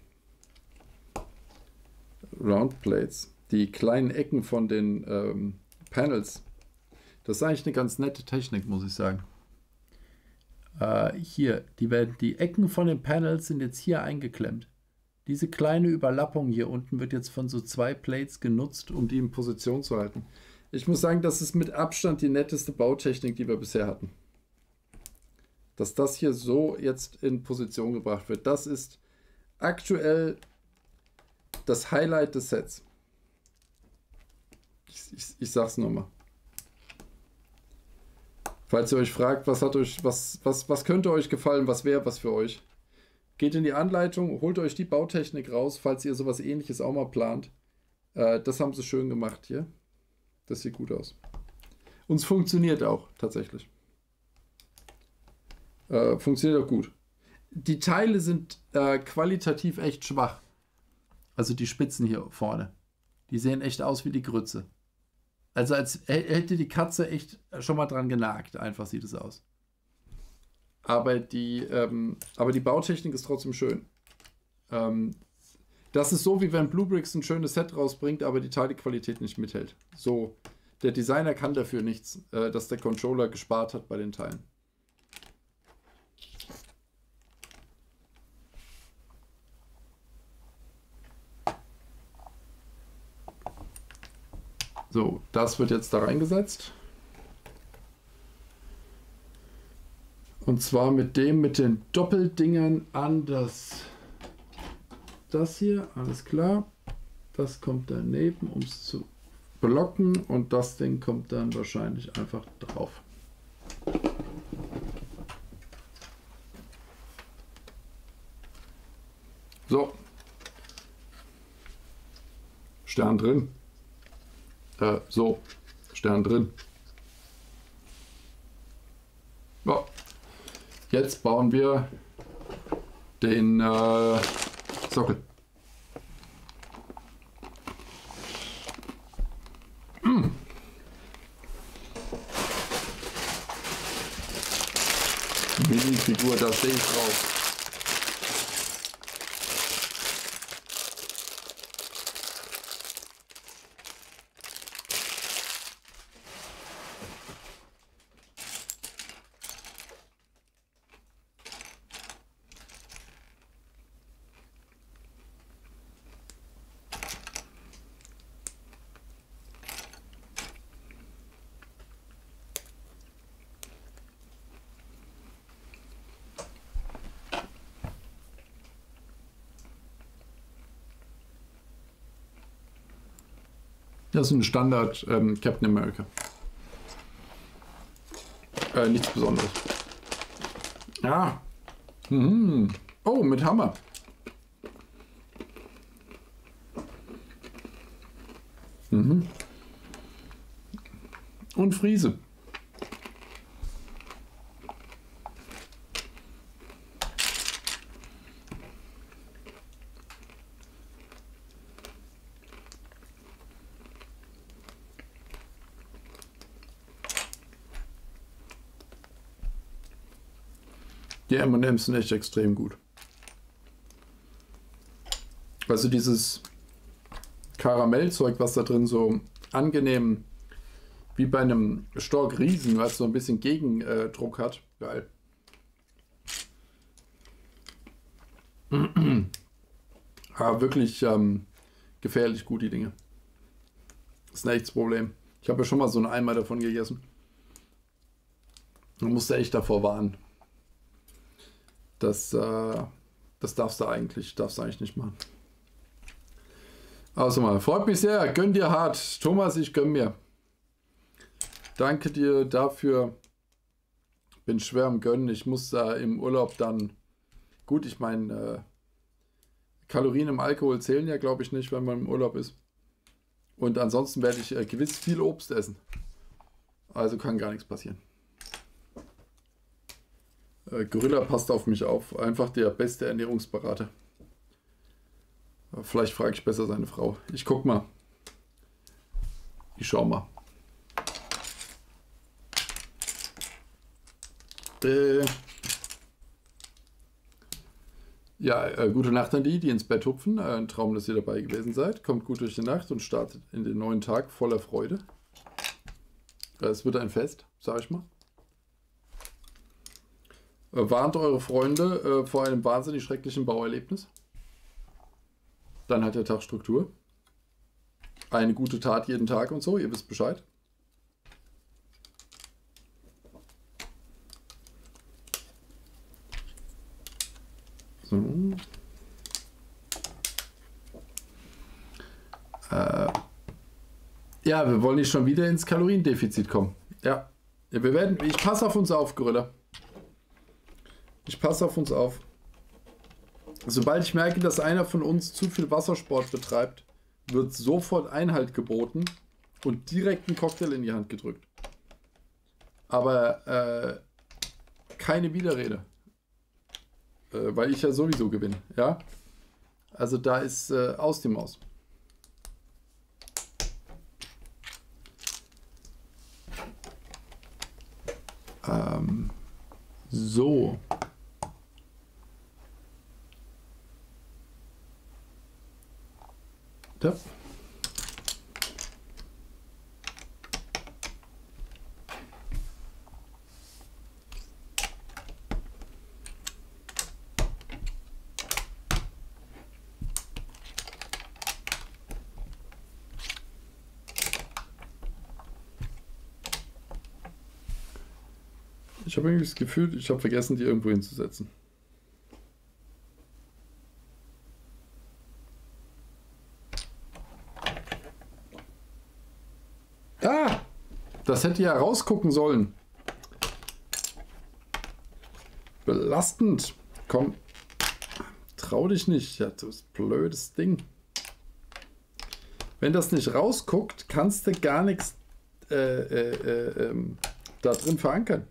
A: Roundplates. Die kleinen Ecken von den ähm, Panels. Das ist eigentlich eine ganz nette Technik, muss ich sagen. Äh, hier, die, werden, die Ecken von den Panels sind jetzt hier eingeklemmt. Diese kleine Überlappung hier unten wird jetzt von so zwei Plates genutzt, um die in Position zu halten. Ich muss sagen, das ist mit Abstand die netteste Bautechnik, die wir bisher hatten. Dass das hier so jetzt in Position gebracht wird, das ist aktuell das Highlight des Sets. Ich, ich, ich sag's nochmal. Falls ihr euch fragt, was hat euch, was, was, was könnte euch gefallen, was wäre was für euch, geht in die Anleitung, holt euch die Bautechnik raus, falls ihr sowas Ähnliches auch mal plant. Äh, das haben sie schön gemacht hier. Das sieht gut aus. Und es funktioniert auch tatsächlich. Äh, funktioniert auch gut. Die Teile sind äh, qualitativ echt schwach. Also die Spitzen hier vorne. Die sehen echt aus wie die Grütze. Also als hätte die Katze echt schon mal dran genagt. Einfach sieht es aus. Aber die, ähm, aber die Bautechnik ist trotzdem schön. Ähm, das ist so, wie wenn Bluebricks ein schönes Set rausbringt, aber die Teilequalität nicht mithält. So, der Designer kann dafür nichts, äh, dass der Controller gespart hat bei den Teilen. So, das wird jetzt da reingesetzt. Und zwar mit dem, mit den Doppeldingern an das, das hier, alles klar. Das kommt daneben, um es zu blocken, und das Ding kommt dann wahrscheinlich einfach drauf. So. Stern drin. Äh, so. Stern drin. Ja. Jetzt bauen wir den äh, Sockel. Mm. Mini-Figur, da stehe ich drauf. Das ist ein Standard ähm, Captain America. Äh, nichts Besonderes. Ja. Mhm. Oh, mit Hammer. Mhm. Und Friese. Die M und M's sind echt extrem gut. Also dieses Karamellzeug, was da drin so angenehm, wie bei einem Stork Riesen, was so ein bisschen Gegendruck hat. Geil. Aber wirklich ähm, gefährlich gut, die Dinge. Das ist ein echtes Problem. Ich habe ja schon mal so einen Eimer davon gegessen. Man musste echt davor warnen. Das, äh, das darfst du eigentlich, darfst du eigentlich nicht machen. Also mal, freut mich sehr. Gönn dir hart. Thomas, ich gönn mir. Danke dir dafür. Bin schwer am Gönnen. Ich muss da äh, im Urlaub dann... Gut, ich meine, äh, Kalorien im Alkohol zählen ja, glaube ich, nicht, wenn man im Urlaub ist. Und ansonsten werde ich äh, gewiss viel Obst essen. Also kann gar nichts passieren. Äh, Gorilla passt auf mich auf. Einfach der beste Ernährungsberater. Vielleicht frage ich besser seine Frau. Ich guck mal. Ich schau mal. Äh ja, äh, gute Nacht an die, die ins Bett hupfen. Äh, ein Traum, dass ihr dabei gewesen seid. Kommt gut durch die Nacht und startet in den neuen Tag voller Freude. Äh, es wird ein Fest, sag ich mal. Äh, warnt eure Freunde äh, vor einem wahnsinnig schrecklichen Bauerlebnis. Dann hat der Tag Struktur. Eine gute Tat jeden Tag und so, ihr wisst Bescheid. So. Äh. Ja, wir wollen nicht schon wieder ins Kaloriendefizit kommen. Ja, wir werden, ich passe auf uns auf, Gorilla. Ich passe auf uns auf. Sobald ich merke, dass einer von uns zu viel Wassersport betreibt, wird sofort Einhalt geboten und direkt ein Cocktail in die Hand gedrückt. Aber äh, keine Widerrede. Äh, weil ich ja sowieso gewinne. Ja? Also da ist äh, aus dem Maus. Ähm, so. Da. Ich habe irgendwie das Gefühl, ich habe vergessen, die irgendwo hinzusetzen. Ah! Das hätte ja rausgucken sollen. Belastend. Komm. Trau dich nicht. Ja, das blödes Ding. Wenn das nicht rausguckt, kannst du gar nichts äh, äh, äh, ähm, da drin verankern.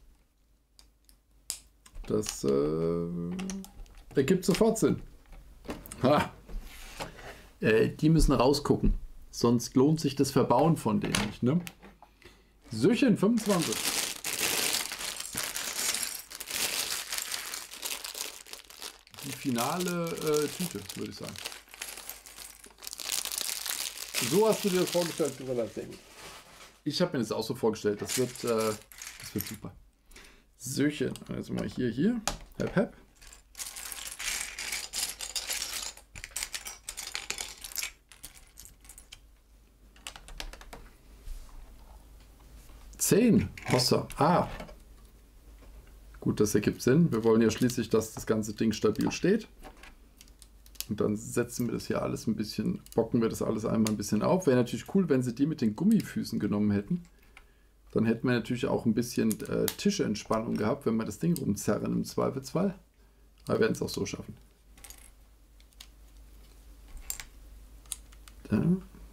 A: Das äh, ergibt sofort Sinn. Ha. Äh, die müssen rausgucken. Sonst lohnt sich das Verbauen von denen nicht, ne? Söchen fünfundzwanzig. Die finale äh, Tüte, würde ich sagen. So hast du dir das vorgestellt, Gorilla. Sehr gut. Ich habe mir das auch so vorgestellt. Das wird, äh, das wird super. Söchen. Also mal hier, hier. Hep, hep. Zehn. Hossa. Ah. Gut, das ergibt Sinn. Wir wollen ja schließlich, dass das ganze Ding stabil steht. Und dann setzen wir das hier alles ein bisschen, bocken wir das alles einmal ein bisschen auf. Wäre natürlich cool, wenn sie die mit den Gummifüßen genommen hätten. Dann hätten wir natürlich auch ein bisschen äh, Tischentspannung gehabt, wenn wir das Ding rumzerren im Zweifelsfall. Aber wir werden es auch so schaffen. Da,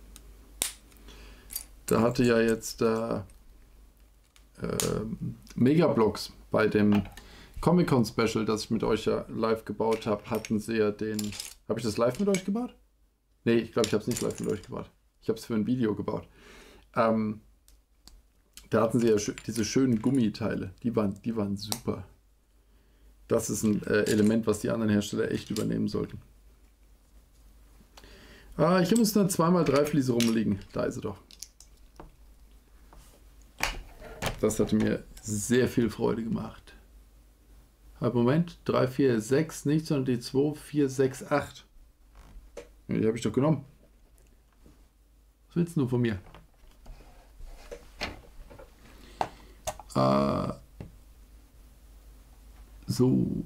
A: da hatte ja jetzt äh, äh, Megablocks bei dem Comic-Con Special, das ich mit euch ja live gebaut habe, hatten sie ja den... Habe ich das live mit euch gebaut? Nee, ich glaube, ich habe es nicht live mit euch gebaut. Ich habe es für ein Video gebaut. Ähm... Da hatten sie ja diese schönen Gummiteile. Die waren, die waren super. Das ist ein äh, Element, was die anderen Hersteller echt übernehmen sollten. Ah, hier muss eine zwei mal drei Fliese rumliegen. Da ist sie doch. Das hatte mir sehr viel Freude gemacht. Aber Moment, drei, vier, sechs, nicht, sondern die zwei, vier, sechs, acht. Die habe ich doch genommen. Was willst du von mir? Äh, so.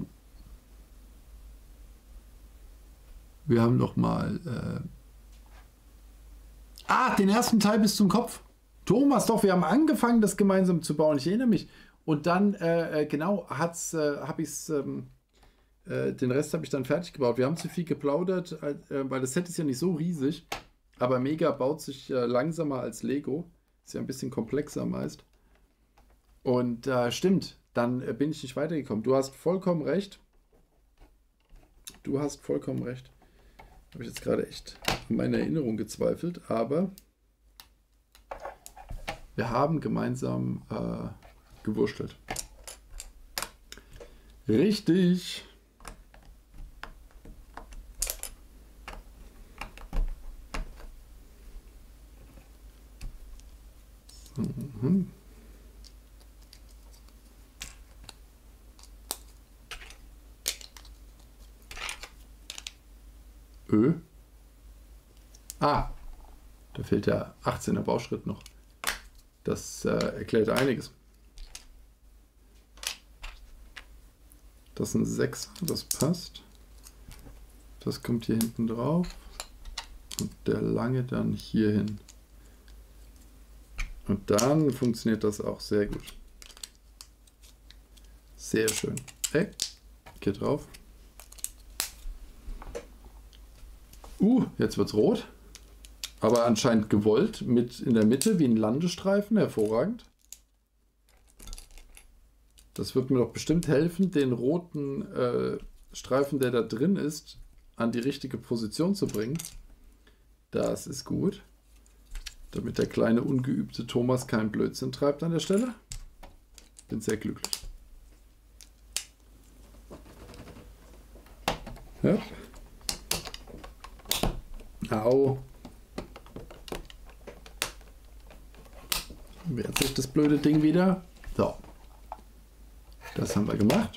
A: Wir haben noch mal... Äh ah, den ersten Teil bis zum Kopf. Thomas, doch, wir haben angefangen, das gemeinsam zu bauen. Ich erinnere mich. Und dann, äh, genau, hat's, äh, habe ich es... Ähm, äh, den Rest habe ich dann fertig gebaut. Wir haben zu viel geplaudert, äh, weil das Set ist ja nicht so riesig. Aber Mega baut sich äh, langsamer als Lego. Ist ja ein bisschen komplexer meist. Und äh, stimmt, dann äh, bin ich nicht weitergekommen. Du hast vollkommen recht. Du hast vollkommen recht. Habe ich jetzt gerade echt an meine Erinnerung gezweifelt, aber wir haben gemeinsam äh, gewurschtelt. Richtig. Mhm. Ö. Ah, da fehlt der achtzehner Bauschritt noch. Das äh, erklärt einiges. Das ist ein sechser, das passt. Das kommt hier hinten drauf. Und der lange dann hier hin. Und dann funktioniert das auch sehr gut. Sehr schön. Hey, hier drauf. Uh, jetzt wird's rot. Aber anscheinend gewollt. Mit in der Mitte wie ein Landestreifen. Hervorragend. Das wird mir doch bestimmt helfen, den roten äh, Streifen, der da drin ist, an die richtige Position zu bringen. Das ist gut. Damit der kleine, ungeübte Thomas keinen Blödsinn treibt an der Stelle. Bin sehr glücklich. Ja. Au. Wehrt sich das blöde Ding wieder. So. Das haben wir gemacht.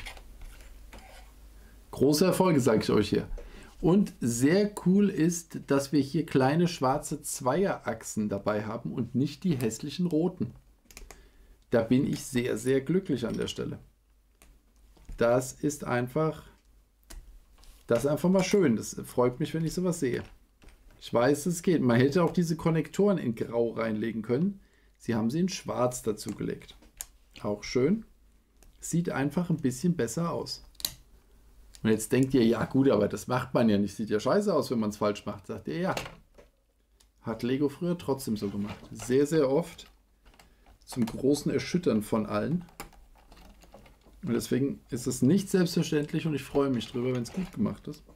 A: Große Erfolge, sage ich euch hier. Und sehr cool ist, dass wir hier kleine schwarze Zweierachsen dabei haben und nicht die hässlichen roten. Da bin ich sehr, sehr glücklich an der Stelle. Das ist einfach, das ist einfach mal schön. Das freut mich, wenn ich sowas sehe. Ich weiß, es geht. Man hätte auch diese Konnektoren in Grau reinlegen können. Sie haben sie in Schwarz dazu gelegt. Auch schön. Sieht einfach ein bisschen besser aus. Und jetzt denkt ihr, ja gut, aber das macht man ja nicht. Sieht ja scheiße aus, wenn man es falsch macht. Sagt ihr, ja. Hat Lego früher trotzdem so gemacht. Sehr, sehr oft. Zum großen Erschüttern von allen. Und deswegen ist es nicht selbstverständlich und ich freue mich drüber, wenn es gut gemacht ist.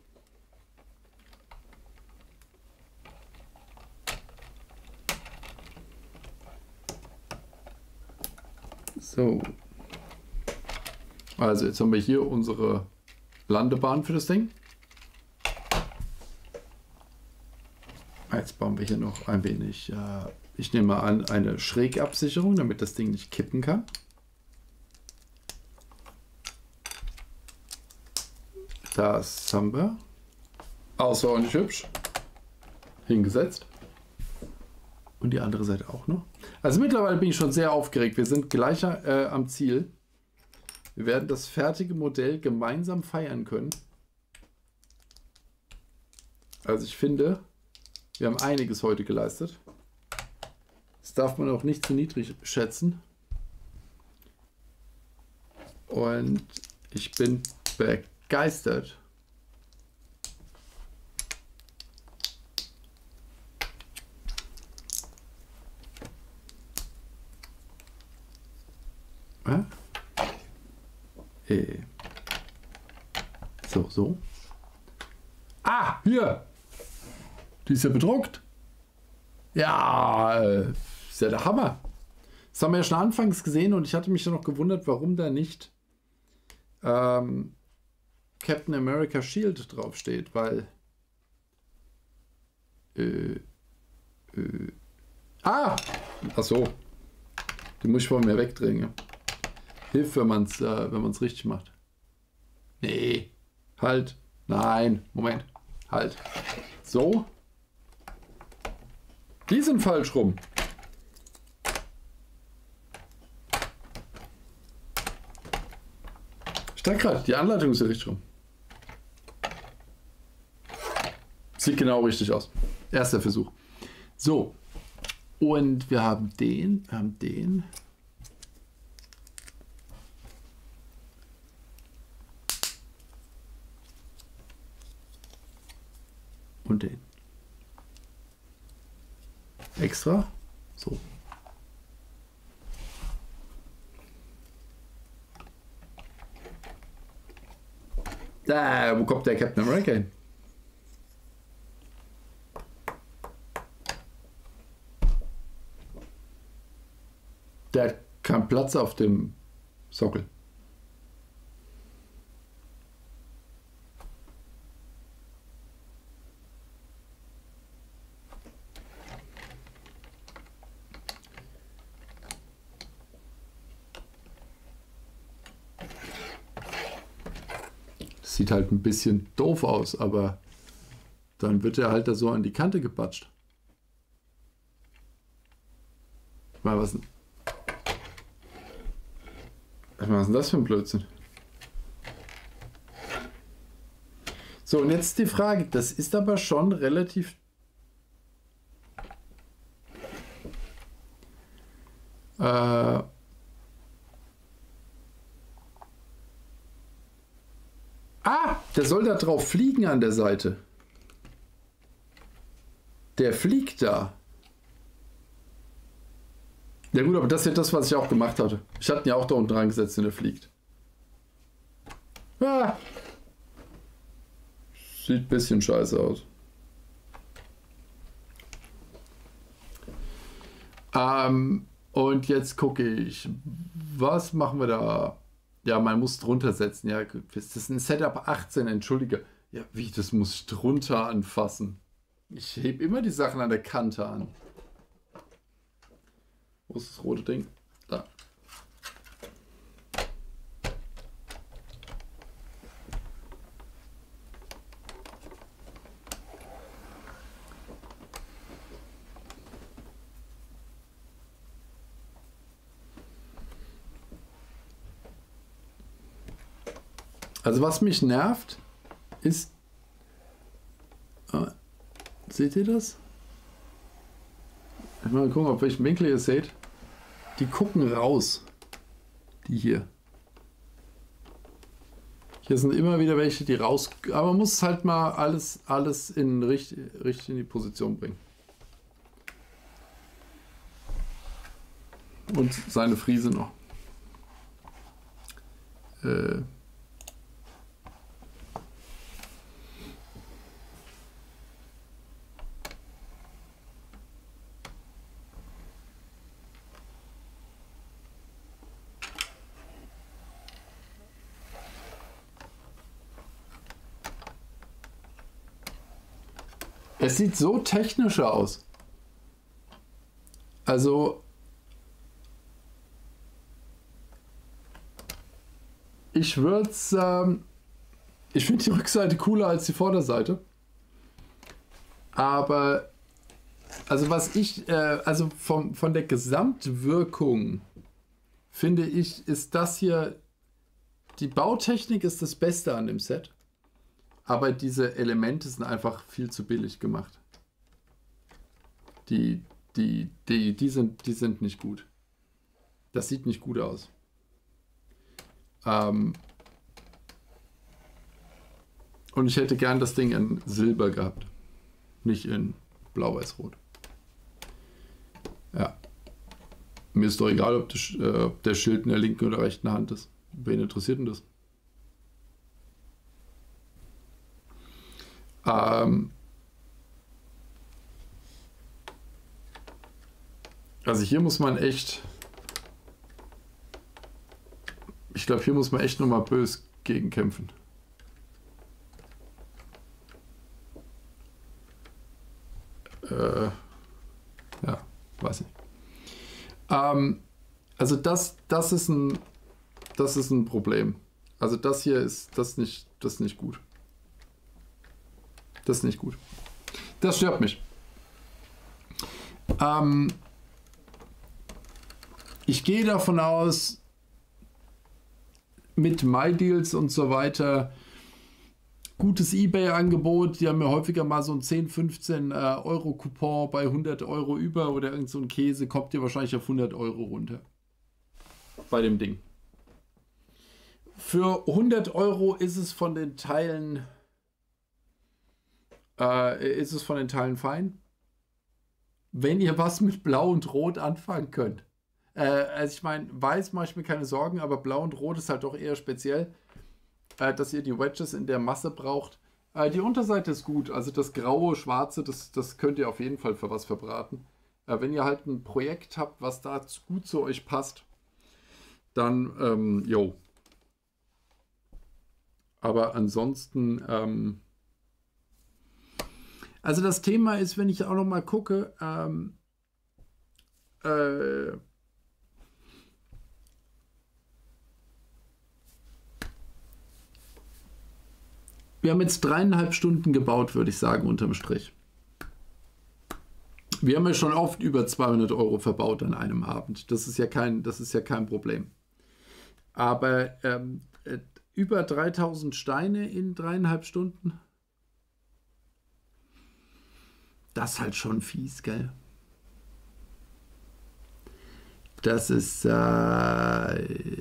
A: So. Also jetzt haben wir hier unsere Landebahn für das Ding. Jetzt bauen wir hier noch ein wenig, äh, ich nehme mal an, eine Schrägabsicherung, damit das Ding nicht kippen kann. Das haben wir. Außerordentlich hübsch. Hingesetzt. Und die andere Seite auch noch. Also mittlerweile bin ich schon sehr aufgeregt. Wir sind gleich äh, am Ziel. Wir werden das fertige Modell gemeinsam feiern können. Also ich finde, wir haben einiges heute geleistet. Das darf man auch nicht zu niedrig schätzen. Und ich bin begeistert. Ja? Äh. So, so. Ah, hier. Die ist ja bedruckt. Ja, äh, ist ja der Hammer. Das haben wir ja schon anfangs gesehen und ich hatte mich dann noch gewundert, warum da nicht ähm, Captain America Shield draufsteht, weil äh, äh, ah, ach so. Die muss ich von mir wegdrehen. Ja. Hilft, wenn man es äh, wenn man es richtig macht. Nee. Halt. Nein. Moment. Halt. So. Die sind falsch rum. Ich dachte gerade, die Anleitung ist ja richtig rum. Sieht genau richtig aus. Erster Versuch. So. Und wir haben den, wir haben den. Und den. Extra. So. Da, wo kommt der Captain America hin? Der hat keinen Platz auf dem Sockel. Sieht halt ein bisschen doof aus, aber dann wird er halt da so an die Kante gepatscht. Mal was. Was ist denn das für ein Blödsinn? So, und jetzt die Frage, das ist aber schon relativ... Äh... Ah, der soll da drauf fliegen an der Seite. Der fliegt da. Ja gut, aber das ist ja das, was ich auch gemacht hatte. Ich hatte ihn ja auch da unten reingesetzt und er fliegt. Ah. Sieht ein bisschen scheiße aus. Ähm, und jetzt gucke ich, was machen wir da? Ja, man muss drunter setzen. Ja, das ist ein Setup achtzehn, entschuldige. Ja, wie, das muss ich drunter anfassen. Ich hebe immer die Sachen an der Kante an. Wo ist das rote Ding? Da. Also was mich nervt, ist... Äh, seht ihr das? Ich mal gucken, auf welchen Winkel ihr seht. Die gucken raus. Die hier. Hier sind immer wieder welche, die raus... Aber man muss halt mal alles, alles in richtig, richtig in die Position bringen. Und seine Frise noch. Äh... Es sieht so technischer aus. Also, ich würde es, ähm, ich finde die Rückseite cooler als die Vorderseite. Aber, also was ich, äh, also vom, von der Gesamtwirkung, finde ich, ist das hier, die Bautechnik ist das Beste an dem Set. Aber diese Elemente sind einfach viel zu billig gemacht. Die, die, die, die, sind, die sind nicht gut. Das sieht nicht gut aus. Ähm Und ich hätte gern das Ding in Silber gehabt. Nicht in Blau-Weiß-Rot. Ja. Mir ist doch egal, ob, das, äh, ob der Schild in der linken oder rechten Hand ist. Wen interessiert denn das? Ähm, also hier muss man echt, ich glaube, hier muss man echt nochmal bös gegen kämpfen. Äh, ja, weiß nicht. Ähm, Also das, das ist ein, das ist ein Problem. Also das hier ist das nicht, das ist nicht gut. Das ist nicht gut. Das stört mich. Ähm, ich gehe davon aus, mit MyDeals und so weiter, gutes eBay-Angebot, die haben ja häufiger mal so ein zehn, fünfzehn äh, Euro Coupon bei hundert Euro über oder irgend so ein Käse, kommt ihr wahrscheinlich auf hundert Euro runter. Bei dem Ding. Für hundert Euro ist es von den Teilen äh, ist es von den Teilen fein. Wenn ihr was mit Blau und Rot anfangen könnt. Äh, also ich meine, weiß mache ich mir keine Sorgen, aber Blau und Rot ist halt doch eher speziell, äh, dass ihr die Wedges in der Masse braucht. Äh, die Unterseite ist gut, also das graue, schwarze, das, das könnt ihr auf jeden Fall für was verbraten. Äh, wenn ihr halt ein Projekt habt, was da gut zu euch passt, dann, ähm, jo. Aber ansonsten, ähm, also das Thema ist, wenn ich auch noch mal gucke, ähm, äh, wir haben jetzt dreieinhalb Stunden gebaut, würde ich sagen, unterm Strich. Wir haben ja schon oft über zweihundert Euro verbaut an einem Abend. Das ist ja kein, das ist ja kein Problem. Aber ähm, äh, über dreitausend Steine in dreieinhalb Stunden, das ist halt schon fies, gell? Das ist äh,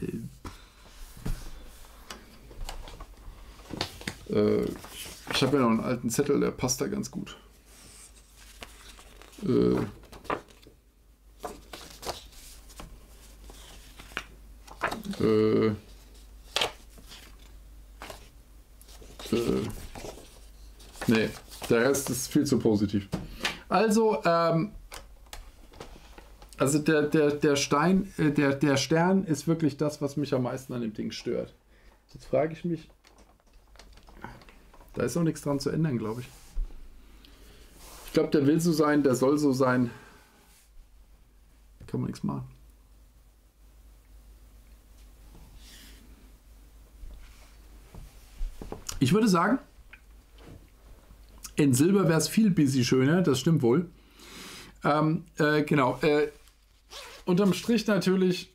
A: äh, ich habe ja noch einen alten Zettel, der passt da ganz gut. Äh, äh, äh, nee, der Rest ist viel zu positiv. Also, ähm, also der, der, der Stein, äh, der, der Stern ist wirklich das, was mich am meisten an dem Ding stört. Jetzt frage ich mich, da ist auch nichts dran zu ändern, glaube ich. Ich glaube, der will so sein, der soll so sein. Kann man nichts machen. Ich würde sagen, in Silber wäre es viel busy schöner, das stimmt wohl. Ähm, äh, genau. Äh, unterm Strich natürlich,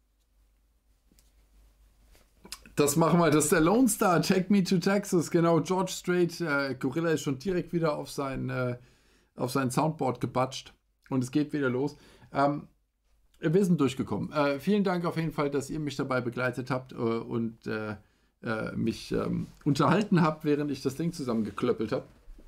A: das machen wir, das ist der Lone Star, Take Me to Texas, genau, George Strait, äh, Gorilla ist schon direkt wieder auf sein, äh, auf sein Soundboard gebatscht und es geht wieder los. Ähm, wir sind durchgekommen. Äh, vielen Dank auf jeden Fall, dass ihr mich dabei begleitet habt äh, und äh, äh, mich ähm, unterhalten habt, während ich das Ding zusammengeklöppelt habe.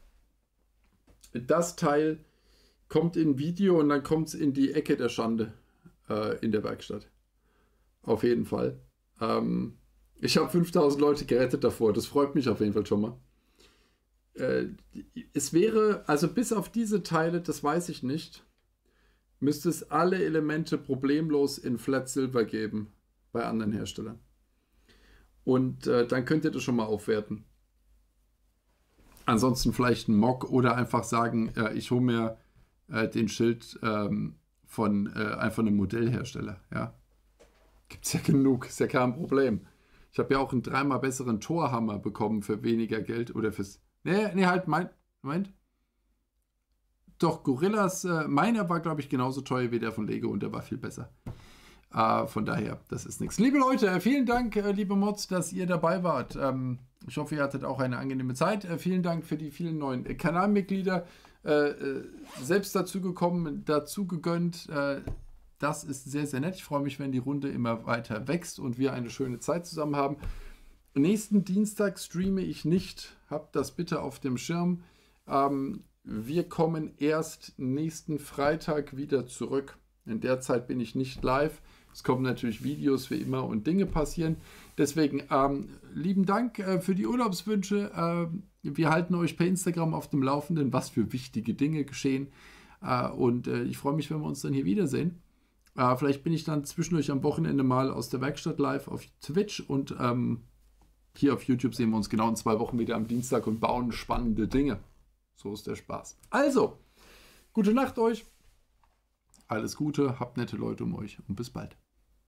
A: Das Teil kommt in Video und dann kommt es in die Ecke der Schande äh, in der Werkstatt. Auf jeden Fall. Ähm, ich habe fünftausend Leute gerettet davor. Das freut mich auf jeden Fall schon mal. Äh, es wäre, also bis auf diese Teile, das weiß ich nicht, müsste es alle Elemente problemlos in Flat Silver geben bei anderen Herstellern. Und äh, dann könnt ihr das schon mal aufwerten. Ansonsten vielleicht ein Mock oder einfach sagen, äh, ich hole mir äh, den Schild ähm, von äh, einfach einem Modellhersteller. Ja. Gibt es ja genug, ist ja kein Problem. Ich habe ja auch einen dreimal besseren Torhammer bekommen für weniger Geld oder fürs. Nee, nee, halt, mein. Moment. Doch, Gorillas, äh, meiner war, glaube ich, genauso teuer wie der von Lego und der war viel besser. Äh, von daher, das ist nichts. Liebe Leute, vielen Dank, äh, liebe Mods, dass ihr dabei wart. Ähm, ich hoffe, ihr hattet auch eine angenehme Zeit. Äh, vielen Dank für die vielen neuen äh, Kanalmitglieder. Äh, äh, selbst dazu gekommen, dazu gegönnt. Äh, das ist sehr, sehr nett. Ich freue mich, wenn die Runde immer weiter wächst und wir eine schöne Zeit zusammen haben. Nächsten Dienstag streame ich nicht. Habt das bitte auf dem Schirm. Ähm, wir kommen erst nächsten Freitag wieder zurück. In der Zeit bin ich nicht live. Es kommen natürlich Videos wie immer und Dinge passieren. Deswegen ähm, lieben Dank äh, für die Urlaubswünsche. Äh, wir halten euch per Instagram auf dem Laufenden, was für wichtige Dinge geschehen. Äh, und äh, ich freue mich, wenn wir uns dann hier wiedersehen. Äh, vielleicht bin ich dann zwischendurch am Wochenende mal aus der Werkstatt live auf Twitch und ähm, hier auf YouTube sehen wir uns genau in zwei Wochen wieder am Dienstag und bauen spannende Dinge. So ist der Spaß. Also, gute Nacht euch. Alles Gute, habt nette Leute um euch und bis bald.